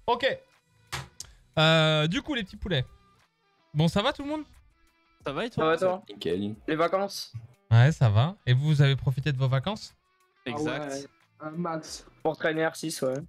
Ok. Du coup, les petits poulets. Bon, ça va tout le monde? Ça va et Ça va toi? toi? Nickel. Les vacances? Ouais, ça va. Et vous avez profité de vos vacances? Exact. Ah ouais, max. Pour traîner R6, ouais.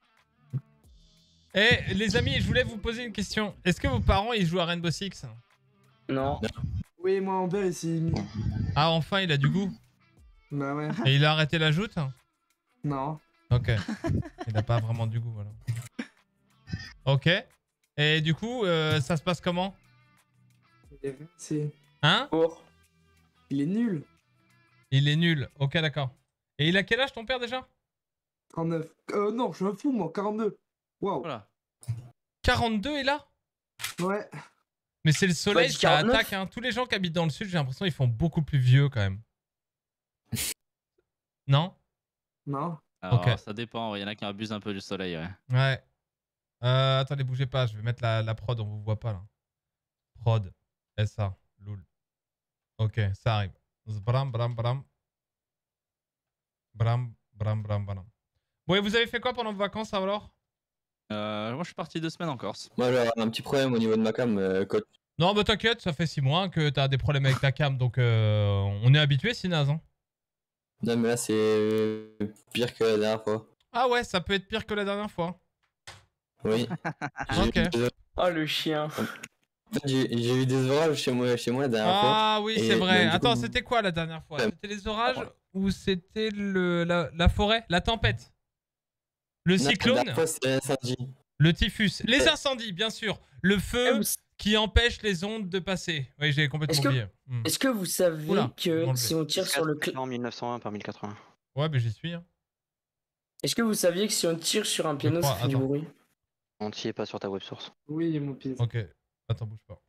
Eh, les amis, je voulais vous poser une question. Est-ce que vos parents, ils jouent à Rainbow Six? Non. Oui, moi, mon père, ici. Ah, enfin, il a du goût. Bah ouais. Et il a arrêté la joute? Non. Ok. Il a pas vraiment du goût, voilà. Ok. Et du coup, ça se passe comment? Hein? Pour. Il est nul. Il est nul. Ok, d'accord. Et il a quel âge ton père déjà? 39. Non, je me fous, moi, 42. Waouh. Voilà. 42 est là? Ouais. Mais c'est le soleil, Bah, dis ça 49. attaque. Hein. Tous les gens qui habitent dans le sud, j'ai l'impression qu'ils font beaucoup plus vieux quand même. Non? Non. Alors, Ok. ça dépend. Il y en a qui abusent un peu du soleil, ouais. Ouais. Attendez, bougez pas. Je vais mettre la prod, on vous voit pas là. Prod. SA. Loul. Ok, ça arrive. Bram, bram, bram. Bram, bram, bram, bram. Bon, et vous avez fait quoi pendant vos vacances alors? Moi, je suis parti 2 semaines en Corse. Moi, j'ai un petit problème au niveau de ma cam, coach. Non, bah t'inquiète, ça fait 6 mois que t'as des problèmes avec ta cam, donc on est habitué, Sinaz. Hein. Non, mais là, c'est pire que la dernière fois. Ah ouais, ça peut être pire que la dernière fois. Oui. Ok. Oh le chien. En fait, j'ai eu des orages chez moi la dernière fois. Ah oui, Et c'est vrai. donc, du Attends, coup- c'était quoi la dernière fois? Ouais. C'était les orages ou c'était la forêt? La tempête? Le Non, la cyclone? dernière fois, c'était l'incendie. Le typhus? Les incendies, bien sûr. Le Eh, feu vous- qui empêche les ondes de passer. Oui, j'ai complètement Est-ce que- oublié. Hmm. Est-ce que vous savez Oula, je vais que m'enlever. si on tire sur le En 1901 par 1080. Ouais, mais j'y suis. Hein. Est-ce que vous saviez que si on tire sur un piano, crois, ça fait du attends. bruit? Entier, pas sur ta web source. Oui, mon pisse. Ok. Attends, bouge pas.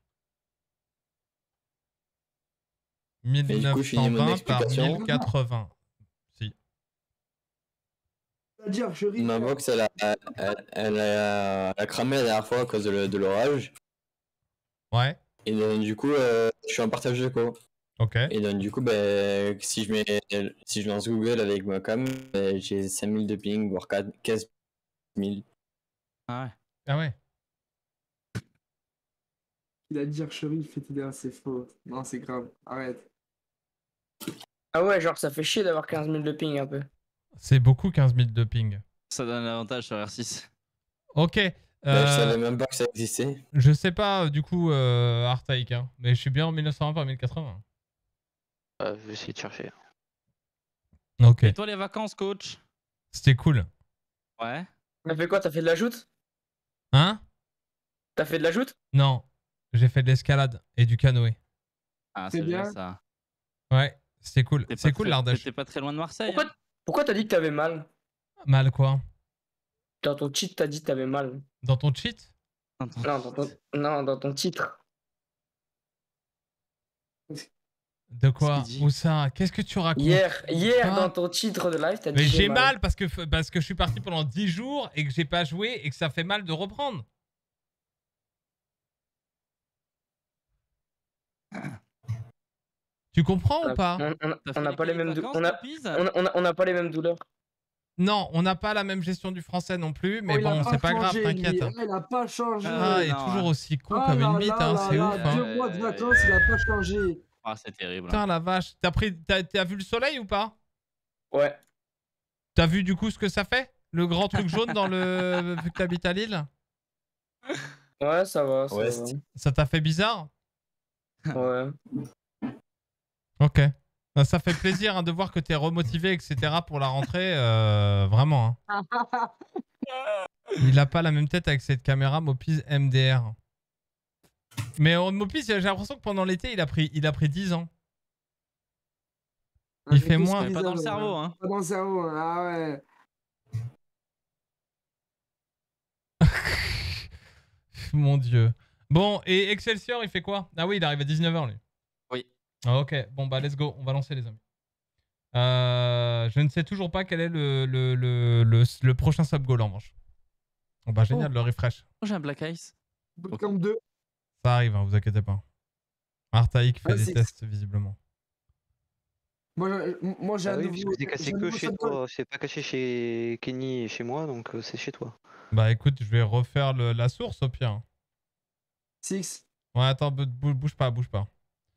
du coup, je finis mon 1920 par explication. 1080. Si. C'est-à-dire, je ris. Ma box, elle a cramé la dernière fois à cause de l'orage. Ouais. Et donc, du coup, je suis en partage de co. Ok. Et donc, du coup, si je lance Google avec ma cam, j'ai 5000 de ping, voire 15 000. Ah ouais. Ah ouais. Il a dit archerie, il fait TDA, c'est faux. Non, c'est grave. Arrête. Ah ouais, genre ça fait chier d'avoir 15 000 de ping un peu. C'est beaucoup 15 000 de ping. Ça donne l'avantage sur R6. Ok. Je savais même pas que ça existait. Je sais pas, du coup, Artaïk, hein, mais je suis bien en 1920 par 1080. Je vais essayer de chercher. Ok. Et toi, les vacances, coach? C'était cool. Ouais. T'as fait quoi? T'as fait de la joute? Hein? T'as fait de la joute? Non. J'ai fait de l'escalade et du canoë. Ah, C'est c'est bien bien. ça. Ouais, c'était cool. T'es C'est pas cool très- l'Ardèche. T'étais pas très loin de Marseille. Pourquoi, pourquoi t'as dit que t'avais mal? Mal quoi? Dans ton cheat, t'as dit que t'avais mal. Dans ton cheat? Hein. Non, dans ton titre. De quoi? Ce qu'il dit. Où ça? Qu'est-ce que tu racontes? Hier Quoi? dans ton titre de live, t'as dit Mais que j'ai mal parce que je suis parti pendant 10 jours et que j'ai pas joué et que ça fait mal de reprendre. Tu comprends ou pas? On n'a pas les mêmes on n'a pas les mêmes douleurs. Non, on n'a pas la même gestion du français non plus, mais Oh, il a bon, c'est pas grave, changé, t'inquiète. lui. Il a pas changé. Ah, il est non, toujours hein. aussi con Ah comme là une bite, là hein, là c'est là, ouf. Hein. 2 mois de vacances, il a pas changé. Ah, c'est terrible. Putain la vache, t'as vu le soleil ou pas? Ouais. T'as vu du coup ce que ça fait? Le grand truc jaune dans le... vu que t'habites à Lille? Ouais, ça va. Ouais, Ça t'a fait bizarre? Ouais. Ok. Ça fait plaisir hein, de voir que t'es remotivé, etc. pour la rentrée. Vraiment. Hein. Il a pas la même tête avec cette caméra Mopiz MDR. Mais Mopiz, j'ai l'impression que pendant l'été, il a pris 10 ans. Il fait moins. Mais pas dans le cerveau, hein. Pas dans le cerveau, hein. Ah ouais. Mon dieu. Bon, et Excelsior, il fait quoi? Ah oui, il arrive à 19h lui. Oui. Ah, ok, bon bah let's go, on va lancer les amis. Je ne sais toujours pas quel est le prochain sub goal en revanche. Bon bah génial, le refresh. J'ai un Black Ice. Bootcamp 2. Ça arrive, hein, vous inquiétez pas. Artaïk fait Ouais, des c'est- tests visiblement. Moi j'ai Ah un oui, nouveau. parce que c'est cassé j'ai un que nouveau chez shot goal. toi. C'est pas caché chez Kenny et chez moi, donc c'est chez toi. Bah écoute, je vais refaire la source au pire. 6. Ouais, attends, bouge pas, bouge pas.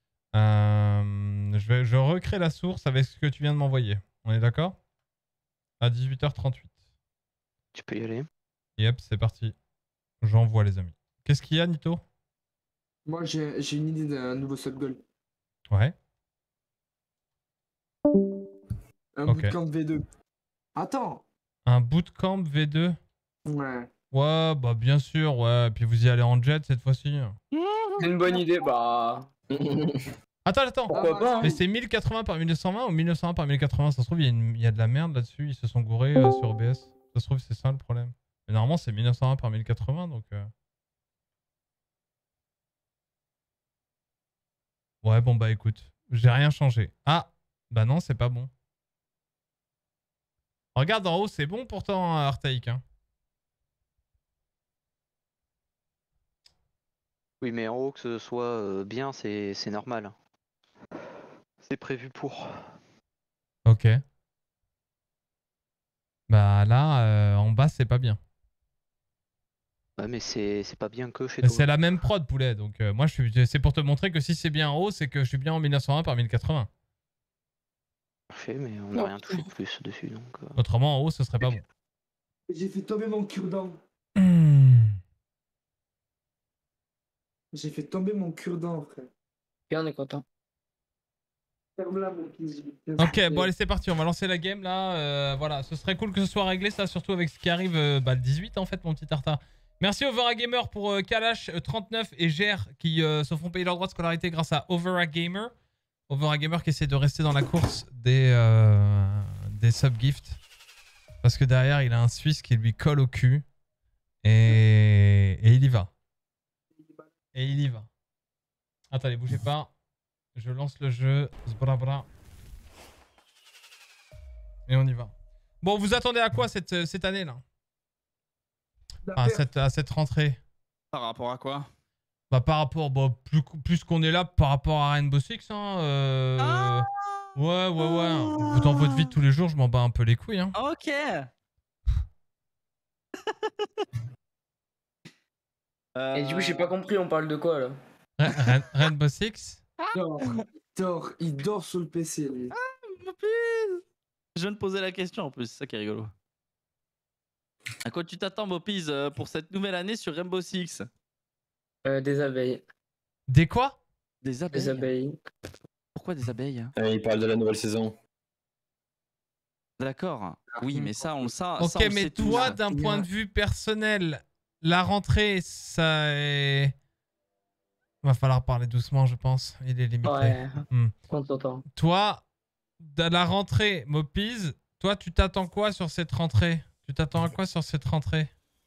Je recrée la source avec ce que tu viens de m'envoyer. On est d'accord? À 18h38. Tu peux y aller. Yep, c'est parti. J'envoie les amis. Qu'est-ce qu'il y a, Nito? Moi j'ai une idée d'un nouveau shot goal. Ouais. Un Ok. bootcamp V2. Attends. Un bootcamp V2? Ouais. Ouais, bah bien sûr, ouais. Puis vous y allez en jet cette fois-ci. C'est une bonne idée, bah. Attends. Pourquoi pas, hein. Mais c'est 1080 par 1920 ou 1920 par 1080? Ça se trouve, il y a de la merde là-dessus. Ils se sont gourés sur OBS. Ça se trouve, c'est ça le problème. Mais normalement, c'est 1920 par 1080, donc... Ouais, bon, bah écoute. J'ai rien changé. Ah! Bah non, c'est pas bon. Regarde en haut, c'est bon pourtant, Artaïk. Hein. Oui, mais en haut, que ce soit bien, c'est normal. C'est prévu pour. Ok. Bah là, en bas, c'est pas bien. Ouais, mais c'est pas bien que chez Mais toi. c'est la même prod, poulet. Donc moi, c'est pour te montrer que si c'est bien en haut, c'est que je suis bien en 1920 par 1080. Parfait, mais on n'a rien touché de plus dessus, donc... Autrement, en haut, ce serait pas bon. J'ai fait tomber mon cure-dent. J'ai fait tomber mon cure-dent, frère. Et on est content. Ferme-la, mon fils. Ok, bon allez, c'est parti. On va lancer la game là. Voilà, ce serait cool que ce soit réglé ça, surtout avec ce qui arrive le 18 en fait, mon petit tartare. Merci Overa Gamer pour Kalash 39 et Ger qui se font payer leur droit de scolarité grâce à Overa Gamer. Overa Gamer qui essaie de rester dans la course des subgifts. Parce que derrière, il a un Suisse qui lui colle au cul. Et il y va. Et il y va. Attendez, bougez pas. Je lance le jeu. Zbrabra. Et on y va. Bon, vous attendez à quoi cette année là? À cette rentrée? Par rapport à quoi? Bah par rapport, bah, plus qu'on est là par rapport à Rainbow Six. Hein, ouais. Dans votre vie de tous les jours, je m'en bats un peu les couilles. Hein. Ok. Et du coup, j'ai pas compris, on parle de quoi là? Rainbow Six? Il dort sur le PC, lui. Je viens de poser la question en plus, c'est ça qui est rigolo. À quoi tu t'attends, Mopiz, pour cette nouvelle année sur Rainbow Six? Des abeilles. Des quoi? Des abeilles. Des abeilles. Pourquoi des abeilles? Il parle de la nouvelle saison. D'accord. Oui, mais ça, on le sait. Ok, mais toi, d'un point de vue personnel, la rentrée, ça est... Va falloir parler doucement, je pense. Il est limité. Ouais. On t'entend. Toi, de la rentrée, Mopiz, toi, tu t'attends quoi sur cette rentrée? Tu t'attends à quoi sur cette rentrée?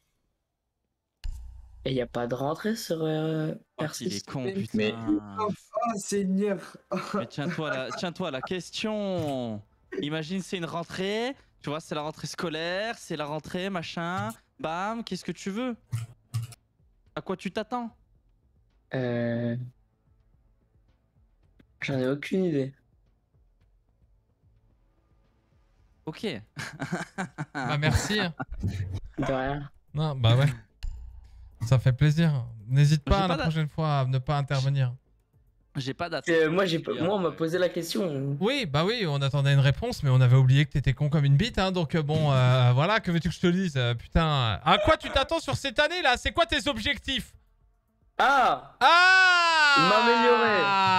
Et y a pas de rentrée sur Il Persist. est con, putain. Mais- Oh, Seigneur. Mais tiens-toi à la question. Imagine, c'est une rentrée. Tu vois, c'est la rentrée scolaire, c'est la rentrée, machin. Bam, qu'est-ce que tu veux? À quoi tu t'attends? J'en ai aucune idée. Ok. Bah merci. De rien. Non, bah ouais. Ça fait plaisir. N'hésite pas J'ai la pas prochaine fois à ne pas intervenir. J'ai pas d'attente. Moi, on m'a posé la question. Oui, bah oui, on attendait une réponse, mais on avait oublié que t'étais con comme une bite, hein, donc bon, voilà, que veux-tu que je te dise, putain. À quoi tu t'attends sur cette année, là? C'est quoi tes objectifs? Ah! M'améliorer.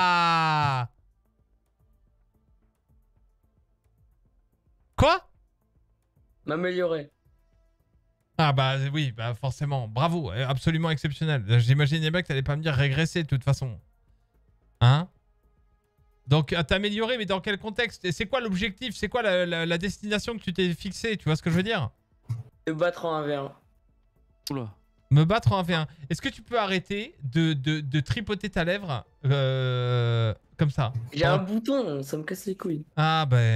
Quoi? M'améliorer. Ah bah oui, bah forcément, bravo, absolument exceptionnel. J'imaginais bien que t'allais pas me dire régresser de toute façon. Hein? Donc à t'améliorer, mais dans quel contexte? Et c'est quoi l'objectif? C'est quoi la destination que tu t'es fixée? Tu vois ce que je veux dire? Me battre en 1v1. Oula. Me battre en 1v1. Est-ce que tu peux arrêter de tripoter ta lèvre comme ça? J'ai un bouton, ça me casse les couilles. Ah bah...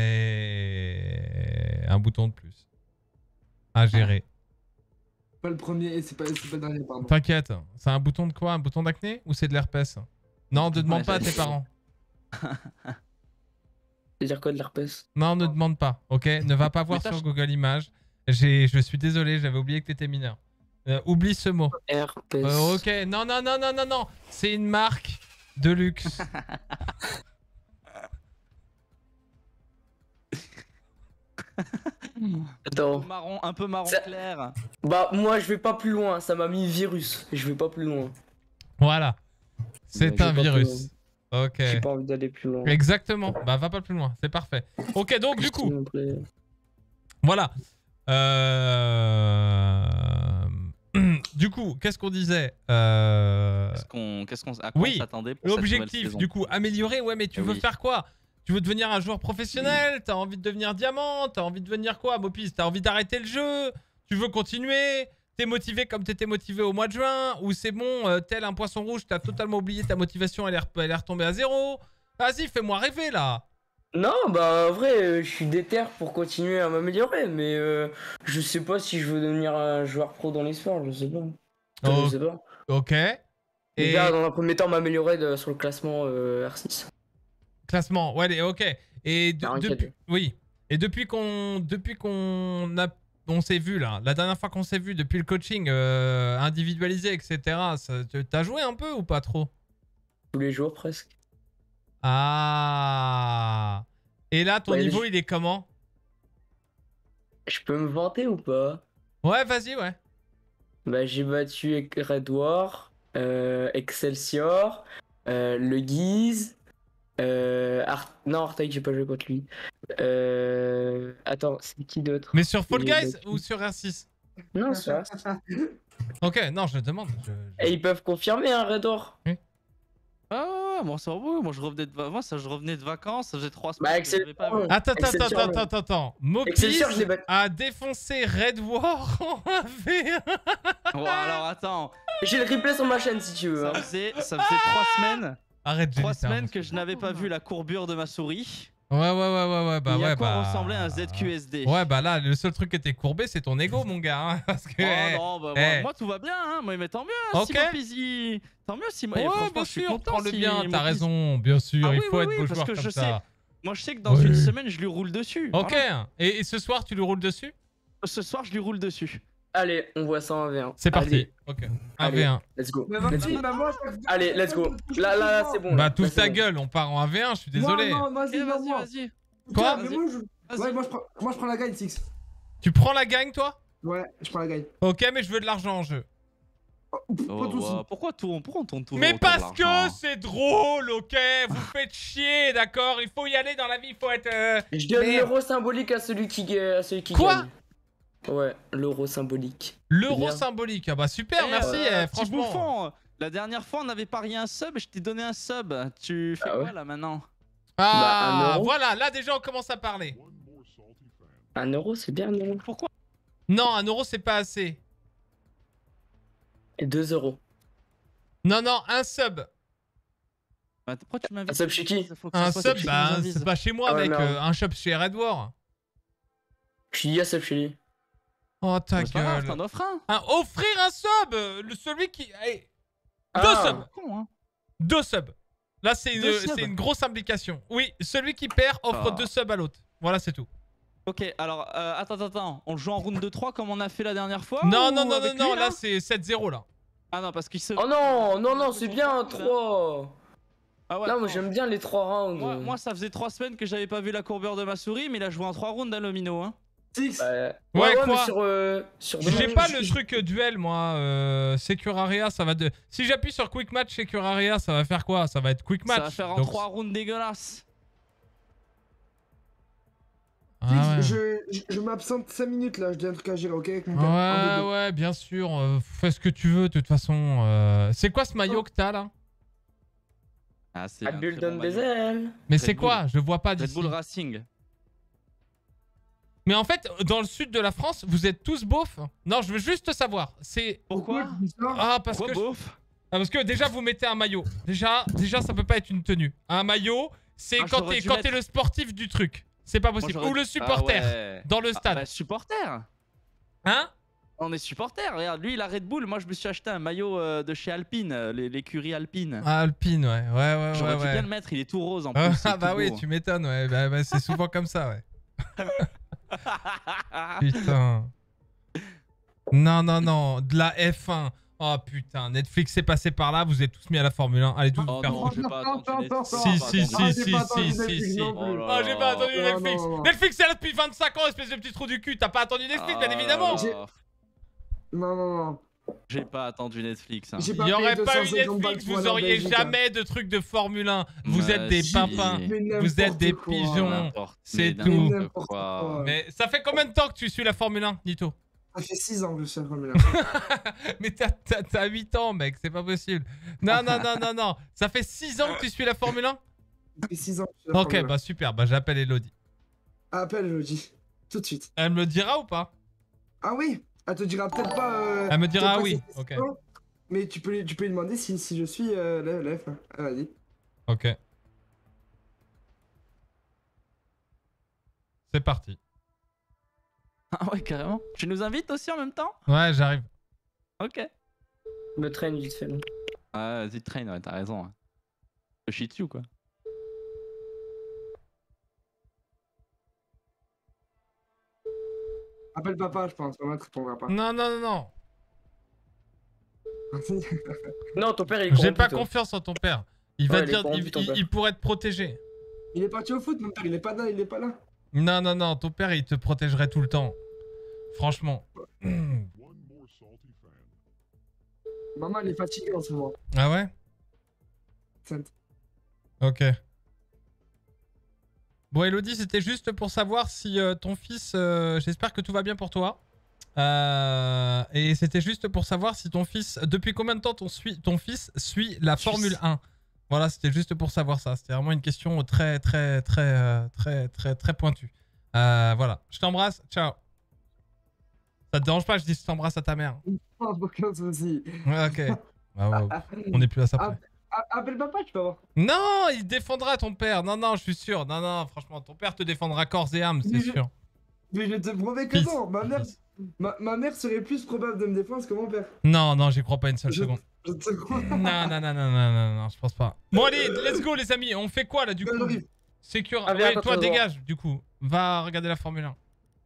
Un bouton de plus. À gérer. Pas le premier et c'est pas le dernier, pardon. T'inquiète. C'est un bouton de quoi? Un bouton d'acné? Ou c'est de l'herpès? Non, ne demande pas à tes parents. C'est-à-dire quoi de l'herpès? Non, ne demande pas, ok? Ne va pas voir Mais sur Google Images. Je suis désolé, j'avais oublié que t'étais mineur. Oublie ce mot. Herpès. Ok, non, non, non, non, non, non. C'est une marque de luxe. Attends. Un peu marron Ça- clair. Bah, moi, je vais pas plus loin. Ça m'a mis virus. Je vais pas plus loin. Voilà. C'est Je un vais pas plus virus. Ok. J'ai pas envie d'aller plus loin. Exactement. Bah, va pas plus loin. C'est parfait. Ok, donc, du coup, S'il vous plaît. voilà. Du coup, qu'est-ce qu'on disait À quoi Oui, on s'attendait pour cette nouvelle l'objectif, saison. du coup, améliorer. Ouais, mais tu veux Oui. faire quoi? Tu veux devenir un joueur professionnel? T'as envie de devenir diamant? T'as envie de devenir quoi, Mopis? T'as envie d'arrêter le jeu? Tu veux continuer? T'es motivé comme t'étais motivé au mois de juin? Ou c'est bon, tel un poisson rouge, t'as totalement oublié ta motivation, elle est retombée à zéro? Vas-y, fais-moi rêver, là. Non, bah, en vrai, je suis déter pour continuer à m'améliorer. Mais je sais pas si je veux devenir un joueur pro dans l'histoire. Je sais pas. Oh. Je sais pas. Ok. Et Déjà, dans un premier temps, m'améliorer sur le classement R6. classement, ouais, ok. Et Ah, ok. depuis, oui. Et depuis qu'on on s'est vu là, la dernière fois qu'on s'est vu, depuis le coaching individualisé, etc. T'as joué un peu ou pas trop? Tous les jours, presque. Ah. Et là, ton Ouais, niveau, il est comment? Je peux me vanter ou pas? Ouais, vas-y, ouais. Bah, j'ai battu Red War, Excelsior, le Guise, non, Artec, j'ai pas joué contre lui. Attends, c'est qui d'autre? Mais sur Fall J'ai Guys battu. ou sur R6? Non, ça. Ok, non, je demande. Et ils peuvent confirmer un Red War. Ah ouais, moi ça va, moi je revenais de vacances, ça faisait 3 semaines Bah, que je l'avais pas vu. Excelsior. Attends. Mopis Excelsior, je l'ai battu. a défoncé Red War en 1v1. Bon alors attends, J'ai le replay sur ma chaîne si tu veux. ça hein. faisait 3 semaines, Arrête, Jelly, 3 c'est un semaines monstre. que je n'avais pas vu la courbure de ma souris. Ouais, bah Il y a ouais, quoi bah. ressemblait à un ZQSD. Ouais, bah là, le seul truc qui était courbé, c'est ton ego, mon gars. Hein, parce que. Oh non, bah moi tout va bien, hein. Mais tant mieux, hein, Ok. si Mopis, tant mieux si moi. Ouais, franchement, bien je suis sûr, content prends-le si bien, t'as Mopis- raison, bien sûr, Ah il oui, faut oui, être oui, beau parce joueur que comme je ça. sais. Moi je sais que dans Oui. une semaine je lui roule dessus. Ok, Voilà. et ce soir, tu lui roules dessus? Ce soir je lui roule dessus. Allez, on voit ça en V1. C'est parti. Allez, Ok, Allez. 1v1. let's go. Mais Let's vas-y, go. bah moi, Allez, let's go. Là, c'est bon. Bah, là. tout Là, ta c'est bon. gueule, on part en 1v1, je suis désolé. Non, vas-y, Eh, non, moi. vas-y. Quoi? Mais moi, Vas-y. moi, je prends la gagne, Six. Tu prends la gagne, toi? Ouais, je prends la gagne. Ok, mais je veux de l'argent en jeu. Pas Oh, de soucis. ouais. Pourquoi on tourne tout Mais autour de parce que l'argent c'est drôle, ok? Vous faites chier, d'accord? Il faut y aller dans la vie, il faut être. Je donne Mais- l'euro symbolique à celui qui Quoi? gagne. Ouais, l'euro symbolique. L'euro bien. symbolique. Ah bah super, Eh, merci, petit franchement. bouffon, la dernière fois on n'avait parié un sub et je t'ai donné un sub. Tu fais Ah quoi ouais là maintenant? Ah, Bah, 1 euro. voilà, là déjà on commence à parler. 1 euro, c'est bien, 1 euro. Pourquoi? Non, 1 euro c'est pas assez. Et 2 euros. Non, un sub. Bah, pourquoi tu m'invites? Un sub chez qui? Faut que Un ça soit sub, chez qui bah, nous invite. c'est pas chez moi, Ah ouais, mec. merde. Un shop chez Red War. Je suis Yassab chez lui. Oh, ta Mais c'est pas grave, gueule. t'en offres un. Offrir un sub celui qui. Allez, Ah. 2 subs. Con, hein. 2 subs. Là, c'est Deux subs. une grosse implication. Oui, celui qui perd offre Ah. 2 subs à l'autre. Voilà, c'est tout. Ok, alors attends. On joue en round de 3 comme on a fait la dernière fois? Non, ou non, avec lui, là, c'est 7-0 là. Ah non, parce qu'il se. Oh non, c'est bien 3. Ah ouais, Là, moi attends. j'aime bien les 3 rounds. Moi, ça faisait 3 semaines que j'avais pas vu la courbure de ma souris, mais il a joué en 3 rounds à Lomino. Hein. Six. Ouais, Ouais, mais quoi sur J'ai demain, pas je- le je- truc duel, moi. Securaria, ça va de. Si j'appuie sur Quick Match Securaria, ça va faire quoi? Ça va être Quick Match. Ça va faire en donc- 3 rounds dégueulasses. Ah ouais. Je m'absente 5 minutes là, je dis un truc à gérer, ok avec mon père. Un bébé. Ouais, bien sûr. Fais ce que tu veux, de toute façon. C'est quoi ce maillot que t'as là? Ah, c'est. Red un Bull très bon donne maillot. des ailes. Mais Red c'est quoi? Je vois pas Red d'ici. Bull Racing. Mais en fait, dans le sud de la France, vous êtes tous beaufs? Non, je veux juste savoir. C'est. Pourquoi? tu dis ça Ah, parce Pourquoi que. beauf? Parce que déjà, vous mettez un maillot. Déjà, ça peut pas être une tenue. Un maillot, c'est Ah, quand j'aurais t'es dû quand mettre- t'es le sportif du truc. C'est pas possible. Moi, j'aurais- Ou le supporter Ah ouais. dans le Ah, stade. bah, supporter. Hein? On est supporters, regarde, lui il a Red Bull, moi je me suis acheté un maillot de chez Alpine, l'écurie Alpine. Ah, Alpine, ouais. J'aurais dû ouais. bien le mettre, il est tout rose en plus. Ah bah oui, tu m'étonnes, ouais. Bah, c'est souvent comme ça, ouais. Putain. Non, de la F1. Oh putain, Netflix est passé par là, vous êtes tous mis à la Formule 1. Allez, tous vous Oh faire non, foutre. j'ai pas attendu Netflix. Si. Oh là Oh, j'ai là. pas attendu Non, Netflix. non. Netflix est là depuis 25 ans, espèce de petit trou du cul. T'as pas attendu Netflix, bien évidemment. Non. J'ai pas attendu Netflix. Hein. J'ai Il n'y aurait payé pas eu 250 balles Netflix, pour vous aller en auriez Belgique, jamais de trucs de Formule 1. Vous Bah, êtes des si. papins. Mais Vous êtes des n'importe quoi. pigeons. C'est Mais tout. n'importe N'importe quoi. quoi. Mais ça fait combien de temps que tu suis la Formule 1, Nito? Ça fait 6 ans que je suis à la Formule 1. Mais t'as 8 ans, mec, c'est pas possible. Non. Ça fait 6 ans que tu suis la Formule 1? Ça fait 6 ans que je suis à la Ok, Formule 1. bah super, bah j'appelle Elodie. Appelle Elodie. Tout de suite. Elle me le dira ou pas? Ah oui. Elle te dira peut-être pas. Elle me dira peut-être pas oui, cette ok. question, mais tu peux lui demander si je suis la F1. Ah, vas-y. Ok. C'est parti. Ah ouais, carrément. Tu nous invites aussi en même temps? Ouais, j'arrive. Ok. Me traîne vite fait. Ah, vas-y, train, ouais, t'as raison. Hein. Le shih tzu, quoi. Appelle papa, je pense. Maman te répondra pas. Non. Non, ton père il est J'ai corrompu, pas toi. confiance en ton père. Il va Ouais, il est dire, corrompu, ton père. il pourrait te protéger. Il est parti au foot, mon père. Il est pas là. Il est pas là. Non, ton père il te protégerait tout le temps. Franchement. Maman, elle est fatiguée en ce moment. Ah ouais? Sainte. Ok. Bon, Elodie, c'était juste pour savoir si ton fils... J'espère que tout va bien pour toi. Et c'était juste pour savoir si ton fils... Depuis combien de temps ton fils suit la Formule 1? Voilà, c'était juste pour savoir ça. C'était vraiment une question très pointue. Voilà. Je t'embrasse. Ciao. Ça te dérange pas, je dis je t'embrasse à ta mère. Non, aucun souci. Ouais, ok. Ah, ouais. On est plus à ça près. Appelle papa, tu peux voir. Non, il défendra ton père. Non, je suis sûr. Non, franchement, ton père te défendra corps et âme, c'est Mais sûr. Mais je te promets que Fils. non. Ma mère serait plus probable de me défendre que mon père. Non, j'y crois pas une seule Je- seconde. Je te crois. Non, je pense pas. Bon, allez, let's go, les amis. On fait quoi là, du coup? Sécure. Ah, viens, Ouais, attends, toi, tu vas voir. dégage, du coup. Va regarder la Formule 1.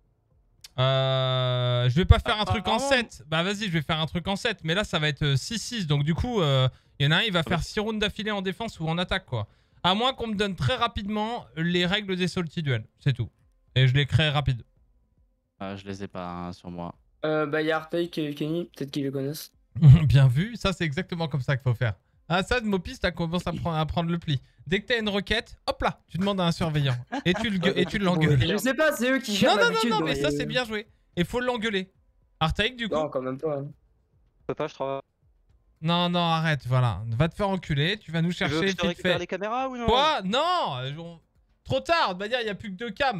Je vais pas faire un truc en 7. Bah, vas-y, je vais faire un truc en 7. Mais là, ça va être 6-6. Donc, du coup, il y en a un, il va faire 6 rounds d'affilée en défense ou en attaque, quoi. À moins qu'on me donne très rapidement les règles des Salty Duel. C'est tout. Et je les crée rapide. Ah, je les ai pas hein, sur moi. Bah, il y a Artake et Kenny, peut-être qu'ils le connaissent. Bien vu. Ça, c'est exactement comme ça qu'il faut faire. Ah, ça, de Mopis, t'as commencé à prendre le pli. Dès que t'as une requête, hop là, tu demandes à un surveillant. Et tu l'engueules. Je sais pas, c'est eux qui gèrent l'habitude. Non, mais donc, ça, c'est bien joué. Et faut l'engueuler. Artaïk, du coup? Non, quand même pas. Je peux pas, je travaille. Non, arrête, voilà. Va te faire enculer, tu vas nous Tu veux que chercher, je te tu te récupère fais... les caméras ou non? Quoi? Non Trop tard, de manière, il n'y a plus que 2 cams.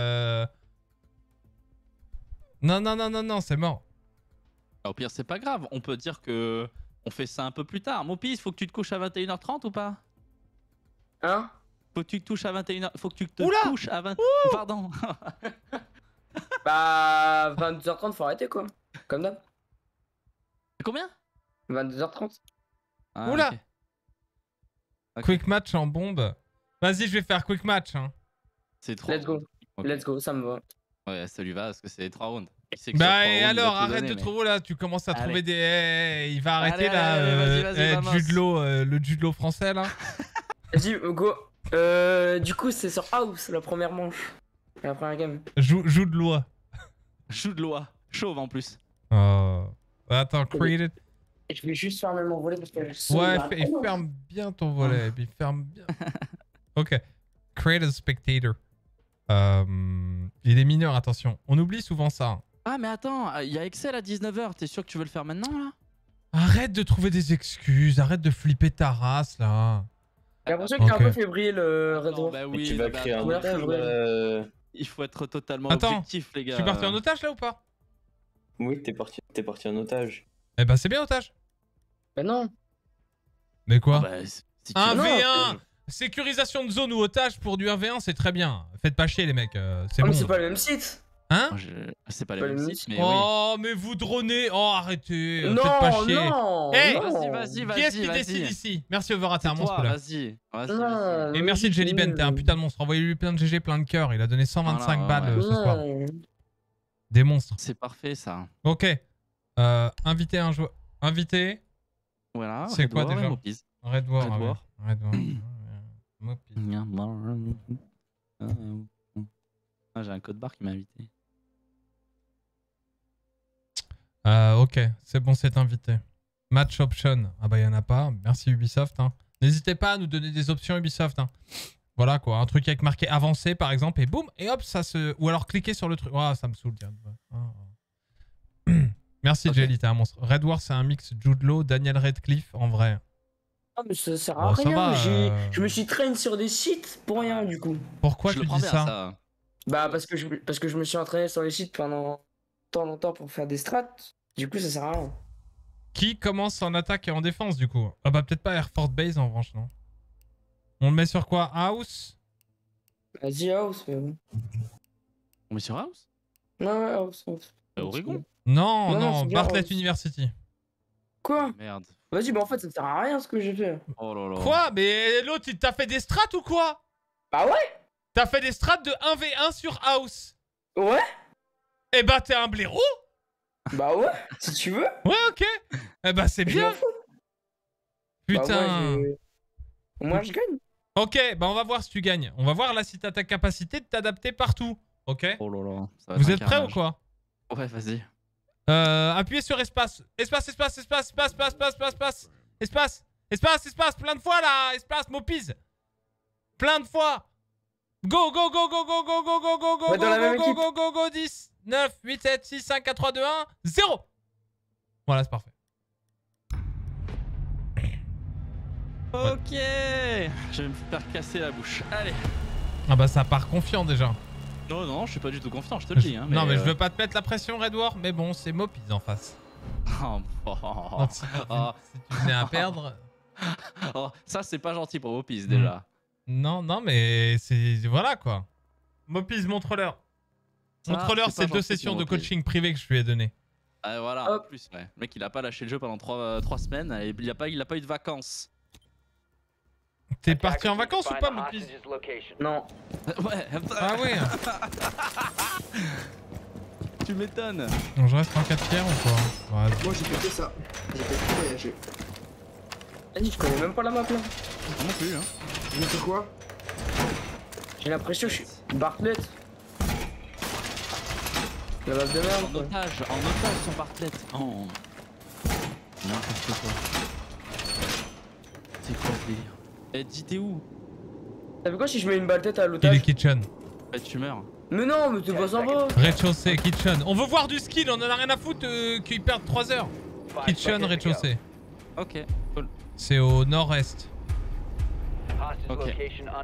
Non, c'est mort. Au pire, c'est pas grave. On peut dire que on fait ça un peu plus tard. Mon pisse, faut que tu te couches à 21h30 ou pas? Hein? Faut que tu te couches à 21h. Faut que tu te Oula couches à 20. Pardon. Bah, 22h30, faut arrêter quoi. Comme d'hab. Combien? 22h30. Ah, Oula. ok. Ok. Quick match en bombe. Vas-y, je vais faire quick match. Hein. C'est trop. Let's go. Ok. Let's go, ça me va. Ouais, ça lui va parce que c'est 3 rounds. Il sait que sur Bah, 3 et rounds, il va alors, te arrête donner, de mais- trouver là, tu commences à Allez. trouver des... il va arrêter Allez, là, allez, vas-y, vamos. Jude Law, le Jude Law français là. Vas-y, go. Du coup, c'est sur House, la première manche. La première game. Jude Law. Joue de loi. Chauve en plus. Oh. Attends, created. Et je vais juste fermer mon volet parce que je Ouais, et ferme bien ton volet, et puis ferme bien. Ok. Create a spectator. Il est mineur, attention. On oublie souvent ça. Ah, mais attends, il y a Excel à 19h. T'es sûr que tu veux le faire maintenant là? Arrête de trouver des excuses, arrête de flipper ta race là. J'ai l'impression qu'il est un Ok. peu fébrile, Red Attends, Dwarf. bah Mais oui, tu vas bah créer un ouais, autre film, ouais. il faut être totalement Attends, objectif, les gars. Je suis parti en otage là ou pas? Oui, t'es parti en otage. Eh ben c'est bien otage. Bah non. Mais quoi? Bah, si tu 1v1 veux- Sécurisation de zone ou otage pour du 1v1, c'est très bien. Faites pas chier les mecs, c'est Ah, bon. mais c'est pas le même site. Hein? C'est pas Pas les mêmes les sites, mais oui. Oh, mais vous dronez. Oh, arrêtez. Faites Non, pas chier. non, Hey, non. Vas-y, Qui est-ce qui vas-y. décide ici? Merci Overa, t'es un C'est monstre toi, là. vas-y. Non, Et mais merci je suis Jellyben, t'es un nul. putain de monstre. Envoyez-lui plein de GG, plein de cœurs. Il a donné 125 Voilà, balles ouais. ce soir. Non. Des monstres. C'est parfait ça. Ok. Inviter un joueur. Inviter. Voilà. C'est quoi déjà? Mopiz. Red War. Red War. Red War. Mopiz. Ah, j'ai un code barre qui m'a invité. Ok, c'est bon, c'est invité. Match option. Ah bah, il n'y en a pas. Merci Ubisoft. Hein. N'hésitez pas à nous donner des options Ubisoft. Hein. Voilà quoi. Un truc avec marqué avancé par exemple. Et boum. Et hop, ça se. Ou alors cliquez sur le truc. Oh, ça me saoule. Merci Ok. Jelly, t'es un monstre. Red War, c'est un mix Jude Law, Daniel Radcliffe en vrai. Ah, mais ça sert Bon, à ça rien. va, Je me suis traîné sur des sites pour rien du coup. Pourquoi Je tu le prends dis bien, ça? Bah parce que je me suis entraîné sur les sites pendant tant longtemps pour faire des strats. Du coup ça sert à rien. Qui commence en attaque et en défense du coup? Ah bah peut-être pas Air Force Base en revanche, non? On le met sur quoi? House? Vas-y House. Mais bon. On met sur House? Non, ouais, House. Oregon? Non, Non, non, c'est bien Bartlett House. University. Quoi? Merde. Vas-y, bah en fait ça sert à rien ce que j'ai fait. Oh là là. Quoi? Mais l'autre, t'as fait des strats ou quoi? Bah ouais. T'as fait des strats de 1v1 sur House. Ouais. Eh bah t'es un blaireau? Bah ouais. Si tu veux. Ouais, ok. Eh bah c'est Je m'en bien. fous. Putain. Bah, moi je gagne. Ok, bah on va voir si tu gagnes. On va voir là si t'as ta capacité de t'adapter partout. Ok? Oh là là. Ça va Vous être êtes un prêts ou carnage. quoi? Ouais, vas-y. Appuyez sur espace. Espace. Espace. Plein de fois là. Espace, Mopiz. Plein de fois. Go. Ouais, dans la même équipe. Go. 10, 9, 8, 7, 6, 5, 4, 3, 2, 1, 0. Voilà, c'est parfait. Ok. Je vais me faire casser la bouche. Allez. Ah bah ça part confiant déjà. Non, je suis pas du tout confiant, je te le dis. Hein, Non mais je veux pas te mettre la pression Red War, mais bon, c'est Mopiz en face. Donc, si tu venais à perdre... Oh, ça, c'est pas gentil pour Mopiz déjà. Non, mais c'est... Voilà quoi. Mopiz, montre-leur. Ça, Montre-leur c'est pas ces 2 gentil sessions pour de Mopiz. coaching privé que je lui ai donné. Ah, voilà, en Hop. plus, ouais. Le mec, il a pas lâché le jeu pendant 3 semaines et il a pas eu de vacances. T'es parti en vacances ou pas, Mopiz? Non. Ouais. Ah oui. Tu m'étonnes. Donc je reste en 4ème ou quoi? Ouais. Moi j'ai fait ça. J'ai fait voyager. Vas-y, je connais même pas la map là. Moi non plus, hein. J'ai fait quoi? J'ai l'impression que je suis Bartlett. La map de merde. En quoi. otage, son Bartlett. Oh. N'importe quoi. C'est quoi ce délire? Eh, dis t'es où? T'as vu quoi si je mets une balle tête à Il est l'otage? kitchen. Eh, tu meurs. Mais non, mais t'es pas sympa. Rez-de-chaussée, kitchen. On veut voir du skill, on en a rien à foutre qu'ils perdent 3 heures. Kitchen, rez-de-chaussée. Ok, cool. C'est au nord-est. Ok.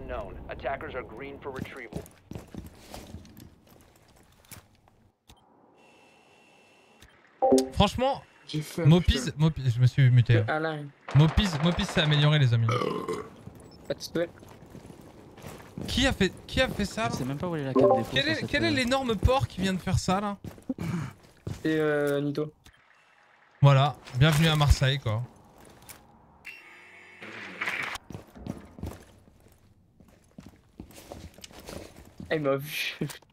Franchement, J'ai fait. Mopiz, je me suis muté. Alain, Mopiz s'est amélioré les amis. pas de souhait. Qui a fait ça Je là? sais même pas où est la carte défaut. Quel est l'énorme porc qui vient de faire ça là? Et Nito. Voilà, bienvenue à Marseille quoi. Ah, il m'a vu.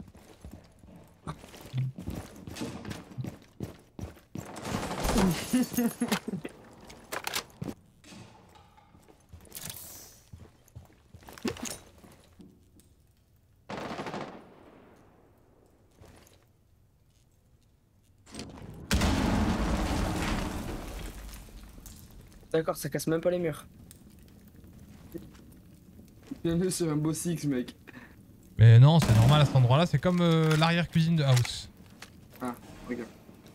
D'accord, ça casse même pas les murs. Bienvenue sur un beau six, mec. Mais non, c'est normal à cet endroit là, c'est comme l'arrière-cuisine de House. Ah, regarde.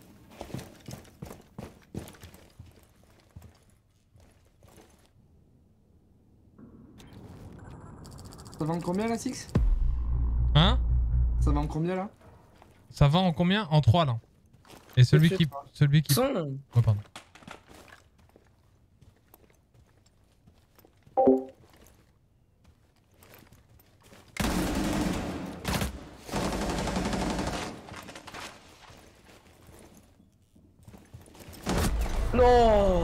Ça vend combien la six? Hein? Ça vend combien là? Ça va en combien? En 3 là. Et celui qui... Son. Oh pardon. Oh.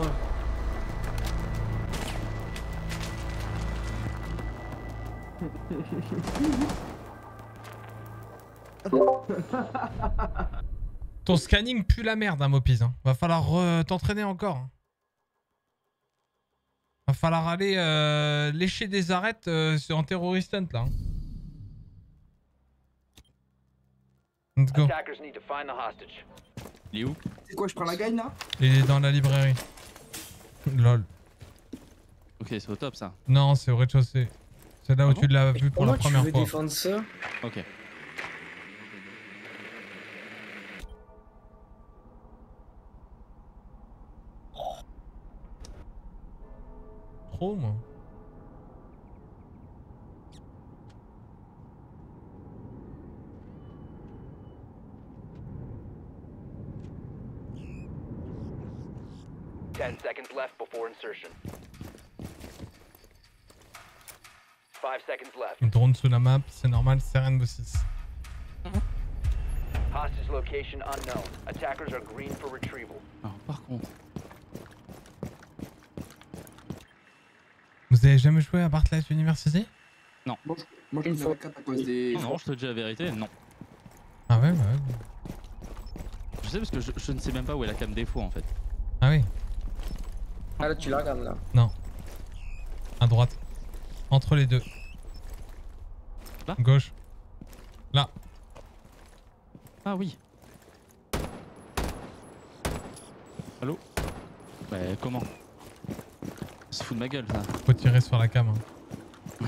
Ton scanning pue la merde, hein, Mopiz. Hein. Va falloir t'entraîner encore. Hein. Va falloir aller lécher des arêtes en terrorist hunt là. Hein. Let's go. Il est où? C'est quoi, je prends la gagne là? Il est dans la librairie. Lol. Ok, c'est au top ça. Non, c'est au rez-de-chaussée. C'est là où tu l'as vu pour la Comment tu première veux fois. défendre ça? Ok. Trop, moi. Seconds left before insertion. 5 seconds left. Une drone sous la map, c'est normal, c'est Rainbow 6. Hostage location unknown. Attackers are green for retrieval. Alors, par contre. Vous avez jamais joué à Bartlett University? Moi, je prends la 4 à cause des. Non, je te dis la vérité, non. Ah ouais, bah ouais. Je sais parce que je ne sais même pas où est la cam défaut en fait. Ah oui. Ah là, tu la regardes là. Non. À droite. Entre les deux. Là? Gauche. Là. Ah oui. Allô? Bah comment? Ça se fout de ma gueule ça. Faut tirer sur la cam. Hein.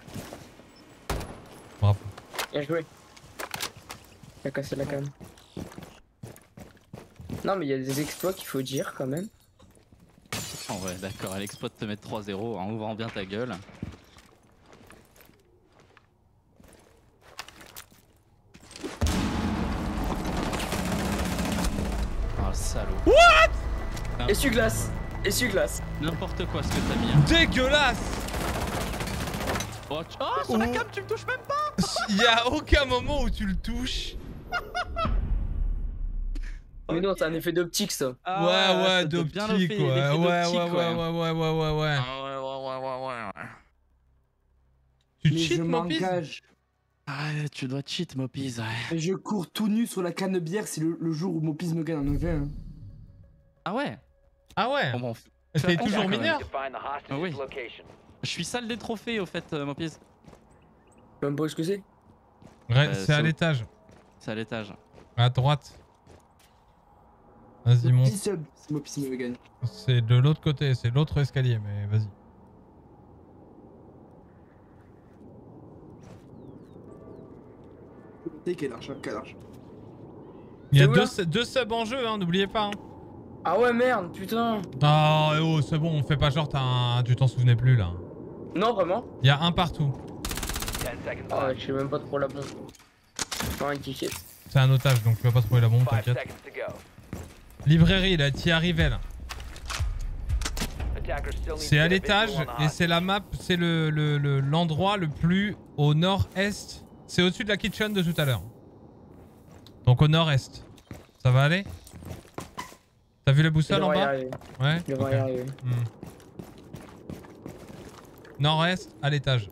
Bravo. Bien joué. Il a cassé la cam. Non, mais il y a des exploits qu'il faut dire quand même. Oh ouais, d'accord, elle exploite te mettre 3-0 en ouvrant bien ta gueule. Oh le salaud. What? Essuie-glace. Essuie-glace. N'importe quoi ce que t'as mis. Hein. Dégueulasse. Oh, sur la cam tu me touches même pas. Il y a aucun moment où tu le touches. Mais non, c'est un effet d'optique ça. Ah ouais, c'était bien d'optique, fait, ouais. l'effet Ouais, d'optique, ouais. Ah ouais. Tu Mais cheats, je Mopiz? m'engage. Ah, tu dois cheat, Mopiz. Ouais. Et je cours tout nu sur la canne de bière si le jour où Mopiz me gagne en 1v1. Ah ouais. Ah ouais. Bon, bon, T'es fais toujours attention, mineur? Define the hostage's Ah oui. location. Je suis sale des trophées au fait, Mopiz. Je sais même pas ce que c'est. C'est à c'est- l'étage. C'est à l'étage. À droite. Vas-y, monte. 10 subs si Mopiz me gagne. C'est de l'autre côté, c'est l'autre escalier, mais vas-y. Quel arche, quel arche. Il y a C'est où, là deux subs en jeu, hein, n'oubliez pas. Hein. Ah ouais, merde, putain. Ah, oh, c'est bon, on fait pas genre tu t'en souvenais plus là. Non, vraiment. Il y a un partout. 10 seconds Ah ouais, left. je sais même pas trop la bombe. Pas un ticket. C'est un otage, donc tu vas pas trouver la bombe, 5 t'inquiète. seconds to go. Librairie, là, t'y arrivais là. Attackers still need C'est to à get a l'étage visual on the et c'est la map, c'est l'endroit le plus au nord-est. C'est au-dessus de la kitchen de tout à l'heure. Donc au nord-est. Ça va aller? T'as vu la Je boussole en devrais y bas? arriver. Ouais. Je devrais y Ok. arriver. Nord-est, à l'étage.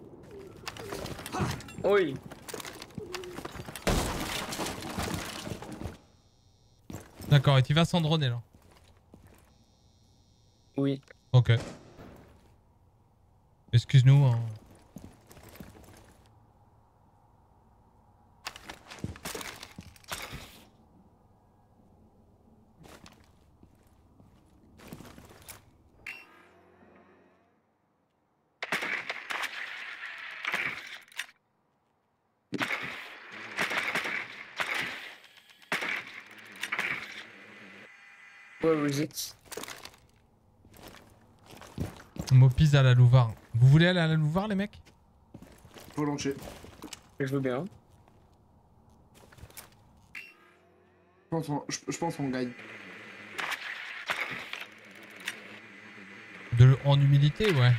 Oui. D'accord, et tu vas sans droner là. Oui. Ok. Excuse-nous. Hein. Where is it? Mopiz à la Louvar. Vous voulez aller à la Louvar, les mecs? Volontiers. Je veux bien. Je pense qu'on gagne. En humilité, ouais.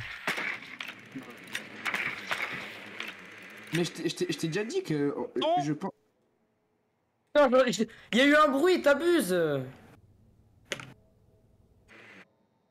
Mais je t'ai déjà dit que je pense. Non, il y a eu un bruit, t'abuses.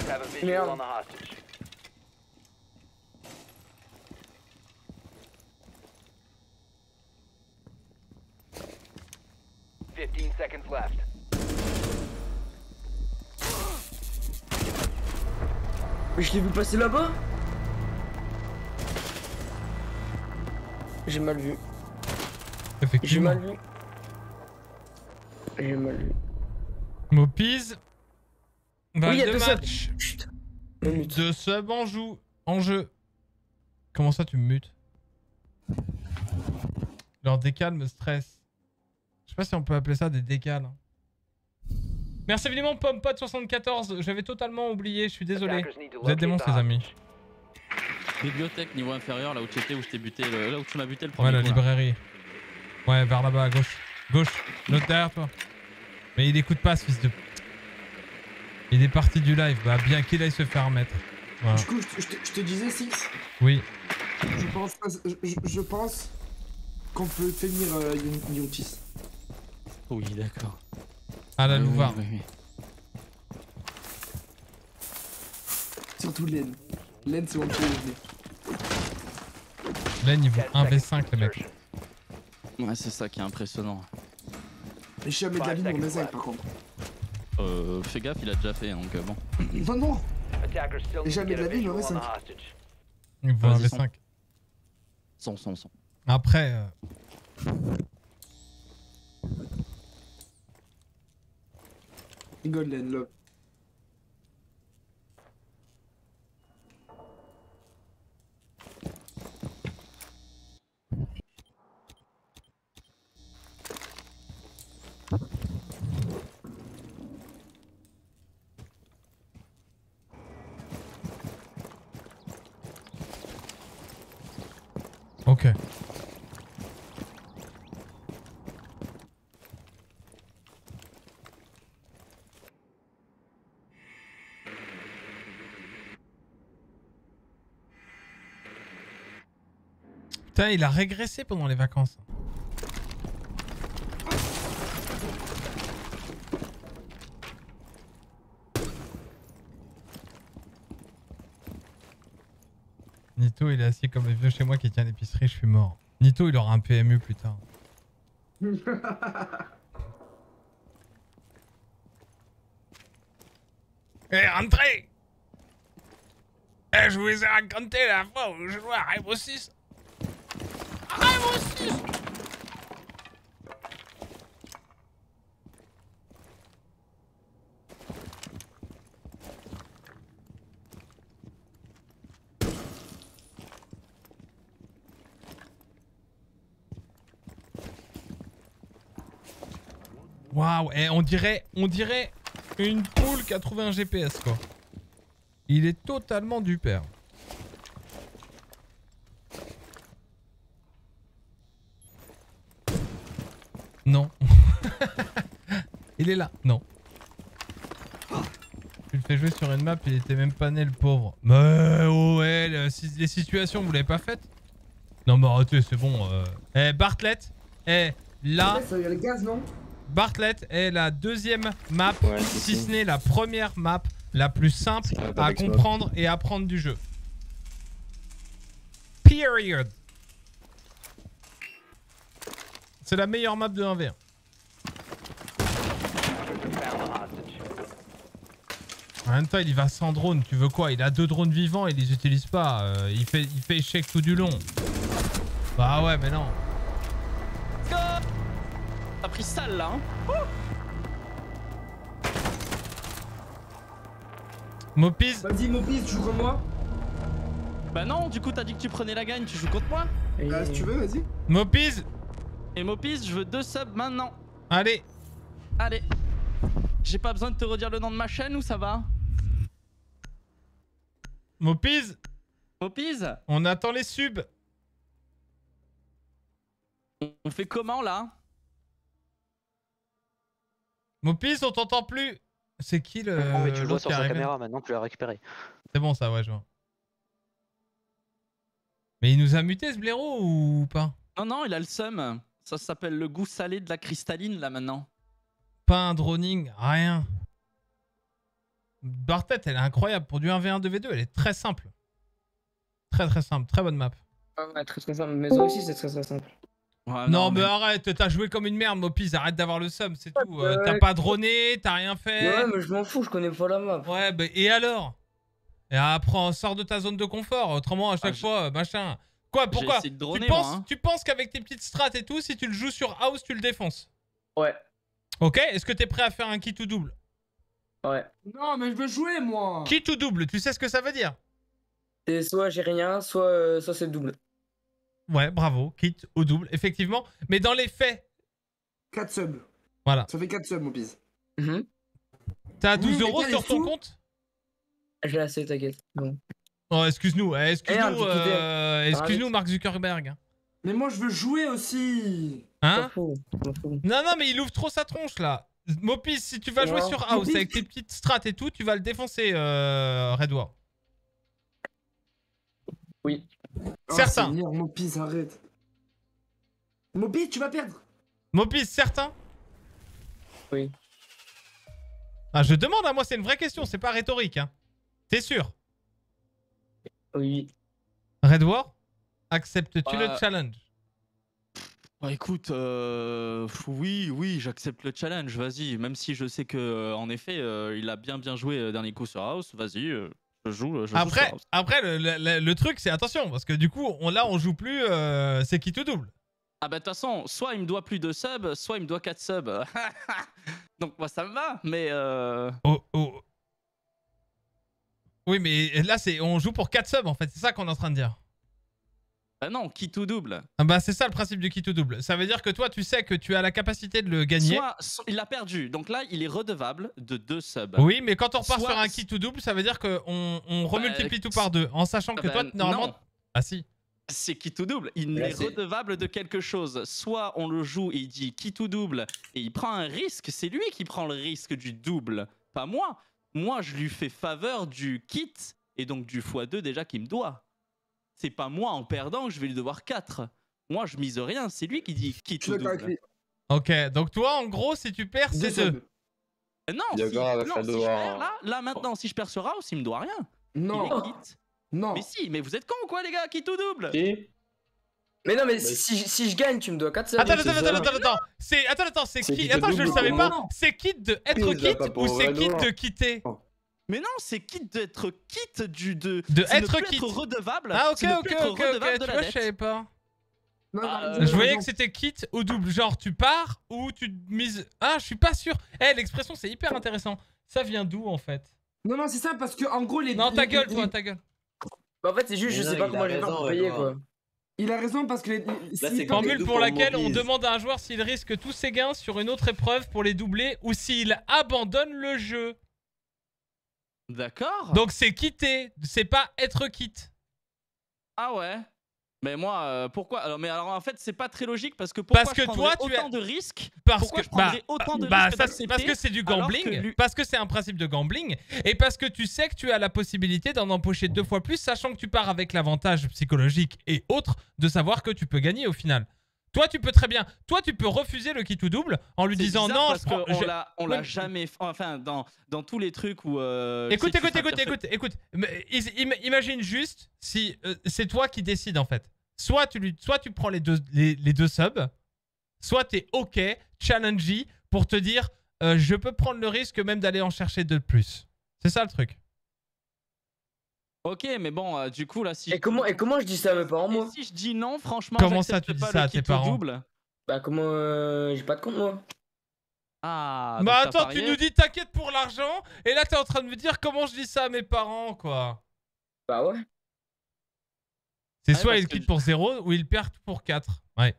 Operators have a visual Merde. on the hostage. Fifteen seconds left. Mais je l'ai vu passer là-bas. J'ai mal vu. J'ai Effectivement. mal vu. J'ai mal vu. Mopiz. Balle Oui, il y a de 2 subs. match. Chut. Me mute. 2 subs en jeu. Comment ça tu me mutes? Leur décal me stresse. Je sais pas si on peut appeler ça des décals. Merci évidemment Pompot74. J'avais totalement oublié, je suis désolé. Attackers need to Vous êtes des locate monstres the les amis. hostage. Bibliothèque niveau inférieur, là où tu étais, où je t'ai buté, là où tu m'as buté le Ouais, premier la coup, là. librairie. Ouais, vers là-bas à gauche. Gauche, l'autre derrière toi. Mais il écoute pas ce fils de... Il est parti du live, bah bien qu'il aille se faire mettre. Voilà. Du coup, je te disais, Six, Oui. je pense qu'on peut tenir Yontis. Oui, d'accord. À la Oui, Louvarde. oui, oui. Surtout Len. Len, c'est mon pied de nez. Là, niveau 10 seconds 1v5 les mecs. insertion. Ouais, c'est ça qui est impressionnant. Et je suis à Medlavine pour mes ailes, par contre. Fais gaffe, il a déjà fait, donc bon. Non, non. Attackers still need to Jamais get de a la vie, visual mais on the ouais, hostage. Niveau Vas-y, 1v5. Son. Après... Rigole, Len, love. Ok. Putain, il a régressé pendant les vacances. Nito, il est assis comme le vieux chez moi qui tient l'épicerie, je suis mort. Nito, il aura un PMU plus tard. Eh, rentrez! Eh, je vous ai raconté la fois où je jouais à Rainbow Six. Rainbow Six! Waouh, et on dirait une poule qui a trouvé un GPS quoi. Il est totalement du père. Non. Il est là. Non. Tu le fais jouer sur une map, il était même pas né le pauvre. Mais oh ouais, les situations vous l'avez pas faites? Non mais arrêtez, c'est bon. Eh Bartlett, là... Ça, il y a le gaz, non? Bartlett est la deuxième map, Ouais, si c'est ce n'est la première map la plus simple à avec smoke. comprendre et apprendre du jeu. Period. C'est la meilleure map de 1v1. En même temps, il y va sans drone. Tu veux quoi? Il a 2 drones vivants, il les utilise pas. Il fait échec tout du long. Bah ouais, mais non. T'as pris sale là, hein? Mopiz, Vas-y, Mopis, tu joues contre moi? Bah non, du coup t'as dit que tu prenais la gagne, tu joues contre moi? Si tu veux, vas-y. Mopiz, Et Mopis, je veux 2 subs maintenant. allez. Allez. J'ai pas besoin de te redire le nom de ma chaîne ou ça va? Mopiz, Mopis, on attend les subs. on fait comment là? Mopiz, on t'entend plus. C'est qui le mais tu le vois l'autre sur qui sa arrive? caméra maintenant, tu l'as récupéré. C'est bon ça, ouais, je vois. Mais il nous a muté ce blaireau ou pas? Non, non, il a le seum. Ça s'appelle le goût salé de la cristalline là maintenant. Pas un droning, rien. Bartet, elle est incroyable. Pour du 1v1, 2v2, elle est très simple. Très très simple. Très bonne map. Ah ouais, très très simple. Maison aussi, c'est très très simple. Ouais, non, mais arrête, t'as joué comme une merde, Mopiz. Arrête d'avoir le seum, c'est tout. Ouais, T'as pas droné, t'as rien fait. Ouais, mais je m'en fous, je connais pas la map. Ouais, bah, et alors? Et après, sors de ta zone de confort. Autrement, à chaque fois, machin. Quoi, pourquoi? essayé de droner, Tu penses qu'avec tes petites strats et tout, si tu le joues sur house, tu le défonces? Ouais. Ok, est-ce que t'es prêt à faire un kit ou double? Ouais. Non, mais je veux jouer, moi. Kit ou double, tu sais ce que ça veut dire? C'est soit j'ai rien, soit c'est double. Ouais, bravo, kit ou double, effectivement. Mais dans les faits, 4 subs. voilà. Ça fait 4 subs, mon pise. T'as 12 Oui, mais euros quel sur est ton fou compte? J'ai assez, t'inquiète. Bon. Oh, excuse-nous, Merde, excuse-nous, Mark Zuckerberg. Mais moi, je veux jouer aussi. Hein? M'en fous. Non, non, mais il ouvre trop sa tronche là. Mopis, si tu vas jouer Non. sur house avec tes petites strats et tout, tu vas le défoncer, Red War. Oui. Certain. Mon pise, arrête. Mon pise, tu vas perdre. Mopis, certain? Oui. Ah, je demande à moi, c'est une vraie question, c'est pas rhétorique. Hein. T'es sûr? Oui. Red War, acceptes-tu le challenge? Bah écoute, oui, j'accepte le challenge, vas-y. Même si je sais que, en effet, il a bien joué dernier coup sur House, vas-y, je joue sur House. Après le truc, c'est attention, parce que du coup, on joue plus, c'est qui tout double. Ah bah de toute façon, soit il me doit plus de subs, soit il me doit 4 subs. Donc moi ça me va, mais Oui, mais là, on joue pour 4 subs en fait, c'est ça qu'on est en train de dire. Bah non, qui tout double. Ah bah c'est ça le principe du kit ou double. Ça veut dire que toi tu sais que tu as la capacité de le gagner. Soit il a perdu, donc là il est redevable de 2 subs. Oui, mais quand on repart Soit... sur un kit ou double, ça veut dire qu'on remultiplie tout par 2, en sachant que toi normalement... Non. Ah si. C'est qui tout double, il est redevable de quelque chose. Soit on le joue et il dit qui tout double et il prend un risque, c'est lui qui prend le risque du double, pas moi. Moi je lui fais faveur du kit et donc du x2 déjà qu'il me doit. C'est pas moi en perdant que je vais lui devoir 4. Moi je mise rien, c'est lui qui dit qui tout double. Ok, donc toi en gros si tu perds c'est 2. Non, si je perds là maintenant si je perds ce House il me doit rien. Non. Il est quitte. Non. Mais si, mais vous êtes cons ou quoi les gars, qui tout double? Mais non, mais si je gagne, tu me dois 4 subs. Attends, c'est qui? Attends, je le savais pas. C'est kit de être quitte ou c'est kit de quitter? Mais non, c'est quitte d'être quitte de être quitte. Redevable. Ah ok, tu vois, je savais pas. Je voyais que c'était kit ou double, genre tu pars ou tu mises... Ah, je suis pas sûr. Eh, l'expression c'est hyper intéressant. Ça vient d'où en fait? Non, c'est ça parce que en gros les... Non, ta gueule toi, ta gueule. Bah en fait c'est juste, je sais pas comment je vais faire pour payer quoi. Il a raison parce que... Formule pour laquelle on demande à un joueur s'il risque tous ses gains sur une autre épreuve pour les doubler ou s'il abandonne le jeu. D'accord. Donc c'est quitter, c'est pas être quitte. Ah ouais. Mais moi, pourquoi alors en fait, c'est pas très logique parce que pourquoi je prendrais autant de risques? Pourquoi je prendrais autant de risques parce que c'est du gambling, parce que c'est un principe de gambling, et parce que tu sais que tu as la possibilité d'en empocher 2 fois plus, sachant que tu pars avec l'avantage psychologique et autres de savoir que tu peux gagner au final. Toi, tu peux très bien. Toi, tu peux refuser le kit ou double en lui disant non. Parce qu'on l'a jamais fait. Enfin, dans tous les trucs où. Écoute. Imagine juste si c'est toi qui décides en fait. Soit tu prends les deux subs, soit t'es ok, challengey pour te dire je peux prendre le risque même d'aller en chercher 2 de plus. C'est ça le truc. Ok, mais bon, du coup, là, si... Et comment je dis ça à mes parents, moi? Si je dis non, franchement, comment ça, tu dis ça à tes parents? Double. Bah, comment... j'ai pas de compte, moi. Ah, bah attends, tu nous dis t'inquiète pour l'argent, et là, t'es en train de me dire comment je dis ça à mes parents, quoi. Bah ouais. C'est soit ils quittent pour 0, ou ils perdent pour 4. Ouais.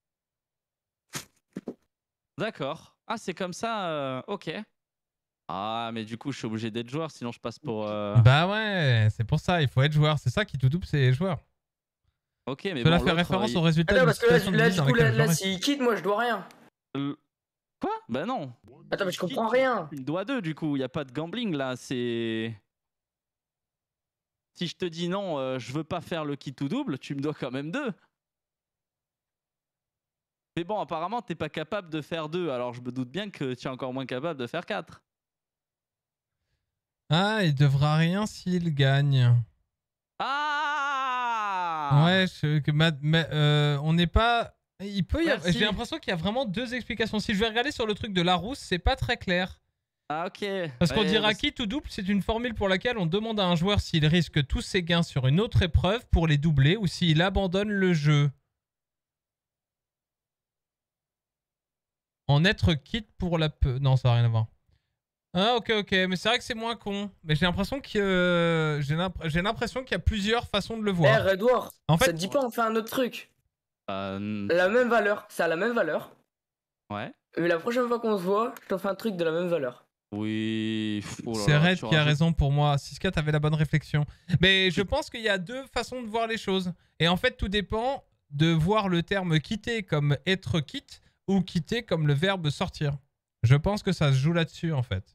D'accord. Ah, c'est comme ça, ok. Ah, mais du coup, je suis obligé d'être joueur, sinon je passe pour... Bah ouais, c'est pour ça, il faut être joueur. C'est ça qui tout double, c'est joueur. Ok, mais cela fait référence au résultat de la situation de vie dans laquelle là, s'il quitte, moi, je dois rien. Quoi? Bah non. Attends, mais je comprends rien. Il doit 2, du coup. Il n'y a pas de gambling, là. C'est... Si je te dis non, je veux pas faire le kit ou double, tu me dois quand même 2. Mais bon, apparemment, t'es pas capable de faire 2, alors je me doute bien que tu es encore moins capable de faire 4. Ah, il devra rien s'il gagne. Ah Ouais, on n'est pas... Il peut y avoir... Merci. J'ai l'impression qu'il y a vraiment deux explications. Si je vais regarder sur le truc de Larousse, c'est pas très clair. Ah, ok. Parce qu'on Ouais, dira parce- quitte ou double, c'est une formule pour laquelle on demande à un joueur s'il risque tous ses gains sur une autre épreuve pour les doubler ou s'il abandonne le jeu. En être quitte pour la peu... Non, ça n'a rien à voir. Ah, ok, ok. Mais c'est vrai que c'est moins con. Mais j'ai l'impression que... j'ai l'impression qu'il y a plusieurs façons de le Eh, voir. Redward, En fait- ça te dit pas on fait un autre truc? Euh, La même valeur, ça a la même valeur. Ouais. Mais la prochaine fois qu'on se voit, je te fais un truc de la même valeur. Oui. Oh là C'est là, Red tu qui a rajoutes- raison pour moi. Siska, t'avais la bonne réflexion. Mais je pense qu'il y a deux façons de voir les choses. Et en fait, tout dépend de voir le terme quitter comme être quitte ou quitter comme le verbe sortir. Je pense que ça se joue là-dessus, en fait.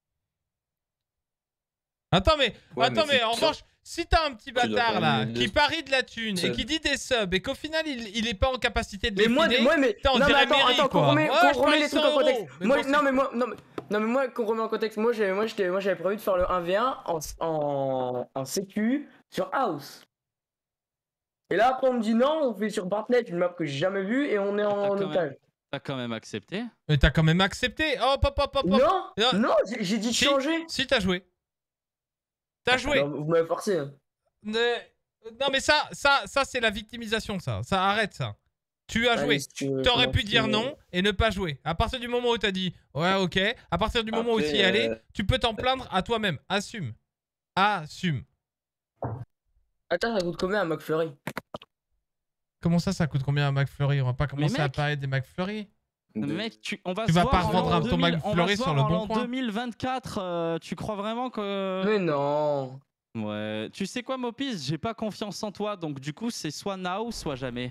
Attends, mais en revanche, si t'as un petit dois bâtard pas là me- qui parie de la thune et Ça- qui dit des subs et qu'au final il est pas en capacité de Mais les moi, filer, mais putain, on non, mais dirait attends, Mary, attends, quoi. qu'on remet, Ouais, qu'on je remet parie les trucs 100 en contexte. euros. Mais Moi, bon, non, mais moi, non, mais moi, qu'on remet en contexte. Moi, j'avais prévu de faire le 1v1 en sécu sur House. Et là, après, on me dit non, on fait sur Bartlett, une map que j'ai jamais vue, et on est en quand même. otage. T'as quand même accepté. Mais t'as quand même accepté. Hop, hop, hop, hop, hop. Non, Non. non, j'ai dit de Si, changer. si, t'as joué. T'as joué. Non, vous m'avez forcé. Hein. Non, mais ça c'est la victimisation, ça. Ça, arrête ça. Tu as joué. Allez, si tu veux T'aurais pu commencer, dire non et ne pas jouer. À partir du moment où t'as dit ouais, ok, à partir du moment où Après, t'y allais, tu peux t'en plaindre à toi-même. Assume. Assume. Attends, ça coûte combien un McFlurry? Comment ça coûte combien un McFlurry? On va pas commencer à mec- parler des McFlurry. Mec, on va Tu se vas voir pas en revendre l'an un ton 2000, McFlurry on va se sur voir le en bon l'an coin. 2024, tu crois vraiment que... Mais non. Ouais. Tu sais quoi, Mopis? J'ai pas confiance en toi, donc du coup, c'est soit now, soit jamais.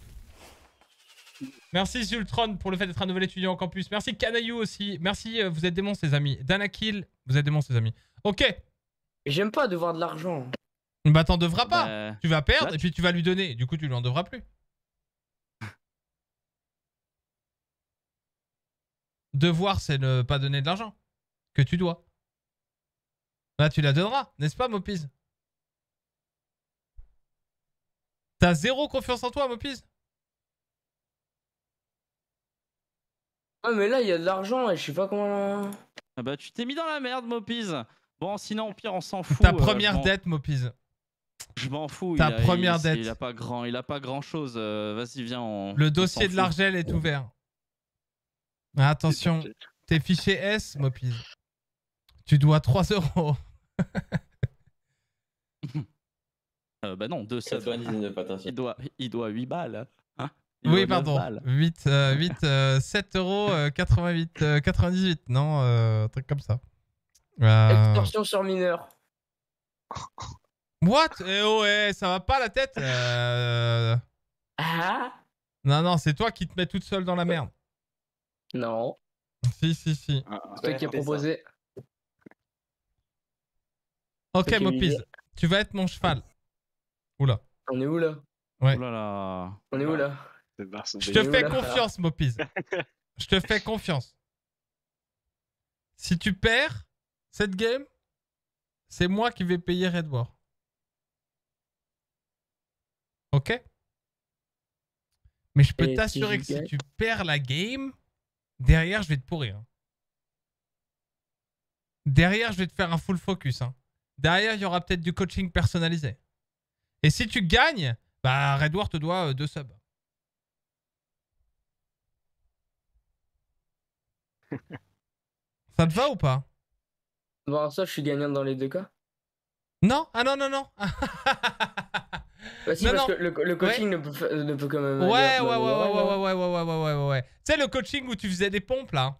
Merci Zultron pour le fait d'être un nouvel étudiant au campus. Merci Canaillou aussi. Merci, vous êtes des monstres les amis. Danakil, vous êtes des monstres les amis. Ok. J'aime pas devoir de l'argent. Bah t'en devras pas. Bah, Tu vas perdre là, et puis tu vas lui donner. Du coup tu lui en devras plus. Devoir c'est ne pas donner de l'argent. Que tu dois. Là tu la donneras, n'est-ce pas Mopiz? T'as zéro confiance en toi Mopiz? Ouais, mais là, il y a de l'argent et je sais pas comment. ah bah, tu t'es mis dans la merde, Mopis. Bon, sinon, au pire, on s'en fout. Ta première bon, dette Mopiz. Je m'en fous. Ta première dette. Il a pas grand chose. Vas-y, viens. Le dossier de l'Argel est ouvert. Ah, attention, tes fichiers S, Mopiz. Tu dois 3 €. Bah non, 2 subs. 99, attention. Il doit 8 balles. Hein il Oui, doit 9 pardon. balles. 7 € 98. Non, un truc comme ça. Extorsion sur mineur. What? Eh oh, eh, ça va pas la tête? Ah Non, non, c'est toi qui te mets toute seule dans la merde. non. Si, si, si. C'est toi qui as proposé. Ok, Ok, Mopiz, l'idée. tu vas être mon cheval. Oula. On est où là? Ouais. Oh là là. On est où là? Je te Mais fais oula. confiance, Mopiz. Je te fais confiance. Si tu perds cette game, c'est moi qui vais payer Red War. Ok? Mais je peux Et si t'assurer je que si gagne tu perds la game, derrière, je vais te pourrir. Derrière, je vais te faire un full focus. Hein. Derrière, il y aura peut-être du coaching personnalisé. Et si tu gagnes, bah Red War te doit 2 subs. Ça te va ou pas? Bon, ça, je suis gagnant dans les deux cas. Non? Ah non, non, non. Bah si, Non, parce non. que le coaching ne peut quand même. Ouais, dire- ouais, ouais, ouais, non. ouais, ouais, ouais, ouais, ouais, ouais, ouais. Tu sais, le coaching où tu faisais des pompes, là.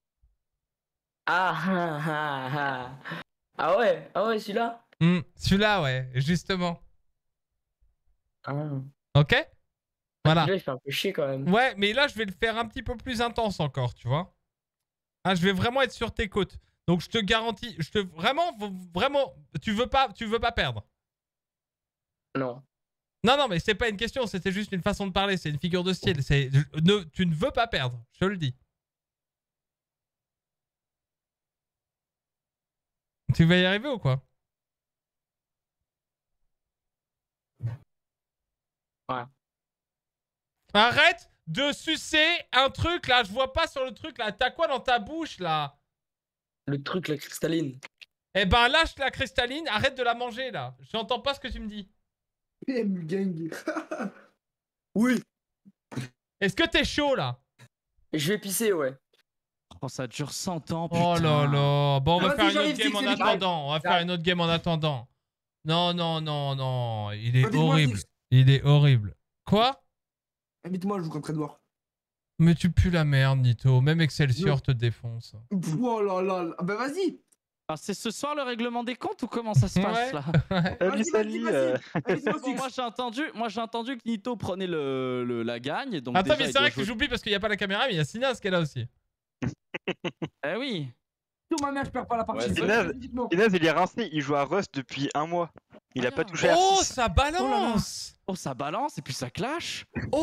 Ah ouais, celui-là. Celui-là, ouais, justement. Ah. Ok? Voilà. Celui-là, il fait un peu chier quand même. Ouais, mais là, je vais le faire un petit peu plus intense encore, tu vois. Ah, je vais vraiment être sur tes côtes. Donc, je te garantis, vraiment, tu veux pas perdre. Non. Non, non, mais c'est pas une question, c'était juste une façon de parler, c'est une figure de style. Tu ne veux pas perdre, je te le dis. Tu vas y arriver ou quoi? Ouais. Arrête de sucer un truc là, je vois pas sur le truc là. T'as quoi dans ta bouche là? Le truc, la cristalline. Eh ben lâche la cristalline, arrête de la manger là. J'entends pas ce que tu me dis. PM gang. Oui. Est-ce que t'es chaud là? Je vais pisser, ouais. Oh, ça dure 100 ans, putain. Oh là là. Bon, on va Ah, faire vas-y, une autre j'arrive, game en Six, attendant. On va faire j'arrive. une autre game en attendant. Non, non, non, non. Il est Invite-moi, horrible. Six. Il est horrible. Quoi? Invite-moi, je joue contre Edouard. Mais tu pues la merde, Nito. Même Excelsior te défonce. Oh là là là. Bah vas-y. Ah, c'est ce soir le règlement des comptes ou comment ça se passe Ouais. là? Salut, salut. Invite-moi, Bon, Six. moi j'ai entendu que Nito prenait la gagne. Donc Attends, déjà, mais il c'est doit vrai que jouer- j'oublie parce qu'il n'y a pas la caméra, mais il y a Sinas qui est là aussi. Eh oui. Sur ma mère, je perds pas la partie. Ouais, c'est naze. Dites-moi. Inès, il est rincé, il joue à Rust depuis un mois. Il a Ah, pas touché à Oh, 6. ça balance! Oh, ça balance et puis ça clash.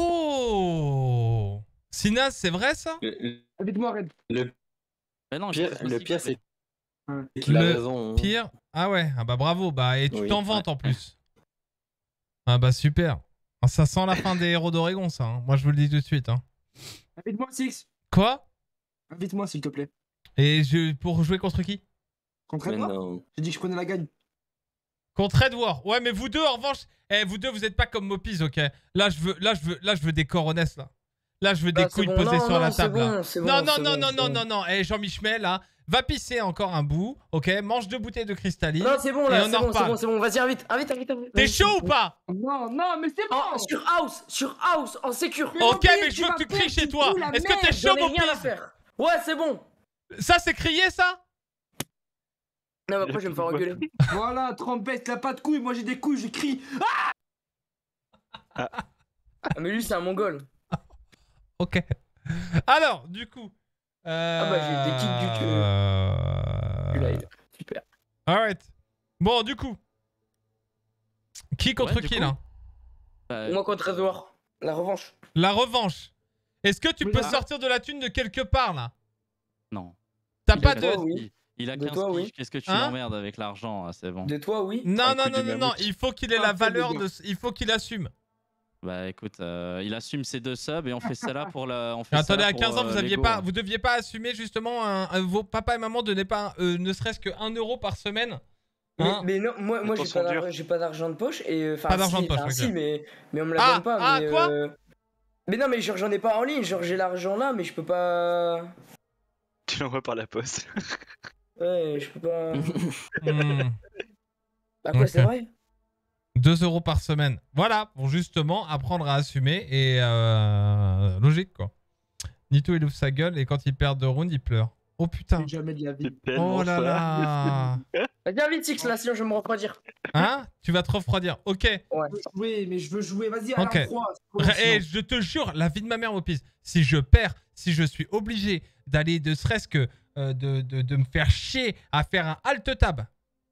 Oh! Sinas, c'est vrai ça? Invite-moi, Red. Le Mais non, pire, je le pire c'est qu'il a Le raison. hein. pire? Ah ouais, ah bah bravo. Bah, et tu Oui. t'en vantes en plus. Ah bah super. Ah, ça sent la fin des héros d'Oregon, ça. Hein. Moi, je vous le dis tout de suite. Hein. Invite-moi, Six. Quoi? Invite-moi, s'il te plaît. Et pour jouer contre qui? Contre Mais Edouard. non. J'ai dit que je prenais la gagne. Contre Edward. Ouais, mais vous deux, en revanche, vous deux, vous êtes pas comme Mopis, ok? Là, je veux des coronesses, là. Là, je veux des Bah, c'est couilles bon. posées Non, sur non, la c'est table, là. bon, c'est Non, bon, non, c'est non, bon, non, c'est non, bon. non, non. Jean-Michel, là, va pisser encore un bout, ok? Mange 2 bouteilles de cristalline. Non, c'est bon, Et là, on c'est en bon, c'est reparle. bon, c'est bon. Vas-y, invite. T'es chaud ou pas? Non, non, mais c'est bon. Oh, sur House, en sécure. Mais Ok, Mopis, mais je tu veux vas que tu perdre, cries chez tu toi. fous la Est-ce que t'es merde. chaud, J'en ai rien à Mopis? faire. Ouais, c'est bon. Ça, c'est crié, ça? Non, mais après, je vais me faire engueuler. Voilà, trompette, t'as pas de couilles. Moi, j'ai des couilles, je crie. Ah, mais lui, c'est un mongol. Ok. Alors, du coup. Ah bah, j'ai des kicks du cul. Celui-là, super. Alright. Bon, du coup. Qui contre Ouais, du qui, coup. là? Moi contre Edouard. La revanche. La revanche. Est-ce que tu Mais peux là- sortir de la thune de quelque part, là? Non. T'as Il pas a de... 15 toi, oui. piges. Il a De 15 toi, oui. piges. Qu'est-ce que tu Hein l'emmerdes avec l'argent, c'est bon. De toi, oui. Non, Un non, coup non, du non, non. mammouth. Il faut qu'il ait Ah, la fais valeur des de... Il faut qu'il assume. Bah écoute, il assume ses 2 subs et on fait ça là pour la. On fait ça Attendez, là à pour, 15 ans, vous aviez l'ego, pas... hein. Vous deviez pas assumer, justement, vos papa et maman donnaient pas ne serait-ce que 1 euro par semaine. Hein Mais non, moi Les temps sont durs. j'ai pas d'argent de poche et enfin Pas d'argent si, de poche, enfin, ok. si, mais on me la Ah, donne pas. ah, mais, quoi mais non, mais genre j'en ai pas en ligne, genre j'ai l'argent là, mais je peux pas. Tu l'envoies par la poste. Ouais, je peux pas. Hmm. Bah quoi, Ok. c'est vrai? 2 euros par semaine. Voilà, pour justement apprendre à assumer et logique, quoi. Nito, il ouvre sa gueule et quand il perd 2 rounds, il pleure. Oh putain. Jamais de la vie. C'est tellement Oh là ça. là. Viens vite, Six, là, sinon je vais me refroidir. Hein? Tu vas te refroidir. Ok. Ouais. Je veux jouer, mais je veux jouer. Vas-y, à Ok. la froid. Et je te jure, la vie de ma mère, Mopis, si je perds, si je suis obligé d'aller ne serait-ce que de me faire chier à faire un alt-tab,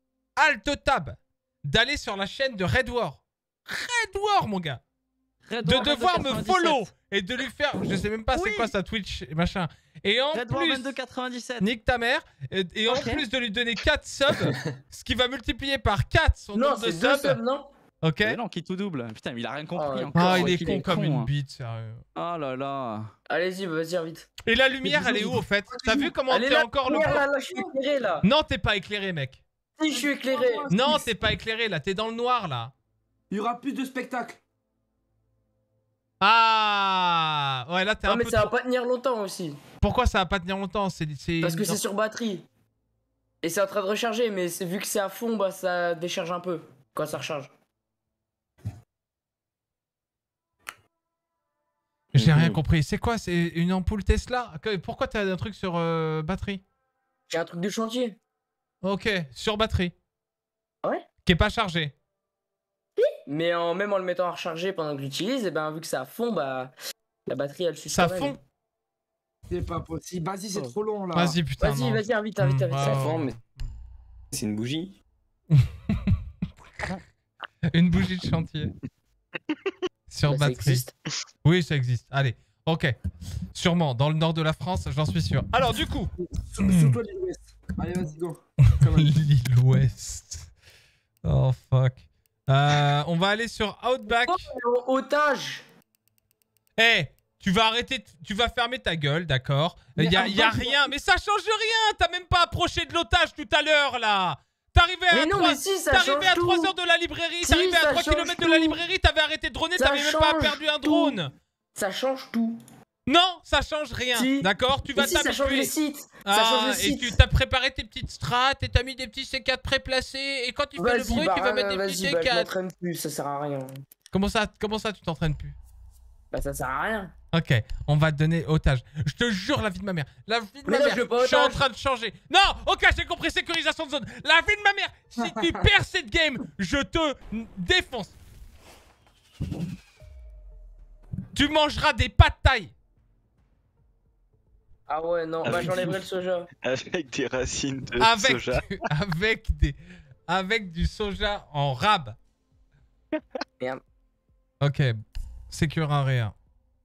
d'aller sur la chaîne de Red War, mon gars, Red de War devoir me 22,97. follow et de lui faire, je sais même pas c'est Oui. quoi sa Twitch et machin, et en Red War plus, 22,97. nique ta mère, et en Ok. plus de lui donner 4 subs, ce qui va multiplier par 4 son Non, nombre de c'est 2 subs, subs, non? ok. Mais non, qui tout double. Putain, mais il a rien compris Ah, encore. Ah, il ouais, est qu'il con comme con, une hein. bite, sérieux. Oh là là. Allez-y, bah, vas-y, vite. Et la lumière, elle est où au fait? T'as vu comment Elle est t'es là, encore le... là, je suis éclairé là. Non, t'es pas éclairé, mec. Si, je suis éclairé. Non, t'es pas éclairé, là. T'es dans le noir, là. Il y aura plus de spectacles. Ah ouais, là, t'es Non, un mais peu... ça va trop- pas tenir longtemps aussi. Pourquoi ça va pas tenir longtemps? Parce que c'est sur batterie. Et c'est en train de recharger, mais vu que c'est à fond, bah ça décharge un peu quand ça recharge. J'ai rien compris. C'est quoi? C'est une ampoule Tesla? Pourquoi t'as un truc sur batterie? J'ai un truc de chantier. Ok, sur batterie. Ouais. Qui est pas chargé. Mais même en le mettant à recharger pendant que j'utilise, et ben vu que c'est à fond, bah la batterie elle suit Ça quand même. fond? C'est pas possible. Vas-y, c'est Oh. trop long là. Vas-y, putain. Vas-y, non. vas-y, invite, invite, invite. Ouais, ça ouais, fond. ouais. mais c'est une bougie. Une bougie de chantier. Sur Bah, ça batterie. existe. Oui, ça existe. Allez, ok. Sûrement, dans le nord de la France, j'en suis sûr. Alors, du coup... Surtout les US. Allez, vas-y, go. L'île Ouest. Oh fuck. On va aller sur Outback. Oh, otage. Eh, tu vas arrêter, tu vas fermer ta gueule, d'accord? Y a rien, mais ça change rien. T'as même pas approché de l'otage tout à l'heure là. T'arrivais à, Mais non, 3... mais si, ça T'arrivais à change 3 tout. heures de la librairie, Si, t'arrivais à ça 3 change km de la tout. librairie, t'avais arrêté de droner, Ça t'avais même pas change perdu un tout. drone. Ça change tout. Non, ça change rien, Si. d'accord? Tu vas Mais si, ça change le t'habituer. site. Ça Ah, change le et site. tu t'as préparé tes petites strats et t'as mis des petits C4 préplacés. Et quand tu fais le bruit, tu vas mettre des petits vas-y, bah, je C4. m'entraîne plus, ça sert à rien. Comment ça tu t'entraînes plus? Bah ça sert à rien. Ok, on va te donner otage. Je te jure, la vie de ma mère. La vie de Mais ma non, mère. je veux pas suis en otage. train de changer. Non, ok, j'ai compris, sécurisation de zone. La vie de ma mère. Si tu perds cette game, je te défonce. Tu mangeras des pâtes taille. Ah ouais, non, bah j'enlèverai le soja. Avec des racines de Avec, soja. avec du soja en rab. Merde. Ok, Sécurarea.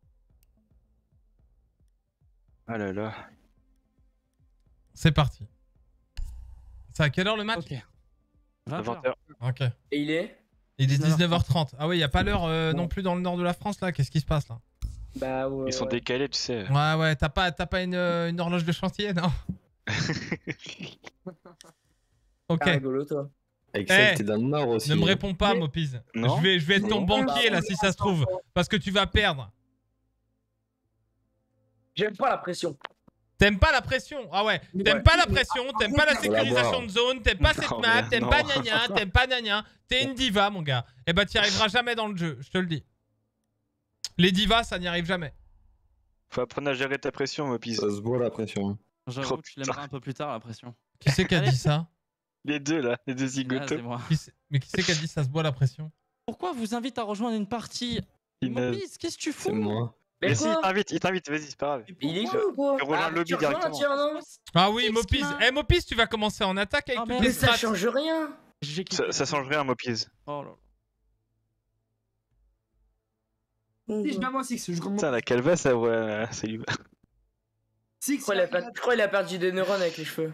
Ah là là. C'est parti. C'est à quelle heure le match? Ok. 20h. Ok. Et il est? Il est 19h30. 19h30. Ah oui, il n'y a pas l'heure non plus dans le nord de la France là. Qu'est-ce qui se passe là? Bah ouais. Ils sont ouais. décalés, tu sais. Ouais, t'as pas une horloge de chantier, non? Ok. Ah, rigolo, toi. Avec Eh, ça, t'es dans le nord aussi. Ne me réponds pas, Mopiz. Non. Je vais être ton Non. banquier là si ça se trouve. Parce que tu vas perdre. J'aime pas la pression. T'aimes pas la pression? Ah ouais. Mais T'aimes ouais, pas la mais pression, t'aimes pas la Faut sécurisation l'avoir. de zone, t'aimes pas cette Non, map, mais t'aimes non. pas gna t'aimes pas gna. T'es une diva, mon gars. Eh bah, t'y arriveras jamais dans le jeu, je te le dis. Les divas, ça n'y arrive jamais. Faut apprendre à gérer ta pression, Mopiz. Ça se voit la pression. J'avoue Oh, que tu l'aimeras un peu plus tard, la pression. Qui c'est qui a dit ça? Les deux là, les deux Ah, zigotos. c'est moi. Mais qui c'est qui a dit ça se boit la pression? Pourquoi vous invite à rejoindre une partie? Mopiz, qu'est-ce que tu fous? C'est moi. Mais Mais si, quoi? il t'invite, vas-y, c'est pas grave. Il est cool ou quoi? Tu rejoins Ah, le lobby tu rejoins, directement. tiens, non? Ah oui, Qu'est-ce Mopiz. qu'il a Eh, Mopiz, tu vas commencer en attaque avec Oh, toutes merde. les Mais ça strats. change rien. J'ai quitté. Ça change rien, Mopiz. Oh là là. Si, je viens moi, Six, je compte Putain, la calva, ça ouais, c'est lui. Six, Je crois qu'il a perdu des neurones avec les cheveux.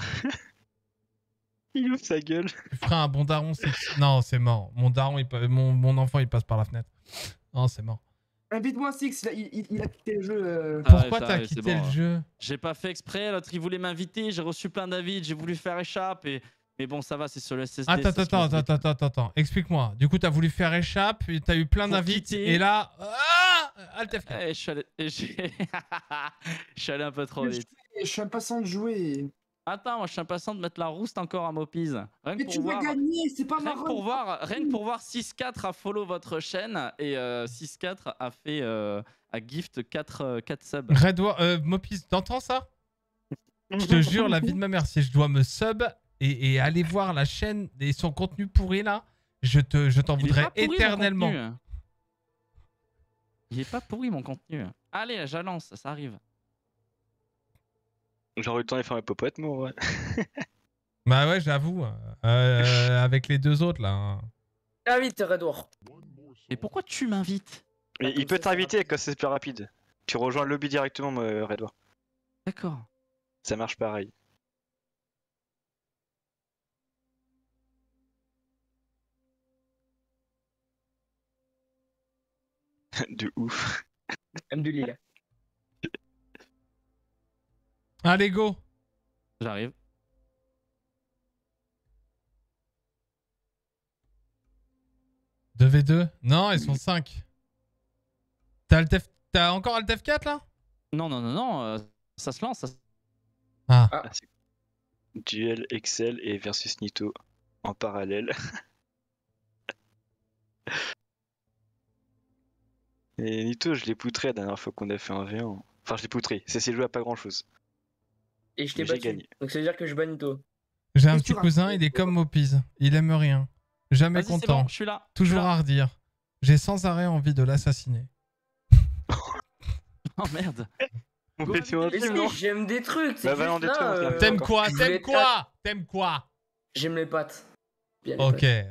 Il ouvre sa gueule. Tu feras un bon daron. Non, c'est mort. Mon daron, mon enfant, il passe par la fenêtre. Non, c'est mort. invite-moi, Six, il a quitté le jeu. Pourquoi ça t'as arrive, c'est quitté bon, le hein. jeu? J'ai pas fait exprès, l'autre il voulait m'inviter, j'ai reçu plein d'invites, j'ai voulu faire échappe et. Mais bon, ça va, c'est sur le SSD. Attends. Explique-moi. Du coup, t'as voulu faire échappe, et t'as eu plein Pour d'invites, quitter. et là. Ah, Alt F4. Eh, je suis allé... je suis allé un peu trop vite. Je suis impatient de jouer. Attends, moi je suis impatient de mettre la rouste encore à Mopiz. Rien que Mais pour tu vas voir. gagner, c'est pas Rien marrant. que pour voir 6-4 a follow votre chaîne et 6-4 a fait a gift 4 subs. Red War, Mopiz, t'entends ça? Je te jure, la vie de ma mère, si je dois me sub et aller voir la chaîne et son contenu pourri là, je t'en Il est voudrais pas pourri, mon éternellement. contenu. Il est pas pourri mon contenu. Allez, j'annonce, ça arrive. J'aurais eu le temps de faire ma popote, moi, ouais. Bah ouais, j'avoue. Avec les deux autres là. hein. Ah vite, Redwar. Et pourquoi tu m'invites? Mais il peut t'inviter quand c'est plus rapide. Tu rejoins le lobby directement, Redwar. D'accord. Ça marche pareil. De ouf. Alhamdoulilah. Allez, go. J'arrive. « 2v2 » Non, ils sont 5. T'as encore Alt F4 là? Non, ça se lance. Ah. Ah. Duel Excel et versus Nito en parallèle. Et Nito, je l'ai poutré la dernière fois qu'on a fait un V1. Enfin, je l'ai poutré. C'est joué à pas grand chose. Et je t'ai J'ai battu. gagné. Donc ça veut dire que je bats Nito. J'ai un Qu'est-ce que petit tu cousin, racontes, il est toi comme Mopiz. Il aime rien. Jamais Vas-y, c'est content. bon, je suis là. Toujours Je suis là. à redire. J'ai sans arrêt envie de l'assassiner. Oh merde. On fait sur un Mais film, non si, j'aime des trucs. C'est Bah, va en juste détruire, on se là. la fait. T'aimes D'accord. quoi? je voulais T'aimes quoi? T'aimes quoi? J'aime les pâtes. Bien les Ok. pâtes.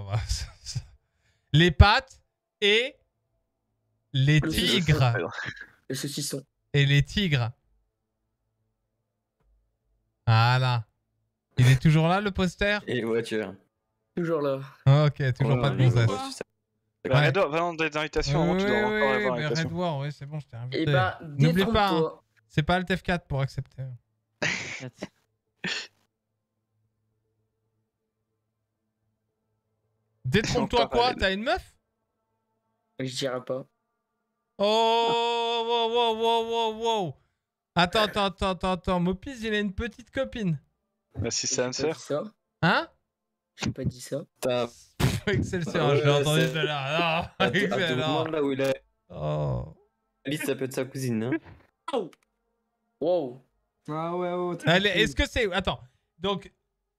Les pâtes et les Le tigres. Le saucisson. Et les tigres. Voilà. Il est toujours là, le poster? Et voiture. Toujours là. Ok, toujours pas de gonzesse. Bah, Red War, vraiment des invitations, Oui, tu dois encore avoir mais l'invitation. Red War, oui, c'est bon, je t'ai invité. Et bah, n'oublie pas, hein, détrompe-toi. c'est pas Alt F4 pour accepter. Détrompe-toi quoi? T'as une meuf? Je dirais pas. Oh, wow, wow, wow, wow, wow. Attends. Mopiz, il a une petite copine. Bah, si c'est un J'ai pas sœur. dit ça. Hein? J'ai pas dit ça. Excelsior, je l'ai entendu tout à l'heure. Non, excellent. Là où il est. Oh. Alice, ça peut être sa cousine, hein. Wow. Ah ouais. Est-ce que c'est... Attends. Donc,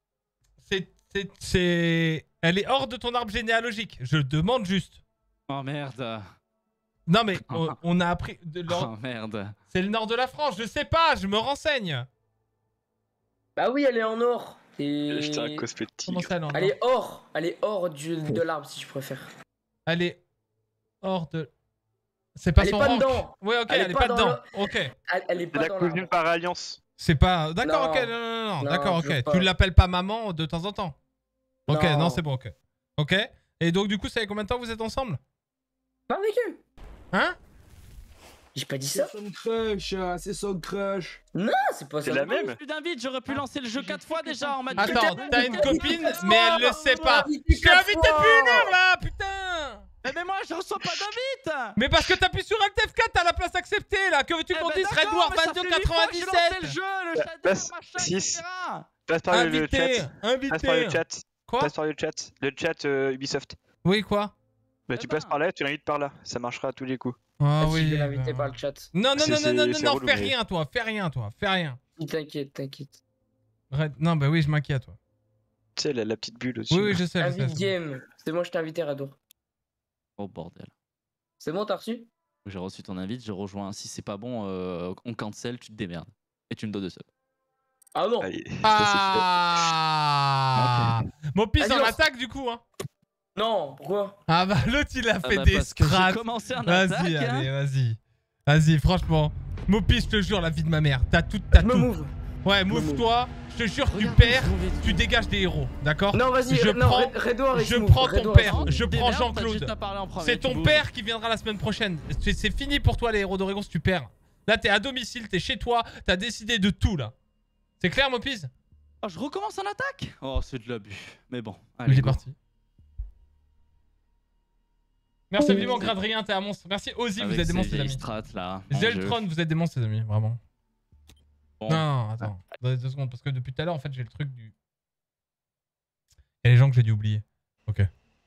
c'est... Elle est hors de ton arbre généalogique. Je demande juste. Oh merde. Non mais on a appris... Oh merde. C'est le nord de la France, je sais pas, je me renseigne. Bah oui, elle est en or. Et... J'étais un cosplay de tigre. Comment ça, elle est en Elle or? est hors de l'arbre, si je préfère. Elle est hors de... C'est pas Elle est son pas rank. dedans. Ouais, ok, Elle est elle est pas pas dans dedans. le- Ok. Elle est C'est pas la dans cousine l'arbre. par alliance. C'est pas... D'accord, Non. ok, non. Non, D'accord, toujours ok. pas. Tu l'appelles pas maman de temps en temps? Ok, Non. non, c'est bon, ok. Ok. Et donc, du coup, ça fait combien de temps que vous êtes ensemble? Pas avec eux. Hein? J'ai pas dit C'est ça. son crush, c'est son crush. Non, c'est pas C'est ça. la même. Plus d'invite, j'aurais pu lancer le jeu 4 fois déjà en mode. Attends, t'as une copine, mais elle le sait pas. Je t'ai invité depuis une heure, là, putain! Mais moi je reçois pas d'invite. Mais parce que t'appuies sur Alt F4, t'as la place acceptée, là. Que veux-tu qu'on dise? Red War 2297. Le jeu, le Bah, shader, passe- machin, six. etc. Passe par le Invité, chat. Passe par le invité. chat. Quoi? Passe par le chat. Le chat Ubisoft. Oui, quoi? Bah, Eh tu ben. passes par là, tu l'invites par là. Ça marchera à tous les coups. Ah Si je oui. vais l'inviter bah. par le chat. Non, C'est relou, fais mais- rien, toi. Fais rien. T'inquiète. Non, bah oui, je m'inquiète, toi. Tu sais, la petite bulle au-dessus. Oui, je sais. Invite game. C'est bon, je t'ai invité, Rador. Oh bordel. C'est bon, t'as reçu? J'ai reçu ton invite, je rejoins. Si c'est pas bon, on cancel, tu te démerdes. Et tu me donnes 2 subs. Ah non. Allez, Ah Mopiz Vas-y, en lance. attaque, du coup, hein. Non, pourquoi? Ah bah, l'autre, il a fait bah, des parce que j'ai strats. commencé un Vas-y, attaque, hein. allez, vas-y. Vas-y, franchement. Mopiz, je te jure, la vie de ma mère. T'as tout. Je me move. Ouais, me move-toi. Je te jure, tu Regarde, perds. ils ont les- Tu dégages des héros, d'accord? Non, vas-y, Je non, prends- Red War est je smooth, prends Red ton War est père. smooth. Je prends Démerde, t'as Jean-Claude. juste à parler en premier, C'est tu ton bouges. père qui viendra la semaine prochaine. C'est fini pour toi, les héros d'Oregon, si tu perds. Là, t'es à domicile, t'es chez toi, t'as décidé de tout, là. C'est clair, Mopiz? Oh, je recommence en attaque. Oh, c'est de l'abus. Mais bon, Il allez, est go. parti. Merci infiniment, Gradrien, t'es un monstre. Merci, Ozzy, Avec vous êtes des ces monstres, les vieilles amis. strats, là. en Zeltron, jeu. vous êtes des monstres, les amis, vraiment. Bon. Non, attends. Attendez 2 secondes, parce que depuis tout à l'heure, en fait, j'ai le truc du... Il y a les gens que j'ai dû oublier. Ok.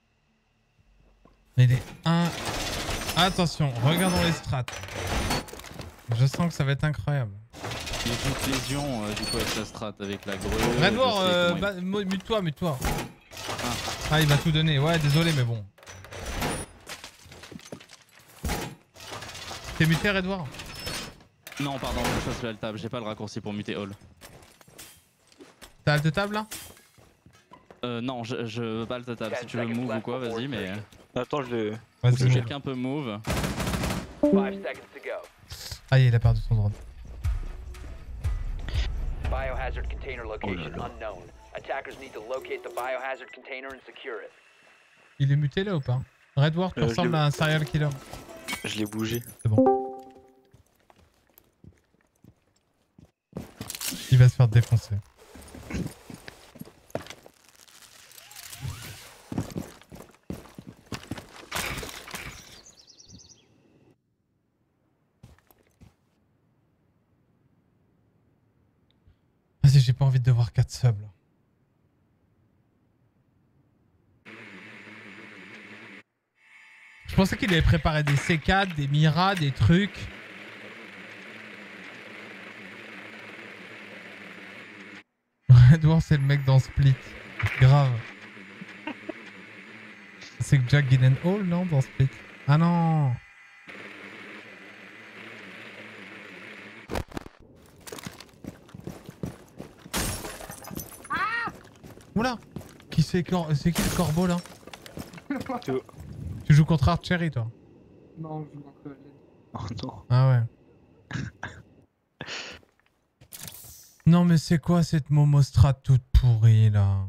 Il est un... Attention, regardons les strats. Je sens que ça va être incroyable. Il y a toute lésion du coup avec la strat, avec la grue. Red je War, sais comment mute-toi. Ah, il va tout donner. Ouais, désolé, mais bon. T'es muté, Red War? Non, pardon, je passe le alt tab, j'ai pas le raccourci pour muter all. T'as alt table là? Non, je veux pas alt tab. Si tu veux move ou quoi, vas-y, mais. Attends, je le. Vas-y, Si move. quelqu'un peut move. 5 seconds to go. Ah, il a perdu son drone. Biohazard container location unknown. Attackers need to locate the biohazard container and secure it. Il est muté là ou pas? Red War, tu je ressembles l'ai- à un serial killer. Je l'ai bougé. C'est bon. Il va se faire défoncer. Vas-y, j'ai pas envie de devoir 4 subs là. Je pensais qu'il avait préparé des C4, des Mira, des trucs. Edward, c'est le mec dans Split. Grave. C'est que Jack Gyllenhaal, non, dans Split? Ah non! Oula! C'est qui le corbeau là? Tu joues contre Archery toi? Non, je m'en Oh non. Ah ouais. Non mais c'est quoi cette Momostrade toute pourrie là?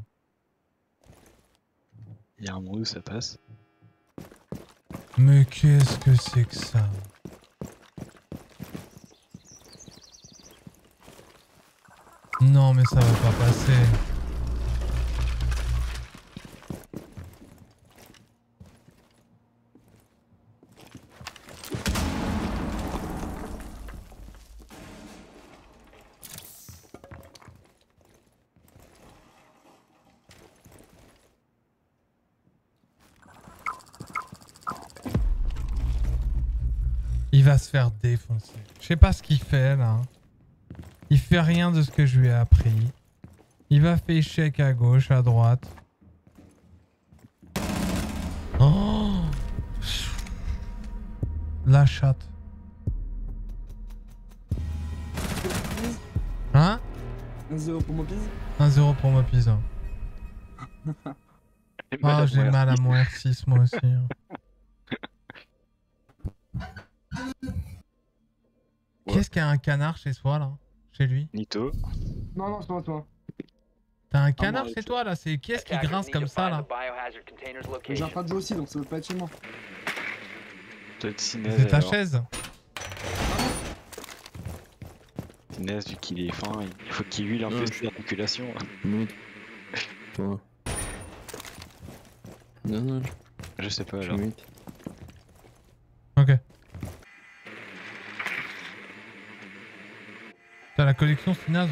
Il y a un moment où ça passe. Mais qu'est-ce que c'est que ça? Non mais ça va pas passer. Il va se faire défoncer. Je sais pas ce qu'il fait là. Il fait rien de ce que je lui ai appris. Il va faire échec à gauche, à droite. Oh, la chatte. Hein? 1-0 pour mon pise. 1-0 pour ma pizza. Oh, j'ai mal à mon R6 moi aussi. Qu'est-ce qu'il y a un canard chez soi là? Chez lui? Nito. Non, non, c'est pas toi. T'as un canard non, chez toi là? C'est qui est-ce qui grince comme ça là? J'ai un pas de jeu aussi, donc ça peut pas être chez moi. C'est ta chaise? Tinez, vu qu'il est fin, il faut qu'il huile un peu ses articulations. Toi. Non, non. Je sais pas Je alors. mute. Ok. T'as la collection Stinaz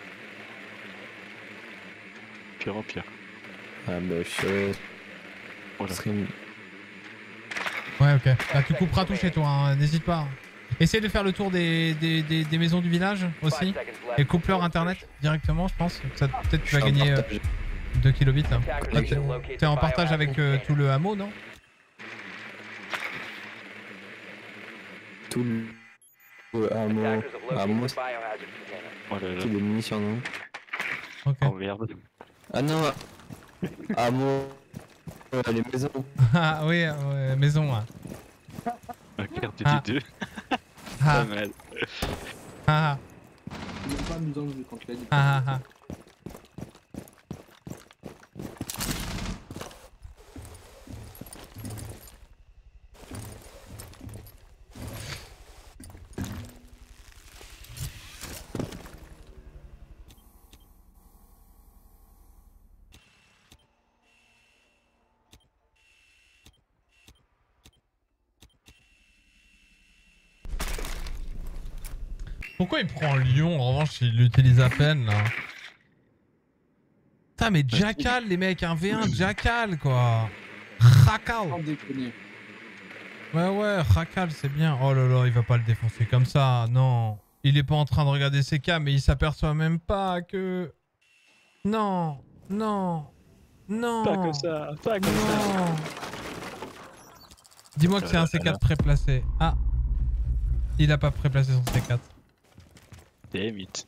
Pire en pire. Ah bah chaud. Voilà. Ouais, ok. Bah, tu couperas tout chez toi, hein. N'hésite pas. Essaye de faire le tour des maisons du village aussi. Et coupe-leur internet directement, je pense. Peut-être tu vas gagner 2 kilobits là. Ah, t'es en partage avec tout le hameau, non? Tout le hameau. Hameau, Oh là là. c'est des munitions, non? Ok. Oh merde. Ah non. Hameau. Les maisons. Ah oui, ouais, maison. Ouais. La carte Ah. des deux. Ah. Pas mal. Ah Il n'est pas amusant le jeu quand tu l'as dit. ah ah. Pourquoi il prend Lyon? En revanche, il l'utilise à peine là. Putain, mais Jackal, les mecs, un V1 Jackal quoi. Racal. Sans déconner. Ouais, Racal, c'est bien. Oh là là, il va pas le défoncer comme ça. Non. Il est pas en train de regarder ses cams, mais il s'aperçoit même pas que. Non. Non. Non. Pas comme ça. Pas comme ça. Non. Dis-moi que c'est un C4 préplacé. Ah. Il a pas préplacé son C4. Damn it.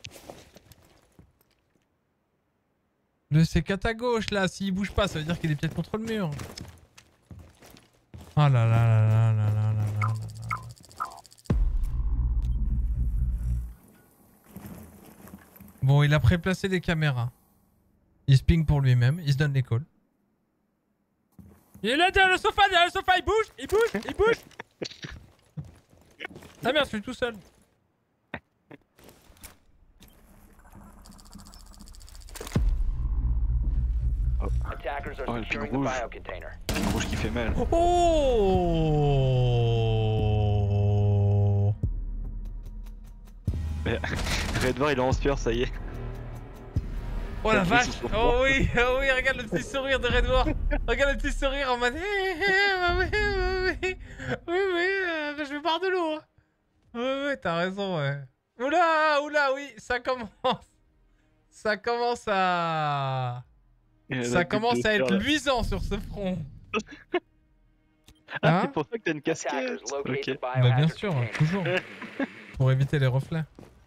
Le C4 à gauche là, s'il bouge pas, ça veut dire qu'il est peut-être contre le mur. Oh là là là là là là là là là. Bon, il a préplacé les caméras. Il se ping pour lui-même, il se donne les calls. Il est là derrière le sofa, il bouge, il bouge, il bouge. Ah merde, je suis tout seul. Oh, le ping rouge. Le ping rouge qui fait mal. Oh. Mais Redvar il est en sueur, ça y est. Oh la vache! Oh oui, regarde le petit sourire de Redwar! Regarde le petit sourire en mode oui, je vais boire de l'eau! Hein. Oui, t'as raison, ouais. Oula, oui, ça commence à... Ça commence à être luisant sur ce front. Ah, Hein? c'est pour ça que t'as une casquette. Ok. Bah bien sûr, toujours. Pour éviter les reflets.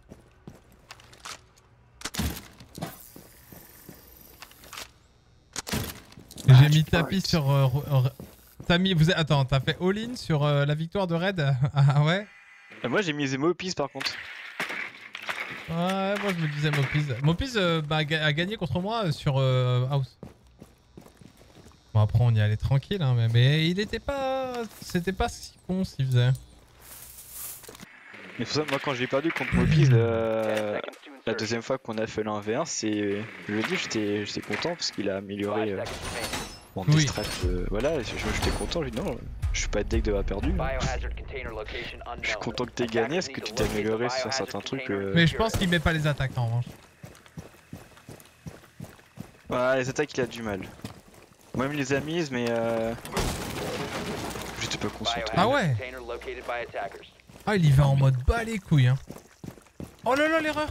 J'ai mis tapis sur... t'as mis... Attends, t'as fait all-in sur la victoire de Red? Ah ouais? Moi j'ai mis les Mopis par contre. Ouais, moi je me disais Mopiz. Mopiz a gagné contre moi sur House. Bon après on y allait tranquille hein, mais il était pas... C'était pas si con ce qu'il faisait. Mais pour ça, moi quand j'ai perdu contre Mopiz, la deuxième fois qu'on a fait le 1v1, c'est... Je le dis, j'étais content parce qu'il a amélioré mon strat. Voilà, j'étais content, je lui dis non, je suis pas deck de avoir perdu. Je suis content que t'aies gagné parce que tu t'es amélioré sur certains trucs. Mais je pense qu'il met pas les attaques en revanche. Ouais, les attaques il a du mal. Moi-même les a mises mais j'étais pas concentré. Ah ouais. Ah il y va en mode bas les couilles hein. Oh là là l'erreur.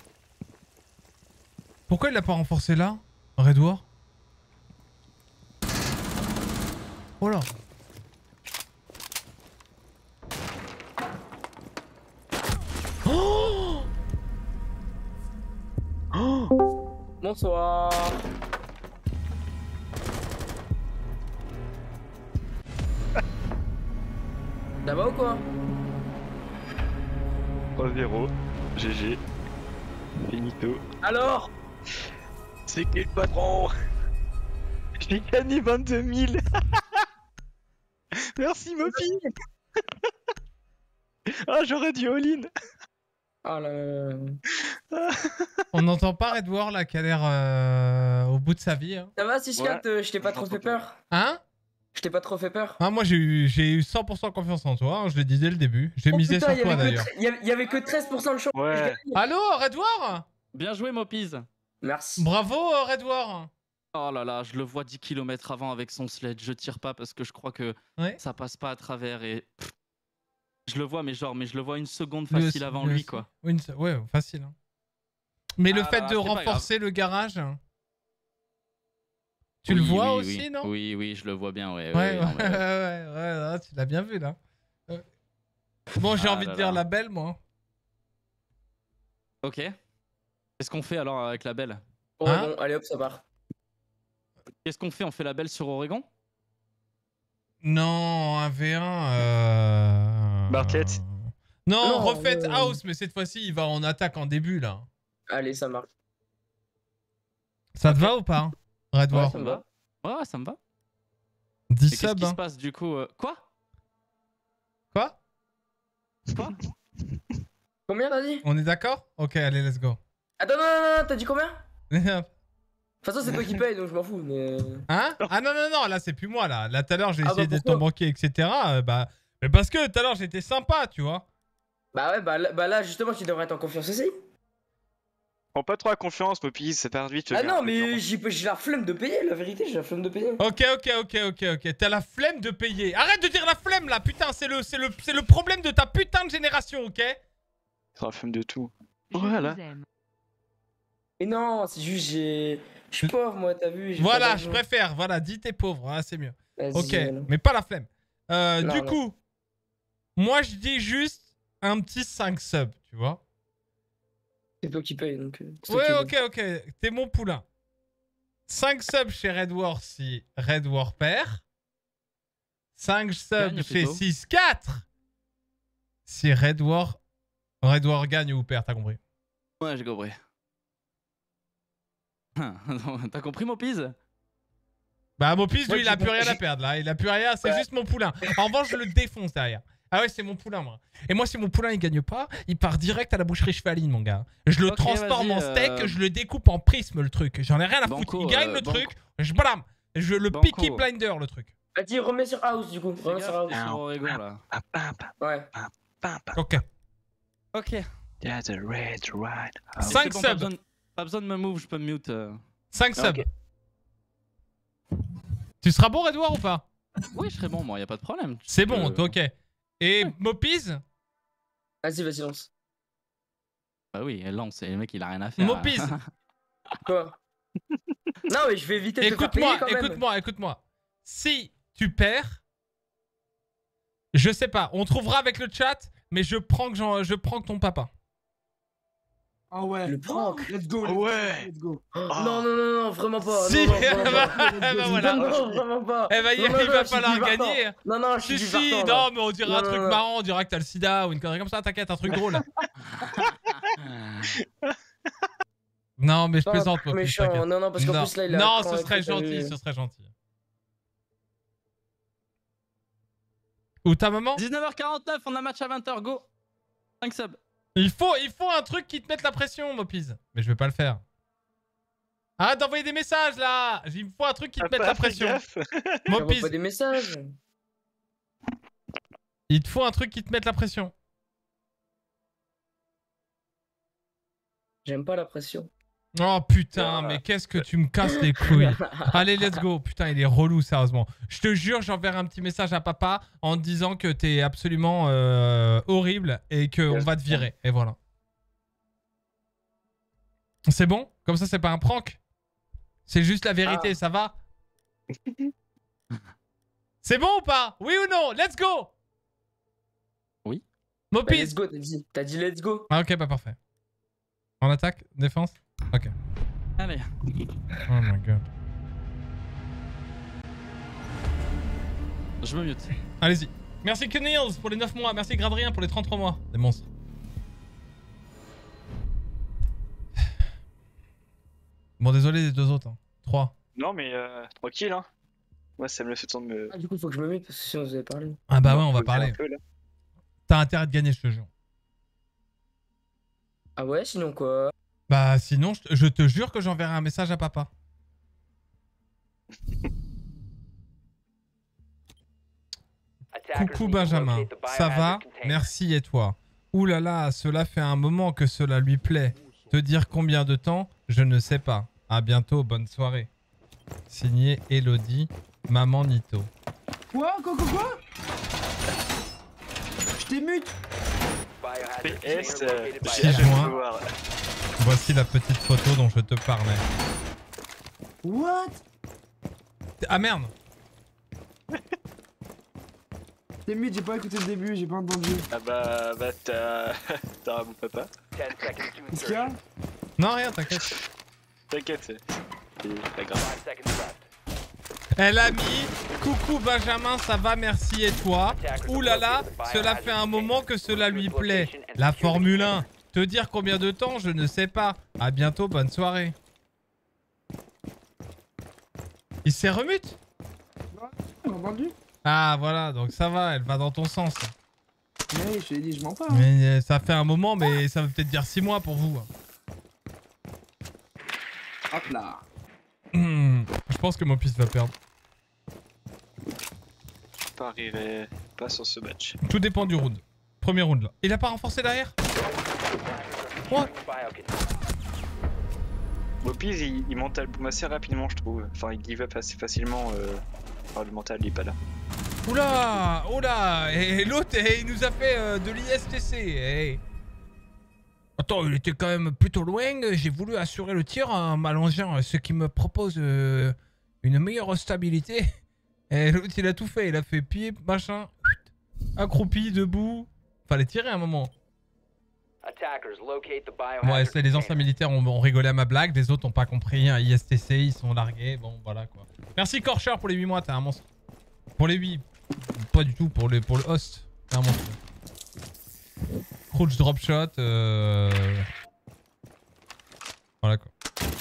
Pourquoi il l'a pas renforcé là, Red War? Oh là. Oh, Oh bonsoir. Ça va ou quoi? 3-0, GG, finito. Alors? C'est qui le patron? J'ai gagné 22 000. Merci Mopi. Ah j'aurais dû all-in. Oh là là. On n'entend pas Red War là qui a l'air au bout de sa vie hein. Ça va Siscat, je t'ai pas trop fait peur? Hein? Je t'ai pas trop fait peur? Ah moi j'ai eu 100% confiance en toi, hein, je l'ai dit dès le début. J'ai misé sur toi d'ailleurs. Il y avait que 13% de chance. Ouais. Allô Red War? Bien joué Mopiz. Merci. Bravo Red War. Oh là là, je le vois 10 km avant avec son sled. Je tire pas parce que je crois que ça passe pas à travers et... Je le vois mais je le vois une seconde facile avant lui quoi. Oui, ouais, facile. Hein. Mais le fait là, de renforcer le garage... Tu le vois aussi, non? Oui, oui, je le vois bien, ouais. Ouais, tu l'as bien vu, là. Bon, j'ai envie de dire la belle, moi. Ok. Qu'est-ce qu'on fait alors avec la belle? Oregon, allez hop, ça part. Qu'est-ce qu'on fait? On fait la belle sur Oregon? Non, un V1... Bartlett. Non, refaites House, mais cette fois-ci, il va en attaque en début, là. Allez, ça marche. Ça te va ou pas? Red War. Ça me va. Ouais, ça me va. 10 subs. Qu'est-ce qui se hein. passe du coup? Quoi? Quoi? Combien t'as dit? On est d'accord? Ok, allez, let's go. Attends, non, t'as dit combien? De toute façon, c'est toi qui paye, donc je m'en fous, mais... Hein? Ah non, là, c'est plus moi, là. Là, tout à l'heure, j'ai essayé d'être pourquoi? ton banquier, etc. Mais parce que tout à l'heure, j'étais sympa, tu vois. Bah ouais, bah là, justement, tu devrais être en confiance aussi. Prends pas trop à confiance, Mopi, ça part vite. Ah non, mais j'ai la flemme de payer, la vérité, j'ai la flemme de payer. Ok. T'as la flemme de payer. Arrête de dire la flemme, là, putain, c'est le problème de ta putain de génération, ok? T'as la flemme de tout. Voilà. Mais non, c'est juste, je suis pauvre, moi, t'as vu. Voilà, je préfère. Voilà, dis t'es pauvre, hein, c'est mieux. Ok, voilà. mais pas la flemme. Non, du non. coup, moi, je dis juste un petit 5 subs, tu vois? C'est toi qui paye, donc... Ouais, ok. T'es mon poulain. 5 subs chez Red War si Red War perd. 5 subs chez 6-4 si Red War gagne ou perd, t'as compris? Ouais, j'ai compris. T'as compris Mopiz? Bah Mopiz, lui, il a plus rien à perdre, là. Il a plus rien, c'est juste mon poulain. En revanche, je le défonce derrière. Ah ouais, c'est mon poulain, moi. Et moi, si mon poulain, il gagne pas, il part direct à la boucherie chevaline, mon gars. Je le transforme en steak, je le découpe en prisme, le truc. J'en ai rien à foutre. Il gagne le truc, blam. Je le Peaky Blinder, le truc. Vas-y, remets sur House, du coup. Remets sur House. Sur Oregon, là. Ouais. Ok. Ok. There's a red right. 5 subs. Pas besoin de me move, je peux me mute. 5 subs. Tu seras bon, Red War, ou pas? Oui, je serai bon, moi, y a pas de problème. C'est bon, ok. Et Mopiz? Vas-y, lance. Bah oui, elle lance, et le mec, il a rien à faire. Mopiz. Quoi? Non, mais je vais éviter de te faire payer quand même. Écoute-moi. Si tu perds, je sais pas, on trouvera avec le chat, mais je prends ton papa. Ah ouais. Le prank. Let's go. Ouais. Let's go. Non, vraiment pas. Si, non, vraiment bah voilà. Non, vraiment pas. Eh bah, il va falloir gagner. Non, je suis Si, non, mais on dirait un truc marrant, on dirait que t'as le sida ou une connerie comme ça, t'inquiète, un truc drôle. Non, mais je Pas plaisante, Mopis, méchant. t'inquiète. Non, non, parce qu'en Non. plus là, il a. Non, un ce cran serait et tout, t'as gentil, vu. ce serait gentil. Ou ta maman? 19h49, on a match à 20h, go. 5 subs. Il faut un truc qui te mette la pression, Mopis. Mais je vais pas le faire. Arrête d'envoyer des messages là. Il me faut un truc qui te mette la pression. J'envoie Mopis, pas des messages. il te faut un truc qui te mette la pression. J'aime pas la pression. Oh putain, mais qu'est-ce que tu me casses les couilles. Allez, let's go. Putain, il est relou, sérieusement. Je te jure, j'enverrai un petit message à papa en te disant que t'es absolument horrible et qu'on va te virer. Et voilà. C'est bon? Comme ça, c'est pas un prank? C'est juste la vérité, ça va? C'est bon ou pas? Oui ou non? Let's go! Oui. Bah, Mopis! let's go, t'as dit. T'as dit let's go. Ah ok, bah parfait. En attaque? Défense? Ok. Allez. Oh my god. Je me mute. Allez-y. Merci Kenils pour les 9 mois. Merci Gradrien pour les 33 mois. Des monstres. Bon, désolé les deux autres. Hein. 3. Non, mais tranquille, hein. Moi, ça me le fait temps de me. Ah, du coup, faut que je me mette parce que sinon vous avez parlé. Ah bah ouais, on va poser parler. un peu, là. T'as intérêt de gagner, je te jure. Ah ouais, sinon quoi? Bah sinon, je te jure que j'enverrai un message à papa. Coucou Benjamin, ça va? Merci et toi? Ouh là là, cela fait un moment que cela lui plaît. Te dire combien de temps? Je ne sais pas. À bientôt, bonne soirée. Signé Elodie, maman Nito. Quoi? Je t'ai mute. PS, Si j'ai juin. voir. Voici la petite photo dont je te parlais. What? Ah merde! T'es mute, j'ai pas écouté le début, j'ai pas entendu. Ah bah t'as un bon papa. 10 seconds to Qu'est-ce qu'il y a? insertion. Non, rien, t'inquiète. T'inquiète, c'est pas grave. 5 seconds left. Elle a mis coucou Benjamin, ça va, merci et toi. Ouh là là, cela fait un moment que cela lui plaît. La Formule 1. Te dire combien de temps, je ne sais pas. À bientôt, bonne soirée. Il s'est remute? T'as entendu? Ah voilà, donc ça va, elle va dans ton sens. Mais je t'ai dit, je mens pas. Hein. Mais ça fait un moment, mais ça veut peut-être dire 6 mois pour vous. Hop là. Je pense que mon fils va perdre. Je parierais pas sur ce match. Tout dépend du round. Premier round là. Il a pas renforcé derrière? What? Mopiz, il mental boom assez rapidement, je trouve. Enfin, il give up assez facilement. Enfin, le mental, il est pas là. Oula, oula, et l'autre, il nous a fait de l'ISTC. Attends, il était quand même plutôt loin. J'ai voulu assurer le tir en m'allongeant, ce qui me propose une meilleure stabilité. Et l'autre, il a tout fait. Il a fait pied, machin, accroupi, debout. Fallait tirer à un moment. Ouais, c'est les anciens militaires ont rigolé à ma blague. Les autres n'ont pas compris. Hein, ISTC, ils sont largués. Bon, voilà quoi. Merci Korcher pour les 8 mois, t'es un monstre. Pour les 8, pas du tout, pour le host. T'es un monstre. Crouch drop shot. Voilà quoi.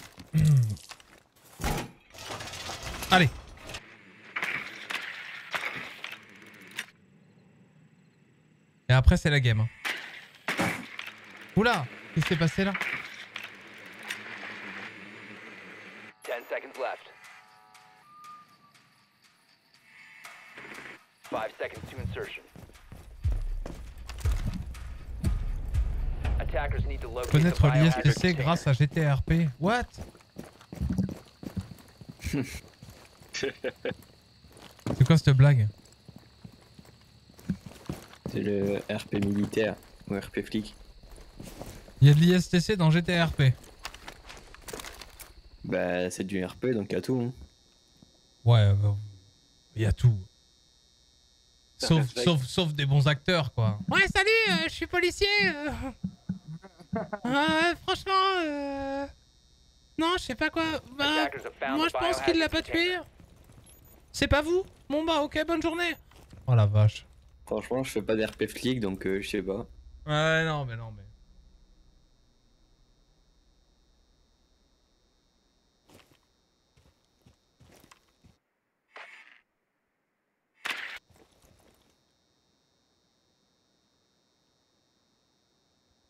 Allez. Et après, c'est la game. Hein. Oula, qu'est-ce qui s'est passé là? 10 seconds left. 5 seconds to insertion. Attackers need to locate the Connaître biohazard l'ISTC container. grâce à GTRP. What? C'est quoi cette blague? C'est le RP militaire ou RP flic. Il y a de l'ISTC dans GTRP. Bah, c'est du RP donc à tout. Hein. Ouais, il y a tout. Sauf des bons acteurs, quoi. Ouais, salut, je suis policier. Franchement, non, je sais pas quoi. Bah, Attackers have found moi, the je pense qu'il l'a pas biohazard tué. container. C'est pas vous? Bon, bah, ok, bonne journée. Oh la vache. Franchement, je fais pas d'RP flic donc je sais pas. Ouais, non, mais non, mais.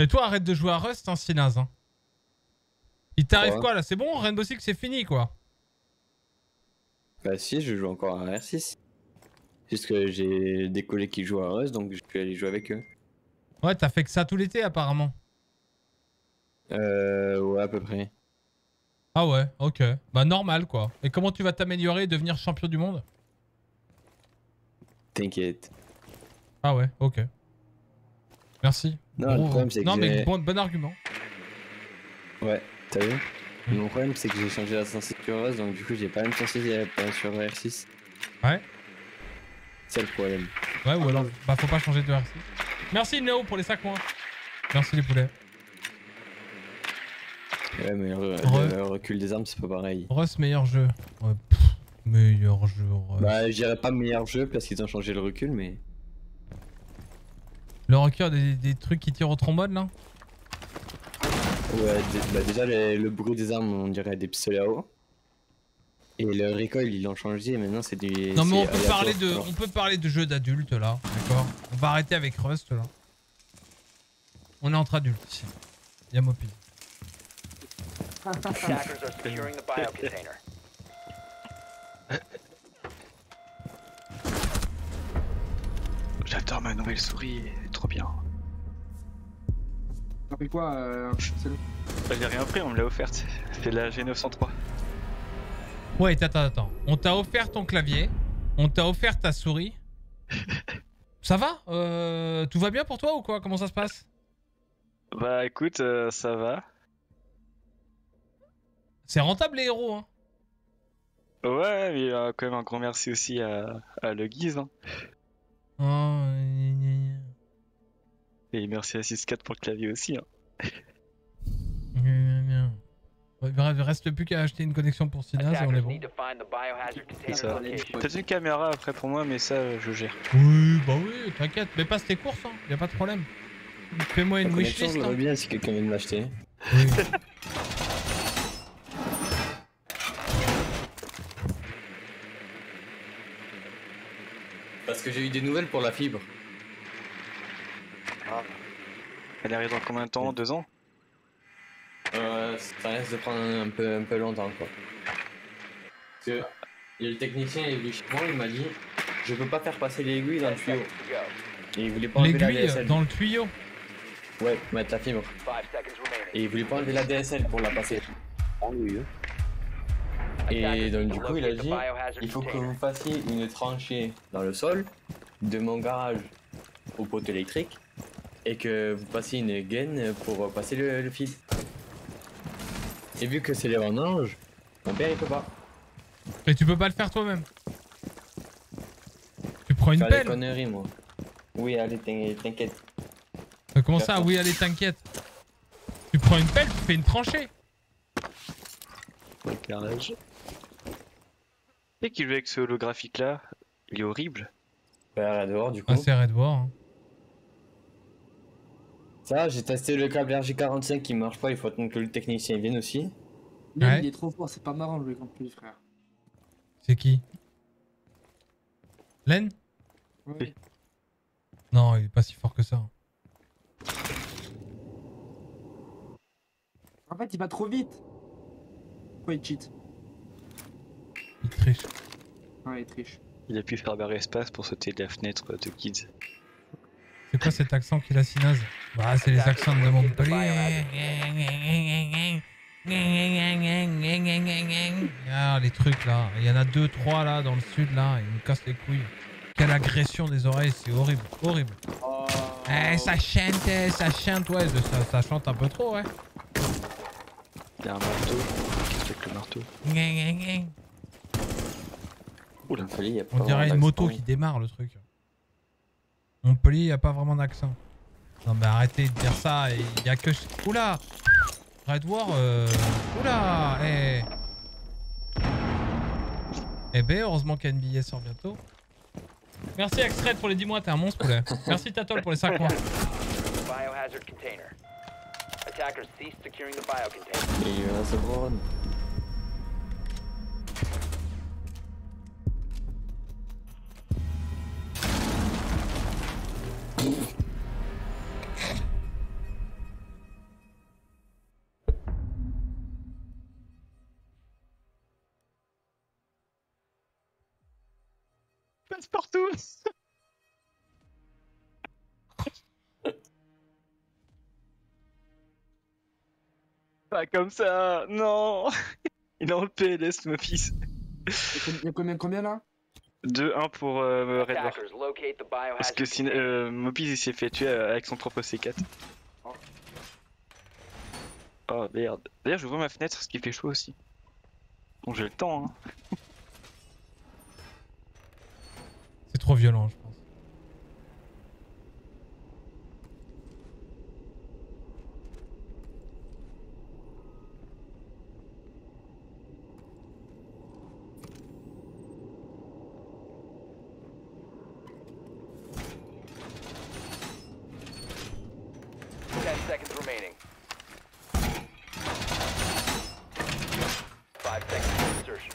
Et toi, arrête de jouer à Rust, hein, c'est naze. Hein. Il t'arrive Ouais. quoi là? C'est bon, Rainbow Six, c'est fini quoi. Bah si, je joue encore à R6. Juste que j'ai des collègues qui jouent à Rust, donc je vais aller jouer avec eux. Ouais, t'as fait que ça tout l'été apparemment. Ouais, à peu près. Ah ouais, ok. Bah normal quoi. Et comment tu vas t'améliorer et devenir champion du monde? T'inquiète. Ah ouais, ok. Merci. Non, le problème, c'est que non mais j'ai- bon argument. Ouais, t'as vu? Mon problème, c'est que j'ai changé la sensibilité sur Rust, donc du coup, j'ai pas la même sensibilité sur R6. Ouais. C'est le problème. Ouais, ou alors, bah faut pas changer de R6. Merci Néo pour les 5 mois. Merci les poulets. Ouais, mais le recul des armes, c'est pas pareil. Rust, meilleur jeu. Ouais, meilleur jeu, Rust. Bah, je dirais pas meilleur jeu parce qu'ils ont changé le recul, mais. Le recul des trucs qui tirent au trombone là? Ouais, bah déjà, le bruit des armes, on dirait des pistolets à eau. Et le recoil, ils l'ont changé, maintenant c'est du. Non mais on c'est peut, aléatoire. parler de jeux d'adultes là, d'accord? On va arrêter avec Rust là. On est entre adultes ici. Y'a Mopi. Attackers are securing the biocontainer. J'adore ma nouvelle souris, elle est trop bien. T'as pris quoi, Marcelo? J'ai rien pris, on me l'a offerte. C'est la G903. Ouais, attends. On t'a offert ton clavier. On t'a offert ta souris. Ça va? Tout va bien pour toi ou quoi? Comment ça se passe? Bah écoute, ça va. C'est rentable les héros, hein. Ouais, mais quand même un grand merci aussi à Le Guise. Hein. Oh, Et merci à 6-4 pour le clavier aussi. Hein. Ouais, bref, il reste plus qu'à acheter une connexion pour Sinaz et on est Attackers bon. need to find the biohazard C'est container ça. location. Peut-être une caméra après pour moi, mais ça, je gère. Oui, bah oui, t'inquiète. Mais passe tes courses, hein. Y a pas de problème. Fais-moi une La connexion, wishlist. je Hein. veux bien si quelqu'un vient de l'acheter. Oui. Parce que j'ai eu des nouvelles pour la fibre. Elle arrive dans combien de temps? 2 ans? Ça risque de prendre un peu longtemps, quoi. Parce que le technicien est venu chez moi, il m'a dit je peux pas faire passer l'aiguille dans le tuyau. Et il voulait pas enlever la L'aiguille DSL. dans le tuyau. Ouais, pour mettre la fibre. 5 seconds remaining. Et il voulait pas enlever la DSL pour la passer. Et donc du coup il a dit il faut que vous fassiez une tranchée dans le sol de mon garage au poteau électrique et que vous passiez une gaine pour passer le fil. Et vu que c'est les vendanges, mon père il peut pas. Et tu peux pas le faire toi-même. Tu prends une Faire des pelle. conneries moi. Oui allez t'inquiète. Comment ça? Oui, allez, t'inquiète. Tu prends une pelle, tu fais une tranchée. Le carnage. Et qui joue avec ce holographique là, il est horrible. Bah dehors du coup. Ah, c'est Red War. Hein. Ça j'ai testé le câble RJ45 qui marche pas, il faut attendre que le technicien vienne aussi. Lui, Ouais. il est trop fort, c'est pas marrant de jouer contre lui, frère. C'est qui? Len? Ouais. Non, il est pas si fort que ça. En fait, il va trop vite. Pourquoi il cheat? Il triche. Ouais, il triche. Il a pu faire barrer espace pour sauter de la fenêtre de Kids. C'est quoi cet accent qu'il a si naze? Bah, c'est les accents de Montpellier. Ah, les trucs là. Il y en a 2, 3 là dans le sud là. Ils me cassent les couilles. Quelle agression des oreilles, c'est horrible. Horrible. Oh. Eh, ça chante, ouais. Ça chante un peu trop, ouais. Il y a un marteau. Qu'est-ce que c'est que le marteau? Oula, il y a pas On dirait vraiment une moto d'accent. qui démarre le truc. Montpellier, y a pas vraiment d'accent. Non mais arrêtez de dire ça, il y a que... Oula Red War, Oula Eh ben, heureusement qu'NBA sort bientôt. Merci Axred pour les 10 mois, t'es un monstre poulet. Merci Tatol pour les 5 mois. Biohazard container. Attackers cease securing the biocontainer. Et il va se prendre. passe partout. Pas comme ça, non. Il est en PLS, mon fils. Il y a combien là? 2-1 pour Red War. Attackers locate the Parce que biohazard container. Mopiz il s'est fait tuer avec son propre C4. Oh merde. D'ailleurs j'ouvre ma fenêtre parce qu'il fait chaud aussi. Bon j'ai le temps hein. C'est trop violent, je pense. Seconds remaining. 5 seconds to insertion.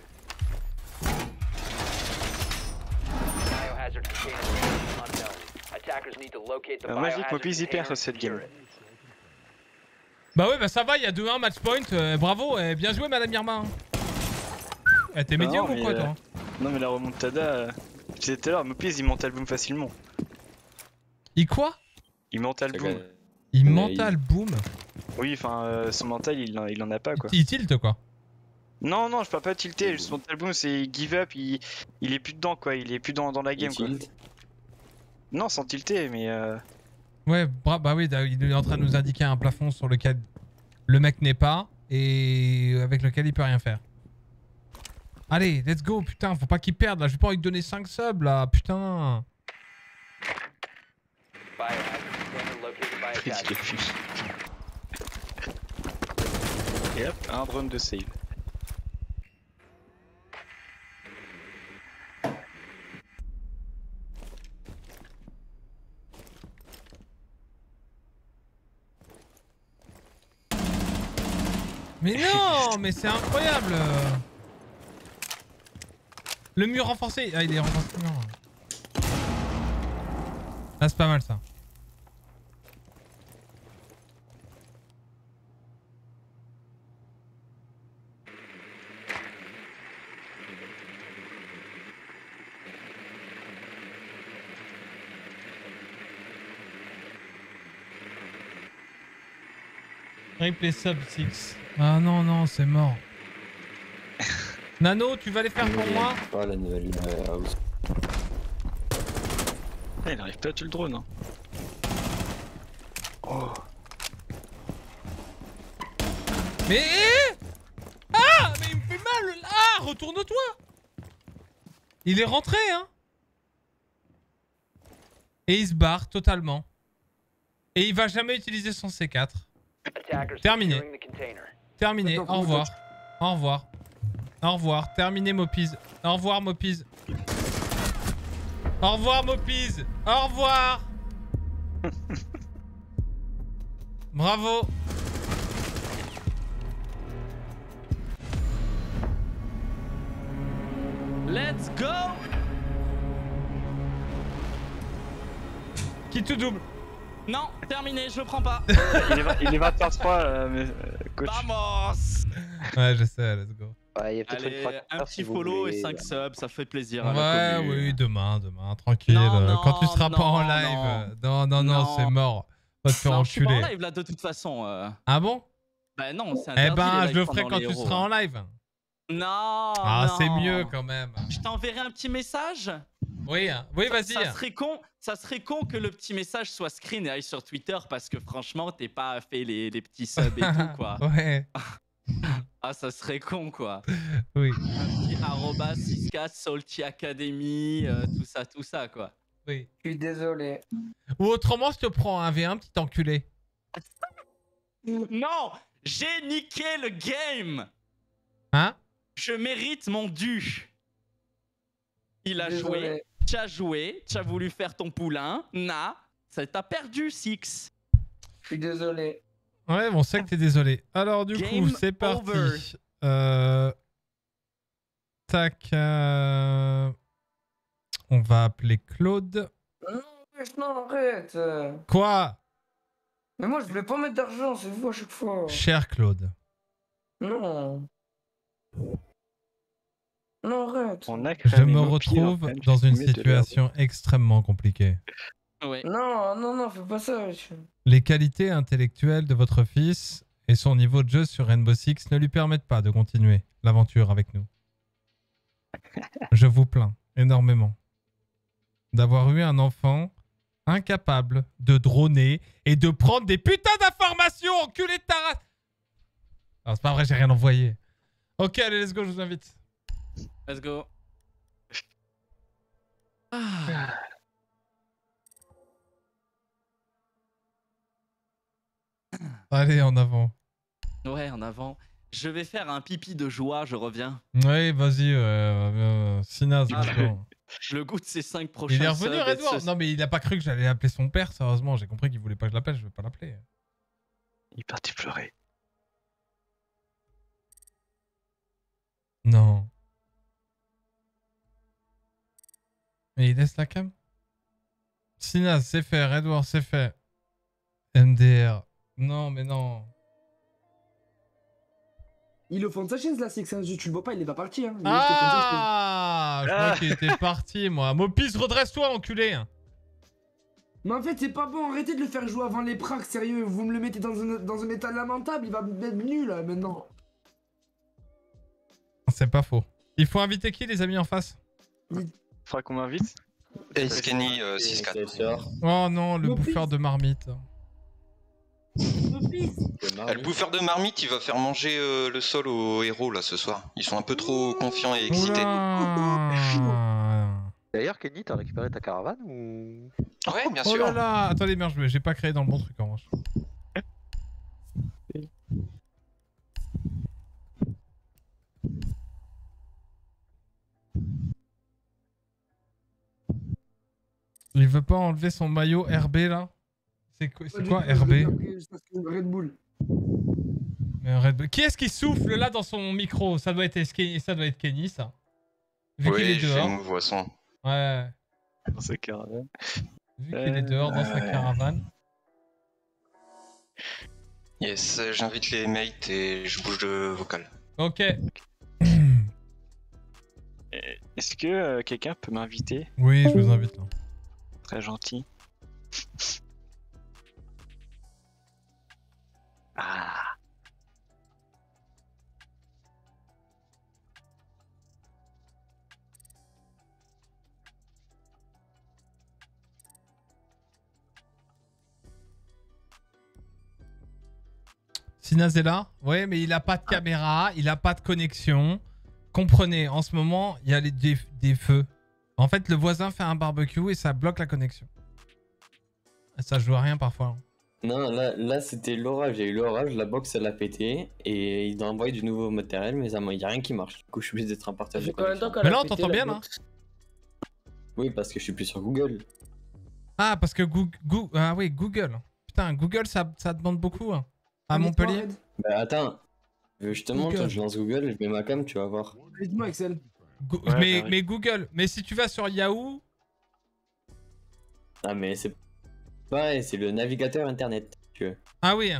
Biohazard container unknown. Attackers need to locate the Magic biohazard Mopiz il perd container cette and game. secure it. Bah ouais, bah ça va, il y a 2-1 match point. Bravo, bien joué, Madame Irma. T'es médium ou quoi, toi? Non mais la remontada, je disais tout à l'heure, Mopiz il mental boom facilement. Il quoi? Il mental boom. Il Mais mental boom. Oui, enfin son mental il en a pas quoi. Il tilt quoi? Non, non, je parle pas de tilter, son mental boom c'est give up, il est plus dedans quoi, il est plus dans la game quoi. Non, sans tilter, mais Ouais, bah oui, il est en train de nous indiquer un plafond sur lequel le mec n'est pas et avec lequel il peut rien faire. Allez, let's go, putain, faut pas qu'il perde là, j'ai pas envie de donner 5 subs là, putain. Biohazard container located by attackers. Et hop, un drone de save. Mais non, mais c'est incroyable. Le mur renforcé. Ah, il est renforcé. Non. Là, c'est pas mal ça. Replay sub 6. Ah non, non, c'est mort. Nano, tu vas les faire pour moi? Pas la nouvelle house. Il arrive pas à tuer le drone. Hein. Oh. Mais... Ah, mais il me fait mal. Ah, retourne-toi. Il est rentré, hein. Et il se barre totalement. Et il va jamais utiliser son C4. Terminé. Terminé. Au revoir. Au revoir. Au revoir. Terminé, Mopiz. Au revoir, Mopiz. Au revoir, Mopiz. Au revoir. Bravo. Let's go. Qui tout double? Non, terminé, je le prends pas. Il est 20h03, mais coach. Vamos. Ouais, je sais, let's go. Ouais, il y a peut-être Allez, un petit follow et 5 subs, ça fait plaisir. à Ouais, la commu. oui, demain, tranquille. Non, quand tu seras non, pas en live. Non, c'est mort. Va te faire Non, je suis pas en enculer. live là de toute façon. Ah bon? Bah non, c'est Eh interdit. ben, les je lives le ferai pendant quand les tu héros. seras en live. Non. Ah, non. c'est mieux quand même. Je t'enverrai un petit message. Oui, oui, vas-y. Ça serait con que le petit message soit screen et aille sur Twitter parce que franchement, t'es pas fait les petits subs et tout quoi. Ouais. Ah, ça serait con quoi. Oui. Un petit arroba 64 Salty Academy, tout ça quoi. Oui. Je suis désolé. Ou autrement, je te prends un V1, petit enculé. Non, j'ai niqué le game. Hein? Je mérite mon dû. Il a Désolé. joué, tu as voulu faire ton poulain, ça t'a perdu, Six. Je suis désolé. Ouais, on sait que t'es désolé. Alors, du coup, Game c'est parti. over. Tac. On va appeler Claude. Non, arrête. Quoi? Mais moi, je voulais pas mettre d'argent, c'est vous à chaque fois. Cher Claude. Non. Non, arrête. On a Je me cramé Mopi, retrouve Orkan, dans une j'ai fumé de l'herbe. situation extrêmement compliquée. Ouais. Non, fais pas ça. Les qualités intellectuelles de votre fils et son niveau de jeu sur Rainbow Six ne lui permettent pas de continuer l'aventure avec nous. Je vous plains énormément d'avoir eu un enfant incapable de droner et de prendre des putains d'informations, enculé de ta race. Alors c'est pas vrai, j'ai rien envoyé. Ok, allez, let's go, je vous invite. Let's go. Ah. Allez, en avant. Ouais, en avant. Je vais faire un pipi de joie, je reviens. Oui, vas-y, Sinaz, Ah, let's go. Le goût de ces 5 prochains. Il est revenu, subs et de Redward. ce- Non, mais il a pas cru que j'allais appeler son père, sérieusement. J'ai compris qu'il voulait pas que je l'appelle, je vais pas l'appeler. Il est parti pleurer. Non. Mais il laisse la cam. Sinaz, c'est fait. Redward, c'est fait. MDR. Non, mais non. Il est au fond de sa chaise là, c'est que tu le vois pas, il est pas parti. Hein. Il est juste au fond de sa chaise. Ah, je crois qu'il était parti, moi. Mopis, redresse-toi, enculé. Mais en fait, c'est pas bon, arrêtez de le faire jouer avant les pracs, sérieux. Vous me le mettez dans un état lamentable, il va être nul là maintenant. C'est pas faux. Il faut inviter qui, les amis, en face? Faudra qu'on m'invite. Ace Kenny 6-4. Oh non, le Mopis. bouffeur de marmite. Le bouffeur de marmite, il va faire manger le sol aux héros là ce soir. Ils sont un peu trop confiants et excités. D'ailleurs, Kenny, t'as récupéré ta caravane ou... Ouais, bien Oh sûr. là là. Attendez, merde, j'ai pas créé dans le bon truc en revanche. Il veut pas enlever son maillot RB là? C'est quoi RB? Red Bull. Mais un Red Bull. Qui est-ce qui souffle là dans son micro? Ça doit être Kenny, ça. Vu qu'il Oui, est je fais dehors. une boisson. Ouais. Dans sa caravane. Vu qu'il est dehors dans sa caravane. Yes, j'invite les mates et je bouge de vocal. Ok. Est-ce que quelqu'un peut m'inviter? Oui, je vous invite là. Très gentil. Ah. Sinaz est là? Ouais, mais il a pas de caméra, il a pas de connexion. Comprenez, en ce moment, il y a des feux. En fait, le voisin fait un barbecue et ça bloque la connexion. Ça joue à rien parfois. Non, là c'était l'orage. Il y a eu l'orage, la box elle a pété et ils ont envoyé du nouveau matériel, mais il n'y a rien qui marche. Du coup, je suis obligé d'être en partage. de connexion. Mais là, on t'entend bien, là? Oui, parce que je suis plus sur Google. Ah, parce que ah oui, Google. Putain, Google, ça demande beaucoup. Hein. À Montpellier. Bah attends, justement, Google. quand je lance Google, je mets ma cam, tu vas voir. Dites-moi, Excel. Mais Google, mais si tu vas sur Yahoo. Ah, mais c'est pareil, c'est le navigateur internet, si tu veux. Ah oui.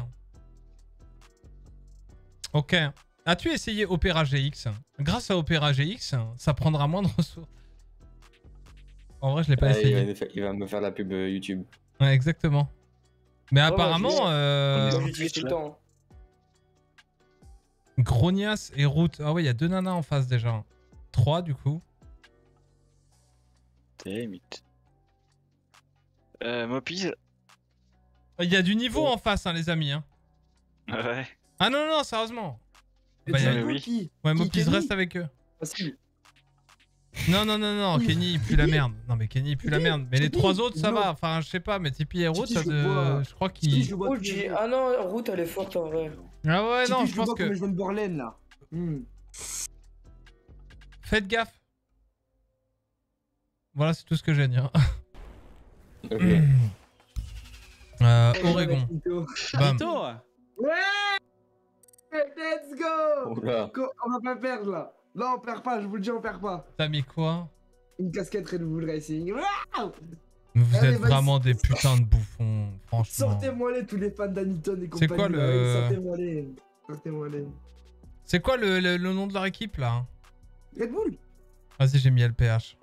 Ok. As-tu essayé Opera GX? Grâce à Opera GX, ça prendra moins de ressources. En vrai, je l'ai pas essayé. Il va me faire la pub YouTube. Ouais, exactement. Mais Ouais, apparemment, moi, j'utilise tout le temps. Grognas et Root. Ah ouais, il y a 2 nanas en face déjà. 3 du coup. T'es limite. Mopis. Il y a du niveau en face, hein, les amis. Hein. Ouais. Ah non, non, sérieusement. Mais Bah, tu y a- rigoles, oui. qui Ouais, Qui, Mopis Kenny reste avec eux. Facile. Non, non, non, non, Kenny il pue la merde. Non, mais Kenny il pue la merde. Mais les Kenny, 3 autres, ça non. va. Enfin, je sais pas, mais Tipeee et Root, Titi, ça je le vois. je crois Titi, qu'ils. je le vois tous les jours. Ah non, Route elle est forte en vrai. Ah ouais, non, Titi, je le pense vois comme que. je viens de Borlaine là. Faites gaffe. Voilà, c'est tout ce que j'ai à dire. Ok. Oregon. Bam. Vito. Ouais, let's go. Oula. On va pas perdre là. Là on perd pas, je vous le dis, on perd pas. T'as mis quoi? Une casquette Red Bull Racing. Waouh. Mais vous Allez, êtes vas-y. vraiment des putains de bouffons, franchement. Sortez-moi les tous les fans d'Aniton et compagnie. C'est quoi le- là. Sortez-moi les. Sortez-moi les. C'est quoi le nom de leur équipe là? Red Bull. Vas-y, j'ai mis LPH.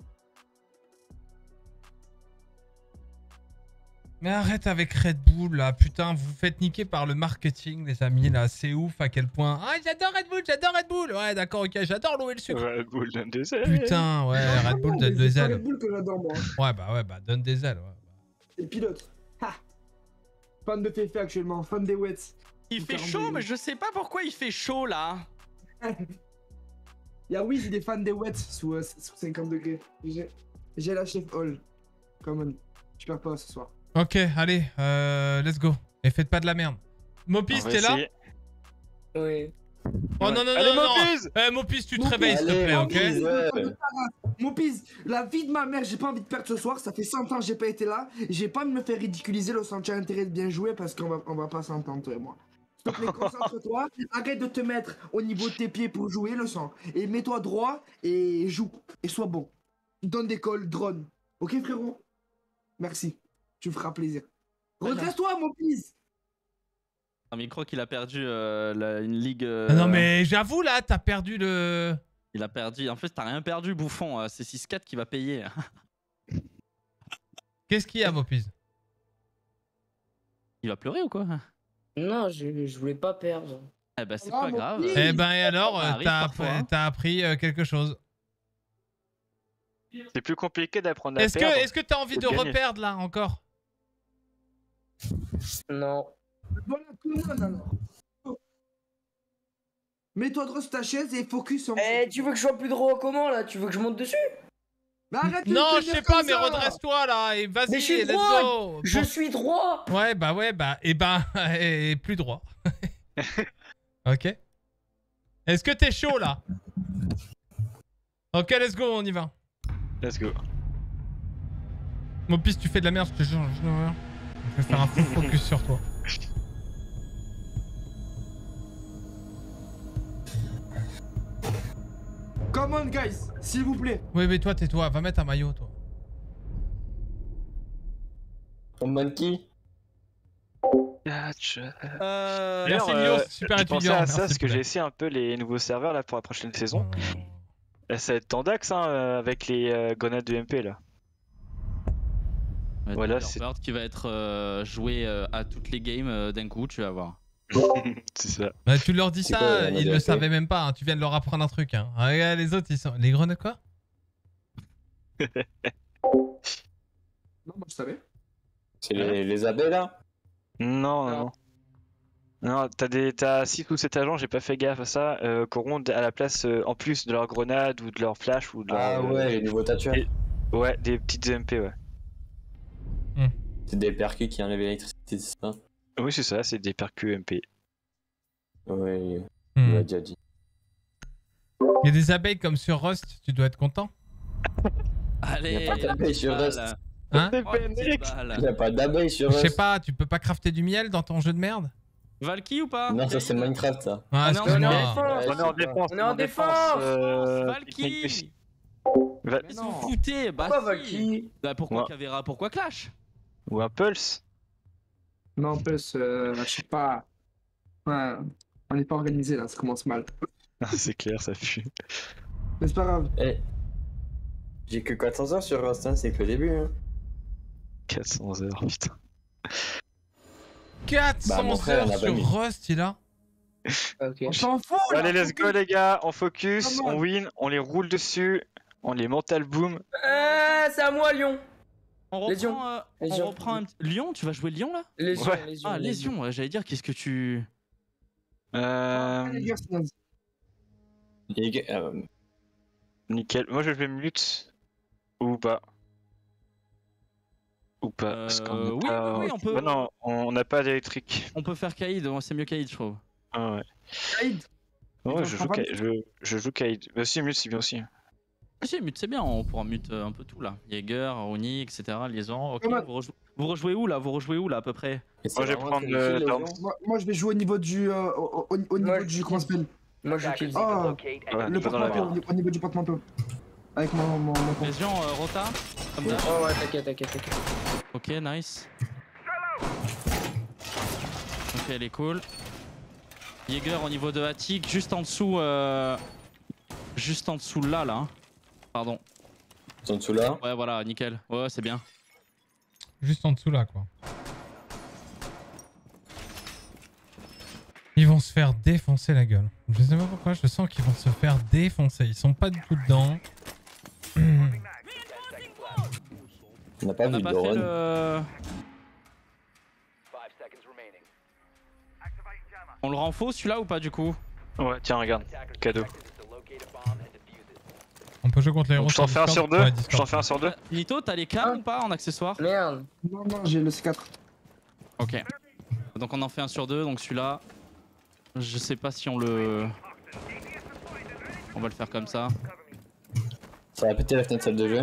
Mais arrête avec Red Bull là, putain, vous vous faites niquer par le marketing les amis là, c'est ouf à quel point. Ah j'adore Red Bull, j'adore Red Bull. Ouais d'accord, ok, j'adore l'eau et le sucre. Red Bull donne des ailes. Putain, ouais, Red Bull donne des ailes. Red Bull que j'adore moi. Ouais, bah donne des ailes. Ouais. C'est le pilote. Ha. Fan de Fefe actuellement, fan des Wets. Il fait chaud, mais je sais pas pourquoi il fait chaud là. Y'a Wiz, il est fan des Wets sous 50 degrés. J'ai la chef Hall. Come on, tu perds pas ce soir. Ok, allez, let's go. Et faites pas de la merde. Mopis, t'es là? Oui. Oh non, non, allez, non, Mopis non. Eh, Mopis, tu te réveilles, s'il te plaît, ok? Mopis, la vie de ma mère, j'ai pas envie de perdre ce soir. Ça fait 100 ans que j'ai pas été là. J'ai pas envie de me faire ridiculiser, le sentir intérêt de bien jouer parce qu'on va pas s'entendre, toi et moi. S'il te plaît, concentre-toi. Arrête de te mettre au niveau de tes pieds pour jouer le sang. Et mets-toi droit et joue. Et sois bon. Donne des calls, drone. Ok, frérot? Merci. Tu me feras plaisir. Redresse-toi, Mopis! Un micro qu'il a perdu une ligue. Non, mais j'avoue, là, t'as perdu le. Il a perdu. En fait, t'as rien perdu, bouffon. C'est 6-4 qui va payer. Qu'est-ce qu'il y a, Mopis? Il va pleurer ou quoi? Non, je voulais pas perdre. Eh ben, c'est pas grave. Eh ben, et alors, Parfois, t'as appris quelque chose. C'est plus compliqué d'apprendre à perdre. Est-ce que t'as envie de reperdre, là, encore? Non. Voilà, tout le monde alors. Mets-toi droit sur ta chaise et focus sur. Eh, tu veux que je sois plus droit comment là? Tu veux que je monte dessus? Mais arrête. Non, je sais pas, mais redresse-toi là et vas-y, mais je suis let's droit. go. Je suis droit. Ouais, et plus droit. Ok. Est-ce que t'es chaud là? Ok, let's go, on y va. Let's go. Mopis, tu fais de la merde, je te jure. Je vais faire un full focus sur toi. Come on, guys, s'il vous plaît. Oui, mais toi, tais-toi, va mettre un maillot, toi. On demande qui? Merci Nios, super je étudiant. pensais à ça merci, parce que poulet. j'ai essayé un peu les nouveaux serveurs là pour la prochaine saison. Ça va être tendax hein, avec les grenades de MP là. Voilà, c'est qui va être joué à toutes les games d'un coup, tu vas voir. C'est ça. Bah, tu leur dis ça, ils le savaient même pas. Hein. Tu viens de leur apprendre un truc. Hein. Ah, regarde, les autres, ils sont. Les grenades quoi? Non, moi je savais. C'est les abeilles là? Non. Non, t'as 6 ou 7 agents, j'ai pas fait gaffe à ça, qu'auront à la place, en plus de leurs grenades ou de leurs flashs ou de leurs. Ah ouais, les nouveaux tatouages. Ouais, des petites MP, ouais. C'est des percus qui enlèvent l'électricité, c'est ça? Oui, c'est ça, c'est des percus MP. Ouais, on l'a déjà dit. Il y a des abeilles comme sur Rust, tu dois être content. Allez, il n'y a pas d'abeilles sur Rust. Hein? Il n'y a pas d'abeilles sur Rust. Je sais pas, tu peux pas crafter du miel dans ton jeu de merde? Valky ou pas? Non, ça c'est Minecraft ça. Ah, excuse-moi. On est en défense. On est en défense. Valky! Qu'est-ce que vous foutez? Bah Pourquoi si. Valky? Bah pourquoi Caveira? Pourquoi Clash? Ou un Pulse. Non, Pulse, je sais pas. Ouais, on n'est pas organisé là, ça commence mal. C'est clair, ça fuit. Mais c'est pas grave. Eh, j'ai que 400 heures sur Rust, hein, c'est que le début. Hein. 400 heures, putain. 400 mon frère, on a heures pas sur mis. Rust, il a. Ok. On s'en fout là. Allez, let's go les gars, on focus, Come on. on win, on les roule dessus, on les mental boom. C'est à moi Lyon. On Lésion. reprend un petit... Lyon, tu vas jouer Lyon là? Lésion, Ouais. Lésion. Ah, Lésion, ouais, j'allais dire, qu'est-ce que tu... Nickel, moi je vais mute. Ou pas. Ou pas. Parce qu'on oui, oui, on peut. Bah non, on n'a pas d'électrique. On peut faire Kaïd, c'est mieux Kaïd, je trouve. Ah ouais. Kaïd. Ouais, je joue Kaïd. Bah si, mute c'est bien aussi. Si, mute c'est bien, on pourra mute un peu tout là. Jaeger, Oni, etc. Liaison. Ok, vous rejouez où là? Vous rejouez où là à peu près? Moi je vais prendre le Dorm. Moi je vais jouer au niveau du. Au niveau du. Comment ça s'appelle? Moi je kill. Ah, Ouais, le pas dans la porte-manteau, au niveau du porte-manteau. Avec mon compte. Lésion, Rota comme ça. Oh ouais, t'inquiète. Ok, nice. Ok, elle est cool. Jaeger au niveau de Attic, juste en dessous là. Hein. Pardon. Ils sont en dessous là. Ouais, voilà, nickel. Ouais, c'est bien. Juste en dessous là, quoi. Ils vont se faire défoncer la gueule. Je sais pas pourquoi, je sens qu'ils vont se faire défoncer. Ils sont pas du tout dedans. On n'a pas vu On a de pas fait run. le... On le rend faux celui-là ou pas du coup? Ouais, tiens, regarde. Cadeau. On peut jouer contre les héros. Je t'en fais un sur deux. Ouais, Je t'en fais un sur deux. Nito, t'as les cams ou pas en accessoire? Merde. Non, non, j'ai le C4. Ok. Donc on en fait un sur deux, donc celui-là... Je sais pas si on le... On va le faire comme ça. Ça va péter la fenêtre salle de jeu.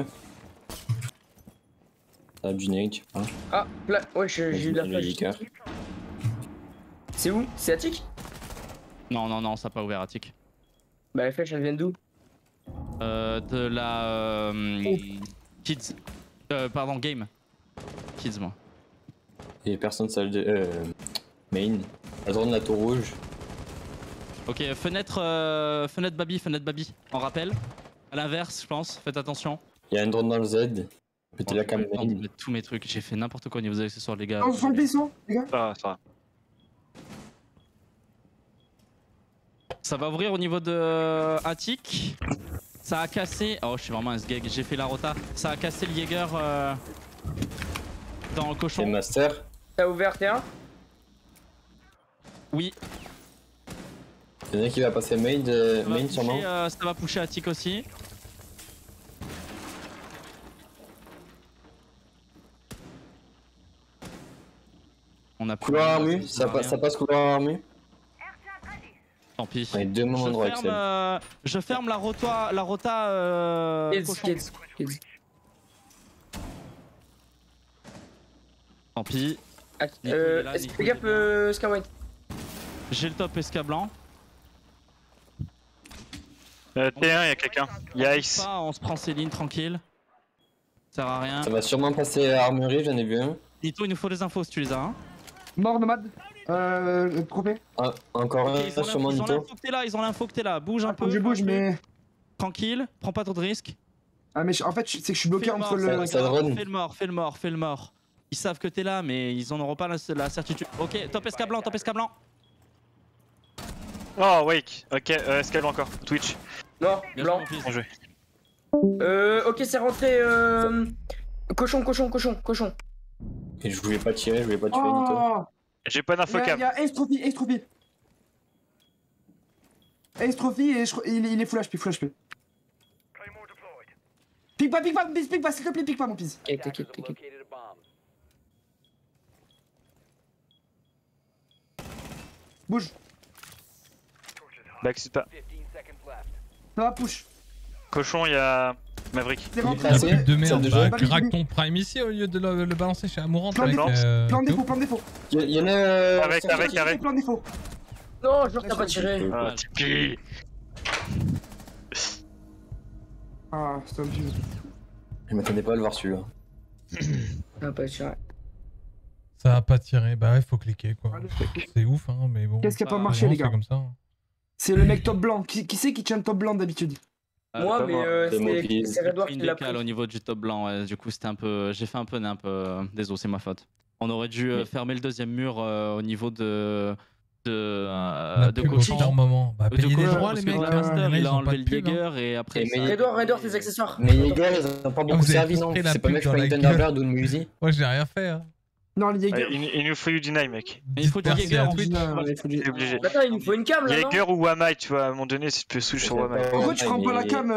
Ça va du nade, je sais pas. Ah, là, ouais, j'ai eu la Le flash. Licker. C'est où? C'est Attic? Non, non, non, ça n'a pas ouvert Attic. Bah, la flèche, elle vient d'où? De la... Kids. Pardon, Game. Kids, moi. Et personne salle de... main. À droite de la tour rouge. Ok, fenêtre, fenêtre Baby, en rappel. À l'inverse, je pense, faites attention. Il y a un drone dans le Z. Péter la cam main. Tous mes trucs, j'ai fait n'importe quoi au niveau des accessoires, les gars. Oh, ils sont glissants, les gars. Ah, ça va. Ça va ouvrir au niveau de Attic. Ça a cassé. Oh, je suis vraiment un sgeg, j'ai fait la rota. Ça a cassé le Jäger dans le C'est cochon. le master. T'as ouvert T1? Oui. Il y en a qui va passer main, main sûrement. Ça va pusher Attic aussi. On a Couloir armu, ça passe couloir armu. Tant pis. Ouais, deux moments droit Excel. Je ferme la rota Kids. Tant pis. Fais gaffe, Skyway. J'ai le top SK blanc. T1, il y a quelqu'un. Yikes. On se prend ses lignes tranquille. Ça sert à rien. Ça va sûrement passer à armurerie, j'en ai vu un. Nito, il nous faut des infos si tu les as. Hein. Mort nomade. Trophée. Ah, encore un sur mon Nito. Ils ont l'info que t'es là. Bouge un peu. Je bouge, mais. Tranquille, prends pas trop de risques. Ah, mais en fait, c'est que je suis bloqué entre le. Fais le mort. Ils savent que t'es là, mais ils en auront pas la certitude. Ok, top SK blanc. Oh, wake. Ok, escale encore. Twitch. Non, blanc. Bon jeu. Ok, c'est rentré. Cochon. Et je voulais pas tirer, je voulais pas tuer Nito. J'ai pas d'info Il cap. y a Ace Trophy. Ace Trophy et il est full HP. Pique pas, s'il te plaît, pique pas mon pisse. T'inquiète. Bouge. Backseat pas. Ça va, push. Cochon, il y a Maverick. C'est rentré. La pute de merde, Bah, craque ton prime ici au lieu de le balancer chez Amourante. Plan défaut. Il y en a. Avec. Plan défaut. Non, genre t'as pas tiré. Ah, Tipeee. Ah, c'est un vieux. Je m'attendais pas à le voir celui-là. Ah, pas tiré. Ça a pas tiré, bah ouais, faut cliquer quoi. C'est ouf, hein, mais bon. Qu'est-ce qui a pas marché, les gars? C'est comme ça. C'est le mec top blanc. Qui c'est qui tient le top blanc d'habitude? Moi, mais c'est Redward qui l'a pris. Au niveau du top blanc, ouais. Du coup, c'était un peu. J'ai fait un peu. Désolé, c'est ma faute. On aurait dû fermer le deuxième mur au niveau de cochon. Moment. Bah, payer les droits, les mecs. Il a enlevé le Jäger et après. Redward, tes accessoires. Mais Jäger, ils ont pas beaucoup servi, non? C'est pas mec qui prend Thunderbird ou une Musi. Moi, j'ai rien fait. Hein. Non, le Jäger. Il nous faut du deny, mec. Il faut du Jäger en Twitch. C'est obligé. Attends, il nous faut une cam là. Jäger ou Wamai, tu vois, à un moment donné, si tu peux switch sur Wamai. Pourquoi tu prends pas la cam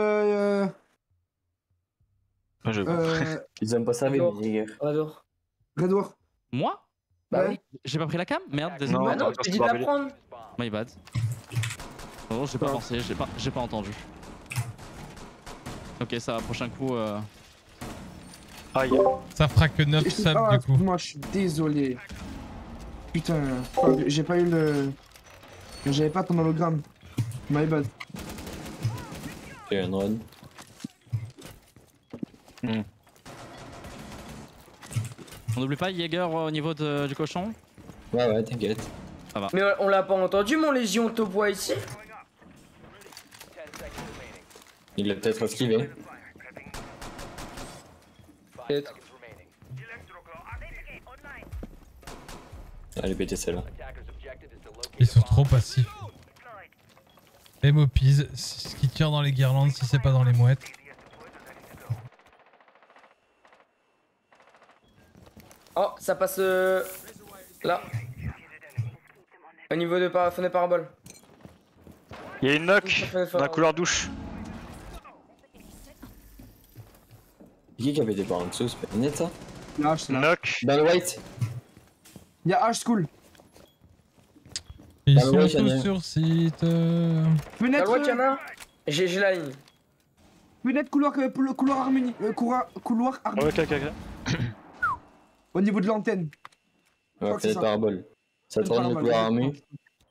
Ils ont pas servi, les Jäger. Redward. Moi? Bah oui. J'ai pas pris la cam? Merde, désolé. Bah non, j'ai dit de la prendre. My bad. Oh, j'ai pas pensé, j'ai pas entendu. Ok, ça va, prochain coup. Aïe. Ça fera que 9 subs du coup. Moi, je suis désolé. Putain, j'ai pas eu le. J'avais pas ton hologramme. My bad. J'ai un run. On n'oublie pas Jäger au niveau du cochon? Ouais, t'inquiète. Ça va. Mais on l'a pas entendu, mon Légion te voit ici? Il l'a peut-être esquivé. Peut-être. Allez, péter celle-là. Ils sont trop passifs. Et Mopiz, ce qui tire dans les guirlandes si c'est pas dans les mouettes. Oh, ça passe là. Au niveau de fenêtre parabole. Il y a une knock dans la couloir douche. Qui avait été par en dessous, c'est pas net ça? Là, c'est là. Knock. Dans le white. Il y a H-School. Ils Bah, sont ouais, tous j'en ai un. sur site. T'as le droit, Fenêtre, Tiana? J'ai la ligne. fenêtre couloir harmonie. Couloir harmonie. Ok, ok, ok. Au niveau de l'antenne. Ouais, crois que c'est fenêtre ça. parabole. Ça Fenêtre tourne le parabole, couloir ouais. armé.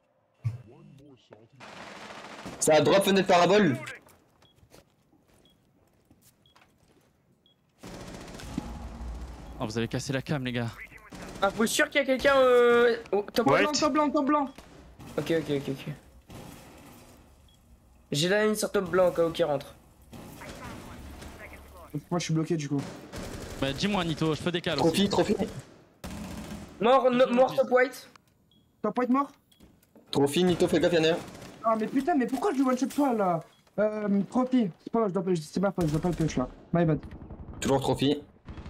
Ça a drop fenêtre parabole. Oh, vous avez cassé la cam, les gars. Ah, faut sûr qu'il y a quelqu'un top Ouais. blanc. Top blanc, top blanc. Ok. J'ai la ligne sur top blanc au cas où qui rentre. Moi, je suis bloqué du coup. Bah, dis-moi, Nito, je peux décaler aussi. Trophy. Mort top white. Top white mort. Trophy, Nito, fais gaffe, y'en a un. Ah, mais putain, mais pourquoi je le one-shot pas là? Trophy. C'est pas grave, c'est ma faute, je dois pas le push là. My bad. Toujours trophy.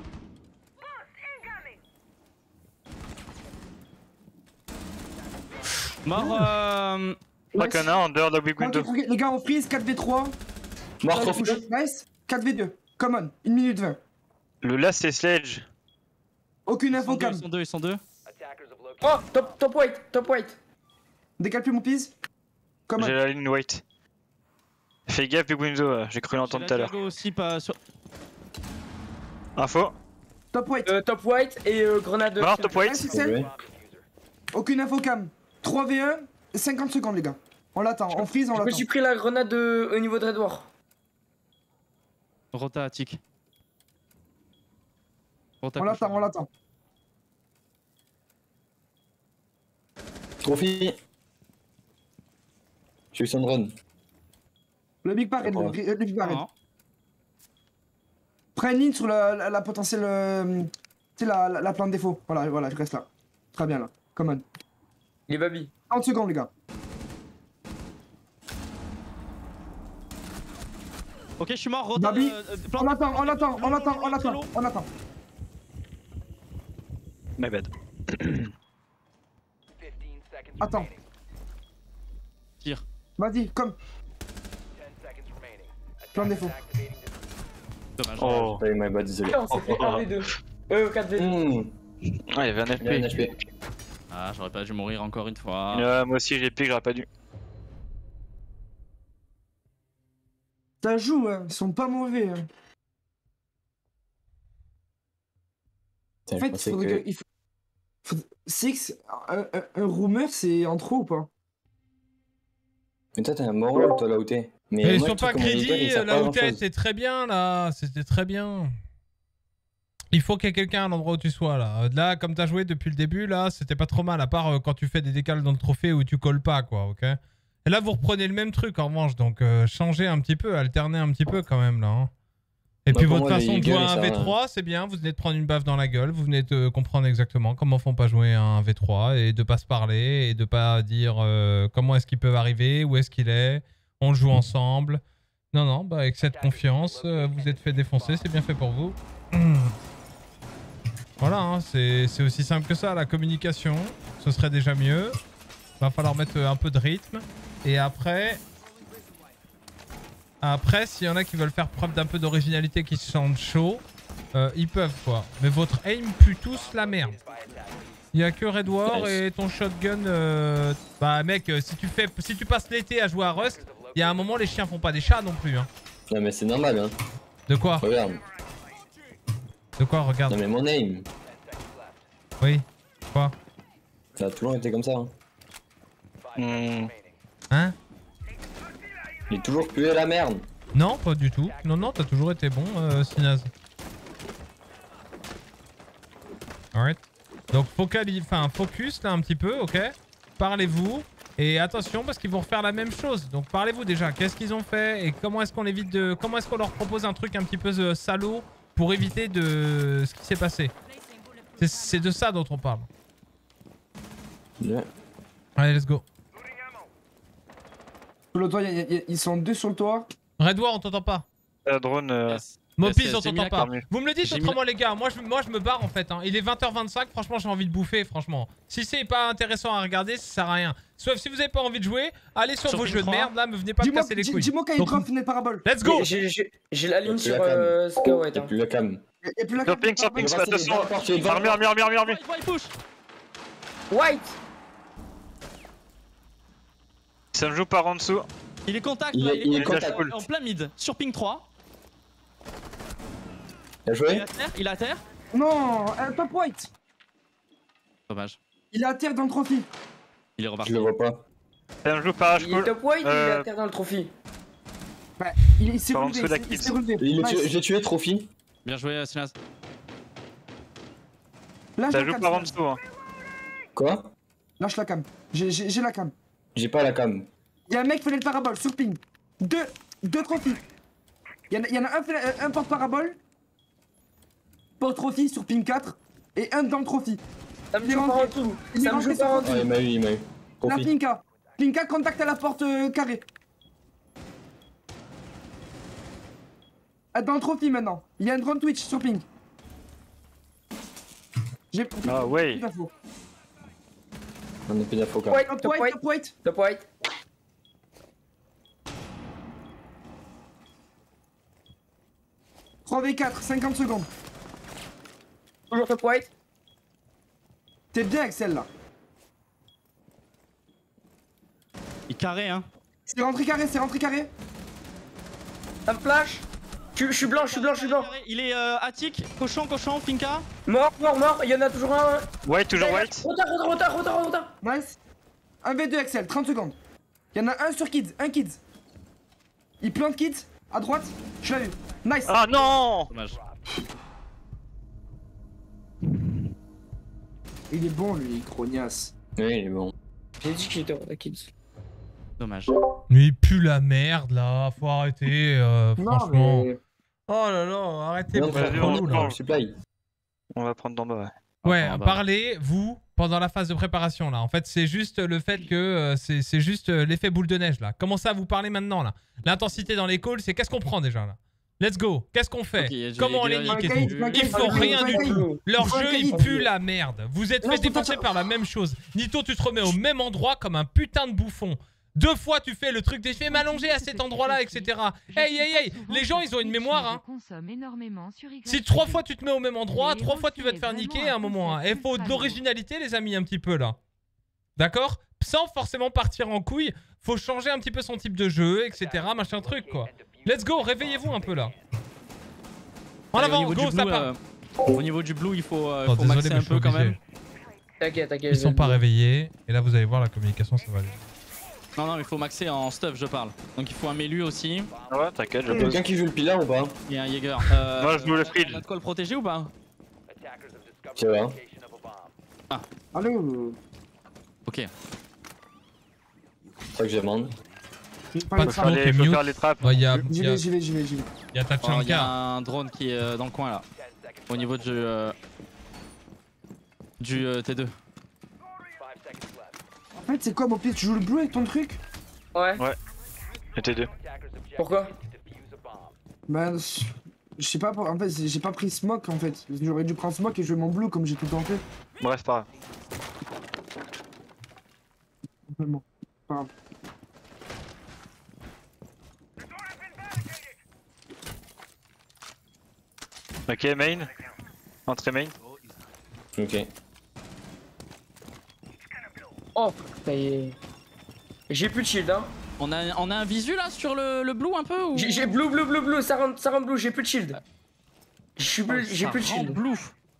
Mort, Je crois qu'il y en a un en dehors de la big window. Les gars, on freeze 4v3. Mort trophy. Nice. 4v2. Common. 1 minute 20. Le last c'est Sledge. Aucune info cam. ils sont deux. Oh, top white. Décale plus mon pise. Common. J'ai la ligne white. Fais gaffe big window, j'ai cru l'entendre tout à l'heure. aussi, pas sur... Info. Top white. Top white et grenade. Mort top white. SSL. Aucune info cam. 3v1. 50 secondes les gars. On l'attend. On freeze, on Je me l'attend. suis pris la grenade au niveau de Red War. Rota à tic. Rota On l'attend, on l'attend. Trophy. Je suis son drone. Le big parade, le big parade. Prends une ligne sur la potentielle. Tu sais, la plante défaut. Voilà, je reste là. Très bien là. Come on. Les baby. 30 secondes, les gars. Ok, je suis mort, Rota. Babi, on attend. My bad. Attends. Tire. Vas-y, comme. Plan défaut. Dommage. Oh. Ouais, my bad, désolé. On s'est fait 1v2. 4v2. Ah, il y avait un Il y a un FP. HP. Ah, j'aurais pas dû mourir encore une fois. Moi aussi j'ai piqué, j'aurais pas dû. Ça joue, hein. Ils sont pas mauvais. Hein. En fait, il faudrait que. Six, un rumeur, c'est en trop ou pas? Mais toi, t'es un moral, toi, là où t'es. Mais ils moi, sont le truc pas comme moniteur, crédits, il sert pas là à où t'es, grand-chose. c'était très bien là, c'était très bien. Il faut qu'il y ait quelqu'un à l'endroit où tu sois là. Là, comme t'as joué depuis le début, là, c'était pas trop mal, à part quand tu fais des décales dans le trophée où tu colles pas, quoi, ok? Et là, vous reprenez le même truc en revanche, donc changez un petit peu, alternez un petit peu quand même là. Hein. Et puis votre façon de jouer à un V3, c'est bien, vous venez de prendre une baffe dans la gueule, vous venez de comprendre exactement comment font pas jouer à un V3 et de pas se parler et de pas dire comment est-ce qu'ils peuvent arriver, où est-ce qu'il est, on le joue ensemble. Non, bah avec cette confiance, vous êtes fait défoncer, c'est bien fait pour vous. Voilà, hein, c'est aussi simple que ça, la communication, ce serait déjà mieux. Va falloir mettre un peu de rythme. Et après, s'il y en a qui veulent faire preuve d'un peu d'originalité, qui se sentent chaud, ils peuvent quoi. Mais votre aim pue tous la merde. Il y a que Red War et ton shotgun. Bah mec, si tu passes l'été à jouer à Rust, il y a un moment les chiens font pas des chats non plus. Hein. Non mais c'est normal hein. De quoi? Regarde. De quoi? Regarde. Non mais mon aim. Oui. Quoi? Ça a toujours été comme ça. Hein. Hein? Il est toujours pué la merde. Non, pas du tout. Non, t'as toujours été bon, Sinaz. Alright. Donc focus là un petit peu, ok? Parlez-vous. Et attention parce qu'ils vont refaire la même chose. Donc parlez-vous déjà. Qu'est-ce qu'ils ont fait et comment est-ce qu'on évite de... Comment est-ce qu'on leur propose un truc un petit peu salaud pour éviter de ce qui s'est passé. C'est de ça dont on parle. Yeah. Allez, let's go. Sur le toit, ils sont 2 sur le toit. Red War, on t'entend pas. Drone. Mopis, on t'entend pas. cam. Vous me le dites autrement, les gars. Moi, je me barre en fait. Hein. Il est 20h25. Franchement, j'ai envie de bouffer. Franchement, si c'est pas intéressant à regarder, ça sert à rien. Sauf si vous avez pas envie de jouer, allez sur vos jeux de merde. Là, me venez pas me casser les couilles. Dis-moi quand il drop une parabole. Let's go. J'ai la ligne sur Y'a Skyway. plus la cam. Et puis là, Surping, attention. Armure. Il push. White. Ça me joue par en dessous. Il est contact, Il là, est- il est contact. en plein mid, sur ping 3. T'as joué? Il est à terre. Non, top white. Dommage. Il est à terre dans le trophy. Il est reparti. Je le vois pas. Ça me joue par Il est top white, il est à terre dans le trophy. Bah, il s'est Par en relevé, dessous de la il s'est kill. relevé. J'ai tué Trophy. Bien joué, Silas. Lâche Ça la joue cam. par en dessous. Hein. Quoi? Lâche la cam. J'ai la cam. J'ai pas la cam. Il y a un mec qui fait le parabole sur ping. Deux trophies. Il y en a un porte-parabole. Porte-trophy sur ping 4. Et un dans le trophy. Ça me joue pas en tout. Ça me joue pas en tout. Ah, il m'a eu. La Trophy. Pinka. Pinka, contact à la porte carrée. Dans le trophy maintenant. Il y a un drone Twitch sur ping. J'ai Ah ouais. plus d'infos. On a plus d'infos quand White, Top white. Top white. 3v4, 50 secondes. Toujours top white. T'es bien avec celle-là. Il carré, hein. C'est rentré carré. Ça me flash. Je suis blanc. Il est attic, cochon, Finka. Mort. Il y en a toujours un. White, toujours white. Retard. Nice. 1v2 Axel, 30 secondes. Il y en a un sur kids, un kids. Il plante kids, à droite, je l'ai vu. Nice. Ah non. Dommage. Il est bon lui, Cronias. Oui, il est bon. J'ai dit qu'il était en kids. Dommage. Mais il pue la merde là. Faut arrêter. Franchement. mais... Oh là là, arrêtez. Non, vous vas-y, faites on relou, prend là. le supply. On va prendre d'en bas, ouais. Ouais, Ah, bah. parlez, vous, pendant la phase de préparation, là. En fait, c'est juste le fait que c'est juste l'effet boule de neige, là. Commencez à vous parler maintenant, là. L'intensité dans les calls, c'est qu'est-ce qu'on prend, déjà, là. Let's go. Qu'est-ce qu'on fait? Ok, Comment on les nique et tout? Ils font rien du tout. Leur jeu, il pue la merde. Vous êtes fait défoncer par la même chose. Nito, tu te remets au même endroit comme un putain de bouffon. 2 fois, tu fais le truc des faits m'allonger à cet endroit-là, etc. Hey, les gens, ils ont une mémoire, hein. Si 3 fois tu te mets au même endroit, 3 fois tu vas te faire niquer à un moment. Hein. Il faut de l'originalité, les amis, un petit peu, là. D'accord? Sans forcément partir en couille, faut changer un petit peu son type de jeu, etc. Machin truc, quoi. Let's go, réveillez-vous un peu, là. En Allez, avant, go, ça part. Au niveau du blue, il faut Désolé, maxer mais un je suis peu quand obligé. même. T'inquiète. Ils sont pas réveillés. Et là, vous allez voir, la communication, ça va aller. Non, il faut maxer en stuff, je parle. Donc il faut un Mélu aussi. Ouais, t'inquiète, je pose. Quelqu'un qui joue le pilar ou pas? Et un Jäger. Moi, je joue le fridge. On a de quoi le protéger ou pas? Tu vois. Allô. Ok. C'est ça que je demande. Pas de Faut smoke et mute. faire les trappes. Ouais, il y a J'y vais. Il y a Tachanka. un drone qui est dans le coin là. Au niveau du T2. En fait, c'est quoi, mon pied? Tu joues le bleu avec ton truc? Ouais. Et T2. Pourquoi? Bah, je sais pas, en fait, j'ai pas pris smoke en fait. J'aurais dû prendre smoke et jouer mon bleu comme j'ai tout le temps fait. Bref, pas grave. Simplement. Pas grave. Ok, main. Entrée main. Ok. Oh, ça y est. J'ai plus de shield, hein. On a un visu là sur le blue un peu ou... J'ai blue, ça rentre blue, j'ai plus de shield. J'ai plus de shield. Blue.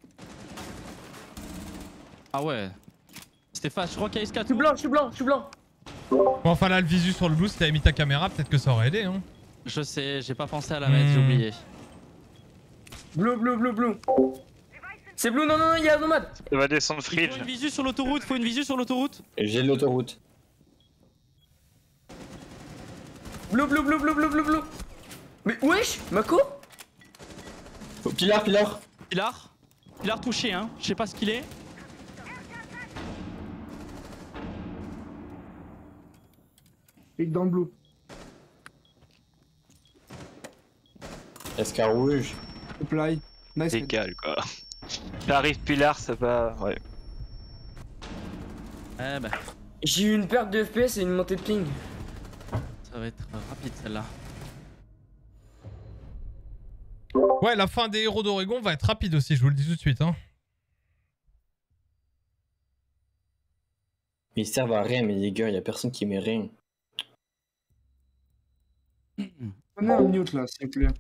Ah ouais. C'était fast, je crois qu'il y a S4. Je suis blanc. Bon, enfin là, le visu sur le blue, si t'avais mis ta caméra, peut-être que ça aurait aidé, hein. Je sais, j'ai pas pensé à la mettre, j'ai oublié. Blue. C'est blue, non, il y a un nomade. Ça va descendre Il fridge. faut une visu sur l'autoroute, J'ai l'autoroute. Blue. Mais wesh, Mako? Oh, Pilar, Pilar. Pilar touché, hein. Je sais pas ce qu'il est. Et dans le blue. Escar rouge. Apply. Nice. Égal quoi. J'arrive Pilar, ça va. Ouais. Eh bah. J'ai eu une perte de FPS et une montée de ping. Ça va être rapide celle-là. Ouais, la fin des héros d'Oregon va être rapide aussi, je vous le dis tout de suite. Hein. Mais ils servent à rien, mais les gars, y'a personne qui met rien. On est en mute là, s'il te plaît.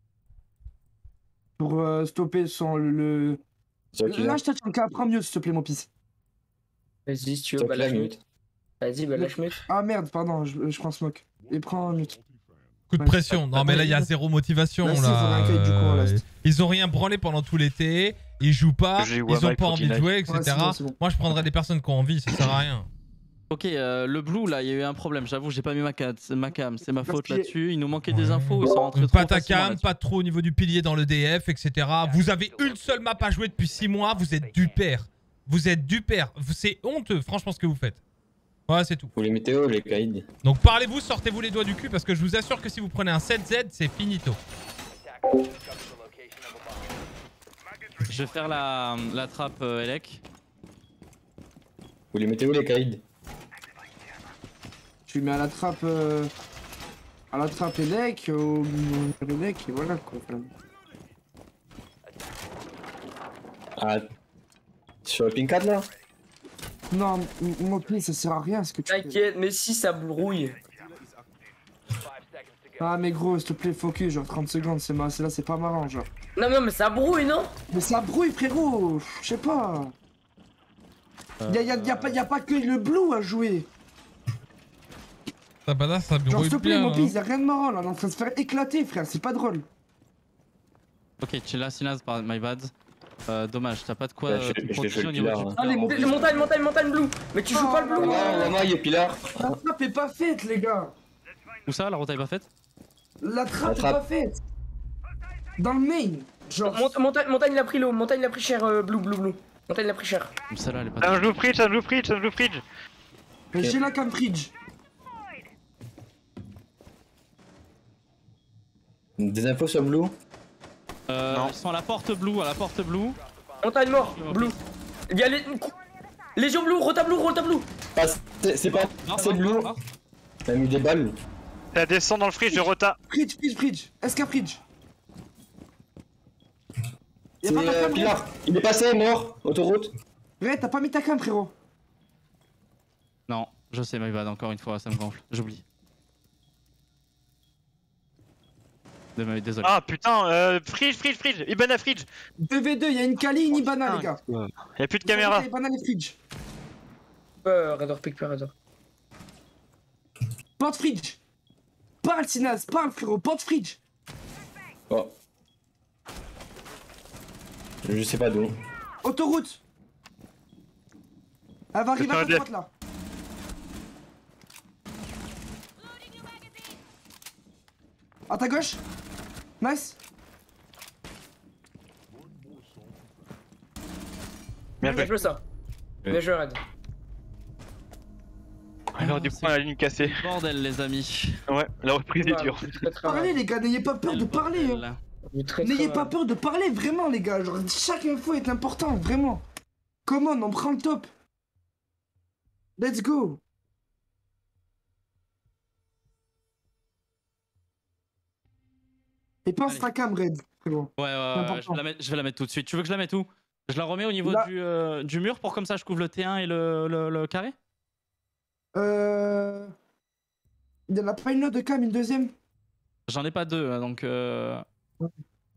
Pour stopper son le. Là, je t'attends qu'à prendre mute, s'il te plaît, mon pisse. Vas-y, si tu veux, bah lâche mute. Vas-y, bah lâche mute. Ah merde, pardon, je prends smoke. Et prends mute. Coup de pression. Non, mais là, il y a zéro motivation. Là. Ils ont rien branlé pendant tout l'été. Ils jouent pas. Ils ont pas envie de jouer, etc. Ouais, c'est bon. Moi, je prendrais des personnes qui ont envie. Ça sert à rien. Ok, le blue là, il y a eu un problème. J'avoue, j'ai pas mis ma cam. C'est ma faute là-dessus. Il nous manquait des infos. Ils sont rentrés trop pas ta cam, pas trop au niveau du pilier dans le DF, etc. Vous avez une seule map à jouer depuis 6 mois. Vous êtes du père. Vous êtes du père. C'est honteux, franchement, ce que vous faites. Ouais, c'est tout. Vous les mettez où, les caïds? Donc parlez-vous, sortez-vous les doigts du cul parce que je vous assure que si vous prenez un 7Z, c'est finito. Je vais faire la trappe Elec. Vous les mettez où, les caïds? Tu mets à la trappe Elec, au Elec, et voilà quoi. Ah, sur le ping 4 là? Non, mon pied, ça sert à rien ce que tu fais. T'inquiète, mais si ça brouille. Ah mais gros, s'il te plaît, focus, genre 30 secondes, c'est pas marrant, genre. Non, mais ça brouille, non? Mais ça brouille, frérot, je sais pas. Y'a pas que le blue à jouer. Ça brouille genre, s'il te plaît, bien, mon hein. pisse, y'a rien de marrant là, on est en train de se faire éclater, frère, c'est pas drôle. Ok, chill là, Sinaz, my bad. Dommage, t'as pas de quoi te protéger au niveau Pilar, du hein. Allez, montagne blue. Mais tu joues pas le blue. Non, non, il y a Pilar. La trappe est pas faite, les gars. Où ça, la route est pas faite? La trappe est pas faite. Dans le main. Genre. Montagne l'a pris l'eau, montagne l'a pris cher, blue. Montagne l'a pris cher. Celle-là, elle est pas. Un joue fridge. Mais j'ai la cam fridge. Des infos sur Blue? Ils sont à la porte blue, Montagne mort, blue. Il y a les. Légion blue, rota blue. Ah, c'est pas. C'est Blue. T'as mis des balles. Ça descend dans le fridge de Rota. Fridge. SK fridge. C'est Pilar. Il est passé, mort. Autoroute. Ouais, t'as pas mis ta cam, frérot. Non, je sais, my bad, encore une fois, ça me gonfle. J'oublie. Désolé. Ah putain, fridge. Ibana fridge. 2v2, y'a une Kali, une Ibana, les gars. Y'a plus de caméra. Ibana, les fridge. Radar, pick pas Radar. Porte fridge. Parle, Sinaz, parle, frérot, porte fridge. Oh. Je sais pas d'où. Autoroute. Elle va arriver à ta droite, là. À ta gauche. Nice. Bien joué ça. Bien joué Red. Alors du point la ligne cassée. Bordel les amis. Ouais, la reprise est dure. Parlez les gars, n'ayez pas peur de parler. Hein. N'ayez pas peur de parler, vraiment les gars. Genre, chaque info est importante, vraiment. Come on, on prend le top. Let's go. Et pense ta cam, Red. Ouais, je vais la mettre tout de suite. Tu veux que je la mette où? Je la remets au niveau du mur pour comme ça je couvre le T1 et le carré? Il y en a pas une autre de cam, une deuxième? J'en ai pas deux, donc Ouais.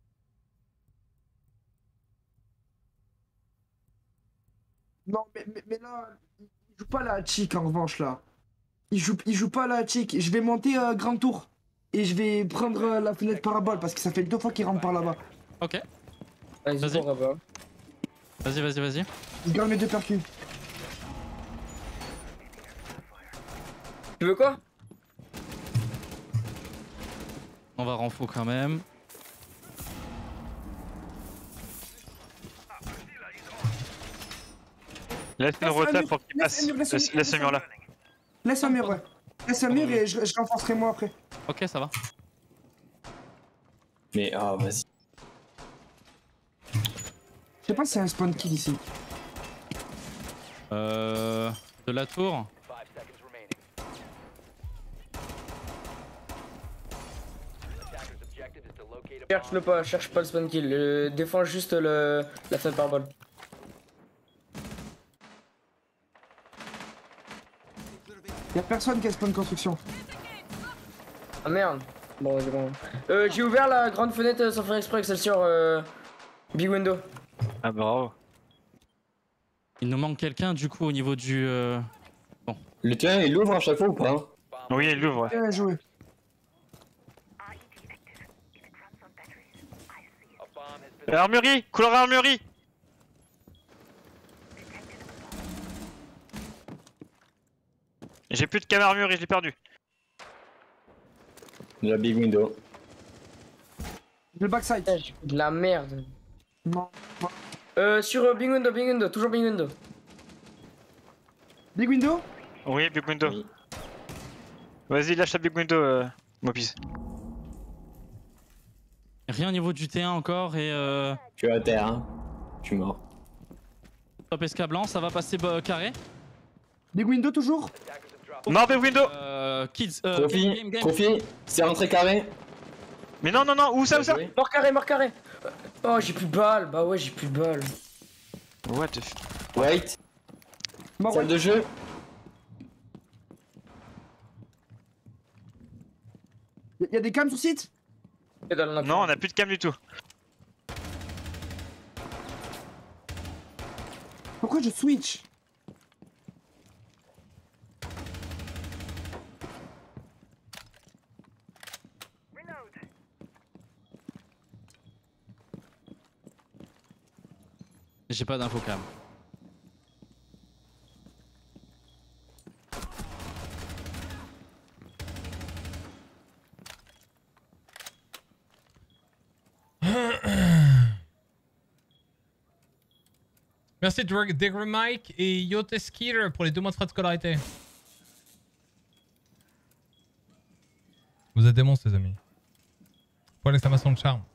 Non, mais là, il joue pas la chick en revanche, là. Il joue pas la chick. Je vais monter grand tour. Et je vais prendre la fenêtre parabole parce que ça fait 2 fois qu'il rentre par là-bas. Ok. Vas-y. Vas-y. Je garde mes 2 percus. Tu veux quoi? On va renfo quand même. Laisse une rota pour qu'il passe. Laisse le mur là. Laisse un mur, ouais. Laisse un mur et je renforcerai moi après. Ok, ça va. Mais ah, vas-y. Je sais pas si c'est un spawn kill ici. De la tour. Cherche-le pas, cherche pas le spawn kill. Défends juste la fenêtre par balle. Y'a personne qui a spawn construction. Ah merde. Bon, c'est bon. J'ai ouvert la grande fenêtre sans faire exprès, Excelsior. Big window. Ah bravo. Il nous manque quelqu'un du coup au niveau du... Bon. Le tien, il l'ouvre à chaque fois ou pas? Oui, il l'ouvre. Bien joué. Armurerie, couloir armurerie. J'ai plus de cam armurerie, je l'ai perdu. La big window. Le backside. J'ai de la merde. Non. Sur big window, toujours big window. Big window? Oui, big window. Oui. Vas-y, lâche la big window, Mopis. Rien au niveau du T1 encore et Je suis à terre, hein. Je suis mort. top SK blanc, ça va passer carré. Big window toujours? Mort big window. Kids, Profi, Profi, c'est rentré carré. Mais non, où ça, Mort carré. Oh, j'ai plus de balles. Bah ouais, j'ai plus de balles. What the f... Wait. Mort, Salle ouais. de jeu. Y'a des cams sur site? Non, on a plus de cam du tout. Pourquoi je switch? J'ai pas d'info quand même. Merci Degre Mike et Yote Skier pour les 2 mois de frais de scolarité. Vous êtes des monstres les amis. Pour l'exclamation de charme.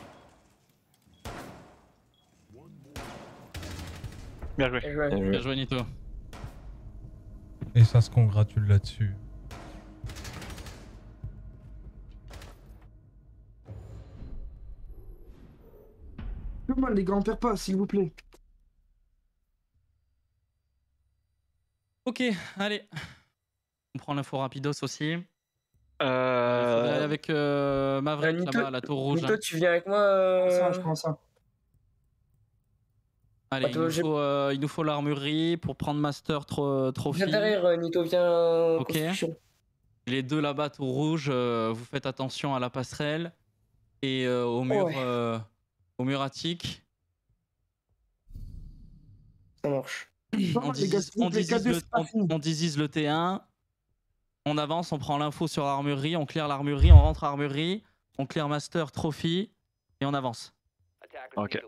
Bien joué. Bien joué Nito. Et ça se congratule là-dessus. Comment les gars, on perd pas, s'il vous plaît. Ok, allez. On prend l'info rapidos aussi. Faudrait aller avec Maverick là-bas, la tour rouge. Nito, tu viens avec moi Je prends ça. Allez, il nous faut l'armurerie pour prendre Master Trophy. Viens derrière, Nito, viens. Ok. Construction. Les deux là-bas, tour rouge, vous faites attention à la passerelle et au mur attique. Ça marche. On désise le T1. On avance, on prend l'info sur l'armurerie, on clear l'armurerie, on rentre armurerie, on clear Master Trophy et on avance. Ok.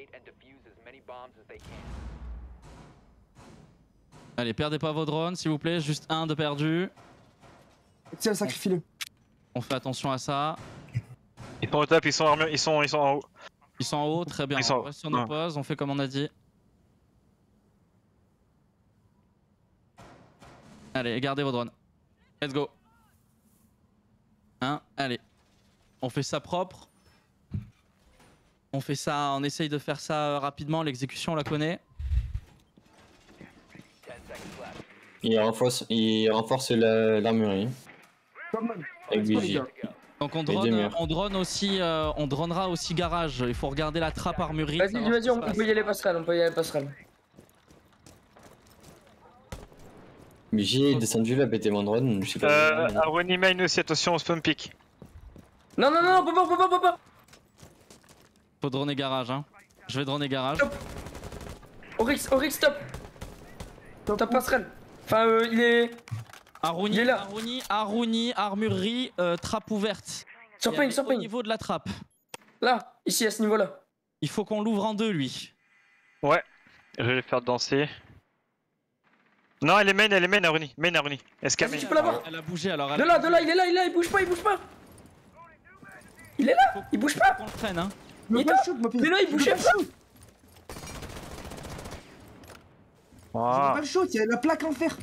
Allez, perdez pas vos drones s'il vous plaît, juste un de perdu. Tiens, sacrifie-le. On fait attention à ça. Ils sont au top, ils sont en haut. Ils sont en haut, très bien. On reste sur nos poses, on fait comme on a dit. Allez, gardez vos drones. Let's go. Allez. On fait ça propre. On fait ça, on essaye de faire ça rapidement, l'exécution on la connaît. Il renforce l'armurerie. Avec Vigie. Donc on drone aussi, on dronera aussi garage. Il faut regarder la trappe armurerie. Vas-y, on peut y aller passerelle, Vigie est descendu, il a pété mon drone, je sais pas. Arwani Mine aussi, attention au spawn pick. Non, on peut pas. Faut droner garage, hein. Je vais droner garage. Stop. Oryx, stop. Top passerelle. Enfin, il est... Aruni, il est là. Aruni, armurerie, trappe ouverte. Surping. Au niveau de la trappe. Là, ici, à ce niveau-là. Il faut qu'on l'ouvre en deux, lui. Ouais, je vais le faire danser. Non, elle est main Aruni. Main Aruni. SK main. Tu peux l'avoir. Elle a bougé alors. De là, il est là, il bouge pas, il bouge pas. Il est là, il bouge pas. On le freine, hein. Il est là, il bougeait pas. J'ai pas le shoot, il y a la plaque en fer.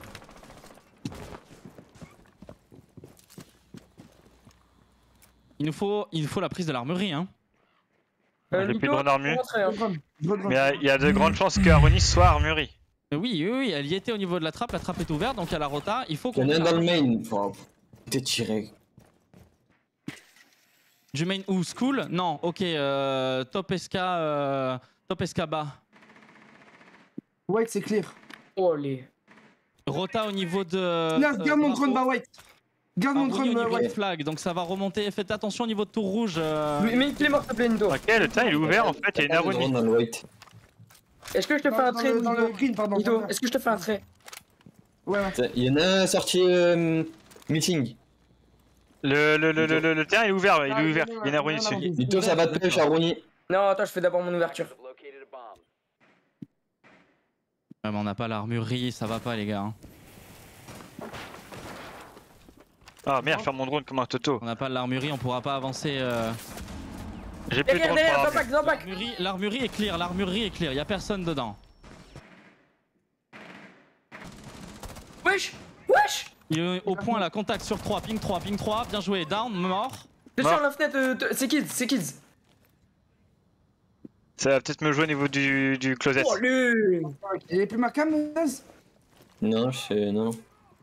Il nous faut la prise de l'armurerie, hein. J'ai plus de drone armure. hein. Mais il y a de grandes chances que Aruni soit armurerie. Oui, elle y était au niveau de la trappe est ouverte, donc à la rota, il faut qu'on... Il y en a un dans le main, faut t'es tiré. Du main ou school? Non, ok, top SK bas. White, c'est clear. Oh les... Rota au niveau de... Garde mon drone bas White. Garde mon drone au niveau White. de flag, donc ça va remonter. Faites attention au niveau de tour rouge. Mais il est mort, s'il te plaît, Nito. Ok, le temps il est ouvert en fait, il y a une Aruni. Est-ce que je te fais un trait, dans le green, pardon. Nito, est-ce que je te fais un trait? Ouais. Il y en a un sorti meeting. Le terrain il est ouvert, il y a une Aruni dessus. Nito, ça va te pêche, Aruni. Non, attends, je fais d'abord mon ouverture. Ouais, mais on n'a pas l'armurerie, ça va pas les gars. Hein. Ah merde, faire mon drone comme un toto. On n'a pas l'armurerie, on pourra pas avancer. J'ai plus de drone pour l'armurerie est clear, y a personne dedans. Wesh. Il est au point là, contact sur 3, ping 3, bien joué, down, mort. Je suis sur la fenêtre, c'est kids. Ça va peut-être me jouer au niveau du closet. Oh lui. Il est plus ma cam, Naz? Non, non.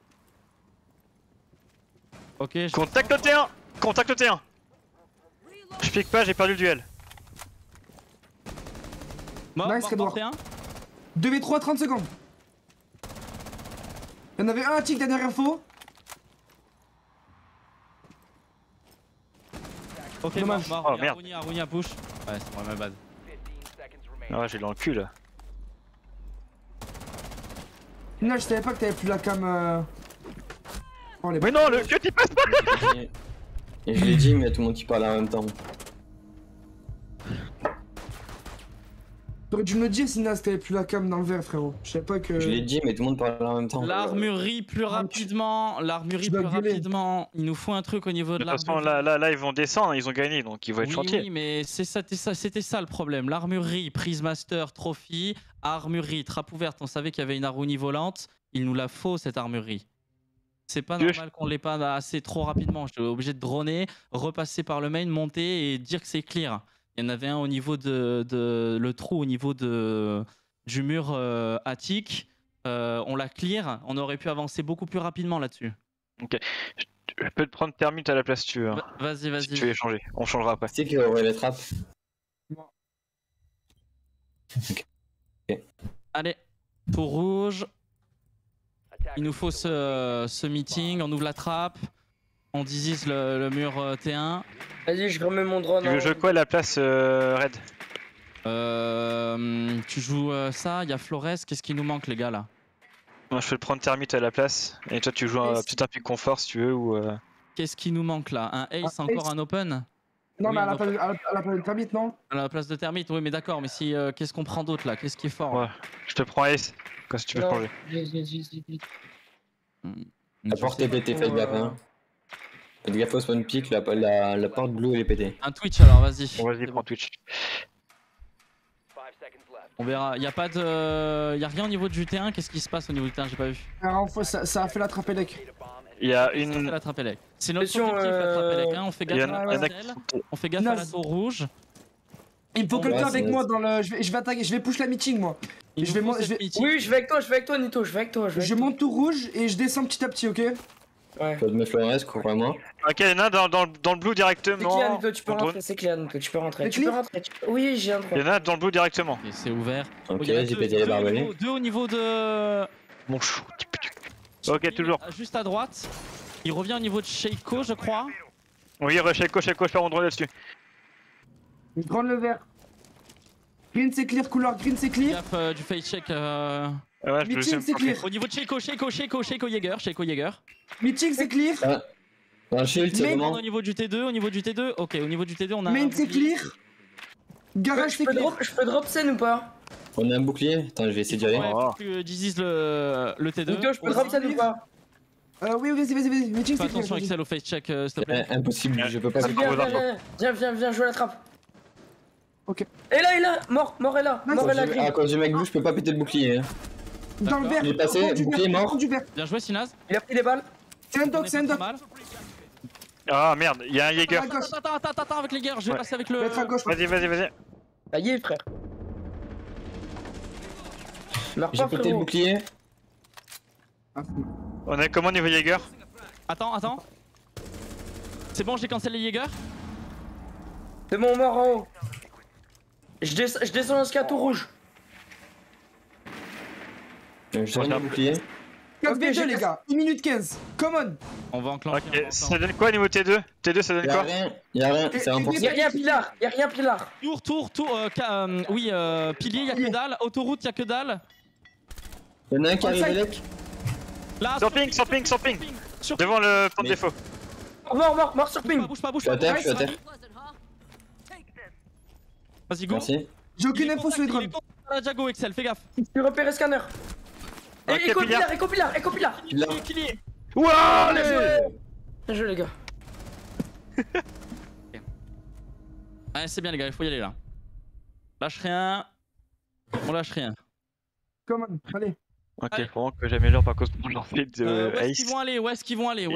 Ok, Contact le T1. Je pique pas, j'ai perdu le duel. Mort, Nice, mort, T1. 2v3, 30 secondes. Il y en avait un tick dernière info. Ok, dommage. mort. Oh, merde. Aruni à push. Ouais, c'est vraiment ma base. Ah ouais, j'ai dans le cul là. Non, je savais pas que t'avais plus la cam. Oh, les... Mais non, le cut il passe pas. Et je l'ai dit, mais tout le monde qui parle en même temps. T'aurais dû me le dire si Naz t'avais plus la cam dans le verre, frérot. Je savais pas que. Je l'ai dit, mais tout le monde parle en même temps. L'armurerie plus rapidement. Il nous faut un truc au niveau de toute façon, l'armurerie. là, ils vont descendre, ils ont gagné, donc ils vont être chantiers. Oui, mais c'était ça le problème. L'armurerie, Prismaster, Trophy, armurerie, trappe ouverte. On savait qu'il y avait une Aruni volante. Il nous la faut cette armurerie. C'est pas normal qu'on l'ait pas assez trop rapidement. J'étais obligé de droner, repasser par le main, monter et dire que c'est clear. Il y en avait un au niveau le trou au niveau du mur attique. On l'a clear. On aurait pu avancer beaucoup plus rapidement là-dessus. Ok. Je peux te prendre Thermite à la place si tu veux. Hein. Vas-y. Si tu veux échanger. On changera après. C'est qui va ouvrir les trappes. Okay. Allez, tour rouge. Il nous faut ce meeting. On ouvre la trappe. On disise le mur T1. Vas-y, je remets mon drone. Tu veux jouer quoi à la place Red? Tu joues ça, il y a Flores. Qu'est-ce qui nous manque les gars là? Moi je peux te prendre Thermite à la place. Et toi tu joues un petit pick confort si tu veux ou... Qu'est-ce qui nous manque là? Un Ace, encore un open? Non, oui, mais à la place de Thermite, non? À la place de Thermite, oui, mais d'accord. Mais si, qu'est-ce qu'on prend d'autre là? Qu'est-ce qui est fort? Ouais, je te prends Ace. Quand tu veux changer. La porte est pétée, faites gaffe hein. Faites gaffe au spawn pick, la porte bleue elle est pétée. Un Twitch alors, vas-y. Vas-y, prends Twitch. On verra. Y a pas de. Y a rien au niveau du T1. Qu'est-ce qui se passe au niveau du T1? J'ai pas vu. Alors, ça a fait la trappe élec. Il y a une. Ça fait la trappe élec. C'est notre objectif la trappe élec. Hein. On fait gaffe à la on fait gaffe à la tour rouge. Il me faut quelqu'un avec moi dans le. Je vais attaquer, je vais push la meeting moi. Oui, je vais avec toi, Nito, je vais avec toi. Je monte tout rouge et je descends petit à petit, ok? Ouais. Faut de me Flores, couvre-moi. Ok, il y en a dans le blue directement. C'est clair, Nito, tu peux rentrer, c'est clair, Nito, tu peux rentrer. Oui, j'ai un droit. Il y en a dans le blue directement. Et c'est ouvert. Ok, j'ai pété les barbelés. Deux au niveau de. Mon chou. Ok, toujours. Juste à droite. Il revient au niveau de Sheiko, je crois. Oui, Sheiko, je fais mon drone là-dessus. Je prends le vert. Green c'est clear, couleur green c'est clear. Gaffe du face check. Ouais, Meeting c'est clear. Au niveau de Sheiko Jaeger. Meeting c'est clear. Un shield c'est comment? Au niveau du T2, ok, au niveau du T2 on a. Main c'est clear. Garage c'est clear. Je peux drop scène ou pas? On a un bouclier. Attends, je vais essayer d'y aller. Ouais, faut que Dizzy le T2. Nico, je peux drop ça ou pas? Oui, vas-y. Mais Fais attention Excel au face check s'il te plaît. Impossible, je peux pas. Viens, je l'attrape. Ok. Et là, mort est là. Mort est là, À cause du mec blue, je peux pas péter le bouclier. Dans le verre. Il est passé, bouclier mort. Bien joué Sinaz. Il a pris des balles. C'est un doc. Ah merde, il y a un Jäger. Attends avec les gars, je vais passer avec le. Mettre à gauche. Vas-y. Ça y est, frère. J'ai pété le bouclier. On est comment niveau Jäger? Attends. C'est bon, j'ai cancel les Jäger. C'est bon, mort en haut. Je descends dans ce cas tout rouge. Je sors le bouclier. 4v2 les gars, 1 minute 15. Come on. On va enclencher. Ok, ça donne quoi niveau T2? T2 ça donne quoi? Y'a rien, c'est renforcé. Y'a rien pilar. Tour. Oui, pilier, y'a que dalle. Autoroute, y'a que dalle. Y'en a un qui arrive avec. Là, Sur ping. Devant le point de défaut. Mort sur ping. Bouge pas. Je suis à terre. Vas-y, go. Merci. J'ai aucune info sur les drones. Jago, Excel, fais gaffe. Tu repères scanner. Éco-pilar. Pilier. Wouah! Bien joué les gars. Ouais, c'est bien les gars, il faut y aller là. Lâche rien. On lâche rien. Come on, allez. Ok, faut vraiment que j'améliore par cause de mon lancer de Où est-ce Ace. qu'ils vont aller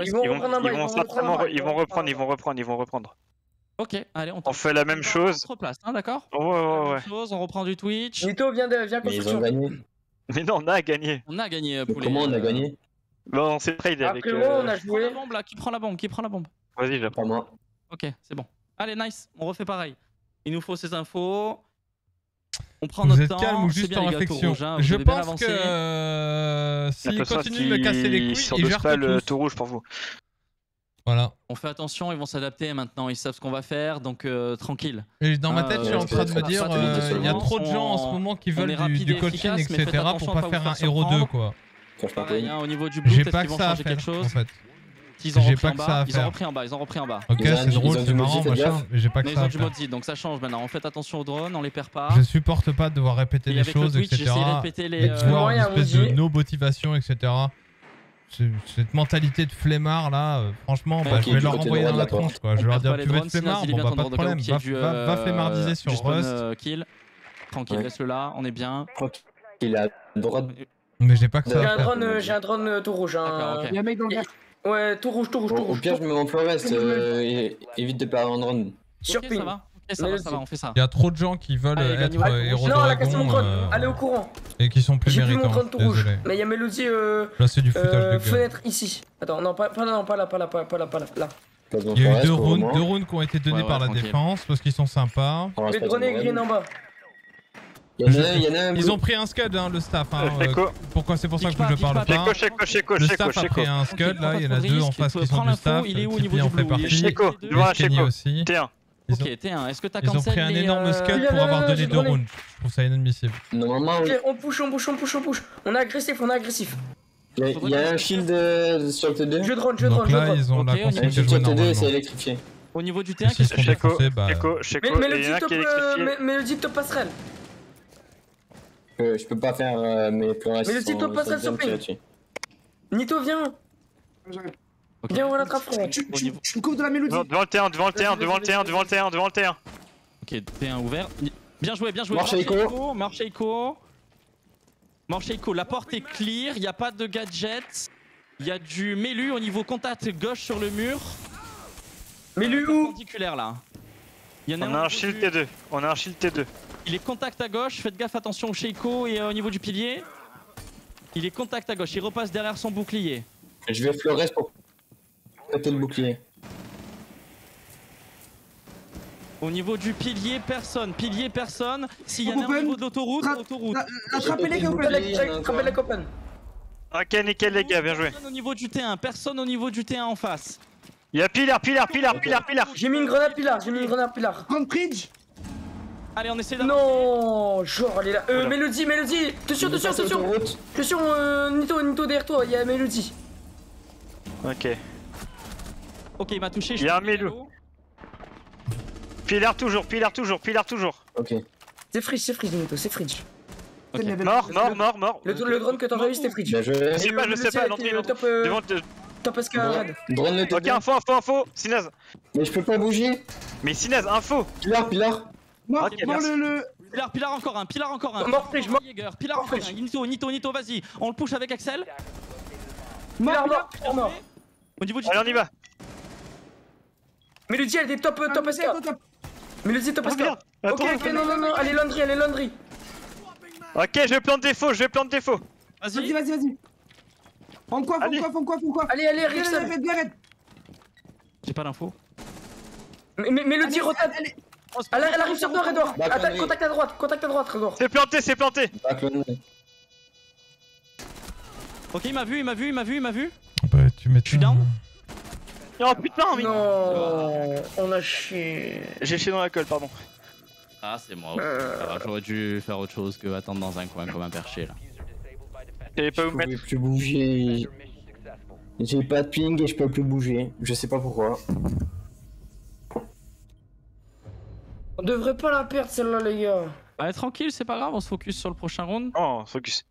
Ils vont reprendre. Ok, allez, on fait la même chose. On place, hein, d'accord? Ouais. On reprend du Twitch. Nito, viens Mais ils ont gagné. Mais non, on a gagné. On a gagné, poulet. Comment on a gagné? Bon, on s'est trade avec. Après on a joué. Qui prend la bombe? Vas-y, je la prends. Pas moi. Ok, c'est bon. Allez, nice, on refait pareil. Il nous faut ces infos. On prend Vous notre êtes temps. calme ou juste en réflexion? Je pense que s'ils continuent de me casser les couilles, ils gèrent pas le tous. tout rouge pour vous. Voilà. On fait attention, ils vont s'adapter maintenant, ils savent ce qu'on va faire, donc tranquille. Et dans ma tête, je suis en train de me dire, il y a trop de gens en ce moment qui veulent du coaching, etc. pour pas faire un héros 2 quoi. Pareil, hein, au niveau du blue, J'ai peut-être pas qu'ils que vont ça à changer faire quelque chose. en fait. Ils ont J'ai repris pas en que ça bas, à ils ont faire. repris en bas. Ok, c'est drôle, c'est marrant, faites machin. gaffe. J'ai pas que Mais ça ils à ont du faire. mode zid, donc ça change maintenant. Faites attention aux drones, on les perd pas. Je supporte pas de devoir répéter Et les avec le choses, Twitch, etc. j'essaie de répéter les, Et de voir une moyens espèce de aussi. no-motivation, etc. Cette mentalité de flemmard là, franchement, Ok, je vais du leur côté envoyer droit dans de la la porte. tronche quoi. Je vais leur dire, tu veux être flemmard, bon bah pas de problème, va flemmardiser sur Rust. Kill. Tranquille, Ouais. laisse-le là, on est bien. Je crois qu'il est à droite. Mais j'ai pas que ça J'ai à faire. un drone tout rouge. D'accord, ok. Il y a un mec dans le verre. Ouais, tout rouge. Au pire, je me mets en Flores, évite de perdre un drone. Sur Ok, ping. ça va. Ok, ça va, on fait ça. Il y a trop de gens qui veulent Allez, être gagnez. héros Non, la casse mon d'Oregon drone. Allez au courant. et qui sont plus J'ai plus mon méritants. drone tout rouge. Désolé. Mais il y a Mélodie Là, c'est du foutage de gueule. fenêtre ici. Attends, non, pas là. Il y a eu deux rounds qui ont été donnés Ouais, par la tranquille. défense parce qu'ils sont sympas. Les drones et green en bas. Il y en a un. Ils ont pris un scud, hein, le staff. Hein, pourquoi c'est pour ça que je parle pas. Checo. Le staff a pris un scud, là, il y en a deux en face qui sont du staff. Il est où au niveau Tipeee en du fait blue? partie. Checo, devant un Kenny Checo. aussi. T1. Ils Ok, ont- T1, est-ce que t'as Ils ont cancel pris un les, énorme scud Non, pour non, avoir non, donné j'ai 2 donné. rounds. Je trouve ça inadmissible. Normalement, Ok, on push. On est agressif. il y a un shield sur le T2. Je drone. Donc là, ils ont Ok, la on y Un consigne de shield jouer sur le T2 et c'est normalement. électrifié. Au niveau du Et T1, s'ils qu'est-ce se que font tu fais? défoncer, bah. Checo, Mais et il y en a un qui est électrifié. Mélodie top passerelle. Je peux pas faire mes Flores. Mais le titre sont- passe sont à bien surprise. tirés dessus. Nito, viens. Ok. Viens, on l'attrape, frère. Tu me couvres de la mélodie. Devant le T1, devant le T1. Ok, T1 ouvert. Bien joué. Marcheiko. Marcheiko, la porte est clear, il n'y a pas de gadget. Il y a du Mélu au niveau contact gauche sur le mur. Mélu où? Perpendiculaire là. Il y en On un a au un niveau shield du- T2. Il est contact à gauche, faites gaffe, attention au Sheiko et au niveau du pilier. Il est contact à gauche, il repasse derrière son bouclier. Je vais Flores pour péter le bouclier. Au niveau du pilier, personne. S'il y en a un au Open. niveau de l'autoroute, Attrapez-les, J'ai Open. Rappelle les copains. Ok, nickel les gars, bien joué. personne au niveau du T1 en face. Il y a pilar. J'ai mis une grenade pilar. Prendre bridge. Allez, on essaie Non, genre, elle est là. Oula. Mélodie. Attention. Autoroute. Attention, Nito derrière toi, il y a Mélodie. Ok. Ok, il m'a touché. Il y a un Mélu. Pilar toujours. Ok. C'est fridge, Nito, c'est fridge. Ok. Mort. Le drone que t'as eu, c'était Fridge. Bien joué. Je sais pas, l'entrée. Top SK Red. Drone le Ok, info, Sinaz. Mais je peux pas bouger. Mais Sinaz, info. Pilar. Mort, Ok, mort merci. le. Pilar encore un. Mort Fridge, mort. Jäger, Pilar encore un. Nito, vas-y. On le push avec Axel. Mort. Au niveau du. Allez, on y va. Mélodie, elle était top SK. Mélodie, top SK. Merde. Ok, non, allez laundry. Ok, je plante défaut. Vas-y. On coiffe. Allez, Rickson. J'ai pas l'info. Mélodie, rotate. Elle arrive sur toi, Redor. Attends, contact à droite, Redor. C'est planté. Ok, il m'a vu. Bah, tu mets. Je suis down. Oh putain, mais. Non, on a chié. J'ai chié dans la colle, pardon. Ah, c'est moi. Alors, j'aurais dû faire autre chose que attendre dans un coin comme un perché là. J'avais pas où Je mettre. pouvais plus bouger. J'ai pas de ping et je peux plus bouger. Je sais pas pourquoi. On devrait pas la perdre celle-là, les gars. Allez, tranquille, c'est pas grave, on se focus sur le prochain round. Oh, focus.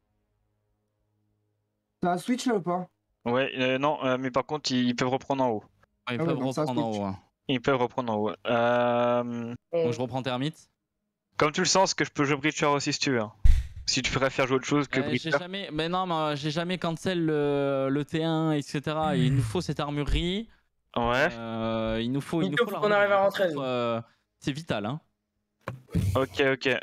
T'as un switch là ou pas? Ouais, non, mais par contre, ils peuvent reprendre en haut. Ils Ah ouais, peuvent donc ça reprendre en switch. haut. Hein. Ils peuvent reprendre en haut. Donc je reprends Thermite. Comme tu le sens, que je peux jouer Breacher aussi si tu veux. Hein. Si tu préfères jouer autre chose que Breacher. J'ai jamais cancel le T1, etc. Il nous faut cette armurerie. Ouais. Il nous faut qu'on arrive à rentrer. C'est vital, hein. Ok.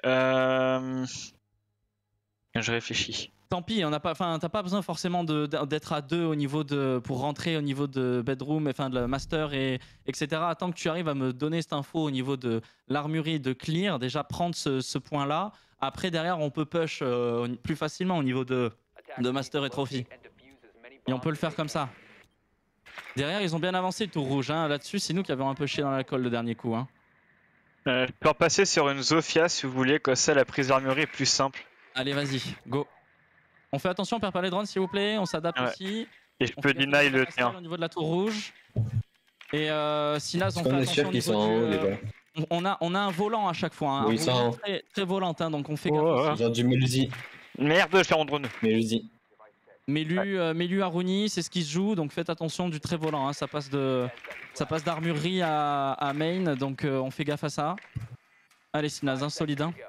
Je réfléchis. Tant pis, t'as pas besoin forcément d'être à deux pour rentrer au niveau de bedroom, enfin de la master etc. Tant que tu arrives à me donner cette info au niveau de l'armurerie de clear, déjà prendre ce point-là. Après derrière on peut push plus facilement au niveau de master et trophy. Et on peut le faire comme ça. Derrière ils ont bien avancé le tour rouge, hein. Là-dessus c'est nous qui avions un peu chié dans la colle le dernier coup. Hein. Je peux repasser sur une Zofia si vous voulez, comme ça la prise d'armurerie est plus simple. Allez vas-y, go. On fait attention, on perd pas les drones s'il vous plaît, on s'adapte aussi. Et je peux deny le tien. Au niveau de la tour rouge. Et Sinaz, on fait On est attention sûr au qu'ils sont niveau en haut, du, les gars. on a un volant à chaque fois, hein, Oui, un ils sont volant en haut. très volante, hein, donc on fait gaffe. Ils ont du Mélodie. Merde, je fais mon drone. Mélodie. Mélu Aruni, c'est ce qui se joue, donc faites attention du très volant. Hein, ça passe d'armurerie à main, donc on fait gaffe à ça. Allez Sinaz, un solide. Hein.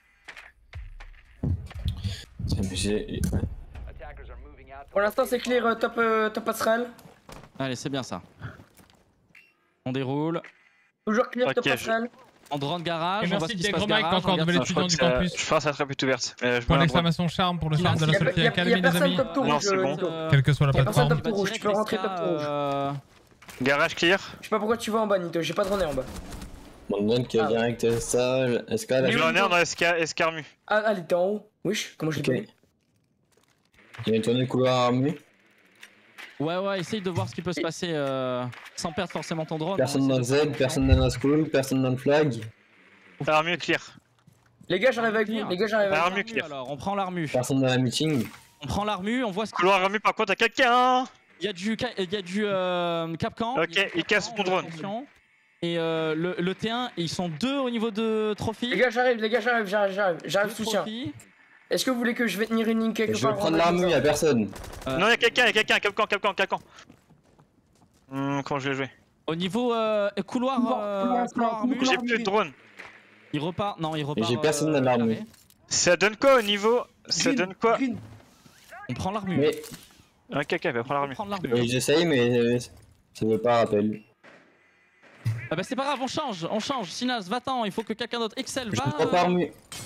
Pour l'instant, c'est clear top passerelle. Allez, c'est bien ça. On déroule. Toujours clear top passerelle. En drone garage. Et merci de Gros Mike, encore de l'étudiant du campus. Je pense que ça sera plutôt ouverte. Point d'exclamation charme pour le charme de la Sophie Academy, les amis. Non, c'est bon. Quelle que soit la plateforme. Top tour rouge, tu peux rentrer top tour rouge. Garage clear. Je sais pas pourquoi tu vas en bas, Nito, j'ai pas de runner en bas. Mon drone qui est direct ça, SK là. Je runner dans escarmu. Ah, elle était en haut. Wesh, comment je l'ai connu? Il vient tourner le couloir armé. Ouais, essaye de voir ce qui peut se passer sans perdre forcément ton drone. Personne dans le Z, personne dans la school, personne dans le flag. Armu clear. Les gars, j'arrive avec vous. Les gars, j'arrive avec Armu clear. Alors, on prend l'armu. Personne dans la meeting. On prend l'armu, on voit ce qu'il Couloir armu, par contre, à quelqu'un. Il y a du Capcan. Ok, il casse mon drone. Et le T1, ils sont deux au niveau de trophy. Les gars, j'arrive soutien. Est-ce que vous voulez que je vais tenir une ligne quelque part? Je vais prendre l'arme, y'a personne. Non, y'a quelqu'un, Capcan. Comment je vais jouer? Au niveau couloir armu. J'ai plus de drone. Il repart. Non, il repart. J'ai personne dans l'armure. Ça donne quoi au niveau? Ça donne quoi? On prend l'armure. Mais. Ok, va prendre l'armure. J'essaye, mais ça veut pas rappel. Ah bah c'est pas grave, on change. Sinaz, va-t'en, il faut que quelqu'un d'autre. Excel, va. Je ne prends pas armure.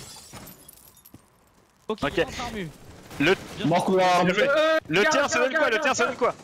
Ok. Mort couloir armure. Le tien, ça donne quoi?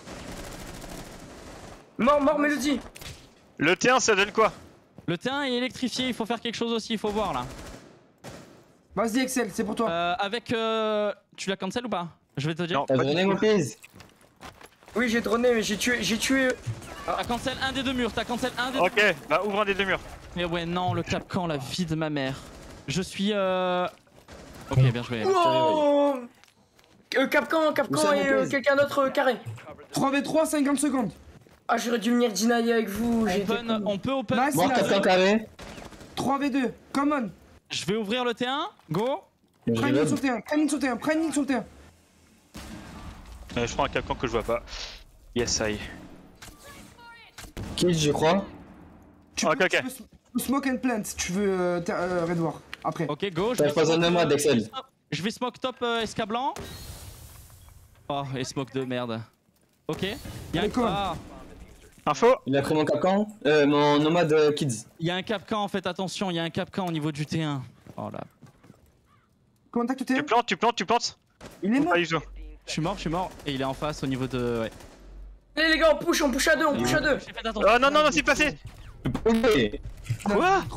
Mort Mélodie. Le tien, ça donne quoi? Le terrain est électrifié, il faut faire quelque chose aussi, il faut voir là. Vas-y Excel, c'est pour toi. Tu l'as cancel ou pas? Je vais te dire. T'as droné mon pise? Oui, j'ai droné, mais j'ai tué. T'as cancel un des deux murs, Ok, bah ouvre un des deux murs. Mais ouais, non, le Capcan, la vie de ma mère. Je suis Ok, bien joué. Oh Capcan et quelqu'un d'autre carré. 3v3, 50 secondes. Ah, j'aurais dû venir dinailler avec vous. On peut open. Nice, Mort Capcan carré. 3v2, come on. Je vais ouvrir le T1, go. Prends une ligne sur le terrain, prends une ligne sur le terrain, prends une ligne sur le terrain. Je prends un capcan que je vois pas. Yes, I. Kill, je crois. Tu peux smoke and plant si tu veux Red War. Après. Ok, go. T'as pas un nomade, Axel. Je vais smoke top SK blanc. Oh, et smoke de merde. Ok. Y'a un quoi? Info. Il a pris mon capcan. Mon nomade kids. Il y a un capcan en fait, attention, il y a un capcan au niveau du T1. Oh là. Contact le T1. Tu plantes. Il est mort. Je suis mort. Et il est en face au niveau de. Ouais. Allez les gars, on push à deux, Oh non, c'est passé. Quoi?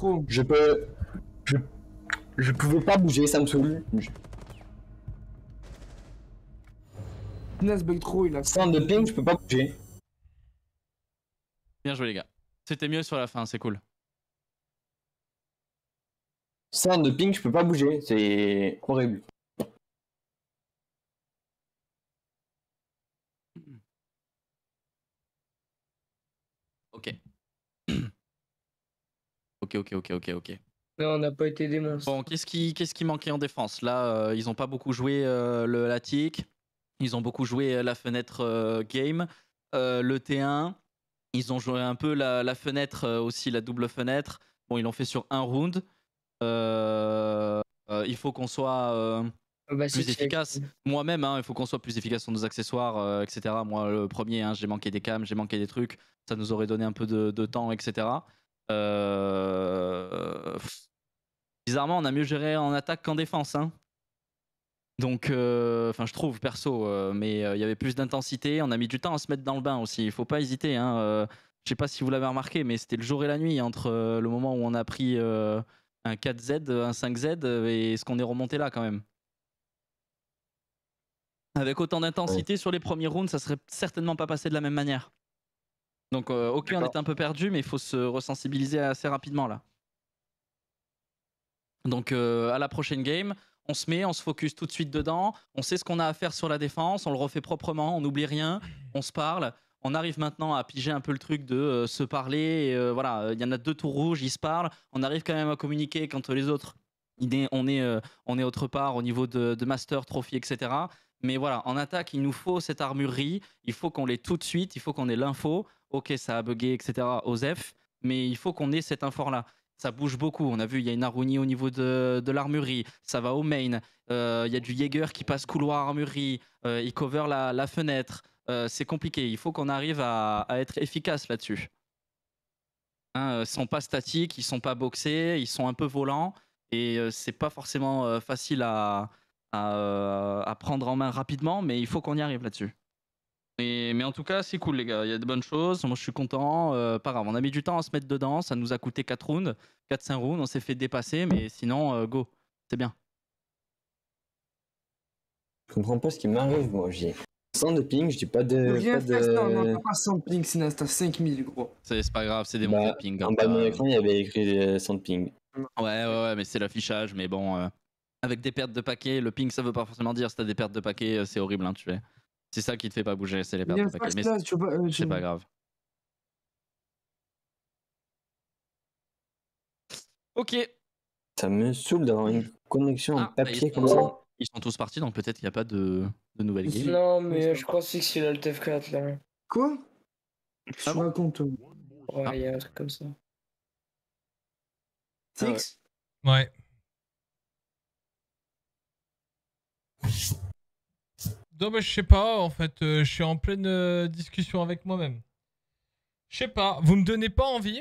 Je pouvais pas bouger, ça me saoule. Nas bug trop, il a. Sans de ping, je peux pas bouger. Bien joué les gars. C'était mieux sur la fin, c'est cool. Sans de ping, je peux pas bouger, c'est horrible. Ok. Ok. Non, on n'a pas été des monstres. Bon, qu'est-ce qui manquait en défense? Là, ils ont pas beaucoup joué la TIC. Ils ont beaucoup joué la fenêtre game, le T1. Ils ont joué un peu la fenêtre aussi, la double fenêtre. Bon, ils l'ont fait sur un round. Il faut qu'on soit plus efficace. Moi-même, il faut qu'on soit plus efficace sur nos accessoires, etc. Moi, le premier, j'ai manqué des cams, j'ai manqué des trucs. Ça nous aurait donné un peu de temps, etc. Bizarrement, on a mieux géré en attaque qu'en défense. Donc, je trouve, perso, mais il y avait plus d'intensité. On a mis du temps à se mettre dans le bain aussi. Il faut pas hésiter. Je sais pas si vous l'avez remarqué, mais c'était le jour et la nuit entre le moment où on a pris un 4Z, un 5Z et ce qu'on est remonté là quand même. Avec autant d'intensité sur les premiers rounds, ça serait certainement pas passé de la même manière. Donc, ok, on était un peu perdu, mais il faut se resensibiliser assez rapidement là. Donc, à la prochaine game, on se focus tout de suite dedans, on sait ce qu'on a à faire sur la défense, on le refait proprement, on n'oublie rien, on se parle. On arrive maintenant à piger un peu le truc de se parler. Et, voilà, il y en a 2 tours rouges, ils se parlent. On arrive quand même à communiquer quand les autres, on est autre part au niveau de master, trophy, etc. Mais voilà, en attaque, il nous faut cette armurerie. Il faut qu'on l'ait tout de suite. Il faut qu'on ait l'info. Ok, ça a bugué, etc. Osef. Mais il faut qu'on ait cette info-là. Ça bouge beaucoup. On a vu, il y a une Aruni au niveau de l'armurerie. Ça va au main. Il y a du Jaeger qui passe couloir armurerie. Il cover la fenêtre. C'est compliqué. Il faut qu'on arrive à être efficace là-dessus. Ils sont pas statiques, ils sont pas boxés, ils sont un peu volants. Et c'est pas forcément facile à prendre en main rapidement, mais il faut qu'on y arrive là-dessus. Mais en tout cas, c'est cool, les gars. Il y a de bonnes choses. Moi, je suis content. Pas grave. On a mis du temps à se mettre dedans. Ça nous a coûté 4 rounds, 4-5 rounds. On s'est fait dépasser, mais sinon, go. C'est bien. Je comprends pas ce qui m'arrive, moi. J'ai 100 de ping, je dis pas de. Viens faire ça, non, t'as pas 100 de ping, sinon t'as 5000, gros. C'est pas grave, c'est des montées de ping. En bas de mon écran, il y avait écrit 100 de ping. Ouais, mais c'est l'affichage. Mais bon, avec des pertes de paquets, le ping, ça veut pas forcément dire si t'as des pertes de paquets, c'est horrible, tu sais. C'est ça qui te fait pas bouger, c'est les pertes de paquets. Mais c'est pas grave. Ok. Ça me saoule d'avoir une connexion en papier comme ça. Ils sont tous partis, donc peut-être qu'il n'y a pas de nouvelles games. Non, mais je crois aussi que c'est l'Alt F4 là. Quoi? Je me raconte. Ouais, il y a un truc comme ça. Six? Ouais. Non, mais je sais pas, en fait, je suis en pleine discussion avec moi-même. Je sais pas, vous me donnez pas envie,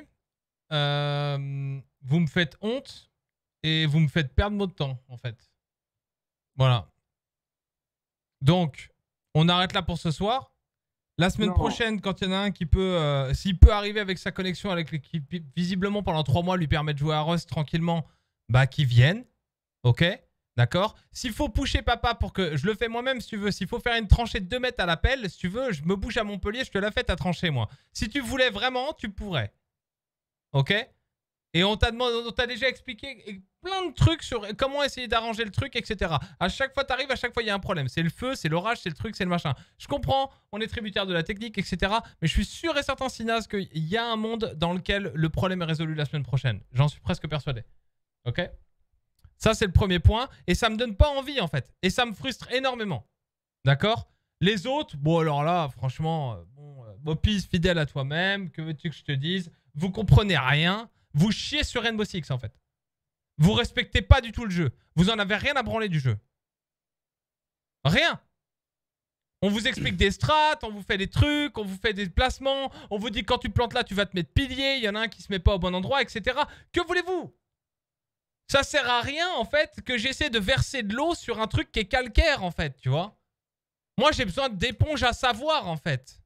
vous me faites honte et vous me faites perdre mon temps, en fait. Voilà. Donc, on arrête là pour ce soir. La semaine prochaine, quand il y en a un qui peut, s'il peut arriver avec sa connexion avec l'équipe, visiblement pendant 3 mois, lui permettre de jouer à Rust tranquillement, bah qu'il vienne. Ok? D'accord? S'il faut pusher papa pour que... Je le fais moi-même si tu veux. S'il faut faire une tranchée de 2 mètres à l'appel, si tu veux, je me bouge à Montpellier, je te la fais ta tranchée, moi. Si tu voulais vraiment, tu pourrais. Ok? Et on t'a déjà expliqué plein de trucs sur comment essayer d'arranger le truc, etc. À chaque fois t'arrives, à chaque fois il y a un problème. C'est le feu, c'est l'orage, c'est le truc, c'est le machin. Je comprends, on est tributaire de la technique, etc. Mais je suis sûr et certain, Sinaz, qu'il y a un monde dans lequel le problème est résolu la semaine prochaine. J'en suis presque persuadé. Ok? Ça, c'est le premier point. Et ça me donne pas envie, en fait. Et ça me frustre énormément. D'accord? Les autres, bon, alors là, franchement, Mopis, fidèle à toi-même. Que veux-tu que je te dise? Vous comprenez rien. Vous chiez sur Rainbow Six, en fait. Vous respectez pas du tout le jeu. Vous en avez rien à branler du jeu. Rien. On vous explique des strats, on vous fait des trucs, on vous fait des placements, on vous dit quand tu plantes là, tu vas te mettre pilier, il y en a un qui se met pas au bon endroit, etc. Que voulez-vous? Ça sert à rien, en fait, que j'essaie de verser de l'eau sur un truc qui est calcaire, en fait, tu vois. Moi, j'ai besoin d'éponges à savoir, en fait.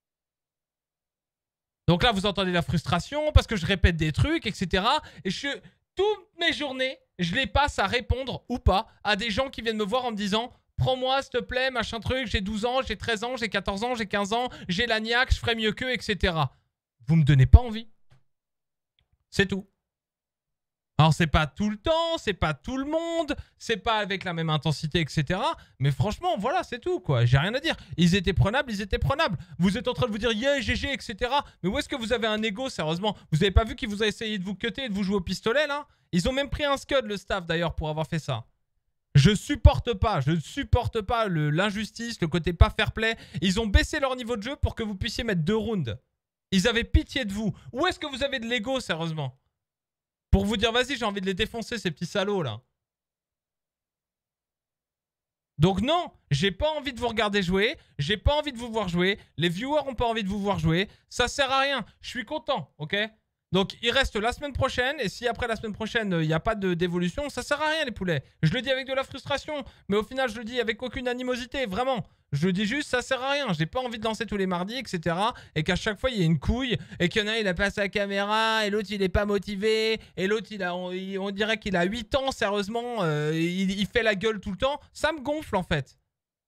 Donc là, vous entendez la frustration parce que je répète des trucs, etc. Et toutes mes journées, je les passe à répondre ou pas à des gens qui viennent me voir en me disant « Prends-moi, s'il te plaît, machin truc, j'ai 12 ans, j'ai 13 ans, j'ai 14 ans, j'ai 15 ans, j'ai la niaque, je ferais mieux qu'eux, etc. » Vous me donnez pas envie. C'est tout. Alors, c'est pas tout le temps, c'est pas tout le monde, c'est pas avec la même intensité, etc. Mais franchement, voilà, c'est tout, quoi. J'ai rien à dire. Ils étaient prenables, ils étaient prenables. Vous êtes en train de vous dire, yeah, GG, etc. Mais où est-ce que vous avez un ego, sérieusement? Vous avez pas vu qu'ils vous ont essayé de vous cutter et de vous jouer au pistolet, là? Ils ont même pris un scud, le staff, d'ailleurs, pour avoir fait ça. Je supporte pas l'injustice, le côté pas fair play. Ils ont baissé leur niveau de jeu pour que vous puissiez mettre 2 rounds. Ils avaient pitié de vous. Où est-ce que vous avez de l'ego, sérieusement? Pour vous dire, vas-y, j'ai envie de les défoncer, ces petits salauds, là. Donc non, j'ai pas envie de vous regarder jouer. J'ai pas envie de vous voir jouer. Les viewers ont pas envie de vous voir jouer. Ça sert à rien. Je suis content, ok? Donc il reste la semaine prochaine. Et si après la semaine prochaine, il n'y a pas d'évolution, ça sert à rien, les poulets. Je le dis avec de la frustration. Mais au final, je le dis avec aucune animosité, vraiment. Je dis juste, ça sert à rien. J'ai pas envie de lancer tous les mardis, etc. Et qu'à chaque fois, il y a une couille. Et qu'il y en a un, il a pas sa caméra. Et l'autre, il est pas motivé. Et l'autre, on dirait qu'il a 8 ans, sérieusement. Il fait la gueule tout le temps. Ça me gonfle, en fait.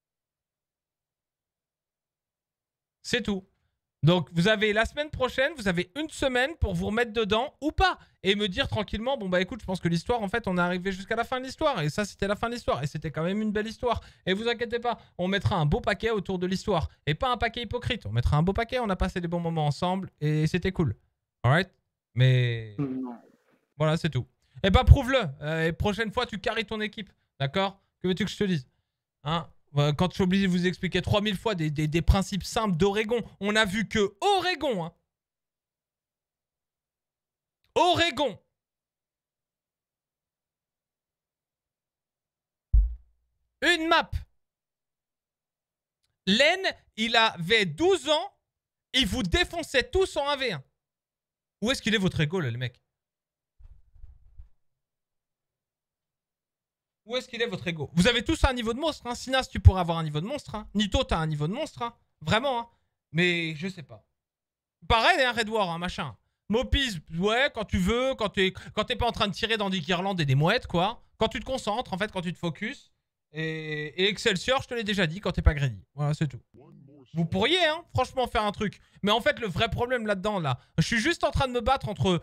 C'est tout. Donc, vous avez la semaine prochaine, vous avez une semaine pour vous remettre dedans ou pas. Et me dire tranquillement, bon bah écoute, je pense que l'histoire, en fait, on est arrivé jusqu'à la fin de l'histoire. Et ça, c'était la fin de l'histoire. Et c'était quand même une belle histoire. Et vous inquiétez pas, on mettra un beau paquet autour de l'histoire. Et pas un paquet hypocrite. On mettra un beau paquet, on a passé des bons moments ensemble. Et c'était cool. Alright? Mais... voilà, c'est tout. Et bah prouve-le. Et prochaine fois, tu carries ton équipe. D'accord? Que veux-tu que je te dise? Hein? Quand je suis obligé de vous expliquer 3000 fois des principes simples d'Oregon, on a vu que Oregon, hein. Oregon. Une map. Len, il avait 12 ans, il vous défonçait tous en 1v1. Où est-ce qu'il est votre ego, là, les mecs? Où est-ce qu'il est votre ego? Vous avez tous un niveau de monstre, hein. Sinas, tu pourrais avoir un niveau de monstre, hein. Nito, t'as un niveau de monstre, hein. Vraiment, hein. Mais je sais pas. Pareil, hein, Red War, hein, machin. Mopis, ouais, quand tu veux, quand t'es pas en train de tirer dans des guirlandes et des mouettes, quoi. Quand tu te concentres, en fait, quand tu te focuses. Et Excelsior, je te l'ai déjà dit, quand t'es pas greedy. Voilà, c'est tout. Vous pourriez, hein, franchement, faire un truc. Mais en fait, le vrai problème là-dedans, là, je suis juste en train de me battre entre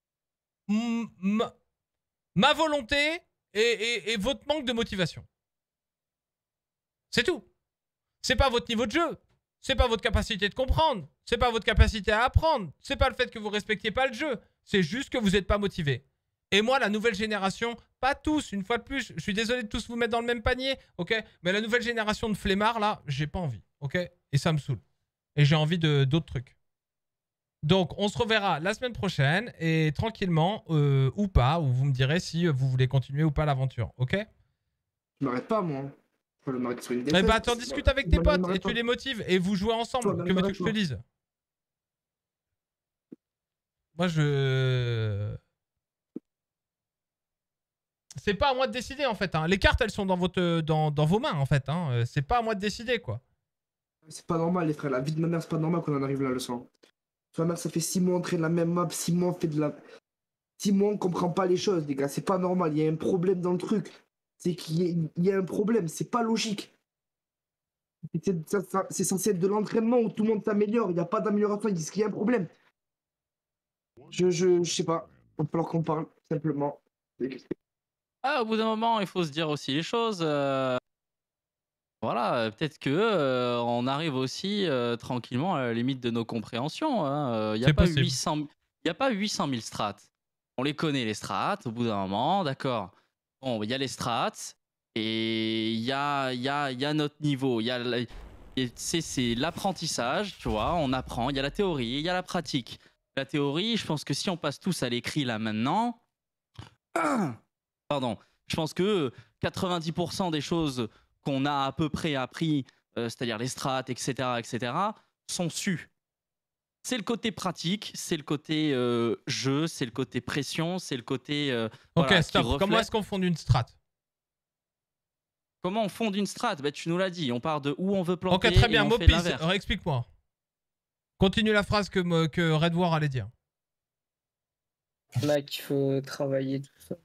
ma volonté et votre manque de motivation. C'est tout. C'est pas votre niveau de jeu. C'est pas votre capacité de comprendre. C'est pas votre capacité à apprendre. C'est pas le fait que vous respectiez pas le jeu. C'est juste que vous n'êtes pas motivé. Et moi, la nouvelle génération, pas tous, une fois de plus, je suis désolé de tous vous mettre dans le même panier, ok? Mais la nouvelle génération de flemmards, là, j'ai pas envie, ok? Et ça me saoule. Et j'ai envie d'autres trucs. Donc, on se reverra la semaine prochaine et tranquillement, ou pas, ou vous me direz si vous voulez continuer ou pas l'aventure, ok? Je m'arrête pas, moi. Faut le m'arrêter sur une Eh défaite. bah, t'en discutes avec tes potes et tu les motives et vous jouez ensemble. Que veux-tu que je te dise? Moi, c'est pas à moi de décider, en fait. Hein. Les cartes, elles sont dans vos mains, en fait. Hein. C'est pas à moi de décider, quoi. C'est pas normal, les frères. La vie de ma mère, c'est pas normal qu'on en arrive là, le sang. Ma mère, ça fait 6 mois, on traîne la même map, 6 mois, on fait de la... 6 mois, on comprend pas les choses, les gars. C'est pas normal. Il y a un problème dans le truc. C'est qu'il y a un problème. C'est pas logique. C'est censé être de l'entraînement où tout le monde s'améliore. Il n'y a pas d'amélioration. Est-ce qu'il y a un problème? Je sais pas. Il va falloir qu'on parle, simplement. Ah, au bout d'un moment, il faut se dire aussi les choses. Voilà, peut-être que on arrive aussi tranquillement à la limite de nos compréhensions. Hein. Il n'y a pas 800 000 strats. On les connaît, les strats, au bout d'un moment, d'accord. Bon, il y a les strats et il y a notre niveau. C'est l'apprentissage, tu vois, on apprend. Il y a la théorie, il y a la pratique. La théorie, je pense que si on passe tous à l'écrit là maintenant, pardon, je pense que 90% des choses qu'on a à peu près appris, c'est-à-dire les strats, etc., sont sues. C'est le côté pratique, c'est le côté jeu, c'est le côté pression, c'est le côté. Ok, voilà, stop. Comment est-ce qu'on fonde une strat? Comment on fonde une strat? Bah, tu nous l'as dit, on part de où on veut planter. Ok, très bien. Et on fait Mopis, l'inverse. explique-moi. Continue la phrase que Red War allait dire. Là qu'il faut travailler tout ça.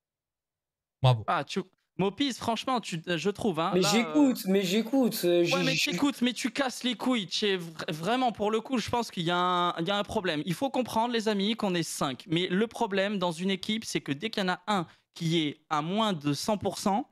Bravo. Ah, Mopis, franchement, je trouve. Hein, Mais là, j'écoute, mais j'écoute. Ouais, mais t'écoutes, mais tu casses les couilles. Vraiment, pour le coup, je pense qu'il y a un problème. Il faut comprendre, les amis, qu'on est 5. Mais le problème dans une équipe, c'est que dès qu'il y en a un qui est à moins de 100%,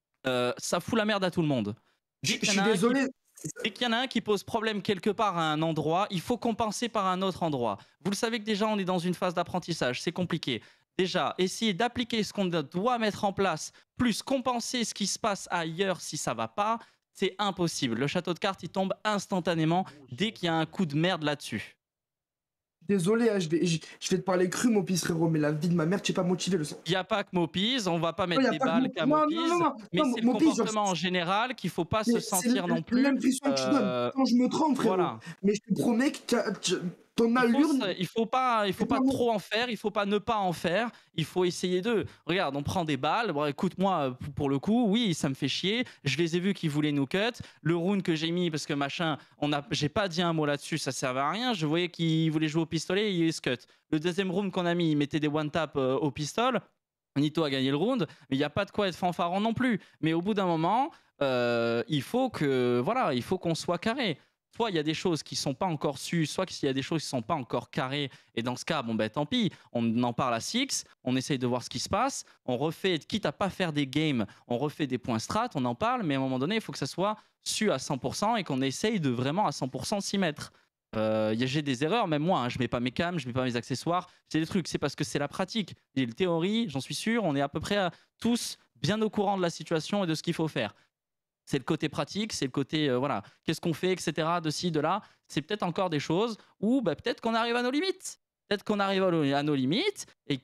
ça fout la merde à tout le monde. Je suis désolé. Dès qu'il y en a un qui pose problème quelque part à un endroit, il faut compenser par un autre endroit. Vous le savez que déjà, on est dans une phase d'apprentissage. C'est compliqué. Déjà, essayer d'appliquer ce qu'on doit mettre en place, plus compenser ce qui se passe ailleurs si ça va pas, c'est impossible. Le château de cartes, il tombe instantanément dès qu'il y a un coup de merde là-dessus. Désolé, hein, je vais te parler cru, Mopis, frérot, mais la vie de ma mère, tu es pas motivé, le sang. Il n'y a pas que Mopis, on va pas mettre des balles qu'à Mopis, mais c'est le comportement en général qu'il faut pas se sentir non plus. C'est l'impression que tu donnes quand je me trompe, frérot. Voilà. Mais je te promets que ton allure... Il faut pas trop en faire, il faut pas ne pas en faire, il faut essayer de... Regarde, on prend des balles, bon, écoute, moi, pour le coup, oui, ça me fait chier, je les ai vus qu'ils voulaient nous cut, le round que j'ai mis, parce que machin, j'ai pas dit un mot là-dessus, ça servait à rien, je voyais qu'ils voulaient jouer au pistolet, ils se cut. Le deuxième round qu'on a mis, ils mettaient des one-tap au pistol, Nito a gagné le round, mais il n'y a pas de quoi être fanfaron non plus. Mais au bout d'un moment, il faut qu'on soit carré. Soit il y a des choses qui sont pas encore sues, soit qu'il y a des choses qui sont pas encore carrées. Et dans ce cas, bon ben tant pis, on en parle à Six, on essaye de voir ce qui se passe, on refait, quitte à pas faire des games, on refait des points strat, on en parle, mais à un moment donné, il faut que ça soit su à 100% et qu'on essaye de vraiment à 100% s'y mettre. J'ai des erreurs, même moi, hein, je mets pas mes cams, je mets pas mes accessoires, c'est des trucs, c'est parce que c'est la pratique. Et la théorie, j'en suis sûr, on est à peu près tous bien au courant de la situation et de ce qu'il faut faire. C'est le côté pratique, c'est le côté, voilà, qu'est-ce qu'on fait, etc., de ci, de là. C'est peut-être encore des choses où bah, peut-être qu'on arrive à nos limites. Peut-être qu'on arrive à nos limites et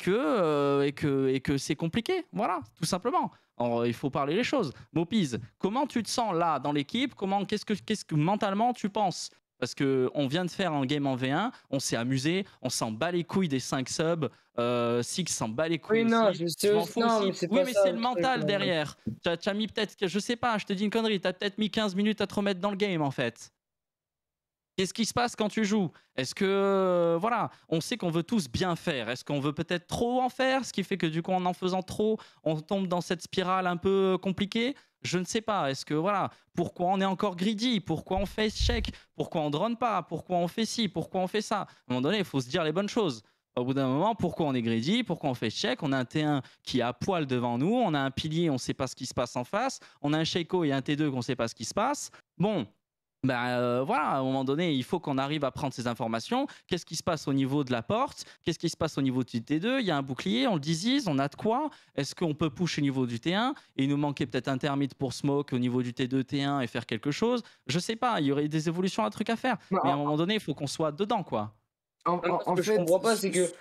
que c'est compliqué. Voilà, tout simplement. Alors, il faut parler les choses. Mopis, comment tu te sens là dans l'équipe? Qu'est-ce que mentalement tu penses? Parce qu'on vient de faire un game en V1, on s'est amusé, on s'en bat les couilles des 5 subs, Six s'en bat les couilles. Oui, non, aussi. je m'en fous aussi. Oui, mais c'est le mental derrière. Tu as mis peut-être, je sais pas, je te dis une connerie, tu as peut-être mis 15 minutes à te remettre dans le game en fait. Qu'est-ce qui se passe quand tu joues? Est-ce que, voilà, on sait qu'on veut tous bien faire. Est-ce qu'on veut peut-être trop en faire? Ce qui fait que du coup, en faisant trop, on tombe dans cette spirale un peu compliquée. Je ne sais pas. Est-ce que, voilà, pourquoi on est encore greedy? Pourquoi on fait check? Pourquoi on drone pas? Pourquoi on fait ci? Pourquoi on fait ça? À un moment donné, il faut se dire les bonnes choses. Au bout d'un moment, pourquoi on est greedy? Pourquoi on fait check? On a un T1 qui est à poil devant nous. On a un pilier, on ne sait pas ce qui se passe en face. On a un Sheiko et un T2 qu'on ne sait pas ce qui se passe. Bon. Voilà, à un moment donné, il faut qu'on arrive à prendre ces informations. Qu'est-ce qui se passe au niveau de la porte? Qu'est-ce qui se passe au niveau du T2? Il y a un bouclier, on le disease, on a de quoi? Est-ce qu'on peut push au niveau du T1? Et il nous manquait peut-être un thermite pour smoke au niveau du T2, T1 et faire quelque chose. Je sais pas, il y aurait des évolutions, un truc à faire. Mais à un moment donné, il faut qu'on soit dedans, quoi. Ce que je comprends pas, c'est que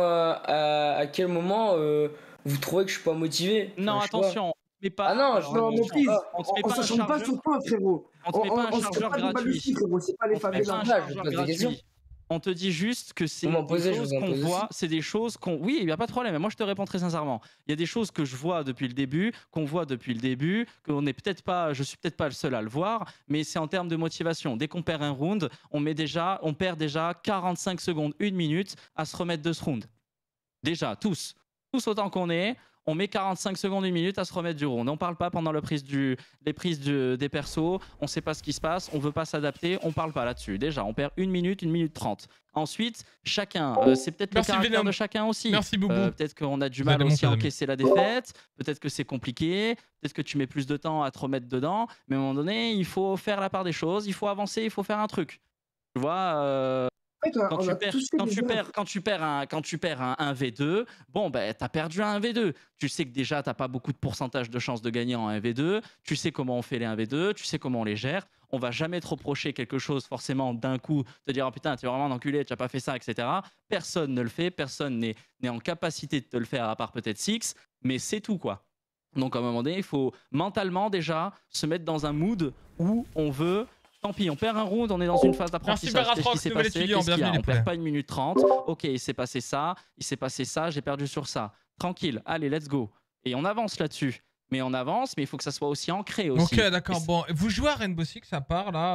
à quel moment vous trouvez que je suis pas motivé? Non, attention. Mais pas, ah non, Mopis, on se chante pas sur toi, frérot. On te met pas un chargeur gratuit. C'est pas les faveurs. On te dit juste que c'est des choses qu'on voit, c'est des choses qu'on... Oui, il n'y a pas de problème, moi je te réponds très sincèrement. Il y a des choses que je vois depuis le début, qu'on voit depuis le début, qu'on n'est peut-être pas, je suis peut-être pas le seul à le voir, mais c'est en termes de motivation. Dès qu'on perd un round, on perd déjà 45 secondes, 1 minute à se remettre de ce round. Déjà, tous autant qu'on est, on met 45 secondes, 1 minute à se remettre du round. On parle pas pendant les prises des persos, on sait pas ce qui se passe, on veut pas s'adapter, on parle pas là-dessus. Déjà, on perd 1 minute, 1 minute 30. Ensuite, chacun, c'est peut-être le caractère de chacun aussi. Merci Boubou. Peut-être qu'on a du mal aussi à encaisser la défaite, peut-être que c'est compliqué, peut-être que tu mets plus de temps à te remettre dedans, mais à un moment donné, il faut faire la part des choses, il faut avancer, il faut faire un truc. Tu vois Quand tu perds un V2, bon, ben, t'as perdu un 1v2. Tu sais que déjà, t'as pas beaucoup de pourcentage de chances de gagner en 1v2. Tu sais comment on fait les 1v2. Tu sais comment on les gère. On va jamais te reprocher quelque chose forcément d'un coup, te dire oh putain, t'es vraiment un enculé, tu n'as pas fait ça, etc. Personne ne le fait. Personne n'est en capacité de te le faire, à part peut-être Six. Mais c'est tout, quoi. Donc, à un moment donné, il faut mentalement déjà se mettre dans un mood où on veut. Tant pis, on perd un round, on est dans une phase d'apprentissage. Qu'est-ce qui s'est passé? Qu'est-ce qu'il y a? On perd pas 1 minute 30. Ok, il s'est passé ça, j'ai perdu sur ça. Tranquille, allez, let's go. Et on avance là-dessus. Mais on avance, mais il faut que ça soit aussi ancré aussi. Ok, d'accord. Bon, vous jouez à Rainbow Six à part là,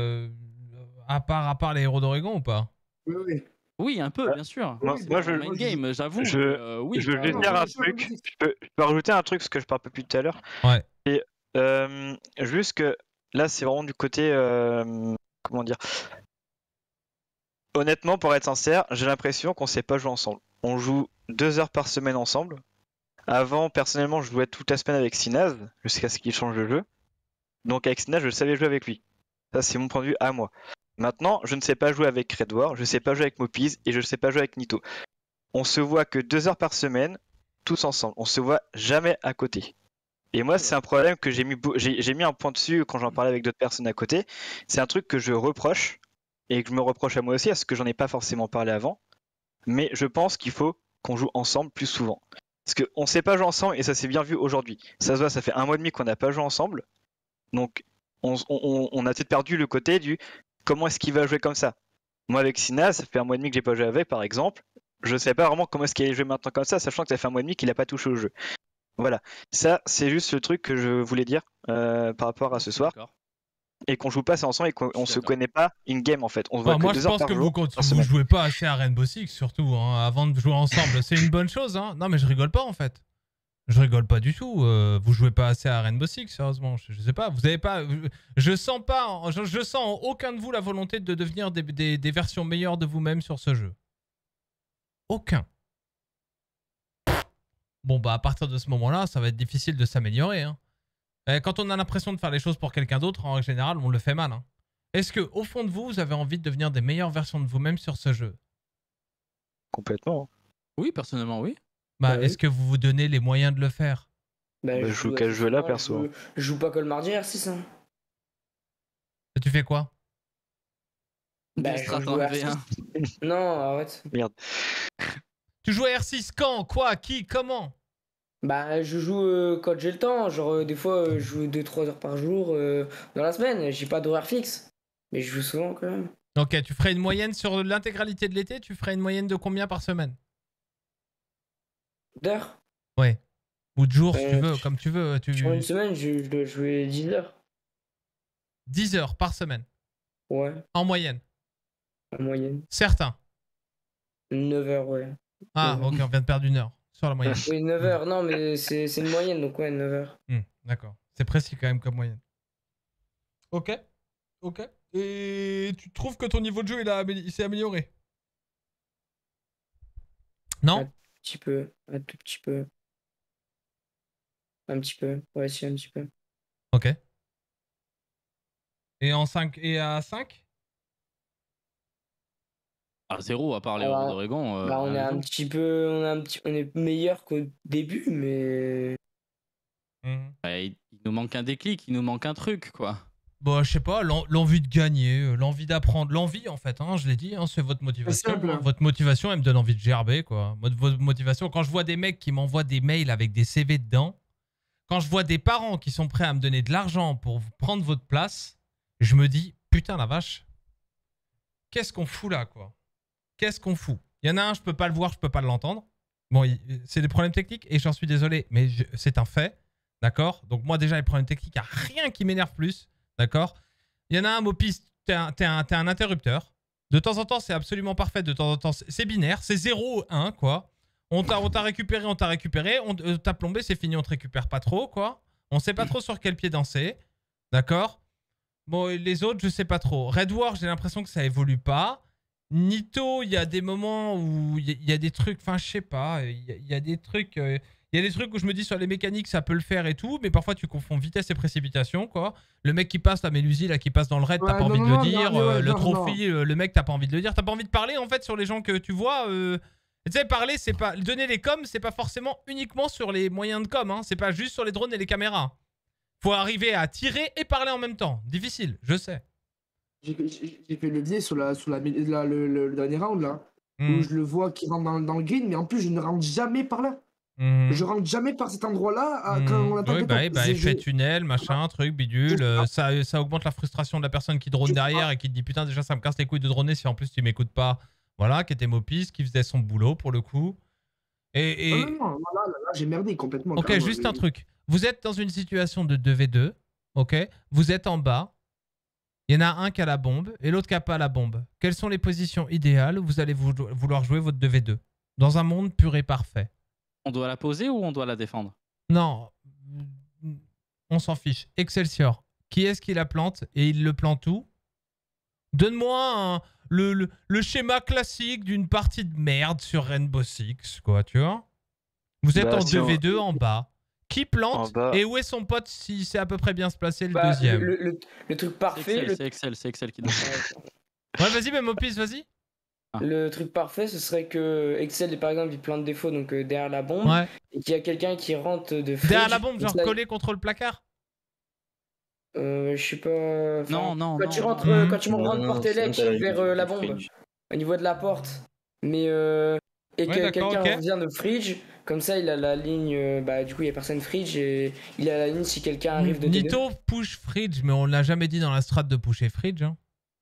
à part les héros d'Oregon ou pas? Oui, un peu, bien sûr. Moi, je game, j'avoue. Oui, je veux dire un truc. Je peux rajouter un truc, parce que je parle un peu plus tout à l'heure. Ouais. Et juste que là, c'est vraiment du côté. Comment dire? Honnêtement, pour être sincère, j'ai l'impression qu'on sait pas jouer ensemble. On joue 2 heures par semaine ensemble. Avant, personnellement, je jouais toute la semaine avec Sinaz, jusqu'à ce qu'il change de jeu. Donc avec Sinaz, je savais jouer avec lui. Ça, c'est mon point de vue à moi. Maintenant, je ne sais pas jouer avec Red War, je ne sais pas jouer avec Mopiz et je ne sais pas jouer avec Nito. On se voit que 2 heures par semaine, tous ensemble. On se voit jamais à côté. Et moi, c'est un problème que j'ai mis un point dessus quand j'en parlais avec d'autres personnes à côté. C'est un truc que je reproche et que je me reproche à moi aussi, parce que j'en ai pas forcément parlé avant. Mais je pense qu'il faut qu'on joue ensemble plus souvent. Parce qu'on ne sait pas jouer ensemble et ça s'est bien vu aujourd'hui. Ça se voit, ça fait 1 mois et demi qu'on n'a pas joué ensemble. Donc, on a peut-être perdu le côté du comment est-ce qu'il va jouer comme ça. Moi, avec Sina, ça fait 1 mois et demi que j'ai pas joué avec, par exemple. Je ne sais pas vraiment comment est-ce qu'il allait jouer maintenant comme ça, sachant que ça fait 1 mois et demi qu'il n'a pas touché au jeu. Voilà. Ça, c'est juste le truc que je voulais dire par rapport à ce soir. Et qu'on joue pas ça ensemble et qu'on se connaît pas in-game en fait. On se voit moi, que 2 je heures pense par que jour, vous jouez pas assez à Rainbow Six, surtout, hein, avant de jouer ensemble. C'est une bonne chose, hein. Non, mais je rigole pas en fait. Je rigole pas du tout. Vous jouez pas assez à Rainbow Six, sérieusement. Je sais pas. Vous avez pas. Je sens pas. Je sens en aucun de vous la volonté de devenir des versions meilleures de vous-même sur ce jeu. Aucun. Bon, bah, à partir de ce moment-là, ça va être difficile de s'améliorer, hein. Quand on a l'impression de faire les choses pour quelqu'un d'autre, en général, on le fait mal, hein. Est-ce que, au fond de vous, vous avez envie de devenir des meilleures versions de vous-même sur ce jeu? Complètement. Oui, personnellement, oui. Bah, est-ce que vous vous donnez les moyens de le faire? Je joue qu'à ce jeu-là, perso. Je joue pas que le mardi R6. Hein. Et tu fais quoi? Bah, je joue à R6. Non, arrête. Merde. Tu joues à R6 quand? Quoi? Qui? Comment? Bah, je joue quand j'ai le temps. Genre, des fois, je joue 2-3 heures par jour dans la semaine. J'ai pas d'horaire fixe. Mais je joue souvent quand même. Ok, tu ferais une moyenne sur l'intégralité de l'été? Tu ferais une moyenne de combien par semaine? D'heures? Ouais. Ou de jours, si tu veux, comme tu veux. Sur une semaine, je dois jouer 10 heures. 10 heures par semaine? Ouais. En moyenne? En moyenne. Certains? 9 heures, ouais. Ah, ok, on vient de perdre 1 heure sur la moyenne. Oui, 9 heures. Non, mais c'est une moyenne, donc ouais, 9 heures. D'accord. C'est précis quand même comme moyenne. Ok. Ok. Et tu trouves que ton niveau de jeu, il s'est amélioré? Non? Un petit peu. Un tout petit peu. Un petit peu. Ouais, si, un petit peu. Ok. Et en 5 et à 5? À 0, à part les héros d'Oregon. Bah, on est un petit peu. On est meilleur qu'au début, mais. Ouais, il nous manque un déclic, il nous manque un truc, quoi. Bon, je sais pas, l'envie de gagner, l'envie d'apprendre, l'envie en fait, hein, je l'ai dit, hein, c'est votre motivation. simple, hein. Votre motivation, elle me donne envie de gerber, quoi. Votre motivation, quand je vois des mecs qui m'envoient des mails avec des CV dedans, quand je vois des parents qui sont prêts à me donner de l'argent pour prendre votre place, je me dis, putain la vache, qu'est-ce qu'on fout là, quoi? Qu'est-ce qu'on fout? Il y en a un, je peux pas le voir, je peux pas l'entendre. Bon, c'est des problèmes techniques et j'en suis désolé, mais c'est un fait, d'accord? Donc moi déjà, les problèmes techniques, il n'y a rien qui m'énerve plus. D'accord? Il y en a un, Mopis, t'es un interrupteur. De temps en temps, c'est absolument parfait. De temps en temps, c'est binaire. C'est 0 ou 1, quoi. On t'a récupéré, on t'a récupéré. On t'a plombé, c'est fini, on te récupère pas trop, quoi. On sait pas trop sur quel pied danser. D'accord? Bon, les autres, je sais pas trop. Red War, j'ai l'impression que ça évolue pas. Nito, il y a des moments où il y a des trucs... Enfin, je sais pas. Il y a des trucs... Il Il y a des trucs où je me dis sur les mécaniques, ça peut le faire et tout, mais parfois tu confonds vitesse et précipitation, quoi. Le mec qui passe, la Mélusie, là, qui passe dans le raid, t'as pas envie de le dire. Le trophy, le mec, t'as pas envie de le dire. T'as pas envie de parler, en fait, sur les gens que tu vois. Tu sais, parler, c'est pas... Donner les coms, c'est pas forcément uniquement sur les moyens de com, hein. C'est pas juste sur les drones et les caméras. Faut arriver à tirer et parler en même temps. Difficile, je sais. J'ai fait le biais sur le dernier round, là. Où je le vois qui rentre dans le green, mais en plus, je ne rentre jamais par là. Je rentre jamais par cet endroit-là quand on attaque. Oui, effet tunnel, machin, truc, bidule. Ça augmente la frustration de la personne qui drone derrière et qui te dit putain, déjà ça me casse les couilles de droner si en plus tu m'écoutes pas. Voilà, qui était Mopis, qui faisait son boulot pour le coup. Non, là, j'ai merdé complètement. Ok, juste un truc. Vous êtes dans une situation de 2v2, ok. Vous êtes en bas. Il y en a un qui a la bombe et l'autre qui n'a pas la bombe. Quelles sont les positions idéales où vous allez vouloir jouer votre 2v2 dans un monde pur et parfait? On doit la poser ou on doit la défendre? Non, on s'en fiche. Excelsior, qui est-ce qui la plante et il le plante où? Donne-moi le schéma classique d'une partie de merde sur Rainbow Six, quoi, tu vois? Vous êtes en 2v2 en bas. Qui plante et où est son pote si c'est à peu près bien se placer le deuxième? Le truc parfait... C'est Excel qui donne. Ouais, vas-y, même Mopis, vas-y. Le truc parfait, ce serait que Excel, par exemple, il plante des faux donc derrière la bombe, et qu'il y a quelqu'un qui rentre de fridge. Derrière la bombe, genre collé contre le placard? Je sais pas... Non. Quand tu rentres porte électrique vers la bombe, au niveau de la porte, mais... et que quelqu'un revient de fridge, comme ça il a la ligne, du coup il y a personne fridge et il a la ligne si quelqu'un arrive de Nito push fridge, mais on l'a jamais dit dans la strat de pusher fridge. Hein.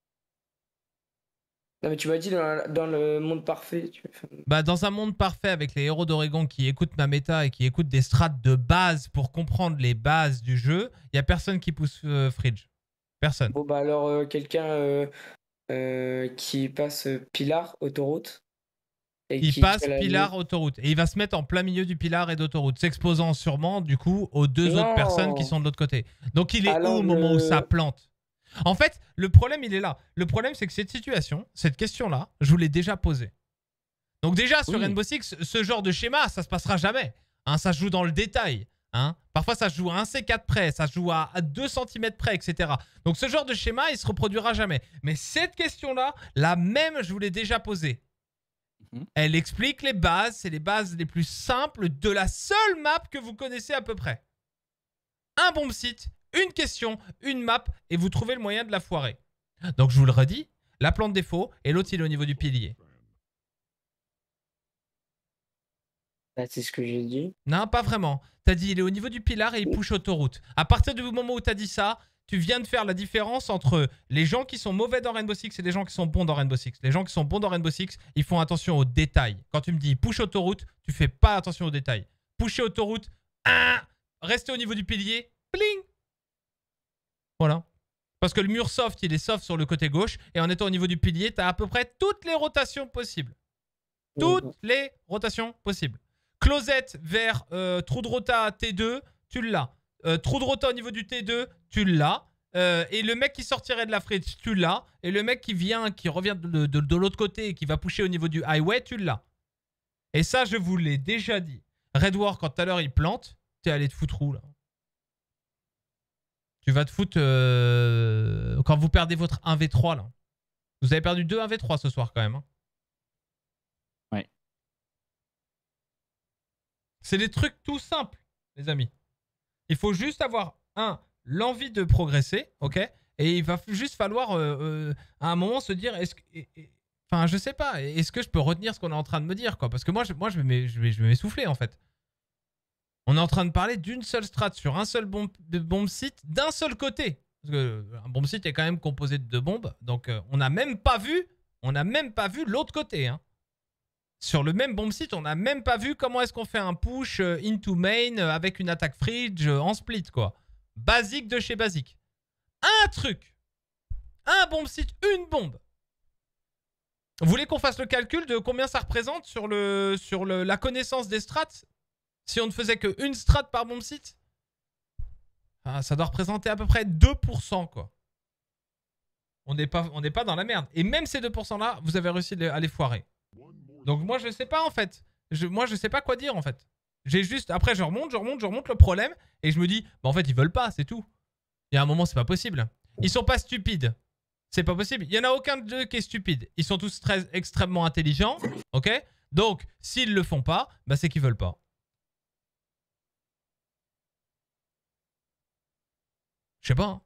Non mais tu m'as dit dans le monde parfait. Dans un monde parfait avec les héros d'Oregon qui écoutent ma méta et qui écoutent des strats de base pour comprendre les bases du jeu, il y a personne qui pousse fridge. Personne. Bon alors quelqu'un qui passe Pilar, autoroute. Il passe Pilar, autoroute. Et il va se mettre en plein milieu du Pilar et d'autoroute, s'exposant sûrement, du coup, aux deux autres personnes qui sont de l'autre côté. Donc, il est où au moment où ça plante? En fait, le problème, il est là. Le problème, c'est que cette situation, cette question-là, je vous l'ai déjà posée. Donc déjà, sur Rainbow Six, ce genre de schéma, ça se passera jamais. Hein, ça se joue dans le détail. Hein. Parfois, ça se joue à 1 C4 près, ça se joue à 2 cm près, etc. Donc, ce genre de schéma, il se reproduira jamais. Mais cette question-là, la même, je vous l'ai déjà posée. Elle explique les bases, c'est les bases les plus simples de la seule map que vous connaissez à peu près. Un bomb site, une question, une map, et vous trouvez le moyen de la foirer. Donc je vous le redis, la plante défaut, et l'autre il est au niveau du pilier. C'est ce que j'ai dit. Non, pas vraiment. T'as dit il est au niveau du pilar et il push autoroute. À partir du moment où t'as dit ça, tu viens de faire la différence entre les gens qui sont mauvais dans Rainbow Six et les gens qui sont bons dans Rainbow Six. Les gens qui sont bons dans Rainbow Six, ils font attention aux détails. Quand tu me dis push autoroute, tu fais pas attention aux détails. Pusher autoroute, rester au niveau du pilier, bling. Voilà. Parce que le mur soft, il est soft sur le côté gauche. Et en étant au niveau du pilier, tu as à peu près toutes les rotations possibles. Toutes les rotations possibles. Closette vers trou de rota T2, tu l'as. Trou de rota au niveau du T2, tu l'as. Et le mec qui sortirait de la fridge, tu l'as. Et le mec qui revient de l'autre côté et qui va pusher au niveau du highway, tu l'as. Et ça, je vous l'ai déjà dit. Red War, quand tout à l'heure il plante, t'es allé te foutre où là? Tu vas te foutre quand vous perdez votre 1v3 là. Vous avez perdu 2 1v3 ce soir quand même. Hein. Ouais. C'est des trucs tout simples, les amis. Il faut juste avoir, l'envie de progresser, ok? Et il va juste falloir, à un moment, se dire, enfin, je sais pas, est-ce que je peux retenir ce qu'on est en train de me dire, quoi? Parce que moi, je vais m'essouffler, en fait. On est en train de parler d'une seule strat sur un seul bomb site d'un seul côté. Parce qu'un bomb site est quand même composé de 2 bombes. Donc, on n'a même pas vu l'autre côté, hein. Sur le même bomb site, on n'a même pas vu comment est-ce qu'on fait un push into main avec une attaque fridge en split, quoi. Basique de chez basique. Un truc. Un bomb site, une bombe. Vous voulez qu'on fasse le calcul de combien ça représente sur la connaissance des strats? Si on ne faisait qu'une strat par bomb site, ça doit représenter à peu près 2%, quoi. On n'est pas dans la merde. Et même ces 2%-là, vous avez réussi à les foirer. Donc moi, je sais pas, en fait. Moi, je sais pas quoi dire, en fait. J'ai juste... Après, je remonte le problème et je me dis, bah en fait, ils veulent pas, c'est tout. Il y a un moment, c'est pas possible. Ils sont pas stupides. C'est pas possible. Il y en a aucun d'eux qui est stupide. Ils sont tous extrêmement intelligents, ok? Donc, s'ils le font pas, bah c'est qu'ils veulent pas. Je sais pas. Hein.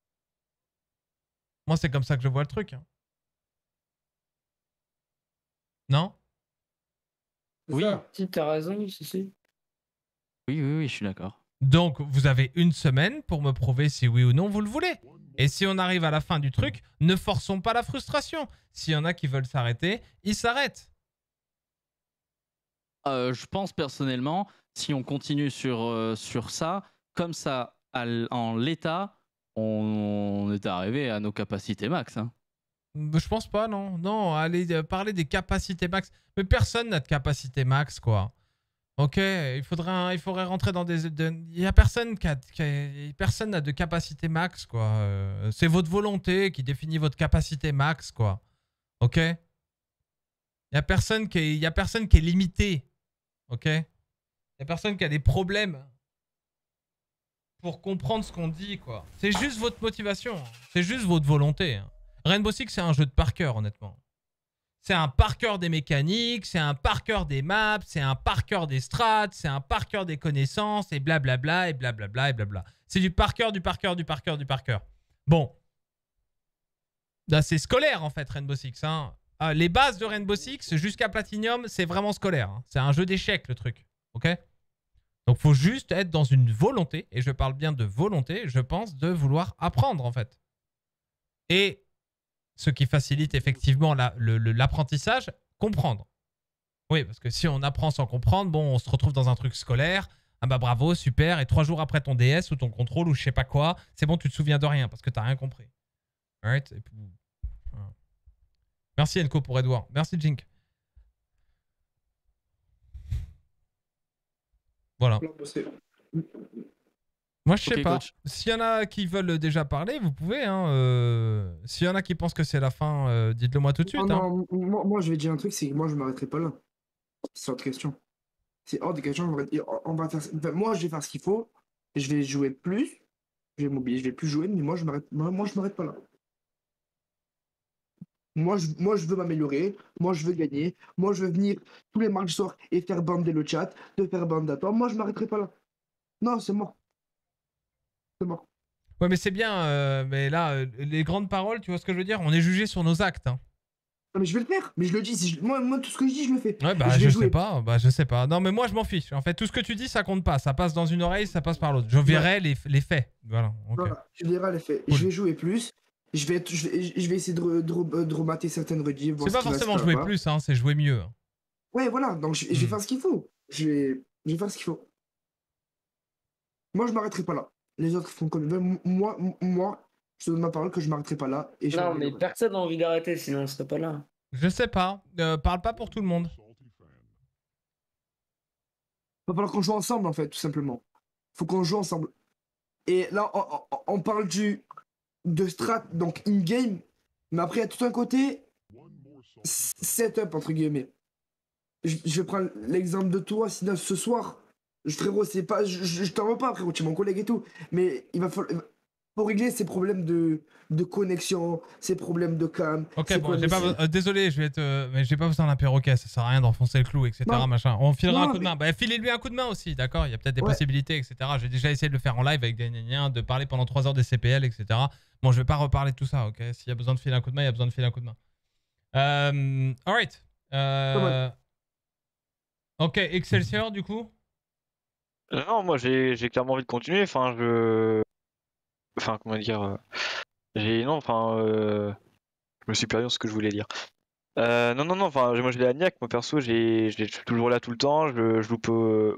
Moi, c'est comme ça que je vois le truc. Hein. Non? Oui. Si, t'as raison, si. Oui, je suis d'accord. Donc, vous avez une semaine pour me prouver si oui ou non vous le voulez. Et si on arrive à la fin du truc, ne forçons pas la frustration. S'il y en a qui veulent s'arrêter, ils s'arrêtent. Je pense personnellement, si on continue sur ça, comme ça, en l'état, on est arrivé à nos capacités max. Hein. Je pense pas, non. Non, allez parler des capacités max. Mais personne n'a de capacité max, quoi. Ok, il faudrait rentrer dans des... Il y a personne personne n'a de capacité max, quoi. C'est votre volonté qui définit votre capacité max, quoi. Ok? Il y a personne qui est limité. Ok? Il y a personne qui a des problèmes pour comprendre ce qu'on dit, quoi. C'est juste votre motivation. C'est juste votre volonté. Hein. Rainbow Six, c'est un jeu de par cœur, honnêtement. C'est un par cœur des mécaniques, c'est un par cœur des maps, c'est un par cœur des strats, c'est un par cœur des connaissances, et blablabla, et blablabla, et blabla. C'est du par cœur, du par cœur, du par cœur, du par cœur. Bon. Là, c'est scolaire, en fait, Rainbow Six. Hein. Les bases de Rainbow Six, jusqu'à Platinum, c'est vraiment scolaire. Hein. C'est un jeu d'échecs, le truc. Ok? Donc, faut juste être dans une volonté, et je parle bien de volonté, je pense, de vouloir apprendre, en fait. Et... ce qui facilite effectivement l'apprentissage, comprendre. Oui, parce que si on apprend sans comprendre, bon, on se retrouve dans un truc scolaire. Ah bah bravo, super. Et 3 jours après ton DS ou ton contrôle ou je sais pas quoi, c'est bon, tu te souviens de rien parce que t'as rien compris. Alright. Et puis, voilà. Merci Enco pour Edouard. Merci Jink. Voilà. Moi, je sais pas. S'il y en a qui veulent déjà parler, vous pouvez. Hein, S'il y en a qui pensent que c'est la fin, dites-le moi tout de suite. Non, moi, je vais dire un truc, c'est que moi, je m'arrêterai pas là. C'est autre question. C'est hors de question. On va faire... Enfin, moi, je vais faire ce qu'il faut. Je vais jouer plus. Je vais m'oublier. Je vais plus jouer, mais moi, je m'arrête pas là. Moi, je veux m'améliorer. Moi, je veux gagner. Moi, je veux venir tous les matchs soir et faire bander le chat, te faire bander à toi. Moi, je m'arrêterai pas là. Non, c'est mort. C'est mort. Ouais, mais c'est bien. Mais là, les grandes paroles, tu vois ce que je veux dire? On est jugé sur nos actes. Hein. Non, mais je vais le faire. Mais je le dis. Si moi, tout ce que je dis, je le fais. Ouais, bah, je sais pas. Bah, je sais pas. Non, mais moi, je m'en fiche. En fait, tout ce que tu dis, ça compte pas. Ça passe dans une oreille, ça passe par l'autre. Je verrai les faits. Voilà. Okay. Voilà, je verrai les faits. Cool. Je vais jouer plus. Je vais essayer de remater certaines redives. C'est pas forcément jouer plus, hein, c'est jouer mieux. Ouais, voilà. Donc, je vais faire ce qu'il faut. Je vais faire ce qu'il faut. Moi, je m'arrêterai pas là. Les autres font comme ils veulent. Moi, je te donne ma parole que je m'arrêterai pas là. Et non, mais personne n'a envie d'arrêter, sinon on serait pas là. Je sais pas. Parle pas pour tout le monde. Il va falloir qu'on joue ensemble, en fait, tout simplement. Faut qu'on joue ensemble. Et là, on parle de strat, donc in-game. Mais après, il y a tout un côté setup, entre guillemets. Je vais prendre l'exemple de toi, Sinas, ce soir. Frérot, c'est pas. Je t'en veux pas, frérot, tu es mon collègue et tout. Mais il va falloir. Pour régler ces problèmes de connexion, ces problèmes de cam. Ok, bon, désolé, mais j'ai pas besoin d'un perroquet, ça sert à rien d'enfoncer le clou, etc. Machin. On filera un coup de main. Bah, filez-lui un coup de main aussi, d'accord? Il y a peut-être des possibilités, etc. J'ai déjà essayé de le faire en live avec des gnagnagnas, de parler pendant 3 heures des CPL, etc. Bon, je vais pas reparler de tout ça, ok? S'il y a besoin de filer un coup de main, il y a besoin de filer un coup de main. Alright. Ok, Excelsior, du coup? Non, moi j'ai clairement envie de continuer. Enfin, comment dire. Je me suis perdu dans ce que je voulais dire. Non, enfin, moi je l'ai à Niac, moi perso, je suis toujours là tout le temps. Je loupe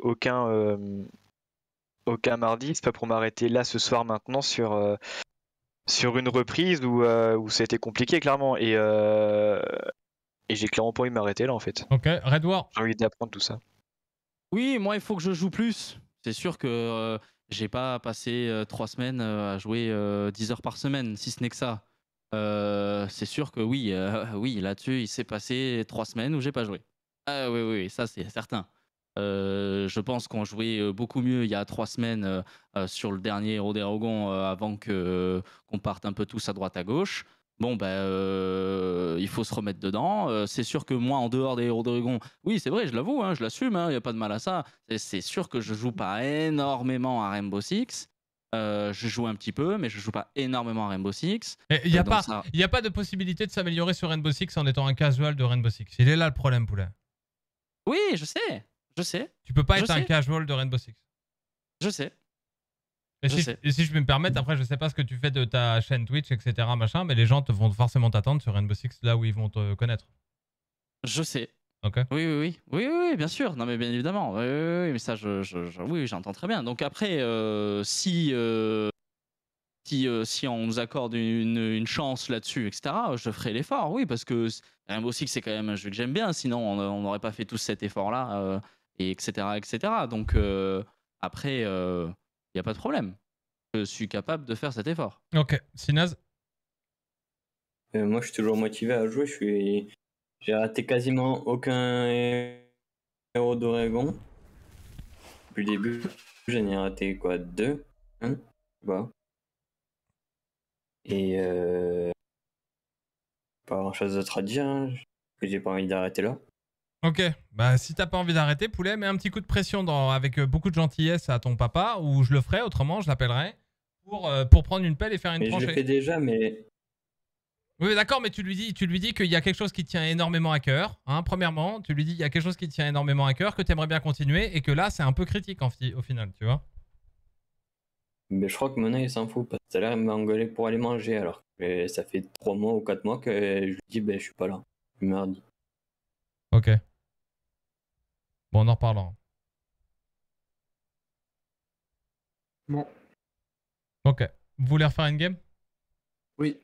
aucun mardi. C'est pas pour m'arrêter là ce soir maintenant sur une reprise où ça a été compliqué, clairement. Et j'ai clairement pas envie de m'arrêter là en fait. Ok, Red War. J'ai envie d'apprendre tout ça. Oui, moi il faut que je joue plus. C'est sûr que j'ai pas passé 3 semaines à jouer 10 heures par semaine, si ce n'est que ça. C'est sûr que oui, oui, là-dessus il s'est passé 3 semaines où j'ai pas joué. Ah oui, ça c'est certain. Je pense qu'on jouait beaucoup mieux il y a 3 semaines sur le dernier Héros des Dragons avant qu'on parte un peu tous à droite à gauche. Bon, il faut se remettre dedans. C'est sûr que moi, en dehors des Héros des Dragons, oui, c'est vrai, je l'avoue, hein, je l'assume, il n'y a pas de mal à ça. C'est sûr que je joue pas énormément à Rainbow Six. Je joue un petit peu, mais je joue pas énormément à Rainbow Six. Il n'y a pas de possibilité de s'améliorer sur Rainbow Six en étant un casual de Rainbow Six. Il est là le problème, poulet. Oui, je sais. Je sais. Tu peux pas être un casual de Rainbow Six. Je sais. Et si je peux me permettre, après, je sais pas ce que tu fais de ta chaîne Twitch, etc. machin, mais les gens vont forcément t'attendre sur Rainbow Six, là où ils vont te connaître. Je sais. Ok. Oui, bien sûr. Non, mais bien évidemment. Oui, mais ça, oui, j'entends très bien. Donc après, si on nous accorde une chance là-dessus, etc., je ferai l'effort, oui, parce que Rainbow Six, c'est quand même un jeu que j'aime bien, sinon on n'aurait pas fait tout cet effort-là, et etc. Donc après, il n'y a pas de problème. Je suis capable de faire cet effort. Ok, Sinaz. Moi, je suis toujours motivé à jouer. J'ai raté quasiment aucun héros d'Oregon. Depuis le début, j'en ai raté quoi, 2 bah. Et pas grand chose d'autre à dire, hein, que j'ai pas envie d'arrêter là. Ok, bah si t'as pas envie d'arrêter, poulet, mets un petit coup de pression avec beaucoup de gentillesse à ton papa, ou je le ferai, autrement je l'appellerai, pour prendre une pelle et faire une tranchée. Je le fais déjà, mais... Oui, d'accord, mais tu lui dis qu'il y a quelque chose qui te tient énormément à cœur. Hein, premièrement, tu lui dis qu'il y a quelque chose qui te tient énormément à cœur, que tu aimerais bien continuer, et que là, c'est un peu critique au final, tu vois. Mais je crois que maintenant, il s'en fout, parce que tout à l'heure, il m'a engueulé pour aller manger, alors que ça fait 3 mois ou 4 mois que je lui dis, je suis pas là. Mardi. Ok. Bon, on en reparlera. Bon. Ok. Vous voulez refaire une game? Oui.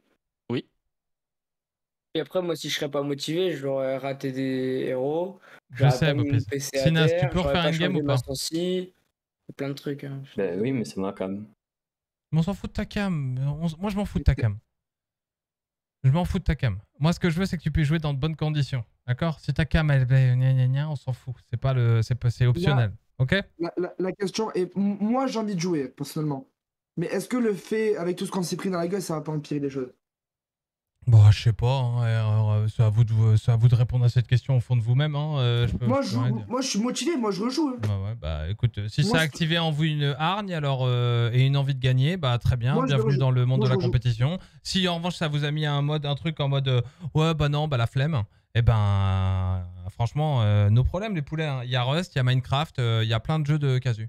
Et après, moi, si je serais pas motivé, j'aurais raté des héros. Je sais, Bopis. Sinas, tu peux refaire une game ou pas? Plein de trucs. Hein. Oui, mais c'est ma cam. Mais on s'en fout de ta cam. Moi, je m'en fous de ta cam. Je m'en fous de ta cam. Moi, ce que je veux, c'est que tu puisses jouer dans de bonnes conditions. D'accord? Si ta cam, elle on s'en fout. C'est optionnel. Ok? La question est... Moi, j'ai envie de jouer, personnellement. Mais est-ce que le fait, avec tout ce qu'on s'est pris dans la gueule, ça va pas empirer les choses? Bon, je sais pas, hein, c'est à vous de répondre à cette question au fond de vous-même. Hein, moi, je suis motivé, moi je rejoue. Hein. Ouais, bah écoute, si ça a activé en vous une hargne alors, et une envie de gagner, bah très bien, bienvenue dans le monde de la compétition. Si en revanche ça vous a mis un truc en mode ouais, bah non, bah la flemme, et ben franchement, nos problèmes les poulets. Hein. Il y a Rust, il y a Minecraft, il y a plein de jeux de casu.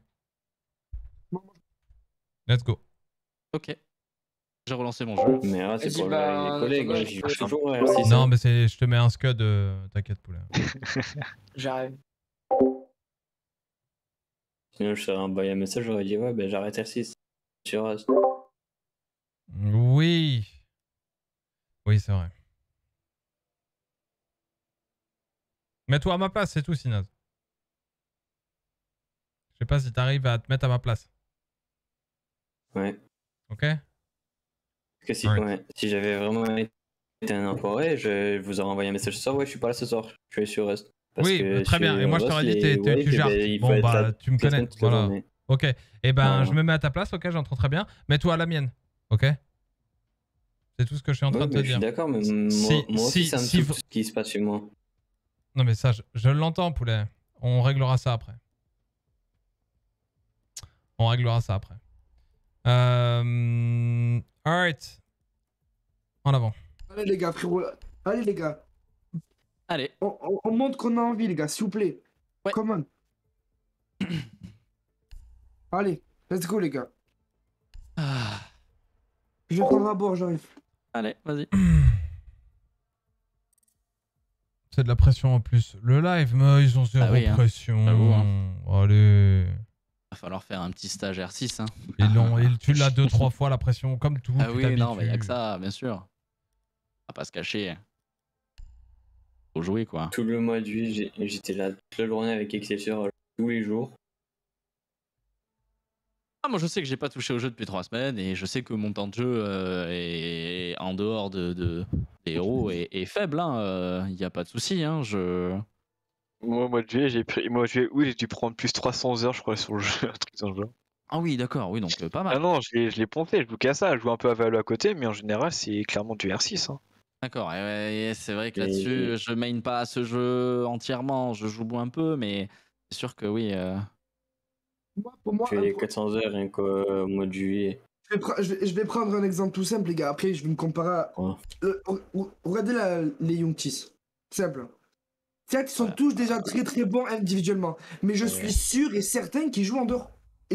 Let's go. Ok. J'ai relancé mon jeu. Mais là, c'est pour les collègues, j'y joue toujours. Non, mais je te mets un scud, t'inquiète, poulet. J'arrive. Sinon, je serais envoyé un message, j'aurais dit, ouais, j'arrête R6 sur Rust. Oui. Oui, c'est vrai. Mets-toi à ma place, c'est tout, Sinaz. Je sais pas si t'arrives à te mettre à ma place. Ouais. Ok? Que si, si j'avais vraiment été un enfoiré, je vous aurais envoyé un message ce soir, ouais, je suis pas là ce soir, je suis sur Rust. Oui, très bien, et moi je t'aurais dit tu gères. Bon, bah, tu me connais, voilà. Ok, et ben je me mets à ta place, ok, j'entends très bien. Mets-toi à la mienne, ok? C'est tout ce que je suis en train de te dire. Je suis d'accord, mais moi aussi, ça me saoule ce qui se passe chez moi. Non, mais ça, je l'entends, poulet. On réglera ça après. Alright. En avant. Allez les gars, frérot. Allez les gars. Allez. On montre qu'on a envie les gars, s'il vous plaît. Ouais. Come on. Allez, let's go les gars. Je vais prendre à bord, j'arrive. Allez, vas-y. C'est de la pression en plus. Le live, mais ils ont zéro pression. Allez. Va falloir faire un petit stage R6. Hein. Tu l'as 2-3 fois la pression, comme tout. Ah oui, non, mais y'a que ça, bien sûr. On va pas se cacher. Faut jouer quoi. Tout le mois de juillet, j'étais là toute la journée avec Excelsior tous les jours. Ah, moi je sais que j'ai pas touché au jeu depuis 3 semaines et je sais que mon temps de jeu est en dehors des héros est faible. Il n'y a pas de souci. Hein, Moi, au mois de juillet, j'ai pris. Moi, oui, j'ai dû prendre plus 300 heures, je crois, sur le jeu, un truc dans le genre. Ah oui, d'accord, oui, donc pas mal. Ah non, je l'ai pompé, je joue qu'à ça, je joue un peu à Valo à côté, mais en général, c'est clairement du R6. Hein. D'accord, ouais, c'est vrai que là-dessus, je main pas ce jeu entièrement, je joue un peu, mais c'est sûr que oui. Pour moi, tu fais les 400 heures rien qu'au mois de juillet. Je vais prendre un exemple tout simple, les gars. Après, je vais me comparer à. Regardez les Youngtis. Simple. Certes, ils sont tous déjà très très bons individuellement, mais je suis sûr et certain qu'ils jouent en dehors.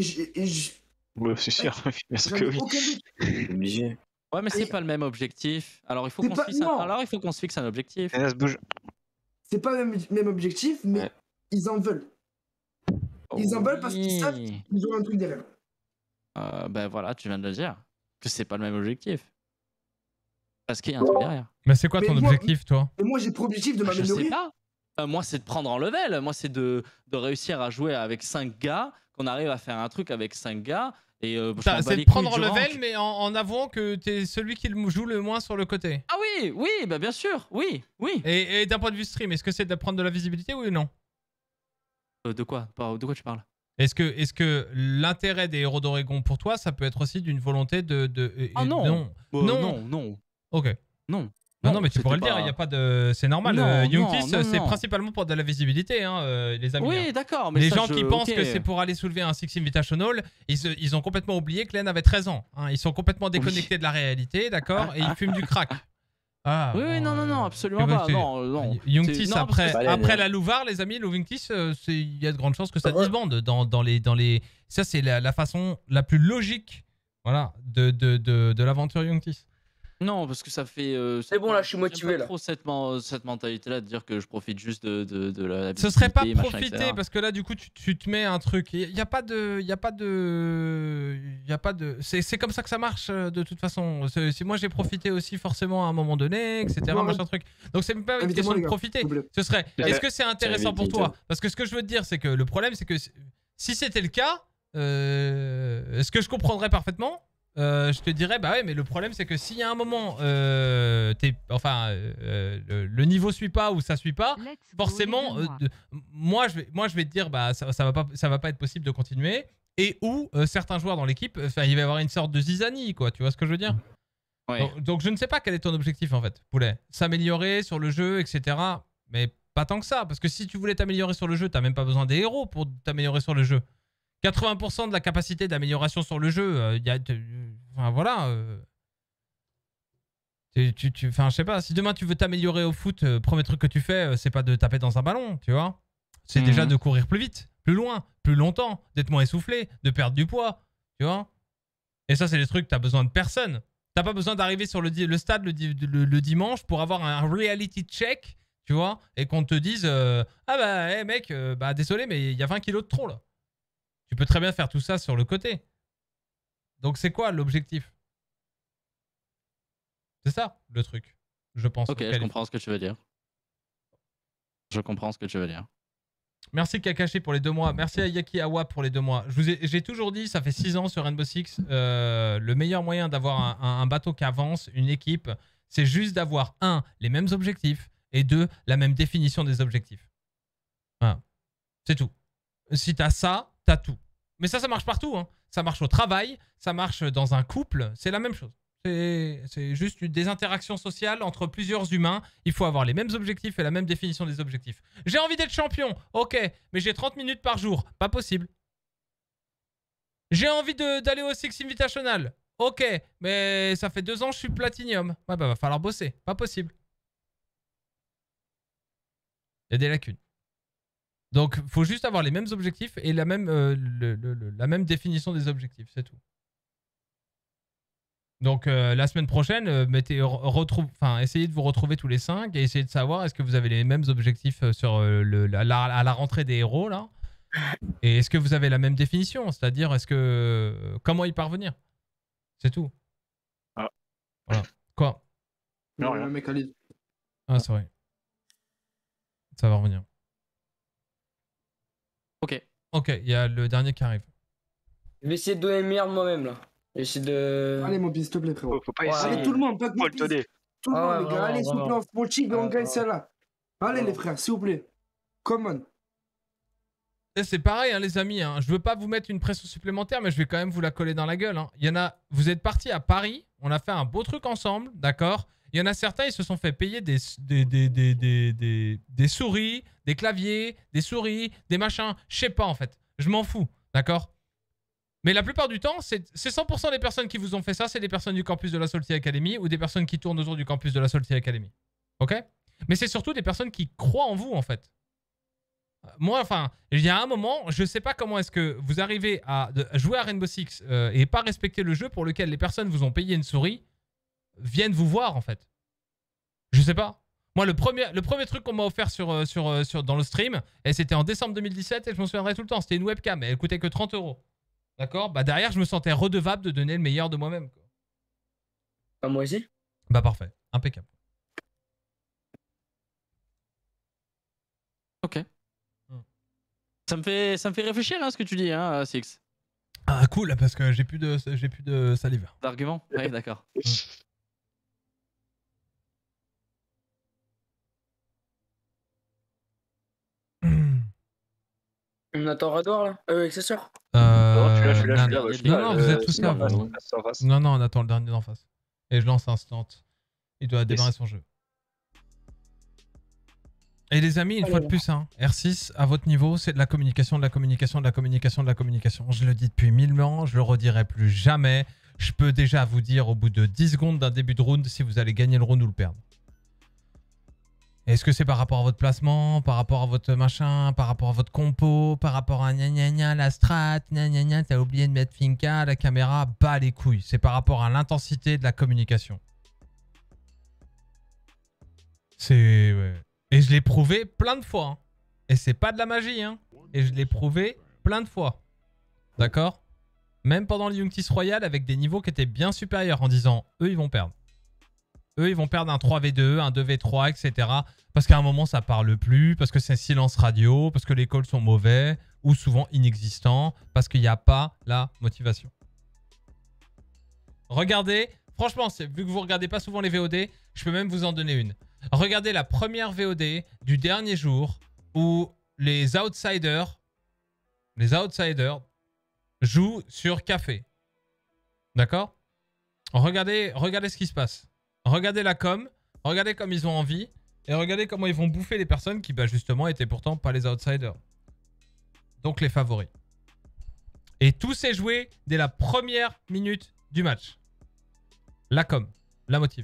Ouais, c'est sûr, bien sûr que oui. Obligé. Ouais, mais c'est pas le même objectif. Alors il faut qu'on se fixe un objectif. Ça se bouge. C'est pas le même objectif, mais ils en veulent. Ils en veulent parce qu'ils savent qu'ils ont un truc derrière. Ben voilà, tu viens de le dire. Que c'est pas le même objectif. Parce qu'il y a un truc derrière. Mais c'est quoi ton objectif, toi? Et moi, j'ai pour objectif de m'améliorer. Je sais pas. Moi, c'est de prendre en level. Moi, c'est de réussir à jouer avec 5 gars, qu'on arrive à faire un truc avec 5 gars. C'est de prendre en level, mais en avouant que t'es celui qui joue le moins sur le côté. Ah oui, bah bien sûr, oui. Et d'un point de vue stream, est-ce que c'est de prendre de la visibilité, oui ou non? De quoi tu parles? Est-ce que l'intérêt des héros d'Oregon pour toi, ça peut être aussi d'une volonté de... Ah non. Non. Ok. Non, mais tu pourrais le dire, il y a pas de... C'est normal. Youngtis, c'est principalement pour de la visibilité, hein, les amis. Oui, d'accord. Mais les gens qui pensent que c'est pour aller soulever un Six Invitational, ils ont complètement oublié que Len avait 13 ans. Hein. Ils sont complètement déconnectés de la réalité, d'accord? Et ils fument du crack. Ah, oui, non, absolument pas. Non. Youngtis, après la Louvar, les amis, le Youngtis, il y a de grandes chances que ça disbande dans les... Ça, c'est la façon la plus logique, voilà, de l'aventure Youngtis. Non, parce que ça fait... c'est bon, là, je suis motivé, là. Trop cette mentalité-là de dire que je profite juste de la... Ce serait pas profiter, parce que là, du coup, tu te mets un truc. Il n'y a pas de... C'est comme ça que ça marche, de toute façon. Si moi, j'ai profité aussi, forcément, à un moment donné, etc., machin truc. Donc, c'est même pas une question de profiter. Ce serait... Est-ce que c'est intéressant pour toi? Parce que ce que je veux te dire, c'est que le problème, c'est que si c'était le cas, est-ce que je comprendrais parfaitement? Je te dirais, bah ouais, mais le problème c'est que s'il y a un moment, le niveau suit pas ou ça suit pas, forcément, moi je vais te dire, bah ça va pas être possible de continuer. Et ou certains joueurs dans l'équipe, il va y avoir une sorte de zizanie, quoi. Tu vois ce que je veux dire? Ouais. Donc je ne sais pas quel est ton objectif en fait, Poulet. S'améliorer sur le jeu, etc. Mais pas tant que ça, parce que si tu voulais t'améliorer sur le jeu, t'as même pas besoin des héros pour t'améliorer sur le jeu. 80% de la capacité d'amélioration sur le jeu, enfin voilà. Enfin, je sais pas, si demain tu veux t'améliorer au foot, premier truc que tu fais, c'est pas de taper dans un ballon, tu vois. C'est déjà de courir plus vite, plus loin, plus longtemps, d'être moins essoufflé, de perdre du poids, tu vois. Et ça, c'est des trucs, t'as besoin de personne. T'as pas besoin d'arriver sur le stade le dimanche pour avoir un reality check, tu vois, et qu'on te dise ah bah, hey, mec, bah désolé, mais il y a 20 kilos de trop là. Tu peux très bien faire tout ça sur le côté. Donc c'est quoi l'objectif? C'est ça le truc, je pense. Ok, je comprends ce que tu veux dire. Merci Kakashi pour les 2 mois. Merci à Yaki Awa pour les 2 mois. J'ai toujours dit, ça fait 6 ans sur Rainbow Six, le meilleur moyen d'avoir un bateau qui avance, une équipe, c'est juste d'avoir 1, les mêmes objectifs, et 2, la même définition des objectifs. Voilà. C'est tout. Si t'as ça, t'as tout. Mais ça marche partout. Hein. Ça marche au travail, ça marche dans un couple, c'est la même chose. C'est juste des interactions sociales entre plusieurs humains. Il faut avoir les mêmes objectifs et la même définition des objectifs. J'ai envie d'être champion, ok, mais j'ai 30 minutes par jour, pas possible. J'ai envie d'aller au Six Invitational, ok, mais ça fait 2 ans que je suis Platinum. Ouais, bah va falloir bosser, pas possible. Il y a des lacunes. Donc, il faut juste avoir les mêmes objectifs et la même définition des objectifs, c'est tout. Donc, la semaine prochaine, essayez de vous retrouver tous les 5 et essayez de savoir est-ce que vous avez les mêmes objectifs sur à la rentrée des héros, là. Et est-ce que vous avez la même définition? C'est-à-dire, comment y parvenir? C'est tout. Ah. Voilà. Quoi? Non, rien. Ah, c'est vrai. Ça va revenir. Ok, il y a le dernier qui arrive. Je vais essayer de donner le meilleur de moi-même là. Je vais essayer de... Allez mon s'il te plaît frérot. Faut pas essayer. Allez tout le monde, pas que mon Tout le Tout le monde les gars, allez s'il vous plaît, on se motive et on gagne celle-là. Allez les frères, s'il vous plaît. Common. C'est pareil, hein, les amis. Hein. Je veux pas vous mettre une pression supplémentaire, mais je vais quand même vous la coller dans la gueule. Hein. Il y en a. Vous êtes partis à Paris. On a fait un beau truc ensemble, d'accord. Il y en a certains, ils se sont fait payer des souris, des claviers, des souris, des machins. Je sais pas en fait. Je m'en fous, d'accord. Mais la plupart du temps, c'est 100% des personnes qui vous ont fait ça, c'est des personnes du campus de la Salty Academy ou des personnes qui tournent autour du campus de la Salty Academy. Ok? Mais c'est surtout des personnes qui croient en vous en fait. Moi, enfin, il y a un moment, je sais pas comment est-ce que vous arrivez à jouer à Rainbow Six et pas respecter le jeu pour lequel les personnes vous ont payé une souris viennent vous voir en fait. Je sais pas. Moi, le premier truc qu'on m'a offert dans le stream, et c'était en décembre 2017 et je m'en souviendrai tout le temps, c'était une webcam et elle coûtait que 30 €. D'accord? Bah derrière, je me sentais redevable de donner le meilleur de moi-même. Ah, moi aussi? Bah parfait. Impeccable. Ok. Ça me fait réfléchir hein, ce que tu dis, hein, Six. Ah cool, parce que j'ai plus de salive. D'arguments? Oui, d'accord. On attend Radouard là? Accessoire? Je suis là. Non, vous êtes tous là. Non, on attend le dernier d'en face. Et je lance instant. Il doit démarrer son jeu. Et les amis, une fois de plus, hein, R6, à votre niveau, c'est de la communication, de la communication, de la communication, de la communication. Je le dis depuis 1000 ans, je le redirai plus jamais. Je peux déjà vous dire au bout de 10 secondes d'un début de round si vous allez gagner le round ou le perdre. Est-ce que c'est par rapport à votre placement, par rapport à votre machin, par rapport à votre compo, par rapport à gna gna gna, la strat, gna gna gna, t'as oublié de mettre Finka, la caméra, bas les couilles. C'est par rapport à l'intensité de la communication. C'est... Ouais. Et je l'ai prouvé plein de fois. Hein. Et c'est pas de la magie. Hein. Et je l'ai prouvé plein de fois. D'accord? Même pendant le Youngtis Royal avec des niveaux qui étaient bien supérieurs en disant eux ils vont perdre. Eux ils vont perdre un 3v2, un 2v3, etc. Parce qu'à un moment ça parle plus, parce que c'est silence radio, parce que les calls sont mauvais ou souvent inexistants, parce qu'il n'y a pas la motivation. Regardez, franchement, vu que vous regardez pas souvent les VOD, je peux même vous en donner une. Regardez la première VOD du dernier jour où les outsiders jouent sur café. D'accord? Regardez ce qui se passe. Regardez la com, regardez comme ils ont envie et regardez comment ils vont bouffer les personnes qui, bah, justement, étaient pourtant pas les outsiders. Donc les favoris. Et tout s'est joué dès la première minute du match. La com, la motive.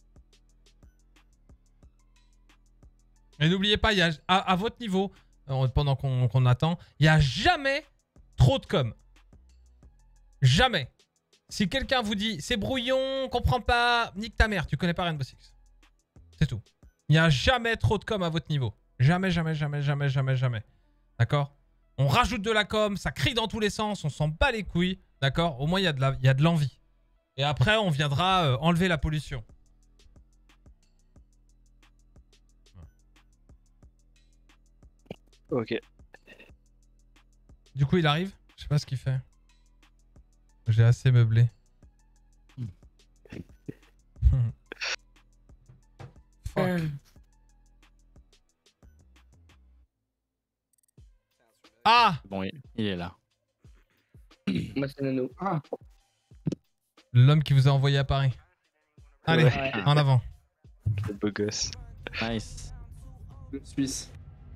Et n'oubliez pas, il y a, à votre niveau, pendant qu'on attend, il n'y a jamais trop de com. Jamais. Si quelqu'un vous dit c'est brouillon, on comprend pas, nique ta mère, tu connais pas Rainbow Six. C'est tout. Il n'y a jamais trop de com à votre niveau. Jamais, jamais, jamais, jamais, jamais, jamais. D'accord? On rajoute de la com, ça crie dans tous les sens, on s'en bat les couilles. D'accord? Au moins, il y a de l'envie. Et après, on viendra enlever la pollution. Ok. Du coup, il arrive? Je sais pas ce qu'il fait. J'ai assez meublé. Fuck. Ah! Bon, il est là. Moi, c'est Nano. Ah. L'homme qui vous a envoyé à Paris. Allez, Ouais. en avant. Le beau gosse. Nice. Le Suisse.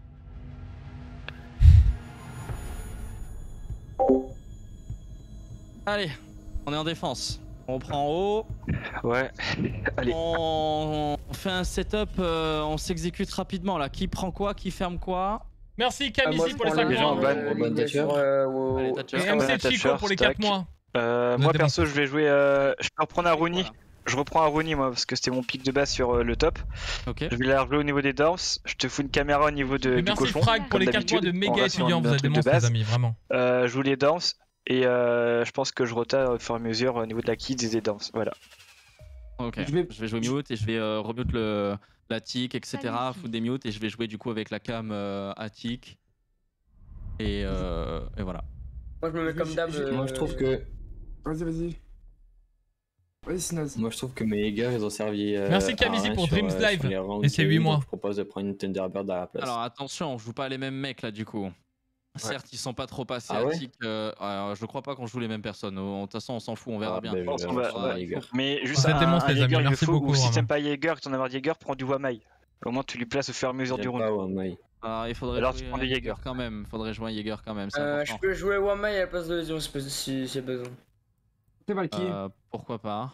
Allez, on est en défense. On prend en haut. Ouais. Allez. On fait un setup, on s'exécute rapidement là. Qui prend quoi, qui ferme quoi. Merci Camisi pour les 5 déjà en mois. ban. Allez, Et Thatcher. MC Chico pour les 4 mois. Moi perso, je vais jouer. Je peux reprendre un Rooney. Voilà. Je reprends un Rooney moi parce que c'était mon pic de base sur le top. Ok. Je vais la rejouer au niveau des dorms. Je te fous une caméra au niveau du Merci cochon. Frag pour comme les 4 mois de d'habitude. On méga reste sur étudiants. un Vous êtes truc des de monstres les base. amis, vraiment. Je joue les dorms et je pense que je rota au fur et à mesure au niveau de la kids et des dorms. Voilà. Ok. Je vais- Je vais jouer mute et je vais remute la tic, etc. Foutre des mutes et je vais jouer du coup avec la cam attic. Et voilà. Moi, je me mets comme d'hab. Moi, je trouve que. Vas-y, vas-y. Vas-y, Snaz. Moi je trouve que mes gars ils ont servi. Merci Kamisi pour Dreams Live et ses 8 mois. Je propose de prendre une Thunderbird à la place. Alors attention, on joue pas les mêmes mecs là du coup. Certes, ils sont pas trop passés Ah ouais attiques. Je crois pas qu'on joue les mêmes personnes. De toute façon, on s'en fout, on verra bien. Mais juste Vous êtes immenses, les amis, merci beaucoup, Ou si vraiment. t'aimes pas Jaeger, que t'en as marre de Jaeger, prends du Wamai. Au moins tu lui places au fur et à mesure du round. Alors il faudrait Alors, jouer tu prends un des Jaeger Jaeger. quand même. Faudrait jouer un Jaeger quand même. C'est Je important. peux jouer Wamai à la place de Lésion si j'ai besoin. C'est Valky. Pourquoi pas.